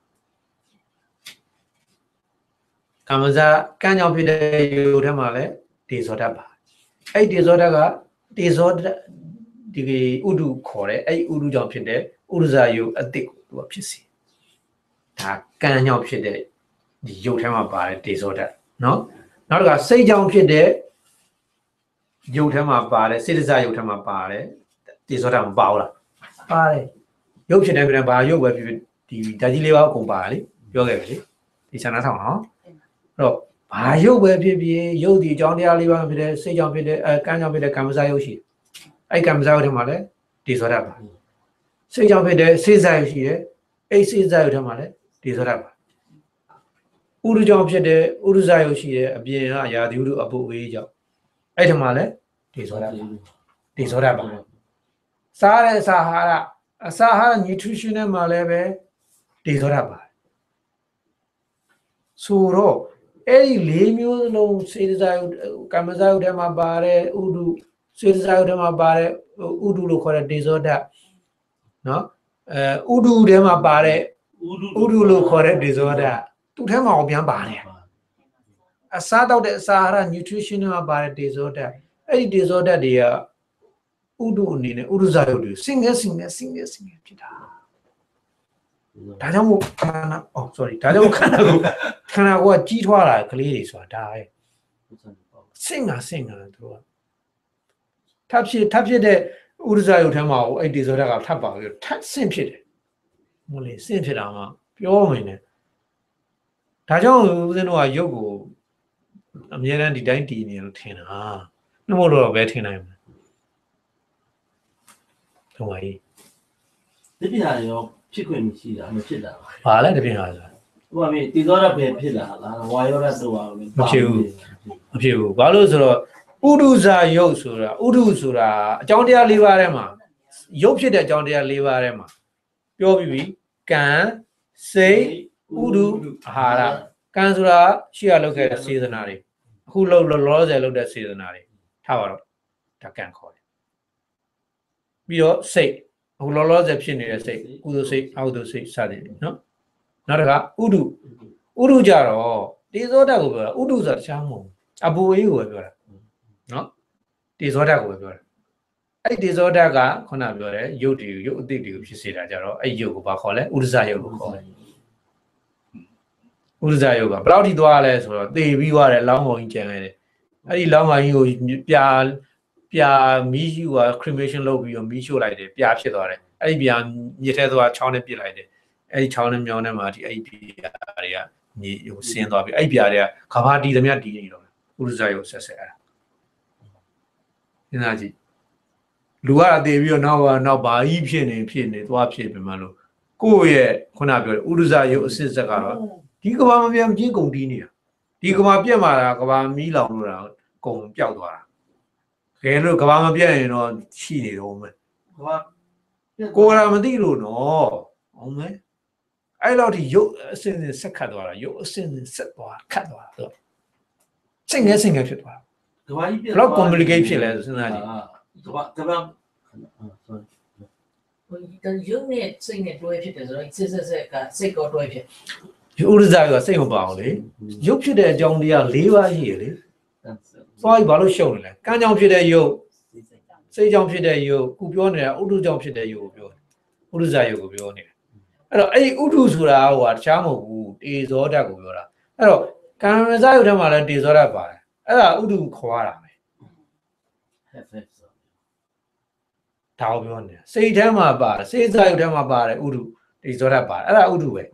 ကာမဇာကံကြောင့်ဖြစ်တဲ့ရုပ်ထဲမှာလည်းတေဇောဓာတ်ပါအဲ့တေဇောဓာတ်ကတေဇောဓာတ်ဒီဥဒုခေါ်တယ်အဲ့ဥဒုကြောင့်ဖြစ်တဲ့ဥရဇာရုပ်အတိတ်ကိုသူကဖြစ်စီဒါကံကြောင့်ဖြစ်တဲ့ဒီရုပ်ထဲမှာပါတယ်တေဇောဓာတ်နော်နောက်တစ်ခါစိတ်ကြောင့်ဖြစ်တဲ့ရုပ်ထဲမှာပါတယ်စေတဇရုပ်ထဲမှာပါတယ်တေဇောဓာတ်မပါဘူးလားပါတယ်ရုပ်ဖြစ်တဲ့ပြန်ဘာရုပ်ပဲဖြစ်ဖြစ်ဒီဓာတ်ကြီးလေးပါအကုန်ပါလေပြောခဲ့ပြီလေဒီဌာနထောင်နော်အဲ့တော့ဘာရုပ်ပဲဖြစ်ဖြစ်ရုပ်ဒီအကြောင်းတရားလေးပါဖြစ်တဲ့စိတ်ကြောင့်ဖြစ်တဲ့အဲကံကြောင့်ဖြစ်တဲ့ကံမစားရုပ်ရှိအဲ့ကံမစားရုပ်ထဲမှာလည်းတေတည်စောတတ်ပါစိတ်ကြောင့်ဖြစ်တဲ့စိတ်စားရရှိတယ်အဲ့စိတ်စားရထဲမှာလည်းတည်စောတတ်ပါဥရုကြောင့်ဖြစ်တဲ့ဥရုစားရရှိတဲ့အပြင်ကရာသီဥတုအပူအေးကြောင့်အဲ့ထဲမှာလည်းတည်စောတတ်ပါတည်စောတတ်ပါစားတဲ့စာဟာရအစာဟာရ nutrition နဲ့မှာလည်းပဲတည်စောတတ်ပါဆိုတော့အဲ့ဒီလေးမျိုးလုံးစေတစာယုကမ္မဇာယုထဲမှာပါတဲ့ဥဒုစေတစာယုထဲမှာပါတဲ့ဥဒုလို့ခေါ်တဲ့ဒေဇောဓာတ်နော်အဲဥဒုထဲမှာပါတဲ့ဥဒုလို့ခေါ်တဲ့ဒေဇောဓာတ်သူ့ထဲမှာပြန်ပါတယ်အစားတောက်တဲ့အစာဟာရ nutrition ထဲမှာပါတဲ့ဒေဇောဓာတ်အဲ့ဒီဒေဇောဓာတ်တွေကဥဒုအနေနဲ့ဥဒုဇာယုတွေစင်ငယ်စင်ငယ်စင်ငယ်စင်ငယ်ဖြစ်တာဒါကြောင့်မို့ခန္ဓာအော် sorry ဒါကြောင့်ခန္ဓာကိုခန္ဓာကိုကကြီးထွားတာကလေးတွေဆိုတာဒါပဲစင်ငါစင်ငါတို့ကထပ်ဖြစ်ထပ်ဖြစ်တဲ့ဥဒ္ဒဇာယုထဲမှာအဲ့ဒီဆိုတဲ့ကထပ်ပါပြီးထပ်ဆင့်ဖြစ်တယ်မလို့ဆင့်ဖြစ်တာမှပြောမင်းနဲ့ဒါကြောင့်ဦးဇင်းတို့ကရုပ်ကိုအမြဲတမ်းဒီတိုင်းတည်နေလို့ထင်တာနှမို့တော့ပဲထင်နိုင်မှာထုံးပါကြီး
ဒီပြဟာရောဖြစ်ခွင့်မရှိတာမဖြစ်တာ
ပါလဲတပြင်းဟာဆို
ဟိုပါပြီတည်သောရပဲဖြစ်လာလားဝါယောရတော့ပါပဲ
မဖြစ်ဘူးမဖြစ်ဘူးဘာလို့ဆိုတော့ဥဒုဇာယုတ်ဆိုတာဥဒုဆိုတာအကြောင်းတရား၄ပါးထဲမှာယုတ်ဖြစ်တဲ့အကြောင်းတရား၄ပါးထဲမှာပြောပြီးပြီကံစိတ်ဥဒုအာဟာရကံဆိုတာရှေ့ကလုပ်ခဲ့တဲ့စေတနာတွေအခုလုပ်လောလောဆယ်လုပ်တဲ့စေတနာတွေထားပါတော့ဒါကံခေါ်တယ်ပြီးတော့စိတ်အခုလောလောဆယ်ဖြစ်နေတဲ့စိတ်ကုသိုလ်စိတ်အကုသိုလ်စိတ်စသည်နော်နောက်တစ်ခါဥဒုဥဒုကြတော့တေဇောဓာတ်ကိုပြောတာဥဒုဆိုတာတခြားမဟုတ်ဘူးအပူအေးကိုပြောတာနော်တေဇောဓာတ်ကိုပြောတာအဲ့တေဇောဓာတ်ကခုနပြောတယ်ရုပ်တွေရုပ်အသစ်တွေကိုဖြစ်စေတာကြတော့အဲ့ရုပ်ကိုဘာခေါ်လဲဥဒ္ဒဇရုပ်ကိုခေါ်တယ်ဥဒ္ဒဇရုပ်ကဘယ်လောက်ထိသွားလဲဆိုတော့သေပြီးသွားတယ်လောင်းပုံကြီးကျန်ခဲ့တယ်အဲ့ဒီလောင်းပုံကြီးကိုပြာပြာမီးယူက cremation လုပ်ပြီးတော့မီးရှို့လိုက်တယ်ပြာဖြစ်သွားတယ်အဲ့ဒီပြာမြစ်ထဲသွားချောင်းနဲ့ပစ်လိုက်တယ်အဲ့ဒီချောင်းနဲ့မြောင်းထဲမှာဒီအဲ့ဒီပြာတွေကမြေဟိုဆင်းသွားပြီအဲ့ဒီပြာတွေကခါဘာတီသမျှတီနေတော့ဥဒ္ဒဇရုပ်ဆက်ဆက်အဲ့ဒါစဉ်းစားကြည့်လူကအသေးပြီးတော့နောက်ကနောက်ဘာကြီးဖြစ်နေဖြစ်နေသွားဖြစ်ပြန်မလို့ကိုယ့်ရဲ့ခုနပြောတဲ့ဥဒ္ဒဇရုပ်အစစ်စက်ကတော့ဒီကဘာမပြန်ပြင်းကုန်တီးနေတာဒီကဘာပြက်มาတာကဘာမီးလောင်လို့တာကုန်ပျောက်သွားတာခဲလို့ကဘာမပြက်ရင်တော့ရှိနေတော့မယ်ကဘာကိုယ်ကမသိလို့နော်ဟုတ်မယ်အဲ့လောက်ဒီရုပ်အစင်းစင်းဆက်ခတ်သွားတာရုပ်အစင်းစင်းဆက်သွားခတ်သွားတော့စိတ်ငယ်စိတ်ငယ်ဖြစ်သွား
ကဘာကြီးပြက်
ဘယ်လောက် complicate ဖြစ်လဲဆိုစဉ်းစားကြည့်
ကဘာကဘာ
sorry ဟိုဒီရုပ်နဲ့စိတ်နဲ့တွဲဖြစ်တယ်ဆိုတော့စစ်စစ်ဆက်ကစိတ်ကောတွဲဖြစ်
ဒီဥဒ္ဒဇာကစိတ်မပါအောင်လေရုပ်ဖြစ်တဲ့အကြောင်းတရား၄ပါးရှိရလေသွားပြီးဘာလို့ရှုံနေလဲကံကြောင့်ဖြစ်တဲ့ရုပ်စိတ်ကြောင့်ဖြစ်တဲ့ရုပ်ခုပြောနေတာဥဒ္ဒကြောင့်ဖြစ်တဲ့ရုပ်ကိုပြောဥဒ္ဒဇာရုပ်ကိုပြောနေတာအဲ့တော့အဲ့ဒီဥဒ္ဒဆိုတာဟိုဟာတခြားမဟုတ်ဘူးတေဇောဓာတ်ကိုပြောတာအဲ့တော့ကံမဇာရုပ်ထဲမှာလည်းတေဇောဓာတ်ပါတယ်အဲ့ဒါဥဒ္ဒခေါ်ရတာပဲဒါကိုပြောနေတာစိတ်ထဲမှာပါတယ်စိတ်ဇာရုပ်ထဲမှာပါတယ်ဥဒ္ဒတေဇောဓာတ်ပါတယ်အဲ့ဒါဥဒ္ဒပဲ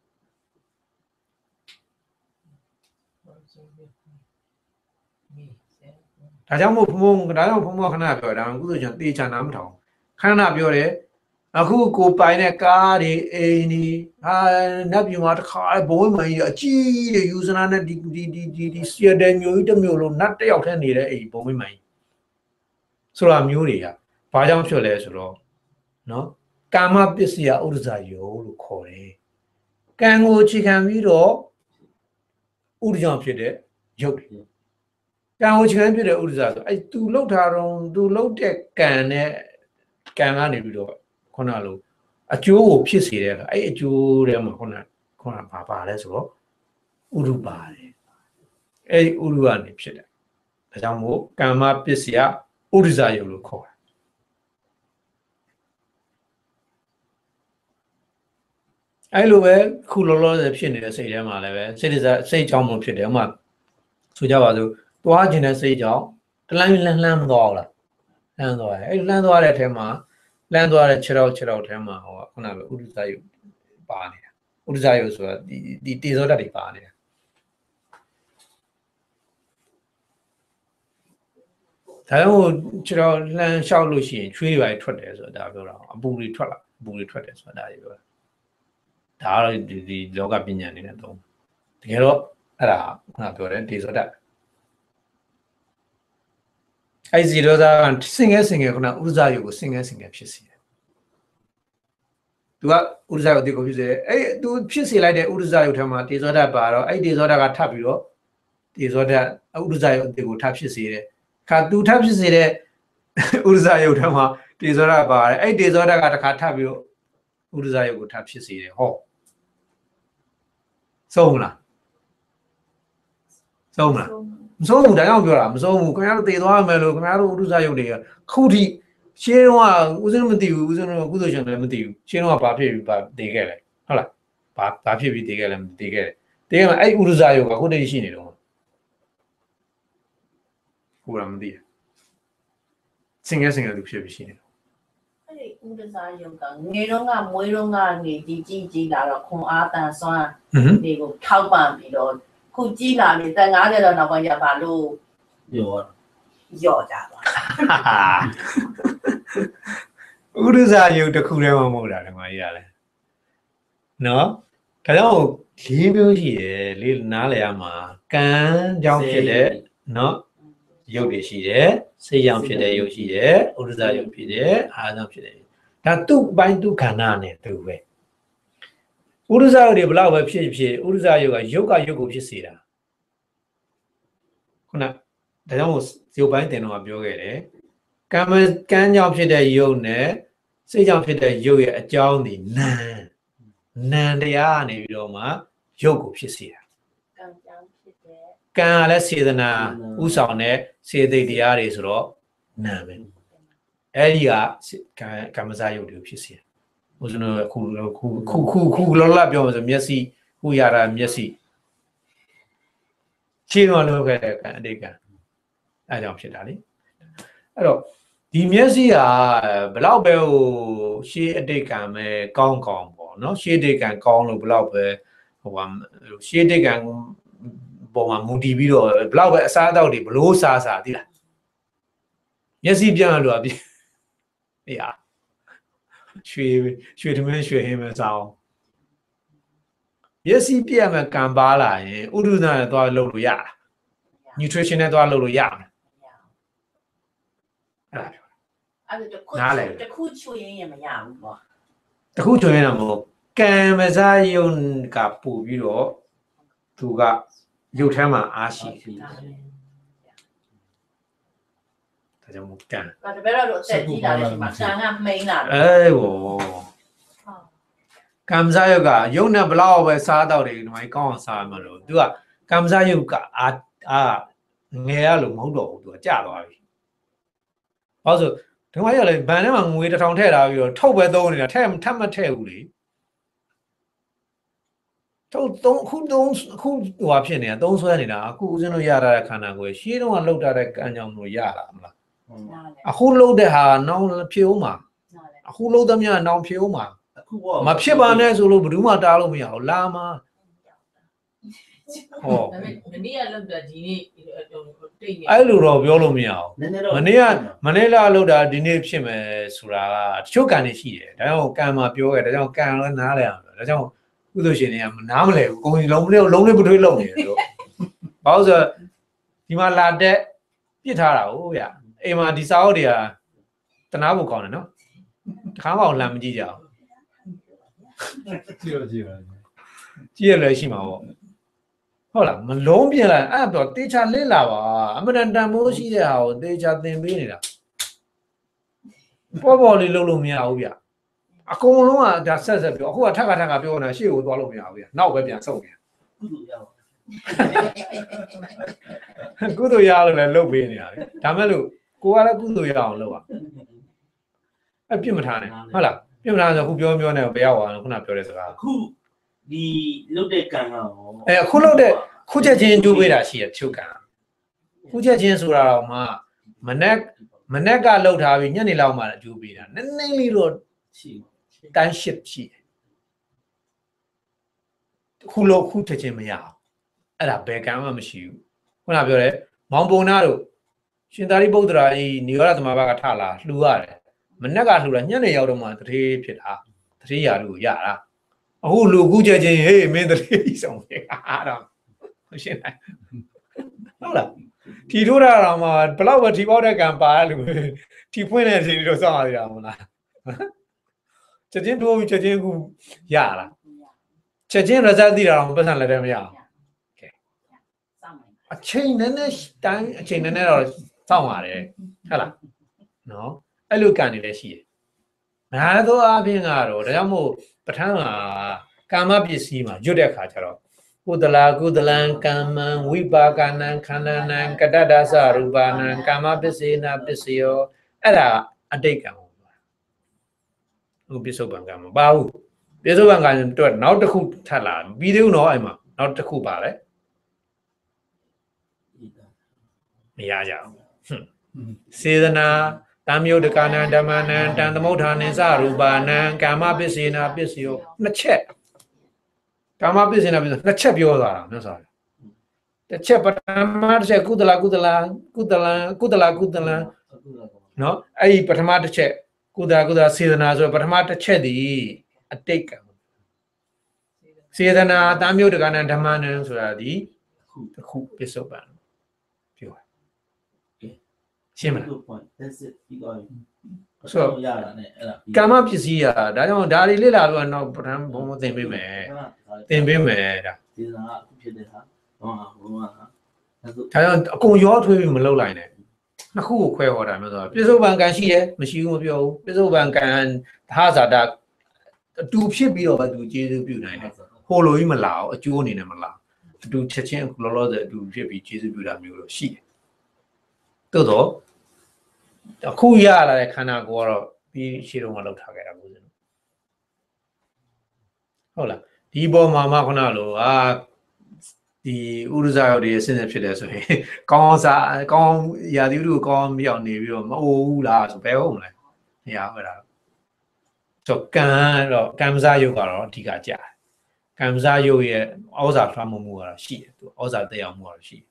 ဒါကြောင့်မို့ဘုံဘုံဒါကြောင့်ဘုံဘုံခဏပြောတာအခုဆိုကျွန်တော်တေချာနာမထောင်ခဏပြောတယ်အခုကိုပိုင်တဲ့ကားတွေအိမ်တွေဟာနတ်ပြည်မှာတစ်ခါဘုံမှန်ကြီးအကြီးတွေယူဇနာနဲ့ဒီဒီဒီဒီဒီစီရတဲ့မျိုးကြီးတစ်မျိုးလုံးနတ်တစ်ယောက်ထဲနေတဲ့အိမ်ဘုံမှန်ကြီးဆိုတာမျိုးတွေကဘာကြောင့်ဖြစ်လဲဆိုတော့နော်ကာမပစ္စယဥဒ္ဒဇာယောလို့ခေါ်တယ်ကံကိုအခြေခံပြီးတော့ဥဒ္ဒကြောင့်ဖြစ်တဲ့ရုပ်ကံကိုခြံပြတဲ့ဥဒ္ဒဇာဆိုအဲ့သူလှုပ်ထားတော့သူလှုပ်တဲ့ကံနဲ့ကံကနေပြီးတော့ခုနလိုအကျိုးကိုဖြစ်စေတဲ့အခါအဲ့အကျိုးထဲမှာခုနခုနဘာပါလဲဆိုတော့ဥရုပါတယ်အဲ့ဥရုကနေဖြစ်တယ်ဒါကြောင့်မို့ကမ္မပစ္စယဥဒ္ဒဇာယုလို့ခေါ်တာအဲ့လိုပဲခုလောလောဆယ်ဖြစ်နေတဲ့စိတ်ထဲမှာလည်းပဲစိတ်ဒဇာစိတ်ကြောင့်မဖြစ်တယ်ဥမာဆိုကြပါစို့သွားခြင်းတဲ့စိတ်ကြောင့်တလိုင်းလှမ်းလှမ်းသွားလားလှမ်းသွားတယ်အဲ့လှမ်းသွားတဲ့အထဲမှာလှမ်းသွားတဲ့ခြေထောက်ခြေထောက်ထဲမှာဟိုခုနကဥဒ္ဒဇာယုပါနေတာဥဒ္ဒဇာယုဆိုတာဒီဒီတေဇောဓာတ်တွေပါနေတာဒါဒါကြောင့်ခြေတော်လှမ်းလျှောက်လို့ရှိရင်ချွေးတွေပဲထွက်တယ်ဆိုတာဒါပြောတာအပူတွေထွက်လာအပူတွေထွက်တယ်ဆိုတာဒါပြောတာဒါကတော့ဒီဒီလောကပညာနေနဲ့တော့တကယ်တော့အဲ့ဒါငါပြောတယ်ဒေဇောတအဲ့ဒီဒေဇောတစင်ငယ်စင်ငယ်ခုနဥဒ္ဒဇယုတ်ကိုစင်ငယ်စင်ငယ်ဖြစ်စီတယ်သူကဥဒ္ဒဇယုတ်အတိကိုဖြစ်စေတယ်အဲ့သူဖြစ်စေလိုက်တဲ့ဥဒ္ဒဇယုတ်ထဲမှာဒေဇောတပါတော့အဲ့ဒေဇောတကထပ်ပြီးတော့ဒေဇောတဥဒ္ဒဇယုတ်အတိကိုထပ်ဖြစ်စေတယ်ခါသူထပ်ဖြစ်စေတဲ့ဥဒ္ဒဇယုတ်ထဲမှာဒေဇောတပါတယ်အဲ့ဒေဇောတကတခါထပ်ပြီးတော့ဥဒ္ဒဇယုတ်ကိုထပ်ဖြစ်စေတယ်ဟောဆုံးလားဆုံးလားမဆုံးဘူးဒါကြောင့်ပြောတာမဆုံးဘူးခင်ဗျားတို့တည်သွားမယ်လို့ခင်ဗျားတို့ဥဒ္ဒဇယုတ်တွေကခုထိရှင်းတော့ဦးဇင်းမသိဘူးဦးဇင်းတို့ကုသိုလ်ရှင်လည်းမသိဘူးရှင်းတော့ဘာဖြစ်ပြီးဘာတည်ခဲ့လဲဟုတ်လားဘာဘာဖြစ်ပြီးတည်ခဲ့လဲမတည်ခဲ့တယ်တည်ခဲ့မှာအဲ့ဥဒ္ဒဇယုတ်ကခုတည်းရှိနေတော့ကိုယ်ကမသိဘူးစင်ငယ်စင်ငယ်သူဖြစ်ပြီးရှိနေတယ်
အဲ့ဒီဥဒ္ဒဇယုတ်ကငယ်တော့ကမွေးတော့ကနေဒီကြီးကြီးလာတော့ခွန်အားတန်ဆွမ်းဒီကိုထောက်ပံ့ပြီးတော့ခုကြီးလာနေတန်ငါးတဲ့တော့နောက်ပိုင်းကျပါလို့
ရော
ရော့ကြပါ
ဥဒ္ဒဇယုတ်တစ်ခုတည်းမှမဟုတ်တာလည်းမကြီးရလဲနော်ဒါကြောင့်လေးမျိုးရှိတယ်လေးနားလည်ရမှာကံကြောင့်ဖြစ်တဲ့နော်ရုပ်တွေရှိတယ်စိတ်ကြောင့်ဖြစ်တဲ့ရုပ်ရှိတယ်ဥဒ္ဒဇယုတ်ဖြစ်တယ်အာကြောင့်ဖြစ်တယ်ဒါသူ့ပိုင်းသူ့ခန္ဓာနဲ့သူပဲဥဒ္ဒဇယုတ်တွေဘလောက်ပဲဖြစ်ဖြစ်ဥဒ္ဒဇယုတ်ကရုပ်ကရုပ်ကိုဖြစ်စေတာခုနဒါကြောင့်ရုပ်ပိုင်းတင်တော့ပြောခဲ့တယ်ကံကံကြောင့်ဖြစ်တဲ့ရုပ်နဲ့စိတ်ကြောင့်ဖြစ်တဲ့ရုပ်ရဲ့အကြောင်းဒီနာနာတရားကနေပြီးတော့မှရုပ်ကိုဖြစ်စေတာ
ကံကြောင့်ဖြစ်တဲ့
ကံကလည်းစေတနာဥဆောင်တဲ့စေတိတ်တရားတွေဆိုတော့နာပဲအဲ့ဒီကကံကမ္မဇယုတ်တွေဖြစ်စေတယ်ဦးဇင်းတို့ခုခုခုခုခုလောလောပြောမှာဆိုမျက်စိခုရတာမျက်စိရှင်းတော့လို့ခဲ့တဲ့ကံအတိတ်ကံအဲကြောင့်ဖြစ်တာလေအဲ့တော့ဒီမျက်စိကဘလောက်ပဲဟိုရှေးအတိတ်ကံပဲကောင်းကောင်းပေါ့နော်ရှေးအတိတ်ကံကောင်းလို့ဘလောက်ပဲဟိုရှေးအတိတ်ကံပေါ်မှာမူတည်ပြီးတော့ဘလောက်ပဲအစားအသောက်တွေဘလို့စားစားသိလားမျက်စိပြန်လို့အပြည့်အေးอ่ะရွှေရွှေသမင်းရွှေဟင်းပဲစားအောင်မျက်စိပြတ်မှကံပါလာရင်ဥဒ္ဒဇနဲ့သွားလုပ်လို့ရတာ nutrition နဲ့သွားလုပ်လို့ရမှာ
အဲ့ဒါတခုတခုချွေရင်မရဘူးပေါ့
တခုချွေရင်တော့မဟုတ်ကံမဇယုံကပို့ပြီးတော့သူကရုပ်ထဲမှာအားရှိတယ်ဒါကြောင့်မို့ကံ
ဒါတပည့်တော်တို့အသက်ကြီးလာတဲ့ချိန်မှာကံကမိန်လာတယ်
အေးဟောကံမဇယုတ်ကရုပ်နဲ့ဘလောက်ပဲစားတော့တယ်ဒီမှာကောင်းအောင်စားမှလို့သူကကံမဇယုတ်ကအာအာငယ်ရလို့မဟုတ်တော့ဘူးသူကကြာသွားပြီဟောဆိုဒီမှာရလေဘန်ထဲမှာငွေတစ်ထောင်ထည့်ထားပြီးတော့ထုတ်ပဲသုံးနေတာထည့်ထပ်မထည့်ဘူးလေထုတ်သုံးအခုသုံးအခုဟိုဖြစ်နေတာသုံးဆွဲနေတာအခုဦးဇင်းတို့ရတာတဲ့ခန္ဓာကိုယ်ရှင်းတော့လောက်တာတဲ့ကံကြောင့်လို့ရတာမလားအခုလောက်တဲ့ဟာနောင်ဖြေဦးမှာအခုလောက်သမျှနောင်ဖြေဦးမှာအခုမဖြစ်ပါနဲ့ဆိုလို့ဘယ်သူမှတားလို့မရဘူးလာမှာ
ဟောမနေ့ကလောက်တာဒီနေ့တိတ်နေ
အဲ့လိုတော့ပြောလို့မရဘူးမနေ့ကမနေ့ကလောက်တာဒီနေ့ဖြစ်မယ်ဆိုတာကတချို့ကံတွေရှိတယ်ဒါကြောင့်ကံမှာပြောခဲ့ဒါကြောင့်ကံလည်းနားလဲအောင်ဒါကြောင့်ကုသိုလ်ရှင်တွေကနားမလဲဘူးကိုယ်လုံးလေးလုံးလေးပထွေးလုံးနေတယ်တို့ဘာလို့ဆိုဒီမှာလာတဲ့ပြစ်ထားတာဟုတ်ဗျအိမ်မှာဒီစာအုပ်တွေကတနာဖို့ကောင်းတယ်နော်တခါမှလမ်းမကြည့်ကြအောင်
ကြည့်ရကြည့်ပါ
ကြည့်ရလည်းရှိမှာပေါ့ဟုတ်လားမလုံးပြင်လိုက်အဲ့တော့တေချာလစ်လာပါအမှန်တန်မိုးရှိတဲ့ဟာကိုတေချာသင်ပေးနေတာပေါ်ပေါ်လေးလုံးလို့မရဘူးဗျအကုန်လုံးကဒါဆက်ဆက်ပြောအခုကထက်ကထက်ကပြောနေတာရှေ့ကိုသွားလို့မရဘူးဗျနောက်ပဲပြန်ဆုတ်ပြန်ကုသိုလ်ရအောင်ကုသိုလ်ရလို့လည်းလုပ်ပေးနေတာလေဒါမဲ့လို့ကိုကလည်းကုသိုလ်ရအောင်လုပ်ပါအဲ့ပြစ်မထားနဲ့ဟုတ်လားပြစ်မထားဆိုခုပြောပြောနေဘယ်ရောက်သွားလဲခုနပြောတဲ့စကား
အခုဒီလုတ်တဲ့ကံက
အဲခုလုတ်တဲ့ခုချက်ချင်းကျိုးပေးတာရှိရချုပ်ကံခုချက်ချင်းဆိုတာတော့မှမနက်မနက်ကလှုပ်ထားပြီးညနေလောက်မှကျိုးပေးတာနည်းနည်းလေးတော့ရှိတန်းရှစ်ရှိတယ်ခုလို့ခုချက်ချင်းမရအောင်အဲ့ဒါဘယ်ကံမှမရှိဘူးခုနပြောတယ်မောင်ပုံနာတို့ရှင်သာရိပုတ္တရာဤနိရောဓသမဘာကထလာလှူရတယ်မနက်ကလှူတာညနေရောက်တော့မှတတိဖြစ်တာတတိရာလူရတာအခုလူကူးချက်ချင်းဟေးမင်းတတိဆောင်နေအားတော့ရှင်းလိုက်ဟုတ်လားထီထိုးတာတော့မှဘလောက်ပဲထီပေါက်တဲ့ကံပါလူထီဖွင့်တဲ့စီတော့စောင့်ရတာမလားချက်ချင်းထိုးချက်ချင်းကူရလားချက်ချင်း result သိတာတော့ပတ်စံလည်းတည်းမရအောင်အချိန်နဲ့နဲ့တိုင်းအချိန်နဲ့နဲ့တော့စောင့်ရတယ်ဟုတ်လားနော်အဲ့လိုကန်နေလည်းရှိတယ်များသောအားဖြင့်ကတော့ဒါကြောင့်မို့ပဋ္ဌာန်းကကာမပစ္စည်းမှာရွတ်တဲ့ခါကျတော့ကုသလာကုသလံကမ္မံဝိပါကနံခန္ဓာနံကတ္တဒသရူပနံကာမပစ္စေနာပစ္စယောအဲ့ဒါအတိတ်ကံပေါ့ဟိုပစ္စုပန်ကံမပါဘူးပစ္စုပန်ကံတော့နောက်တစ်ခုထပ်လာပြီးသေးဘူးနော်အဲ့မှာနောက်တစ်ခုပါလေမရကြဘူးစေဒနာတံမြုဒ္ဒကနံဓမ္မနံတံသမုဋ္ဌာနိသရူပနံကာမပစ္စေနာပစ္စယောနှစ်ချက်ကာမပစ္စေနာပစ္စယောနှစ်ချက်ပြောသွားတာမြတ်စွာဘုရားတစ်ချက်ပထမတစ်ချက်ကုသလကုသလကုသလကုသလကုသလနော်အဲ့ဒီပထမတစ်ချက်ကုသကုသစေဒနာဆိုပထမတစ်ချက်ဒီအတိတ်ကံစေဒနာတံမြုဒ္ဒကနံဓမ္မနံဆိုတာဒီတစ်ခုပစ္စုပန်ပြောရှင်းမလားဆိုရတာနဲ့အဲ့ဒါကာမပစ္စည်းอ่ะဒါကြောင့်ဒါတွေလေ့လာလို့တော့ပထမဘုံဘုံသင်ပေးမယ်သင်ပေးမယ်ဒါ
ဒီကအခုဖြစ်တဲ့ဟာဟောဟိုဟာ
ဒါကြောင့်အကုန်ရောထွေးပြီးမလုပ်လိုက်နဲ့နှစ်ခုကိုခွဲဟောတာမျိုးဆိုပြစ္ဆုတ်ပံကံရှိတယ်မရှိဘူးမပြောဘူးပြစ္ဆုတ်ပံကံသဟဇာတာအတူဖြစ်ပြီးတော့သူကျေစုပြုနိုင်တယ်ဟိုလိုကြီးမလာအောင်အကျိုးအနေနဲ့မလာအတူချက်ချင်းလောလောဆယ်အတူဖြစ်ပြီးကျေစုပြုတာမျိုးလို့ရှိတယ်တိုးတော့အခုရလာတဲ့ခန္ဓာကိုယ်ကတော့ပြီးရှေ့တော့မလောက်ထားခဲ့တာကိုစင်ဟုတ်လားဒီပေါ်မှာမှခုနလိုအာဒီဥရဇာရောက်တွေအစင်းစဖြစ်တယ်ဆိုရင်ကောင်းစားကောင်းရာသီဥတုကောင်းမြောက်နေပြီးတော့မအိုဘူးလားဆိုဘယ်ဟုတ်မလဲမရဘူးအဲ့ဒါဆိုကံတော့ကံစားယုတ်ကတော့အဓိကကြာတယ်ကံစားယုတ်ရဲ့ဩဇာထွားမှုမှုကတော့ရှိတယ်သူဩဇာတက်ရောက်မှုကတော့ရှိ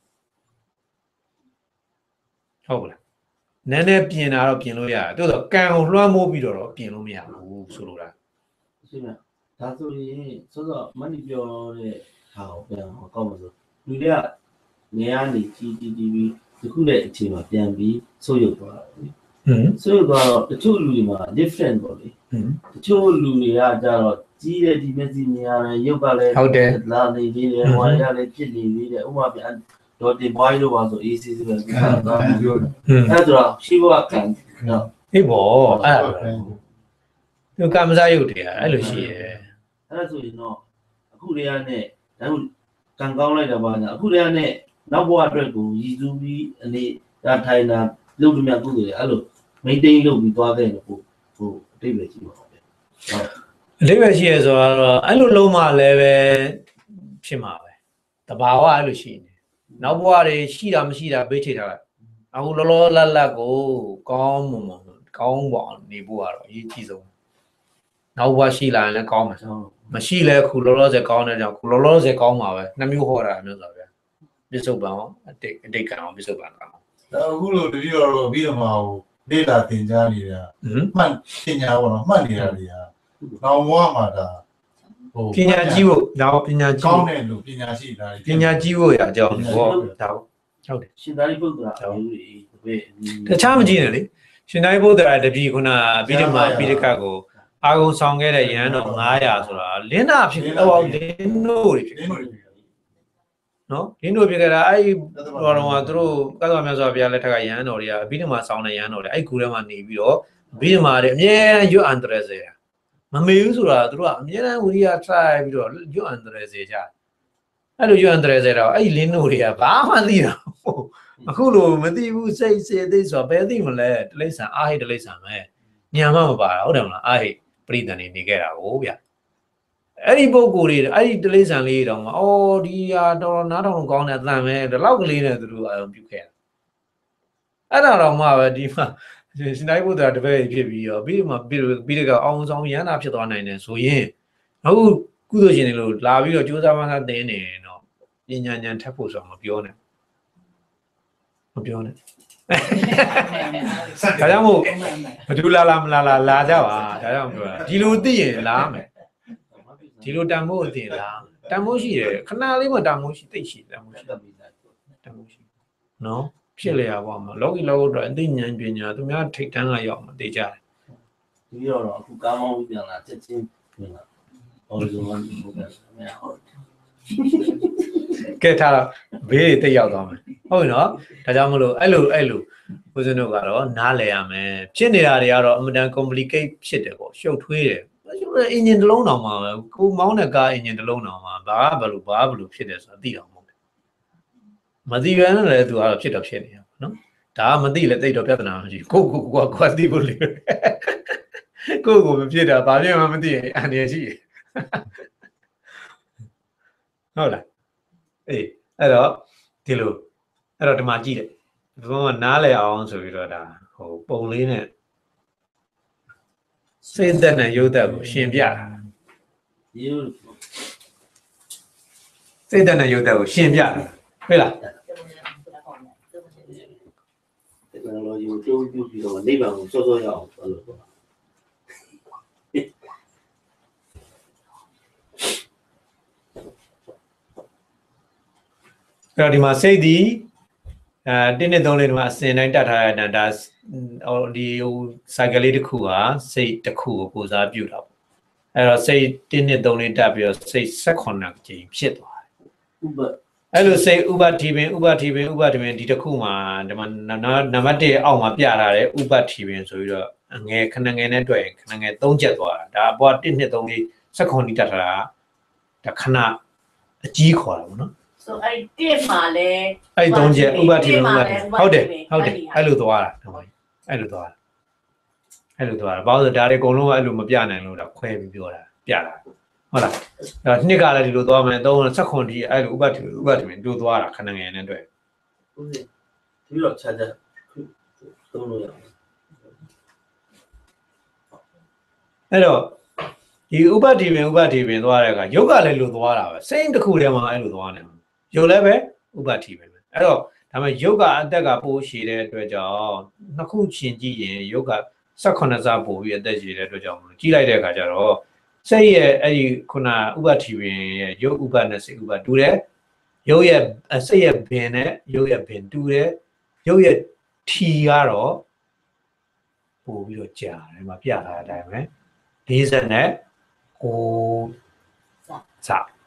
တယ်ဟုတ်လားနည်းနည်းပြင်တာတော့ပြင်လို့ရတယ်တိုးတော့ကံကိုလွှမ်းမိုးပြီးတော့ပြင်လို့မရဘူးဆိုလိုတာ
ရှင်းမဒါဆိုရင်စောစောမဏိပြောတဲ့ဟာကိုပြန်ဟောကောင်းမလို့လူတွေကနေရာနေကြီးကြီးကြီးပြီးဒီခုနဲ့အချိန်မှာပြန်ပြီးဆိုးရုပ်သွားတာလေဟွန်းဆိုးရုပ်သွားတော့တချို့လူတွေမှာ different ပေါ့လေဟွန်းတချို့လူတွေကကြတော့ကြီးတဲ့ဒီမျက်စိမြင်ရတယ်ရုပ်ကလည်းလာနေသေးတယ်ဝါရလည်းဖြစ်နေသေးတယ်ဥပမာပြန်တော့ဒီဘွိုင်းလို့ပါဆို A C ဆိုတော့အဲ့ဒါရှိဘဝကံနော်
ဟေးဘောအဲ့ဒါသူကမ္မဇယုတ်တရားအဲ့လိုရှိရဲ့
အဲ့ဒါဆိုရင်တော့အခုတည်းကနဲ့ဒါကကံကောင်းလိုက်တာပါညာအခုတည်းကနဲ့နောက်ဘဝအတွက်ကိုရည်စူးပြီးအနေဒါထိုင်တာလုပ်လို့မြတ်ကုသိုလ်ရအဲ့လို maintain လုပ်ပြီးသွားခဲ့လို့ဟိုဟိုအတိတ်ပဲရှိပါဟုတ်တယ်ဟုတ်
အတိတ်ပဲရှိရဆိုတော့အဲ့လိုလုံးမလည်းပဲဖြစ်မှာပဲတဘာဝအဲ့လိုရှိနေနောက်ဘဝတွေရှိတာမရှိတာဘေးချိတ်ထားလိုက်အခုလောလောလတ်လတ်ကိုကောင်းမွန်မွန်ကောင်းပါနေဖို့ကတော့အရေးကြီးဆုံးနောက်ဘဝရှိလာရင်လည်းကောင်းမှာမရှိလဲခုလောလောဆယ်ကောင်းတဲ့ကြောင့်ခုလောလောဆယ်ကောင်းမှာပဲနှစ်မျိုးဟောတာမျိုးဆိုဗျာပြစ္ဆုတ်ပံအောင်အတိတ်အတိတ်ကံအောင်ပြစ္ဆုတ်ပံကောင်
အခုလိုတတိယတော့ပြီးတော့မှဟိုလေ့လာသင်ကြားနေတာမှတ်ပညာပေါ့နော်မှတ်နေတာတွေကနောက်ဘဝမှာဒါ
ပညာကြီးဖို့ဒါပညာကြီး
ကောင်းတယ်လို့ပညာရှိတာ
ပညာကြီးဖို့ရအကြောင်းဟောဒါဟုတ်တယ်
ရှင်သာရိပုတ္တရာအမျိုးတွေ
တခြားမကြည့်နဲ့လေရှင်သာရိပုတ္တရာတပည့်ခုနပြီးတော့မှပြီးတခါကိုအာဂုံဆောင်ခဲ့တဲ့ရဟန်းတော်ငါးရာဆိုတာလင်းနာဖြစ်တော့လင်းတို့တွေဖြစ်နော်လင်းတို့ဖြစ်ခဲ့တာအဲ့ဒီတော်တော်ကသူတို့ကသောမြတ်စွာဘုရားလက်ထက်ကရဟန်းတော်တွေကပြီးတော့မှဆောင်တဲ့ရဟန်းတော်တွေအဲ့ကူထဲမှာနေပြီးတော့ပြီးတော့မှလည်းအမြဲရွတ်အန်တရစေမမေဘူးဆိုတာသူတို့ကအမြဲတမ်းဝိရိယ try ပြီးတော့ရွတ်အန်တရစေကြအဲ့လိုရွတ်အန်တရစေတော့အဲ့ဒီလင်းတို့တွေကဘာမှမသိတော့အခုလိုမသိဘူးစိတ်စေသိဆိုတာဘယ်သိမလဲတလိ္ဆာအာဟိတလိ္ဆာပဲညာမှမပါတာဟုတ်တယ်မလားအာဟိပရိသန်နေနေခဲ့တာကိုဗျအဲ့ဒီပုံကိုယ်တွေအဲ့ဒီတလိ္ဆာလေးတောင်မှအော်ဒီဟာတော်နားထောင်ကောင်းတဲ့အတန်ပဲဒီလောက်ကလေးနဲ့သူတို့အာရုံပြုခဲ့တာအဲ့ဒါတော့မှပဲဒီမှာရှင်သာရိပုတ္တရာတပည့်ဖြစ်ပြီးတော့ပြီးမှပြီးပြီးတကအောင်ဆောင်ရဟန္တာဖြစ်သွားနိုင်တယ်ဆိုရင်အခုကုသိုလ်ရှင်တွေလို့လာပြီးတော့ကြိုးစားမှသာသင်နေတော့ပညာဉာဏ်ထပ်ဖို့ဆိုတော့မပြောနဲ့မပြောနဲ့ဒါကြောင့်မို့ဘယ်သူလာလာမလာလာလာကြပါဒါကြောင့်ပြောတာဒီလိုသိရင်လာမယ်ဒီလိုတန်မိုးအသိရင်လာတန်မိုးရှိတယ်ခဏလေးမှတန်မိုးရှိသိရှိတန်မိုးရှိတန်မိုးရှိနော်ဖြစ်လေရပါမှာလောကီလောကတော့အသိဉာဏ်ပညာသူများထိတ်တန်းလာရောက်မှသိကြတယ်
ဒီတော့အခုကားမောင်းပြန်လာချက်ချင်းပြန်လာဟောလို့မှဒီဘက်ကမရဟုတ်
ကဲထားတော့ဘေးတွေတိတ်ရောက်သွားမယ်ဟုတ်နော်ဒါကြောင့်မလို့အဲ့လိုအဲ့လိုဦးဇင်းတို့ကတော့နားလည်ရမယ်ဖြစ်နေတာတွေကတော့အမှန်တန် complicate ဖြစ်တယ်ပေါ့ရှုပ်ထွေးတယ်အင်ဂျင်တစ်လုံးတောင်မှကိုမောင်းတဲ့ကားအင်ဂျင်တစ်လုံးတောင်မှဘာဘလို့ဘာဘလို့ဖြစ်တယ်ဆိုတာသိတော့မဟုတ်ဘူးမသိဘဲနဲ့လည်းသူကတော့ဖြစ်တော့ဖြစ်နေရပါနော်ဒါကမသိလဲတိတ်တော့ပြဿနာမရှိကိုကိုကိုကိုသိဖို့လေကိုကိုမဖြစ်တာဘာဖြစ်မှမသိရင်အန်ရရှိဟုတ်လားအေးအဲ့တော့ဒီလိုအဲ့တော့ဒီမှာကြည့်တယ်ဒီဘုံကနားလည်အောင်ဆိုပြီးတော့ဒါဟိုပုံလေးနဲ့စိတ်သက်နဲ့ရုပ်သက်ကိုရှင်းပြတာ
ရုပ်
စိတ်သက်နဲ့ရုပ်သက်ကိုရှင်းပြတာဟုတ်လား
တယ်နော်ရုပ်ကျုပ်ပြုပြီးတော့နိဗ္ဗာန်ကိုစောစောရအောင်ဆိုလို့
အဲ့တော့ဒီမှာစိတ်ဒီအဲတင်းနဲ့သုံးလေးဒီမှာအစင်တိုင်းတတ်ထားတဲ့ဒါဒီဟိုစိုက်ကလေးတစ်ခုဟာစိတ်တစ်ခုကိုကိုစားပြုတာပေါ့အဲ့တော့စိတ်တင်းနဲ့သုံးလေးတက်ပြီးတော့စိတ်၁၈ကြိမ်ဖြစ်သွားတယ်
ဥပ
အဲ့လိုစိတ်ဥပတိပင်ဥပတိပင်ဥပတိပင်ဒီတစ်ခုမှာဒီမှာနံပါတ်၁အောက်မှာပြထားတယ်ဥပတိပင်ဆိုပြီးတော့ငယ်ခဏငယ်နဲ့တွေ့ရင်ခဏငယ်၃ချက်သွားတာဒါအပေါ်၁ ၂ ၃ ၄ ၁၈တိတက်ထားတာဒါခဏအကြီးခေါ်တာပေါ့နော်
ဆိုအဲ့တစ်မှာလဲ
အဲ့သုံးချက်ဥပတိပင်ဥပတိဟုတ်တယ်ဟုတ်တယ်အဲ့လိုသွားတာအဲ့လိုသွားတာအဲ့လိုသွားတာဘာလို့ဒါတွေအကုန်လုံးကအဲ့လိုမပြနိုင်လို့ဒါခွဲပြီးပြောတာပြတာဟုတ်လားအဲ့နှစ်ကလည်းဒီလိုသွားမယ်သုံး၁၈ဒီအဲ့လိုဥပတိဥပတိပင်တို့သွားတာခဏငယ်နဲ့တွေ့
ဟုတ်တယ်ဒီတော့ခြားခြားသုံးလို့ရအောင်
အဲ့တော့ဒီဥပတိပင်ဥပတိပင်သွားတဲ့အခါယုတ်ကလည်းလိုသွားတာပဲစိတ်တစ်ခုတည်းမှာအဲ့လိုသွားနေမှာယုတ်လည်းပဲဥပတိပင်ပဲအဲ့တော့ဒါပေမဲ့ယုတ်ကအသက်ကပိုးရှည်တဲ့အတွက်ကြောင့်နှစ်ခုရှင်ကြည့်ရင်ယုတ်က၁၈ဆပို့ပြီးအသက်ရှည်တဲ့အတွက်ကြောင့်မလို့ကြည့်လိုက်တဲ့အခါကျတော့စိတ်ရဲ့အဲ့ဒီခုနဥပတိပင်ရဲ့ယုတ်ဥပနဲ့စိတ်ဥပတူတယ်ယုတ်ရဲ့စိတ်ရဲ့ဘင်နဲ့ယုတ်ရဲ့ဘင်တူတယ်ယုတ်ရဲ့ထီကတော့ပို့ပြီးတော့ကြာတယ်မှာပြထားတဲ့အတိုင်းပဲ၄၀နဲ့ကိုစ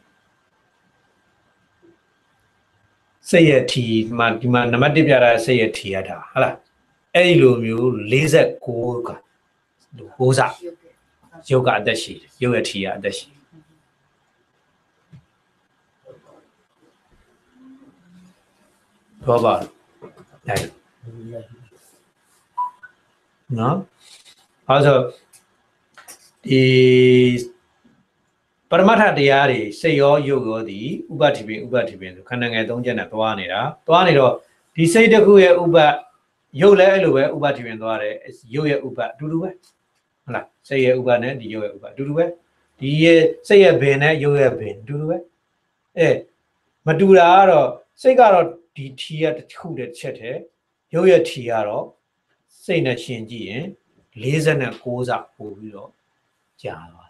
စိတ်ရဲ့ထီဒီမှာဒီမှာနံပါတ်၁ပြတာစိတ်ရဲ့ထီရတာဟုတ်လားအဲ့ဒီလိုမျိုး၄၉ကကိုစရုပ်ကအသက်ရှိတယ်ရုပ်ရဲ့ထီရအသက်ရှိဘောပါအဲ့နော်အဲ့ဆိုဒီပရမတ္ထတရားတွေစိတ်ရောရုပ်ရောဒီဥပတိပင်ဥပတိပင်ဆိုခန္ဓာငယ်၃ချက်နဲ့သွားနေတာသွားနေတော့ဒီစိတ်တစ်ခုရဲ့ဥပရုပ်လည်းအဲ့လိုပဲဥပတိပင်သွားတယ်ရုပ်ရဲ့ဥပအတူတူပဲဟုတ်လားစိတ်ရဲ့ဥပနဲ့ဒီရုပ်ရဲ့ဥပအတူတူပဲဒီရဲ့စိတ်ရဲ့ဘင်နဲ့ရုပ်ရဲ့ဘင်အတူတူပဲအဲမတူတာကတော့စိတ်ကတော့ဒီထီရတစ်ခုတည်းတစ်ချက်တည်းရုပ်ရဲ့ထီကတော့စိတ်နဲ့ရှင်ကြည့်ရင်၄၉စပို့ပြီးတော့ကြာသွား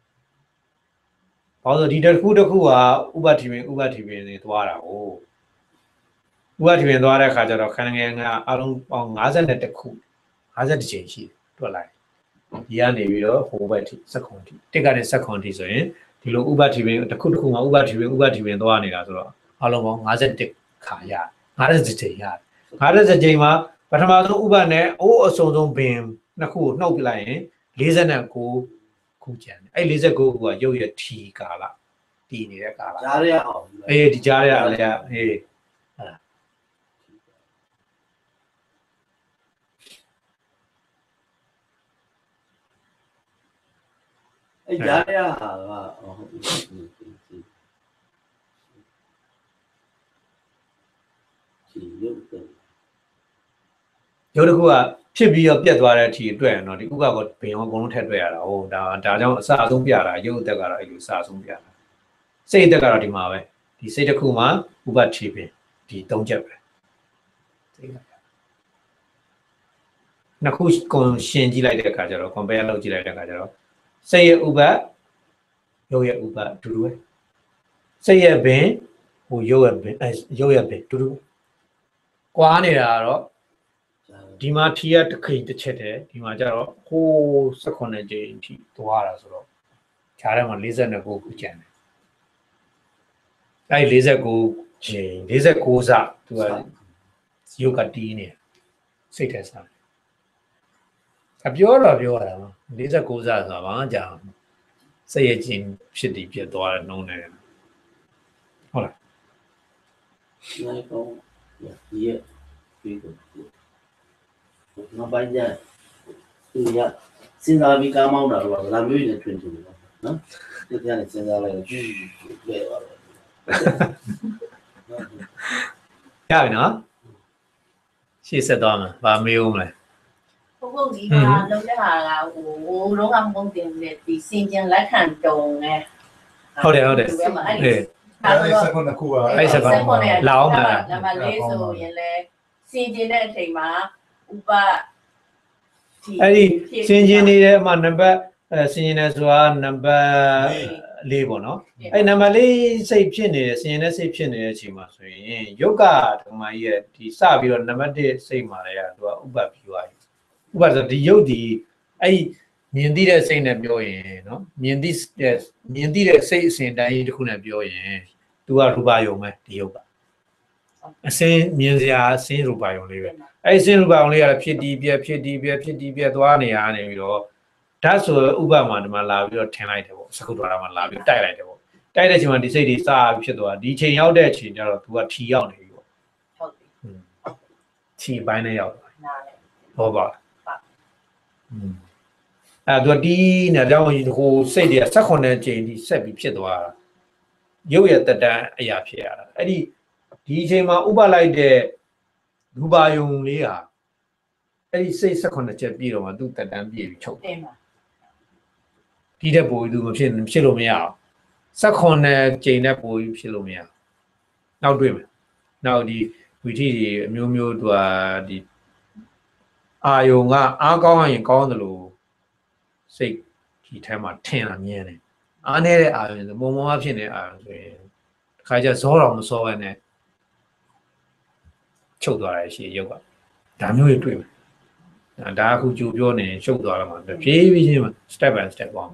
ဘာလို့ဒီတစ်ခုတစ်ခုကဥပတိပင်ဥပတိပင်တွေသွားတာကိုဥပတိပင်သွားတဲ့အခါကျတော့ခန္ဓာငယ်ကအလုံးပေါင်း၅၁ခု၅၁ကြိမ်ရှိတယ်တွက်လိုက်ဒီကနေပြီးတော့ဟိုဘက်ထိ၁၇ထိတစ်ကနေ၁၇ထိဆိုရင်ဒီလိုဥပတိပင်တစ်ခုတစ်ခုမှာဥပတိပင်ဥပတိပင်သွားနေတာဆိုတော့အလုံးပေါင်း၅၁ခါရ၅၁ကြိမ်ရ၅၁ကြိမ်မှာပထမဆုံးဥပနဲ့အိုးအစုံဆုံးပင်နှစ်ခုကိုနှုတ်ပြလိုက်ရင်၄၉ခုကျန်တယ်အဲ့၄၉ခုကရုပ်ရထီကာလတည်နေတဲ့ကာလ
ကြားရအောင်
အေးဒီကြားရအောင်လေအေးဟာ
အဲ့ကြားရဟာကဟုတ်ဒီရုပ်တယ်
ရုပ်တစ်ခုကဖြစ်ပြီးတော့ပြတ်သွားတဲ့အထိအတွက်ရတော့ဒီဥပကဘင်ရောအကုန်လုံးထည့်တွေ့ရတာဟိုဒါဒါကြောင့်အစအဆုံးပြတာရုပ်အသက်ကတော့အဲ့လိုအစအဆုံးပြတာစိတ်အသက်ကတော့ဒီမှာပဲဒီစိတ်တစ်ခုမှာဥပတိပင်ဒီ၃ချက်ပဲစိတ်ကနှစ်ခုကိုရှင်ကြည့်လိုက်တဲ့အခါကျတော့ compare လုပ်ကြည့်လိုက်တဲ့အခါကျတော့စိတ်ရဲ့ဥပတ်ရုပ်ရဲ့ဥပတ်တူတူပဲစိတ်ရဲ့ပင်ဟိုရုပ်ရဲ့ပင်အဲရုပ်ရဲ့ပင်တူတူကွာနေတာကတော့ဒီမှာထီရတစ်ခိတစ်ချက်တည်းဒီမှာကျတော့ဟိုး十九ကြိမ်အထိသွားတာဆိုတော့ခြားထဲမှာ၄၉ခုကျန်တယ်အဲ၄၉ကြိမ်၄၉စသူကရုပ်ကတီးနေစိတ်ထဲစားအပြောတော့ပြောရတာ၄၉စဆိုတာဘာမှကြာစိတ်ရဲ့ချင်းဖြစ်တည်ပြတ်သွားတဲ့နှုံးနေတယ်ဟုတ်လား
那个也这个我发现对呀现在比感冒了吧咱们有点春天了啊这天的现在来了对了
ရပြီနော်ရှေ့ဆက်သွားမှာဗာမေးဦးမလဲ
不过你嘛，弄这下啦，我我拢啱讲定嘅，第先正来看中嘅。
ဟုတ်တယ်ဟုတ်တယ်အေး
အဲ့စကွန်ကူอ่ะ
အဲ့စကွန်လာအောင်မှာ
လာမလေးဆိုရင်လေစင်ကျင်တဲ့အချိန်မှာဥပ
အဲ့ဒီစင်ကျင်နေတဲ့အမှနံပါတ်အဲစင်ကျင်နေဆိုတာနံပါတ်၄ပေါ့နော်အဲ့နံပါတ်၄စိတ်ဖြစ်နေတယ်စင်ကျင်တဲ့စိတ်ဖြစ်နေတဲ့အချိန်မှာဆိုရင်ယုတ်ကဓမ္မကြီးရဲ့ဒီစပြီးတော့နံပါတ်၁စိတ်မှာလည်းကသူကဥပ္ပပြီးသွားပြီဥပ္ပဆိုဒီယုတ်ဒီအဲ့မြင်သိတဲ့စိတ်နဲ့ပြောရင်နော်မြင်သိတဲ့မြင်သိတဲ့စိတ်အစဉ်တိုင်းတစ်ခုနဲ့ပြောရင်သူကရူပယုံပဲဒီယုတ်ကအစင်းမြင်စရာအစင်းရူပယုံလေးပဲအဲ့အစင်းရူပယုံလေးကဖြစ်တည်ပြဖြစ်တည်ပြဖြစ်တည်ပြသွားနေရနေပြီးတော့ဓာတ်ဆိုဥပ္ပမှာဒီမှာလာပြီးတော့ထင်လိုက်တယ်ပေါ့စကုဒ္ဒရာမှာလာပြီးတိုက်လိုက်တယ်ပေါ့တိုက်တဲ့အချိန်မှာဒီစိတ်တွေစာဖြစ်သွားဒီချိန်ရောက်တဲ့အချိန်ကျတော့သူကထီရောက်နေပြီပေါ့
ဟုတ်ပြီ
ထီပိုင်းနဲ့ရောက်သွားဟောပါအဲ့တော့ဒီနဲ့ကြောင့်ဟိုစိတ်တွေက၁၉ကြိမ်ဒီဆက်ပြီးဖြစ်သွားတာရုပ်ရတက်တန်းအရာဖြစ်ရတာအဲ့ဒီဒီအချိန်မှာဥပလိုက်တဲ့ရူပါယုံလေးဟာအဲ့ဒီစိတ်၁၉ချက်ပြည့်တော့မှသူတက်တန်းပြည့်ပြီးချုပ်တယ်ဒီတဲ့ပိုသူမဖြစ်ဖြစ်လို့မရအောင်၁၉ကြိမ်နဲ့ပိုပြီးဖြစ်လို့မရနောက်တွေ့မယ်နောက်ဒီဝီထီတွေအမျိုးမျိုးသူကဒီအာယုံကအားကောင်းရင်ကောင်းတယ်လို့စိတ်ဒီထဲမှာထင်လာမြင်တယ်အားနေတဲ့အာယုံဆိုပုံမှန်ဖြစ်နေတဲ့အာယုံဆိုရင်တစ်ခါကျဇောတော်မစောဘဲနဲ့ချုပ်သွားတယ်ရှိရုပ်ကဒါမျိုးတွေတွေ့မယ်ဒါအခုကြိုပြောနေချုပ်သွားတော့မှဖြည်းဖြည်းချင်းမှာ step by step ပေါ့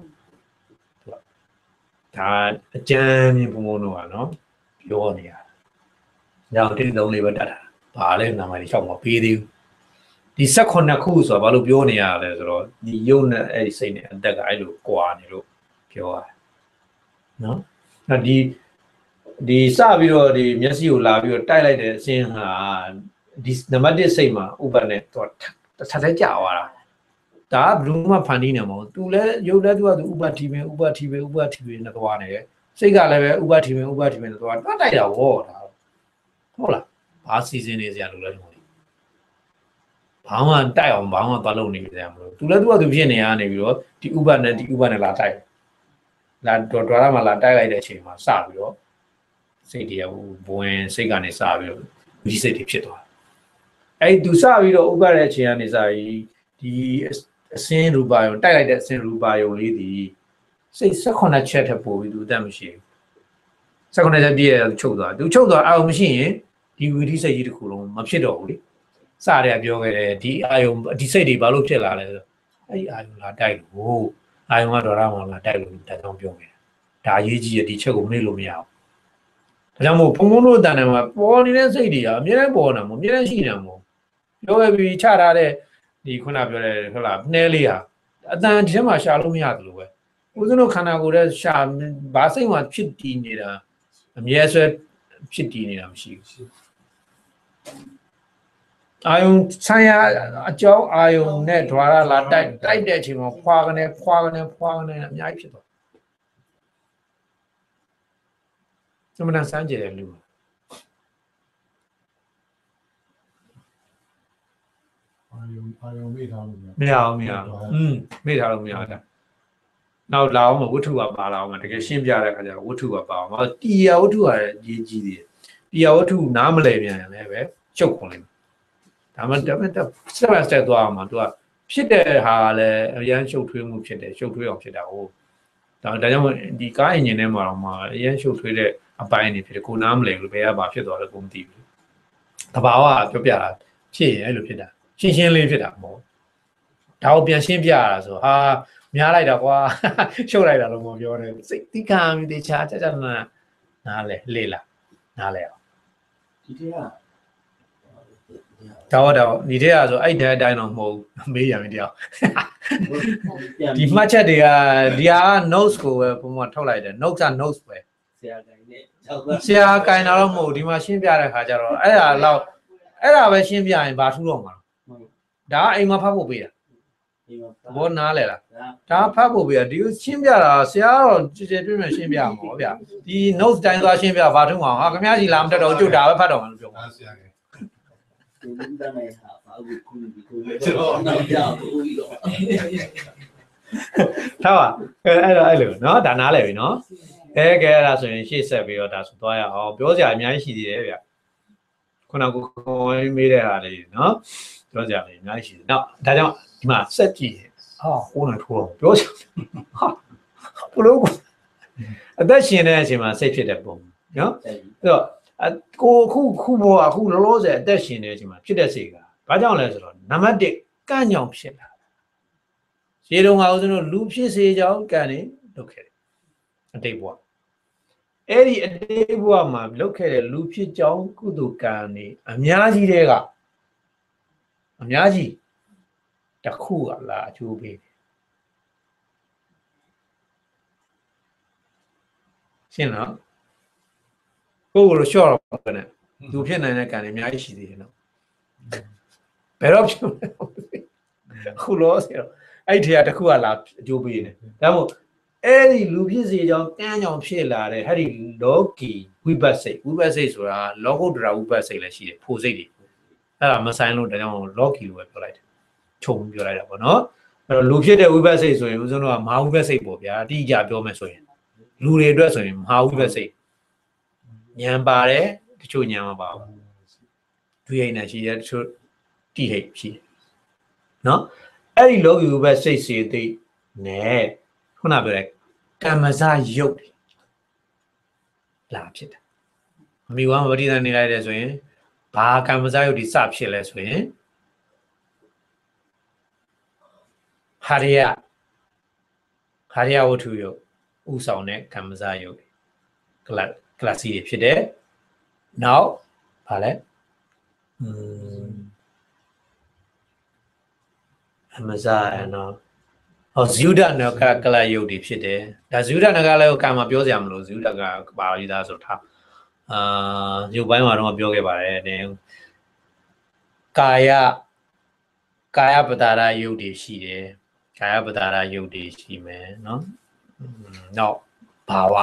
ဒါအကျမ်းမြင်ပုံပုံတော့ကနော်ပြောနေရညောင်တိလုံးလေးပဲတတ်တာဘာလဲနာမည်လျှောက်မပေးသေးဘူးဒီ၁၉ခုဆိုတာဘာလို့ပြောနေရလဲဆိုတော့ဒီယုံနဲ့အဲ့ဒီစိတ်နဲ့အတက်ကအဲ့လိုကွာနေလို့ပြောရတယ်နော်အဲ့ဒီဒီစပြီးတော့ဒီမျက်စိကိုလာပြီးတော့တိုက်လိုက်တဲ့အစင်းဟာဒီနံပါတ်၁စိတ်မှာဥပ္ပနဲ့တော့တစ်ထပ်တည်းကြာသွားတာဒါကဘယ်လိုမှဖန်တီးနေမှာမဟုတ်သူလည်းယုတ်လည်းသူကသူဥပ္ပထီပင်ဥပ္ပထီပင်ဥပ္ပထီပင်နဲ့သွားနေတယ်စိတ်ကလည်းပဲဥပ္ပထီပင်ဥပ္ပထီပင်နဲ့သွားတွတ်တိုက်တာဝေါ်တာဟုတ်လားဘာစီစဉ်နေစရာလို့လဲဘာမှတိုက်အောင်ဘာမှသွားလုပ်နေကြရမလို့သူလည်းသူကသူဖြစ်နေရနေပြီးတော့ဒီဥပ္ပနဲ့ဒီဥပ္ပနဲ့လာတိုက်လာတော့ဒွါရမှာလာတိုက်လိုက်တဲ့အချိန်မှာစပြီးတော့စိတ်တရားဘဝင်စိတ်ကနေစပြီးတော့ဒီစိတ်တွေဖြစ်သွားအဲ့သူစပြီးတော့ဥပ္ပတဲ့အချိန်ကနေစပြီးဒီအစင်းရူပါယုံတိုက်လိုက်တဲ့အစင်းရူပါယုံလေးဒီစိတ်၁၉ချက်ထပ်ပို့ပြီးသူအသက်မရှိဘူး၁၉ချက်ပြည့်ရချုပ်သွားသူချုပ်သွားအောင်မရှိရင်ဒီဝီထိစိတ်ကြီးတစ်ခုလုံးမဖြစ်တော့ဘူးလေစရပြောခဲ့တယ်ဒီအာယုံဒီစိတ်တွေဘာလို့ဖြစ်လာလဲဆိုအဲ့ဒီအာယုံလာတိုက်လို့အာယုံကတော့ရမှာလာတိုက်လို့ဒါကြောင့်ပြောခဲ့တာဒါအရေးကြီးရဒီချက်ကိုမေ့လို့မရဘူးဒါကြောင့်မို့ဘုံဘုံတို့တန်တယ်မှာပေါ်နေတဲ့စိတ်တွေကအများနဲ့ပေါ်နေတာမဟုတ်အများနဲ့ရှိနေတာမဟုတ်ပြောခဲ့ပြီးချထားတဲ့ဒီခုနပြောတဲ့ဟုတ်လားနှဲလေးဟာအတန်ဒီထဲမှာရှာလို့မရတယ်လို့ပဲဦးဇင်းတို့ခန္ဓာကိုယ်ရဲ့ရှာဘာစိတ်မှဖြစ်တည်နေတာအမြဲဆွဲဖြစ်တည်နေတာမရှိဘူးအာယုံဆိုင်ရာအကြောင်းအာယုံနဲ့ဓာရလာတိုက်တိုက်တဲ့အချိန်မှာဖွာကနေဖွာကနေဖွာကနေအများကြီးဖြစ်သွားသမဏစမ်းကြတယ်လူ
အာယုံအာယုံမေ့ထားလို့
မရဘူးမရဘူးอืมမေ့ထားလို့မရဘူးနောက်လာအောင်ဝတ္ထုကပါလာအောင်တကယ်ရှင်းပြတဲ့အခါကျတော့ဝတ္ထုကပါအောင်တီယာဝတ္ထုကရေးကြီးသေးတယ်တီယာဝတ္ထုနားမလည်ပြန်ရင်လည်းပဲချုပ်ခွန်လိုက်ဒါမှဒါမှ step by step သွားအောင်မှာ तू ကဖြစ်တဲ့ဟာလည်းအရန်ရှုပ်ထွေးမှုဖြစ်တယ်ရှုပ်ထွေးအောင်ဖြစ်တာဟုတ်ဒါဒါကြောင့်ဒီကားအင်ဂျင်ထဲမှာတော့မှအရန်ရှုပ်ထွေးတဲ့အပိုင်းတွေဖြစ်တယ်ကိုနားမလည်ဘူးဘယ်ကဘာဖြစ်သွားလဲကိုမသိဘူးတဘာဝပြောပြတာဖြစ်ရင်အဲ့လိုဖြစ်တာရှင်းရှင်းလေးဖြစ်တာမဟုတ်ဒါကိုပြန်ရှင်းပြရတာဆိုဟာများလိုက်တာကွာရှုပ်လိုက်တာလို့မပြောနဲ့စိတ်တိခံပြီးတခြားကြကြနာနားလဲလေ့လာနားလဲအောင်
ဒီတည်းက
ဒါတော့တော့ဒီတည်းကဆိုအဲ့တဲ့အတိုင်းတော့မဟုတ်မေးရမယ်တရားဒီမှတ်ချက်တွေကဒီဟာ notes ကိုပဲပုံမှန်ထုတ်လိုက်တယ် notes က notes ပဲ
ဆရာကိုင်းနဲ့
ဆရာကိုင်းတာတော့မဟုတ်ဒီမှာရှင်းပြတဲ့ခါကျတော့အဲ့ဒါတော့အဲ့ဒါပဲရှင်းပြရင်ဘာထူးတော့မှာဒါအိမ်မှာဖတ်ဖို့ပေးတာဘောနားလေလားဒါဖတ်ဖို့ပေးတာဒီရှင်းပြတာဆရာတော့ကြည်ကြည်ပြည့်ပြည့်ရှင်းပြမှာပေါ့ဗျာဒီ notes တိုင်းသွားရှင်းပြဘာထူးမှာဟာခင်ဗျားကြီးလာမတက်တော့ကြွတာပဲဖတ်တော့မှာလို့ပြော
ဆရာကြီး
ဒီလိုတမ်းနေဟာဘာလို့ခုဒီကိုကျွန်တော်နောက်ကြောက်ဘူးပြီးတော့
ထားပါအဲ့တော့အဲ့လိုနော်ဒါနားလေပြီနော်ကဲကဲအဲ့ဒါဆိုရင်ရှေ့ဆက်ပြီးတော့ဒါဆိုသွားရအောင်ပြောစရာအများကြီးရှိသေးတယ်ဗျခုနကကိုမေးတဲ့ဟာလေးနော်ပြောစရာလေးအများကြီးရှိတယ်နော်ဒါကြောင့်ဒီမှာဆက်ကြည့်ဟာဟိုးနေထိုးတော့ပြောစရာဟာဘလို့အသက်ရှင်တဲ့အချိန်မှာစိတ်ဖြစ်တဲ့ပုံနော်အဲ့တော့ကိုခုခုဘောအခုလောလောဆယ်အသက်ရှင်နေတဲ့အချိန်မှာဖြစ်တဲ့စိတ်ကဘာကြောင့်လဲဆိုတော့နံပါတ်တစ်ကန့်ကြောင်ဖြစ်လာရေတုံကဦးဇင်းတို့လူဖြစ်စေကြောင်းကံနေလုပ်ခဲ့တယ်အတိတ်ဘဝအဲ့ဒီအတိတ်ဘဝမှာလုပ်ခဲ့တဲ့လူဖြစ်ကြောင်းကုသိုလ်ကံနေအများကြီးတဲ့ကအများကြီးတစ်ခုကလာအကျိုးပေးတယ်ရှင်းလားကိုယ်ကိုရှော့တော့ပဲနဲ့လူဖြစ်နိုင်တဲ့ကံနေအများကြီးရှိသေးတယ်နော်ဘယ်တော့ဖြစ်လဲခုလို့ဆိုတော့အဲ့ဒီတစ်ခုကလာအကျိုးပေးတယ်ဒါမို့အဲ့ဒီလူဖြစ်စေကြောင်းကံကြောင့်ဖြစ်လာတဲ့အဲ့ဒီလောကီဝိပဿစိတ်ဝိပဿစိတ်ဆိုတာလောကုတ္တရာဝိပဿစိတ်လည်းရှိတယ်ဖို့စိတ်တွေအဲ့ဒါမဆိုင်လို့ဒါကြောင့်လောကီလို့ပဲပြောလိုက်တယ်ခြုံပြောလိုက်တာပေါ့နော်အဲ့တော့လူဖြစ်တဲ့ဝိပဿစိတ်ဆိုရင်ဦးဇင်းတို့ကမဟာဝိပဿစိတ်ပေါ့ဗျာအတိအကျပြောမယ်ဆိုရင်လူတွေအတွက်ဆိုရင်မဟာဝိပဿစိတ်ဉာဏ်ပါတယ်တချို့ဉာဏ်မပါဘူးတွေ့ရင်လည်းရှိတယ်တချို့တိဟိတ်ရှိတယ်နော်အဲ့ဒီလောကီဝိပဿစိတ်စေသိနဲ့ခုနပြောတဲ့ကမ္မဇယုတ်လာဖြစ်တာအမိဝါမပဋိသန္ဓေနေလိုက်တယ်ဆိုရင်ဘာကမ္မဇယုတ်ဒီစဖြစ်လဲဆိုရင်ဟာရိယဟာရိယဝတ္ထုယုတ်ဥဆောင်တဲ့ကမ္မဇယုတ်ကလကလစီဖြစ်တယ်နောက်ဘာလဲอืมကမ္မဇယနော်ဟောဇယုဒနကကလယုတ်တွေဖြစ်တယ်ဒါဇယုဒနကလည်းကံမှာပြောစရာမလိုဇယုဒကပါဠိသားဆိုထားအာရုပ်ပိုင်းမှာတော့ပြောခဲ့ပါတယ်တဲ့ကာယကာယပတာရယုတ်တွေရှိတယ်ကာယပတာရယုတ်တွေရှိမယ်နော်နောက်ဘာဝ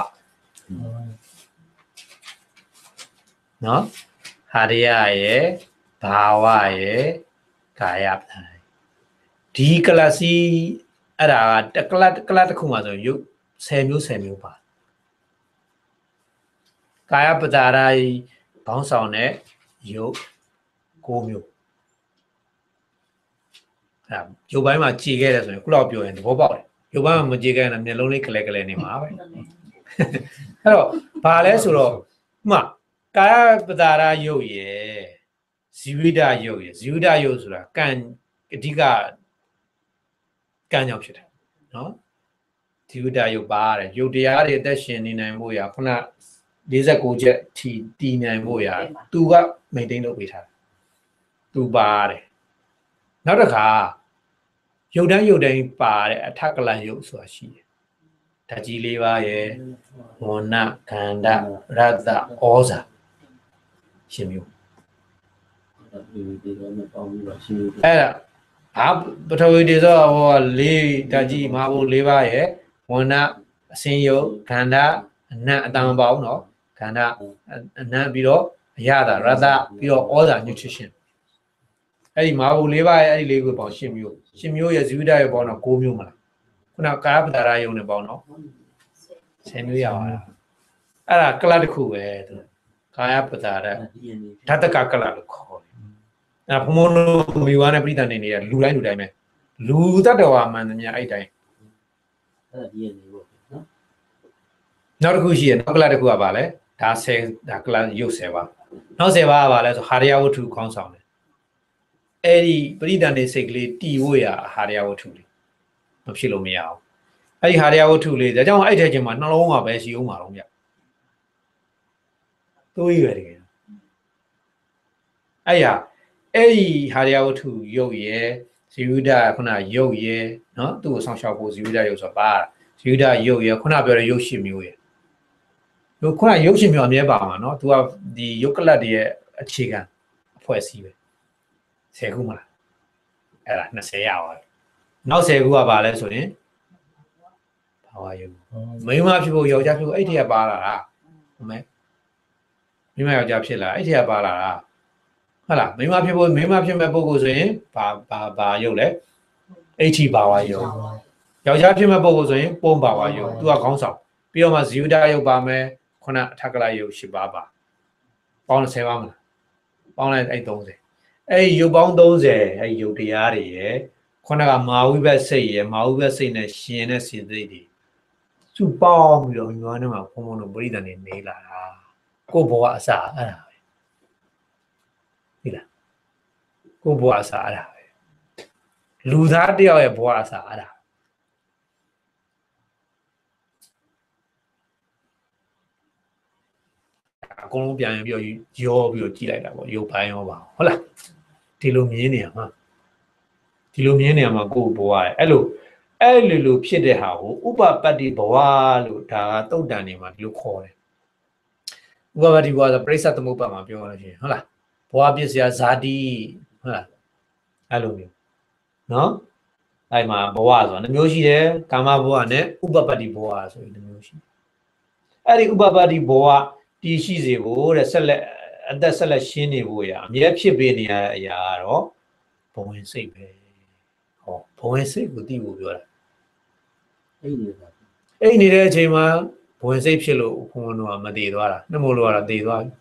နော်ဟာရိယရဲ့ဘာဝရဲ့ကာယပတာဒီကလစီအဲ့ဒါကကလကလတစ်ခုမှဆိုရုပ်ဆယ်မျိုးဆယ်မျိုးပါကာယပတာရဘောင်းဆောင်တဲ့ရုပ်ကိုမျိုးအဲ့ရုပ်ပိုင်းမှာကြည်ခဲ့တယ်ဆိုရင်ခုလောက်ပြောရင်သဘောပေါက်တယ်ရုပ်ပိုင်းမှာမကြည်ခဲ့ရင်မျက်လုံးလေးကလဲကလဲနေမှာပဲအဲ့တော့ဘာလဲဆိုတော့ဥမာကာယပတာရရုပ်ရယ်ဇီဝိတရုပ်ရယ်ဇီဝိတရုပ်ဆိုတာကံအဓိကကံကြောင့်ဖြစ်တယ်နော်ဇီဝိတရုပ်ပါရတယ်ရုပ်တရားတွေအသက်ရှင်နေနိုင်ဖို့ရခုန၄၉ချက်ထီတည်နိုင်ဖို့ရသူကမိတ်သိမ်းလုပ်ပေးထားတယ်သူပါတယ်နောက်တစ်ခါရုပ်တိုင်းရုပ်တိုင်းပါတဲ့အထက်ကလန်ရုပ်ဆိုတာရှိတယ်ဓာတ်ကြီး၄ပါးရယ်ဝဏ္ဏခန္ဓာရတ္တဩဇာရှင်မျိုးအဲ့ဒါအာပထဝီတေသောဟောလေးဓာတ်ကြီးမဟာဘုံ၄ပါးရယ်ဝဏ္ဏအစင်းယုတ်ခန္ဓာအနတ်အတန်ပေါင်းနော်ခန္ဓာအနတ်ပြီးတော့အရသာရတ္တပြီးတော့ဩဇာ nutrition အဲ့ဒီမဟာဘုံ၄ပါးရယ်အဲ့ဒီလေးခုပေါင်း၈မျိုး၈မျိုးရယ်ဇီဝိတရယ်ပေါင်းတော့၉မျိုးမလားခုနကာယပတာရယုံနဲ့ပေါင်းတော့၁၀မျိုးရပါလားအဲ့ဒါကလတစ်ခုပဲသူကာယပတာရဓာတကကလလို့ခေါ်တယ်အဲ့ဘုံဘုံတို့မိဝါနဲ့ပြိတ္တနေနေတဲ့လူတိုင်းလူတိုင်းပဲလူတတ်တော်မှန်သမျှအဲ့တိုင်း
အဲ့ဒါဒီရနေပေါ့နော်
နောက်တစ်ခုရှိရနောက်ကလတစ်ခုကပါလဲဒါဆယ်ဒါကလရုပ်ဆယ်ပါနောက်ဆယ်ပါကပါလဲဆိုဟာရယဝတ္ထုခေါင်းဆောင်တယ်အဲ့ဒီပရိဒဏ်နေစိတ်ကလေးတီဖို့ရဟာရယဝတ္ထုလေးမဖြစ်လို့မရအောင်အဲ့ဒီဟာရယဝတ္ထုလေးဒါကြောင့်အဲ့ထဲချင်းမှာနှလုံးကပဲရှိအောင်ပါတော့ဗျတိုးရွယ်တကယ်အဲ့ရအဲ့ဒီဟာရယဝတ္ထုရုပ်ရဲ့ဇီဝဒခုနရုပ်ရဲ့နော်သူ့ကိုဆောင်ရှောက်ဖို့ဇီဝဒရုပ်ဆိုပါဇီဝဒရုပ်ရဲ့ခုနပြောတဲ့ရုပ်ရှင်မျိုးရဲ့ခုနရုပ်ရှင်မျိုးအမြဲပါမှာနော်သူကဒီရုပ်ကလတ်တွေရဲ့အခြေခံအဖွဲ့အစည်းပဲဆယ်ခုမလားအဲ့ဒါနှစ်ဆယ်ရပါနောက်ဆယ်ခုကပါလဲဆိုရင်ဘာဝရုပ်မိန်းမဖြစ်ဖို့ယောက်ျားဖြစ်ဖို့အဲ့ဒီကပါလာတာဟုတ်မယ်မိန်းမယောက်ျားဖြစ်လာအဲ့ဒီကပါလာတာဟုတ်လားမိန်းမဖြစ်ဖို့မိန်းမဖြစ်မဲ့ပုဂ္ဂိုလ်ဆိုရင်ဘာဘာဘာရုပ်လဲအိဋ္ဌိဘာဝရုပ်ယောက်ျားဖြစ်မဲ့ပုဂ္ဂိုလ်ဆိုရင်ပုံဘာဝရုပ်သူကခေါင်းဆောင်ပြီးတော့မှဇီဝဒရုပ်ပါမယ်ခုနအထက်ကလရုပ်၈ပါးပါပေါင်းဆယ်ပါမလားပေါင်းလိုက်အဲ့သုံးဆယ်အဲ့ရုပ်ပေါင်းသုံးဆယ်အဲ့ရုပ်တရားတွေရယ်ခုနကမာဝိဘတ်စိတ်ရယ်မာဝိဘတ်စိတ်နဲ့ရှင်တဲ့စေသိတွေသူ့ပေါင်းပြီးတော့ညီမနဲ့မှာဘုံဘုံတို့ပရိသတ်နေနေလာတာကိုဘဝအစအဲ့ဒါပဲဒီလားကိုဘဝအစအဲ့ဒါပဲလူသားတယောက်ရဲ့ဘဝအစအဲ့ဒါအကုန်လုံးပြန်ပြီးတော့ရောပြီးတော့ကြည့်လိုက်တာပေါ့ရုပ်ပိုင်းရောပါဟုတ်လားဒီလိုမြင်နေရမှာဒီလိုမြင်နေရမှာကိုယ်ဘဝရဲ့အဲ့လိုအဲ့လိုလိုဖြစ်တဲ့ဟာကိုဥပပတ္တိဘဝလို့ဒါကတုတ်တန်နေမှာဒီလိုခေါ်တယ်ဥပပတ္တိဘဝဆိုပြိဿသမုပ္ပါမှာပြောရလို့ရှိရင်ဟုတ်လားဘဝပစ္စယဇာတိဟုတ်လားအဲ့လိုမျိုးနော်အဲ့မှာဘဝဆိုတာနှမျိုးရှိတယ်ကာမဘဝနဲ့ဥပပတ္တိဘဝဆိုပြီးနှမျိုးရှိအဲ့ဒီဥပပတ္တိဘဝတည်ရှိစေဖို့တဲ့ဆက်လက်အသက်ဆက်လက်ရှင်းနေဖို့ရအမြဲဖြစ်ပေးနေရတဲ့အရာကတော့ဘဝင်စိတ်ပဲဟောဘဝင်စိတ်ကိုသိဖို့ပြောတာအဲ့ဒီအဲ့နေတဲ့အချိန်မှာဘဝင်စိတ်ဖြစ်လို့ဘုံဘုံတို့ကမတည်သွားတာနှမို့လို့ကတော့တည်သွားပြီ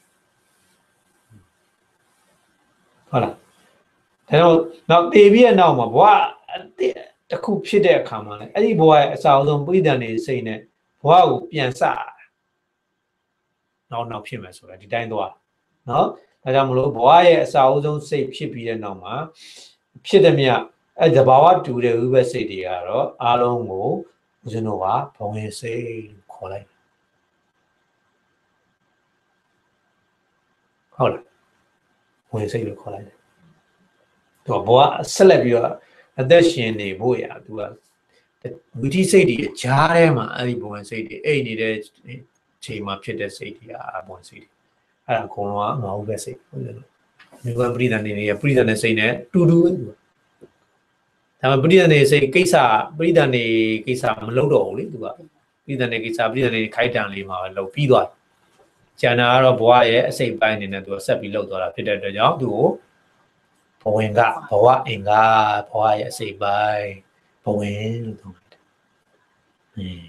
ဟုတ်လားဒါတော့နောက်တည်ပြီးတဲ့နောက်မှာဘဝတစ်ခုဖြစ်တဲ့အခါမှာလည်းအဲ့ဒီဘဝရဲ့အစာအဆုံးပြိတ္တန်နေစိတ်နဲ့ဘဝကိုပြန်စနောက်နောက်ဖြစ်မယ်ဆိုတာဒီတိုင်းသွားနော်ဒါကြောင့်မလို့ဘဝရဲ့အစာအုပ်ဆုံးစိတ်ဖြစ်ပြီးတဲ့နောက်မှာဖြစ်တဲ့မြတ်အဲတဘာဝတူတဲ့ဝိဘတ်စိတ်တွေကတော့အားလုံးကိုဦးဇင်းတို့ကဘဝင်စိတ်လို့ခေါ်လိုက်ဟုတ်လားဘဝင်စိတ်လို့ခေါ်လိုက်တယ်သူကဘဝဆက်လက်ပြီးတော့အသက်ရှင်နေဖို့ရသူကဝိသိစိတ်တွေကြားထဲမှာအဲ့ဒီဘဝင်စိတ်တွေအိတ်နေတဲ့ချိန်မှာဖြစ်တဲ့စိတ်တွေအပေါ်စိတ်တွေအဲ့ဒါအကုန်လုံးကငါဥပဲစိတ်ဟုတ်တယ်လို့မြေကပရိသတ်နေနေပရိသတ်နဲ့စိတ်နဲ့တူတူပဲသူဒါမှပရိသတ်နေစိတ်ကိစ္စပရိသတ်နေကိစ္စမလုပ်တော့ဘူးလေသူကပရိသတ်နေကိစ္စပရိသတ်နေခိုက်တံလေးမှာပဲလုပ်ပြီးသွားကျန်တာကတော့ဘဝရဲ့အစိတ်ပိုင်းနေနဲ့သူကဆက်ပြီးလုပ်သွားတာဖြစ်တဲ့အတွက်ကြောင့်သူကိုဘဝင်ကဘဝအင်္ဂါဘဝရဲ့အစိတ်ပိုင်းဘဝင်လို့သုံးလိုက်တယ်အင်း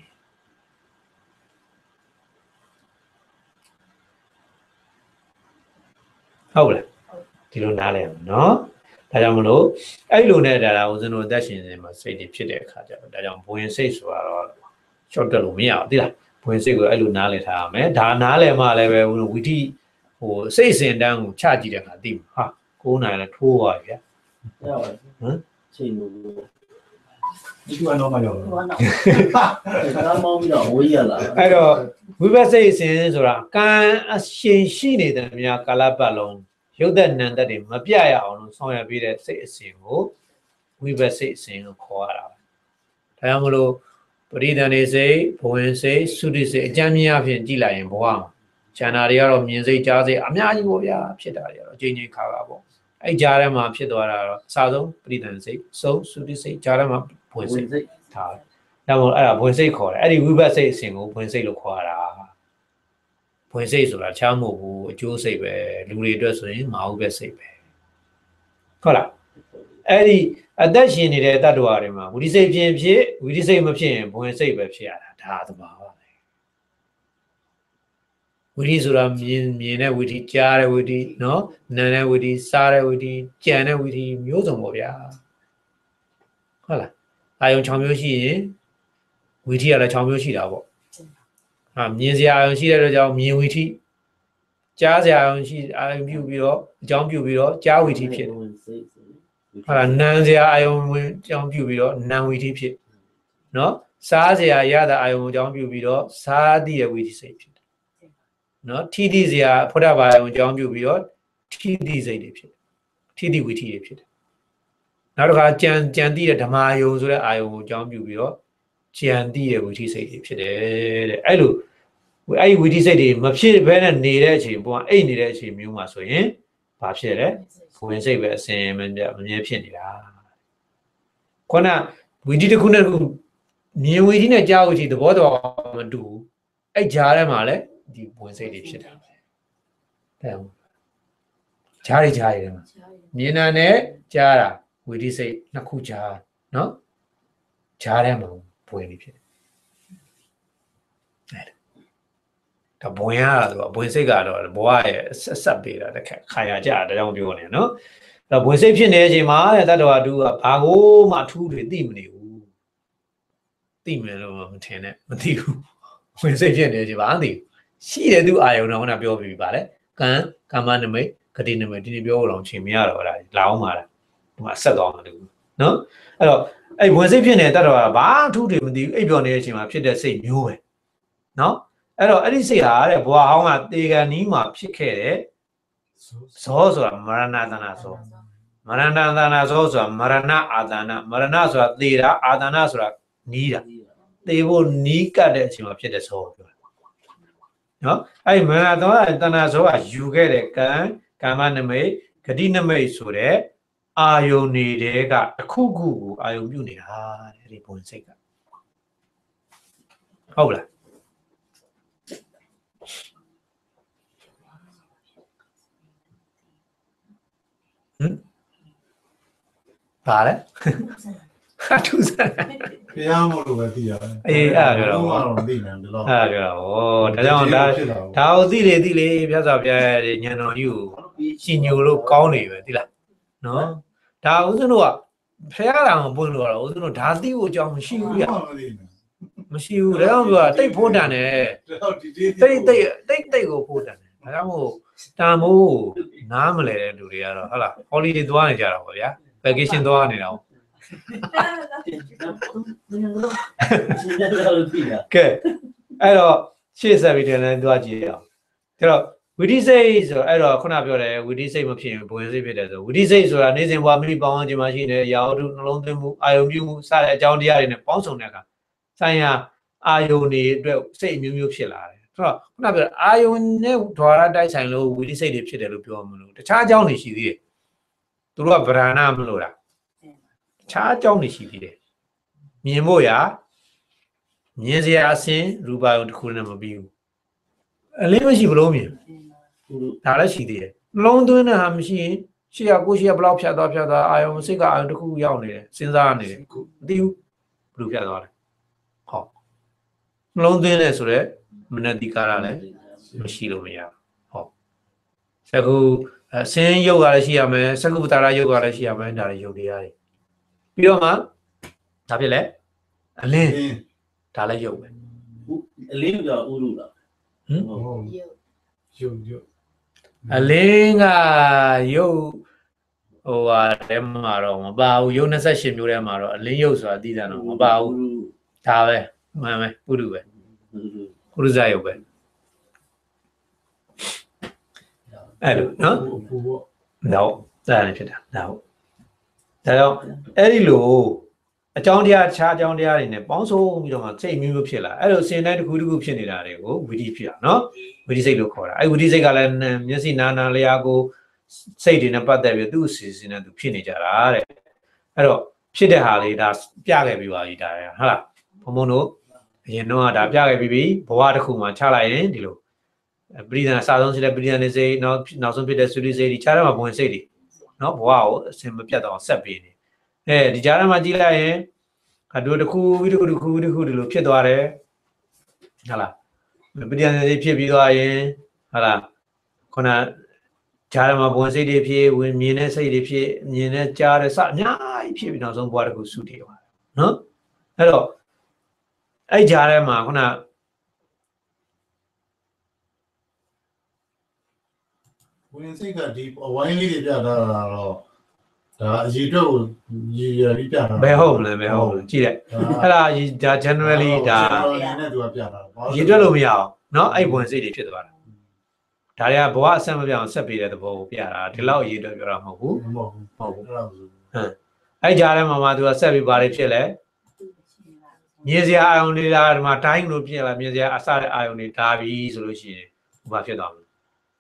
ဟုတ်လားဒီလိုနားလဲနော်ဒါကြောင့်မလို့အဲ့လိုနဲ့ဒါလာဦးဇင်းတို့အသက်ရှင်နေမှာစိတ်တွေဖြစ်တဲ့အခါကျတော့ဒါကြောင့်ဘဝင်စိတ်ဆိုတာတော့ရှော့တက်လို့မရဘူးသိလားဘဝင်စိတ်ကိုအဲ့လိုနားလဲထားရမယ်ဒါနားလဲမှလည်းပဲဝီတိဟိုစိတ်စင်တန်းကိုချကြည့်တဲ့အခါသိမှာဟာကိုးနိုင်လဲထိုးသွားပြီဗျာ
ဟုတ်ပါဘူးဟမ်ချိန်လို့
ဒီကတော့မရောက်ဘူး
ဟုတ်တော့
ဒါမှမဟုတ်တော့ဝေးရလား
အဲ့တော့ဝိပဿနာအစဉ်ဆိုတာကံအရှင်ရှိနေတဲ့များကာလပတ်လုံးရုပ်သက်နံသက်တွေမပြရအောင်လို့ဆောင်ရွက်ပေးတဲ့စိတ်အစဉ်ကိုဝိပဿနာအစဉ်ကိုခေါ်ရတာပဲဒါကြောင့်မလို့ပရိဒဏ်နေစိတ်ဘဝင်စိတ်သုတိစိတ်အကျမ်းမြင်အဖြစ်ကြည့်လိုက်ရင်ဘဝမှာဉာဏ်တွေကတော့မြင်စိတ်ကြားစိတ်အများကြီးပေါ့ဗျာဖြစ်တာတွေကတော့အချင်းချင်းခါခါပေါ့အဲ့ကြားထဲမှာဖြစ်သွားတာတော့အစားဆုံးပရိဒဏ်စိတ်ဆုံးသုတိစိတ်ကြားထဲမှာဘဝင်စိတ်ဒါပဲဒါမို့အဲ့ဒါဘဝင်စိတ်ခေါ်တယ်အဲ့ဒီဝိပဿနာစိတ်အစဉ်ကိုဘဝင်စိတ်လို့ခေါ်ရတာဘဝင်စိတ်ဆိုတာချမ်းမို့ဘူးအကျိုးစိတ်ပဲလူတွေအတွက်ဆိုရင်မဟုတ်ပဲစိတ်ပဲဟုတ်လားအဲ့ဒီအသက်ရှင်နေတဲ့တ attva တွေမှာဝိသိစိတ်ဖြစ်ဖြစ်ဝိသိစိတ်မဖြစ်ရင်ဘဝင်စိတ်ပဲဖြစ်ရတာဒါသဘာဝပဲဝိသိဆိုတာမြင်မြင်တဲ့ဝိသိကြားတဲ့ဝိသိနော်နားတဲ့ဝိသိစားတဲ့ဝိသိကြံတဲ့ဝိသိမျိုးစုံပေါ့ဗျာဟုတ်လားအာယုံ၆မျိုးရှိရင်ဝီထိကလည်း၆မျိုးရှိတာပေါ့ဟာမြင်စရာအာယုံရှိတဲ့အတွက်ကြောင့်မြင်ဝီထိကြားစရာအာယုံရှိအာယုံပြုပြီးတော့အကြောင်းပြုပြီးတော့ကြားဝီထိဖြစ်တယ်ဟုတ်လားနာမ်စရာအာယုံဝင်အကြောင်းပြုပြီးတော့နာမ်ဝီထိဖြစ်နော်စားစရာရတာအာယုံအကြောင်းပြုပြီးတော့စားသည့်ရဲ့ဝီထိစိတ်ဖြစ်တယ်နော်ထိတိစရာဖုဒ္ဓဘာအာယုံအကြောင်းပြုပြီးတော့ထိတိစိတ်တွေဖြစ်တယ်ထိတိဝီထိတွေဖြစ်တယ်နောက်တစ်ခါကြံကြံတိတဲ့ဓမ္မယုံဆိုတဲ့အာယုံကိုအကြောင်းပြုပြီးတော့ကြံတိရဲ့ဝီထိစိတ်တွေဖြစ်တယ်တဲ့အဲ့လိုအဲ့ဒီဝီထိစိတ်တွေမဖြစ်ဘဲနဲ့နေတဲ့အချိန်ပုံကအိတ်နေတဲ့အချိန်မျိုးမှာဆိုရင်ဘာဖြစ်လဲဝင်စိတ်ပဲအစင်မမြဲမမြဲဖြစ်နေတာခုနဝီထိတစ်ခုနဲ့တစ်ခုမြင်ဝီထိနဲ့ကြားဝီထိသဘောတော်မတူအဲ့ကြားထဲမှာလည်းဒီဝင်စိတ်တွေဖြစ်တာပဲတဲ့ကြားရကြားရတယ်မှာမြင်တာနဲ့ကြားတာဝီထိစိတ်နှစ်ခုကြားနော်ကြားထဲမှာဝင်နေဖြစ်တယ်ဒါဘဝင်ရဆိုဘဝင်စိတ်ကတော့ဘဝရဲ့ဆက်ဆက်ပေးတာတစ်ခါခါရကြတာကြောင့်ပြောနေနော်အဲ့တော့ဘဝင်စိတ်ဖြစ်နေတဲ့အချိန်မှာတတ္တဝါတူကဘာကိုမှအထူးတွေသိမနေဘူးသိမယ်လို့မထင်နဲ့မသိဘူးဝင်စိတ်ဖြစ်နေတဲ့အချိန်မှာမသိဘူးရှိတယ်သူအာယုံတော့ခုနပြောပြီးပါလေကံကာမနမိတ်ဂတိနမိတ်ဒီနေ့ပြောလို့ချင်းမရတော့လားလာအောင်ပါလားဒီမှာဆက်သွားမှာတူနော်အဲ့တော့အဲ့ဝင်စိတ်ဖြစ်နေတဲ့တတ္တဝါဘာအထူးတွေမသိဘူးအိပ်ပျော်နေတဲ့အချိန်မှာဖြစ်တဲ့စိတ်မျိုးပဲနော်အဲ့တော့အဲ့ဒီစိတ်ဟာတဲ့ဘဝဟောင်းကတေဂန်နီးမှာဖြစ်ခဲ့တဲ့ဇောဆိုတာမရဏတနာဇောမရဏတနာဇောဆိုတာမရဏအာသနာမရဏဆိုတာသေတာအာသနာဆိုတာနီးတာသေဖို့နီးကတ်တဲ့အချိန်မှာဖြစ်တဲ့ဇောပြောနော်အဲ့ဒီမရဏတနာဇောကယူခဲ့တဲ့ကံကာမနမိတ်ဂတိနမိတ်ဆိုတဲ့အာယုန်တွေကတစ်ခုခုကိုအာယုန်ပြုနေတာတဲ့ဒီဘုံစိတ်ကဟုတ်လားဟမ်ပါလေဟာသူစား
ဘုရားမို့လို့ပဲသိရတယ်
အေးအဲ့ဒါတော့
တော့မသိနိုင်ဘူးတော့
အဲ့ဒါတော့ဒါကြောင့်ဒါဒါကိုသိလေသိလေပြတ်စွာပြရဲ့ညံတော်ကြီးကိုရှင်ညိုလို့ကောင်းနေပဲသိလားနော်ဒါဦးဇင်းတို့ကဖះတော်ပွင့်လို့တော့ဦးဇင်းတို့ဒါသိဖို့အကြောင်းမရှိဘူးရမရှိဘူးဒါကြောင့်ပြောတာတိတ်ဖို့တန်တယ်တိတ်တိတ်တိတ်တိတ်ကိုဖို့တန်တယ်ဒါကြောင့်မို့တာမို့နားမလဲတဲ့လူတွေကတော့ဟုတ်လား holiday သွားနေကြတာပေါ့ဗျာ vacation သွားနေတာဟုတ်ကဲအဲ့တော့ရှေ့ဆက်ပြီးတယ်လည်းသွားကြည့်အောင်ဒါတော့ဝိဓိစိတ်ဆိုအဲ့တော့ခုနပြောတယ်ဝိဓိစိတ်မဖြစ်ရင်ဘဝင်စိတ်ဖြစ်တယ်ဆိုဝိဓိစိတ်ဆိုတာနေစဉ်ဘဝမိပေါင်းခြင်းမှာရှိတဲ့ရာဟုတုနှလုံးသွင်းမှုအာယုံပြုမှုစတဲ့အကြောင်းတရားတွေနဲ့ပေါင်းစုံတဲ့အခါဆိုင်ရာအာယုန်တွေအတွက်စိတ်အမျိုးမျိုးဖြစ်လာတယ်ဆိုတော့ခုနပြောအာယုန်နဲ့ဓဝရတိုက်ဆိုင်လို့ဝိဓိစိတ်တွေဖြစ်တယ်လို့ပြောမလို့တခြားအကြောင်းတွေရှိသေးတယ်သူတို့ကဗရဏမလို့လားတခြားအကြောင်းတွေရှိသေးတယ်မြင်ဖို့ရာမြင်စရာအစဉ်ရူပယုံတစ်ခုနဲ့မပြီးဘူးအလင်းမရှိဘလို့မြင်ဒါလည်းရှိသေးတယ်နှလုံးသွင်းတဲ့ဟာမရှိရင်ရှေ့ကကိုရှေ့ကဘလောက်ဖြတ်သွားဖြတ်သွားအာယုံစိတ်ကအာယုံတစ်ခုရောက်နေတယ်စဉ်းစားနေတယ်မသိဘူးဘလို့ဖြတ်သွားတယ်ဟောနှလုံးသွင်းတယ်ဆိုတော့မနတိကာရလည်းမရှိလို့မရဟောစကုအစင်းရုပ်ကလည်းရှိရမယ်စကုပ္ပတာရရုပ်ကလည်းရှိရမယ်ဒါလည်းရုပ်တရားတွေပြီးတော့မှဒါဖြစ်လဲအလင်းဒါလည်းရုပ်ပဲ
အလင်းကဥရုလား
ဟမ်
ရုပ်ရုပ်
အလင်းကရုပ်ဟိုဟာထဲမှာတော့မပါဘူးရုပ်နှစ်ဆယ့်ရှစ်မျိုးထဲမှာတော့အလင်းရုပ်ဆိုတာသိတယ်တော့မပါဘူးဒါပဲမှန်ပဲပုရုပဲပုရုဇရုပ်ပဲအဲ့လိုနော်တော့ဒါလည်းဖြစ်တာဒါဟုတ်ဒါကြောင့်အဲ့ဒီလိုအကြောင်းတရားခြားအကြောင်းတရားတွေနဲ့ပေါင်းစုံပြီးတော့မှစိတ်မျိုးမျိုးဖြစ်လာအဲ့လိုစင်တိုင်းတစ်ခုတစ်ခုဖြစ်နေတာတွေကိုဝိဓိဖြစ်တာနော်ဝိဓိစိတ်လို့ခေါ်တာအဲ့ဝိဓိစိတ်ကလည်းမျက်စိနာနာလျာကိုစိတ်တွေနဲ့ပတ်သက်ပြီးသူ့အစီအစဉ်နဲ့သူဖြစ်နေကြတာတဲ့အဲ့တော့ဖြစ်တဲ့ဟာလေးဒါပြခဲ့ပြီးပါပြီဒါရဟုတ်လားဘုံဘုံတို့အရင်တော့ဒါပြခဲ့ပြီးပြီဘဝတစ်ခုမှာခြားလိုက်ရင်ဒီလိုပရိသန်အစားဆုံးဖြစ်တဲ့ပရိသန်နေစိတ်နောက်နောက်ဆုံးဖြစ်တဲ့သုရိစိတ်ဒီခြားထဲမှာဘဝင်စိတ်တွေနော်ဘဝကိုအစင်မပြတ်တော့ဆက်ပေးနေအဲဒီကြားထဲမှာကြည့်လိုက်ရင်အတူတစ်ခုပြီးတစ်ခုတစ်ခုတစ်ခုဒီလိုဖြစ်သွားတယ်ဟုတ်လားပရိသန်နေစိတ်ဖြစ်ပြီးသွားရင်ဟုတ်လားခုနကြားထဲမှာဘဝင်စိတ်တွေဖြစ်ဝင်မြင်တဲ့စိတ်တွေဖြစ်မြင်တဲ့ကြားတဲ့စအများကြီးဖြစ်ပြီးနောက်ဆုံးဘဝတစ်ခုစုတည်သွားတယ်နော်အဲ့တော့အဲ့ကြားထဲမှာခုန
ဝင်စိတ်ကဒီဝိုင်းလေးတွေပြတာတော့ဒါအရေးအတွက်ကိုရည်ရပြီးပြတာ
ဘယ်ဟုတ်မလဲဘယ်ဟုတ်ကြည့်တဲ့အဲ့ဒါဒါ generally ဒါ
နဲ့သူကပြတာ
ရည်တွက်လို့မရအောင်နော်အဲ့ဝင်စိတ်တွေဖြစ်သွားတာဒါတွေကဘဝအဆက်မပြောင်းဆက်ပေးတဲ့သဘောကိုပြတာဒီလောက်ရည်တွက်ပြောတာမဟုတ်ဘူး
မဟုတ်ဘူး
မဟုတ်ဘူး
အဲ့ဒါဆို
ဟမ်အဲ့ကြားထဲမှာမှသူကဆက်ပြီးပါလေဖြစ်လဲမြေစရာအာယုံတွေလားဒီမှာတိုင်းလို့ဖြစ်လာမြေစရာအစတဲ့အာယုံတွေဒါပြီဆိုလို့ရှိရင်ဘာဖြစ်သွားမလဲ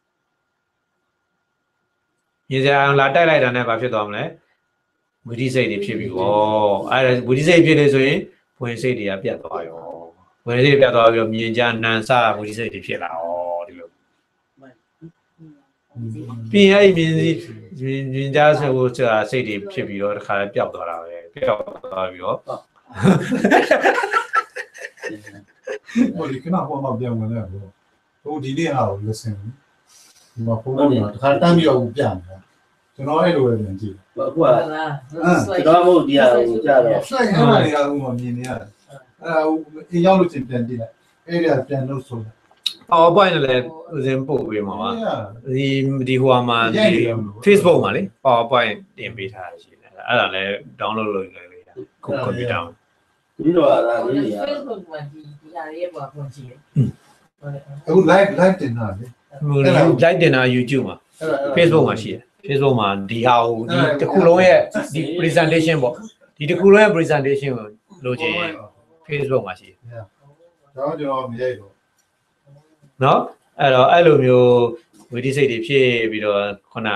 မြေစရာအာယုံလာတိုက်လိုက်တာနဲ့ဘာဖြစ်သွားမလဲဝိဓိစိတ်တွေဖြစ်ပြီဩအဲ့ဒါဝိဓိစိတ်ဖြစ်လေဆိုရင်ဝင်စိတ်တွေကပြတ်သွားရောဝင်စိတ်ပြတ်သွားပြီးတော့မြင်ကြနံစဝိဓိစိတ်တွေဖြစ်လာဩဒီလိုပြီးရင်အဲ့မြင်စီမြင်ကြဆိုဆိုတာစိတ်တွေဖြစ်ပြီးတော့တခါပျောက်သွားတာပဲပျောက်သွားပြီးတော့
ဟိုဒီကနောက်ပေါ်မှာပြန်ဝင်လာတော့ဟိုဒီနေ့ဟာကို listen ဒီမှာပုံတော့တခါတမ်းပြီးတော့ပြန်တယ်ကျွန်တော်အဲ့လိုပဲပြန်ကြည့်
အခုကကျွန်တော်မဟုတ်ဒီဟာကိုကြာတော့
ဆိုင်အဲ့ဒါတွေကဥမာမြင်နေရတယ်အဲ့ဒါအင်းရောက်လို့ချင်းပြန်ကြည့်လိုက်အဲ့ဒါပြန်လို့ဆို
PowerPoint နဲ့လည်းဦးစင်းပို့ပေးမှာပါဒီဒီဟိုမှာဒီ Facebook မှာလေ PowerPoint တင်ပေးထားရှိတယ်အဲ့ဒါလည်း download လုပ်လိုက်လို့ရတယ်ကိုကွန်ပျူတာမှာ
ဒီတော့အဲ့ဒါလေးတွေက
Facebook မှာဒီဒီဟာလေးပေါ်ပုံကြည့်တယ်
အခု live live တင်တာလေ
ဟို live တင်တာ YouTube မှာ Facebook မှာရှိတယ် Facebook မှာဒီဟာကိုဒီတစ်ခုလုံးရဲ့ဒီ presentation ပေါ့ဒီတစ်ခုလုံးရဲ့ presentation ကိုလိုချင် Facebook မှာရှိတယ်
တော့ကျွန်တော်မရိုက်တော့
နော်အဲ့တော့အဲ့လိုမျိုးဝိဓိစိတ်တွေဖြစ်ပြီးတော့ခုန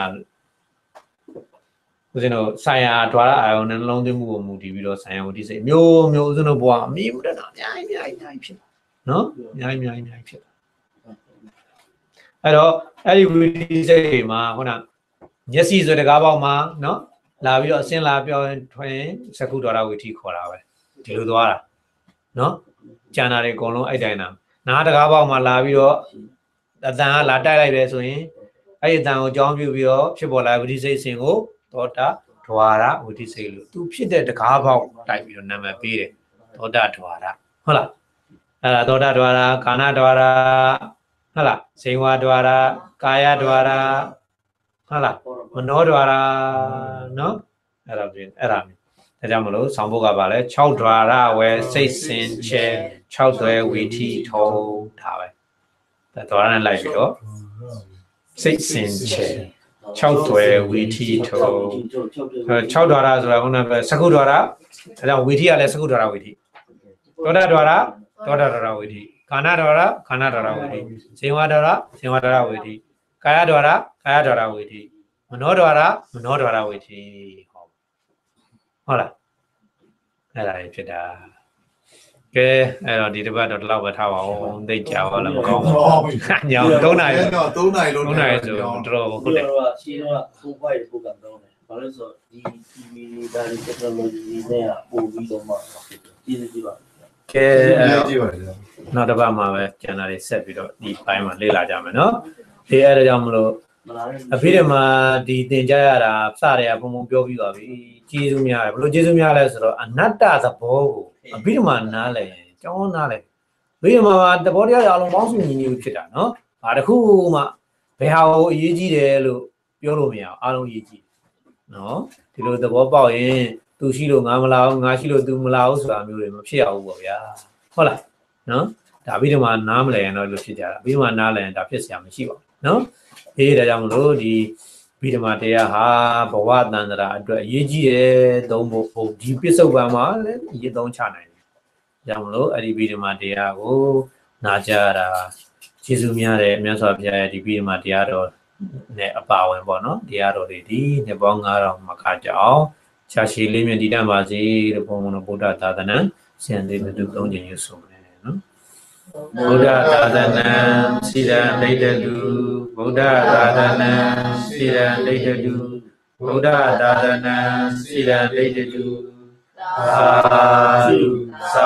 ဦးဇင်းတို့ဆိုင်ရာဒွါရအာယုန်နဲ့နှလုံးသွင်းမှုကိုမူတည်ပြီးတော့ဆိုင်ရာဝိဓိစိတ်မျိုးမျိုးဦးဇင်းတို့ဘဝအမြင်မှုတတ်တာအများကြီးအများကြီးအများကြီးဖြစ်တာနော်အများကြီးအများကြီးအများကြီးဖြစ်တာအဲ့တော့အဲ့ဒီဝိဓိစိတ်တွေမှာခုနမျက်စိဆိုတဲ့ကားပေါက်မှာနော်လာပြီးတော့အစင်းလာပြောရင်ထွင်စကုဒ္ဒရာဝိဓိခေါ်တာပဲဒီလိုသွားတာနော်ကျန်တာတွေအကုန်လုံးအဲ့တိုင်းတာနားတကားပေါက်မှာလာပြီးတော့အတန်ကလာတိုက်လိုက်တယ်ဆိုရင်အဲ့ဒီအတန်ကိုကြောင်းပြုပြီးတော့ဖြစ်ပေါ်လာဝိဓိစိတ်စဉ်ကိုသောတာဒွါရဝိဓိစိတ်လို့သူဖြစ်တဲ့တကားပေါက်တိုက်ပြီးတော့နာမည်ပေးတယ်သောတာဒွါရဟုတ်လားအဲ့ဒါသောတာဒွါရကာဏဒွါရဟုတ်လားဇိဝဒွါရကာယဒွါရဟုတ်လားမနောဒွါရနော်အဲ့ဒါပြင်အဲ့ဒါမျိုးဒါကြောင့်မလို့ဆောင်းဖို့ကပါလဲ၆ဒွါရဝဲစိတ်စင်ချဲ၆သွဲဝီထီထုံးဒါပဲဒါဒွါရနဲ့လိုက်ပြီးတော့စိတ်စင်ချဲ၆သွဲဝီထီထုံး၆ဒွါရဆိုတာခုနကစကုဒွါရဒါကြောင့်ဝီထီကလည်းစကုဒွါရဝီထီသောတာဒွါရသောတာဒွါရဝီထီကာဏဒွါရကာဏဒွါရဝီထီဇေဝဒွါရဇေဝဒွါရဝီထီကာယဒွါရကာယဒွါရဝီထီမနောဒွါရမနောဒွါရဝီထီဟုတ်လားအဲ့ဒါကြီးဖြစ်တာကဲအဲ့တော့ဒီတစ်ပတ်တော့ဒီလောက်ပဲထားပါဦးသိကြပါလားမကောင်းဘူးညောင်၃နာရီ
တော့၃နာရီလုံး
၃နာရီဆိုတော့တော်ဟုတ်တယ်
တော့ရှင်းတော့ကိုယ်ပိုက်ကိုကတော့တယ်ဘာလို့ဆိုဒီ တီဗီ ဒါတွေ technology နဲ့ပို့ပြီးတော့မှဒီလိုကြည့်ပါ
ကဲအဲ့တော့နောက်တစ်ပတ်မှာပဲကျန်တာတွေဆက်ပြီးတော့ဒီပိုင်းမှာလေ့လာကြမယ်နော်ဒီအဲ့ဒါကြောင့်မလို့အဖေတွေမှာဒီသင်ကြားရတာစတယ်ကပုံပုံပြောပြီးသွားပြီကျေးဇူးများတယ်ဘယ်လိုကျေးဇူးများလဲဆိုတော့အနတ္တသဘောကိုအဖေတွေမှာနားလဲကျောင်းနားလဲအဖေတွေမှာသဘောတရားအလုံးပေါင်းစုညီညီဖြစ်တာနော်ဘာတစ်ခုမှဘယ်ဟာကိုအရေးကြီးတယ်လို့ပြောလို့မရအောင်အားလုံးအရေးကြီးနော်ဒီလိုသဘောပေါက်ရင်သူရှိလို့ငါမလာဘူးငါရှိလို့ तू မလာဘူးဆိုတာမျိုးတွေမဖြစ်အောင်ပေါ့ဗျာဟုတ်လားနော်ဒါအဖေတွေမှာနားမလဲရင်တော့လို့ဖြစ်ကြတာအဖေတွေမှာနားလဲရင်ဒါဖြစ်စရာမရှိပါဘူးနော်အေးဒါကြောင့်မလို့ဒီဗိဓမာတရားဟာဘဝတန်ត្រာအတွက်အရေးကြီးတယ်သုံးဖို့ဟိုဒီပစ္စုပန်မှာလည်းရေးသုံးချနိုင်တယ်။ကြောင့်မလို့အဲ့ဒီဗိဓမာတရားကိုနာကြရတာကျေးဇူးများတယ်မြတ်စွာဘုရားရဲ့ဒီဗိဓမာတရားတော်နဲ့အပါဝင်ပေါ့နော်တရားတော်တွေဒီနှစ်ပေါင်းငါးထောင်မခါကြအောင်ရှားရှည်လေးမြတ်တည်တတ်ပါစေလို့ဘုံဘုံဗုဒ္ဓသာသနာဆင်သေးတူသုံးခြင်းရွဆိုမယ်နော်ဗုဒ္ဓသာသနာစိရဒိဋ္ဌတုဗုဒ္ဓသာသနာစိရဒိဋ္ဌတုဗုဒ္ဓသာသနာစိရဒိဋ္ဌတုသာဓုသာ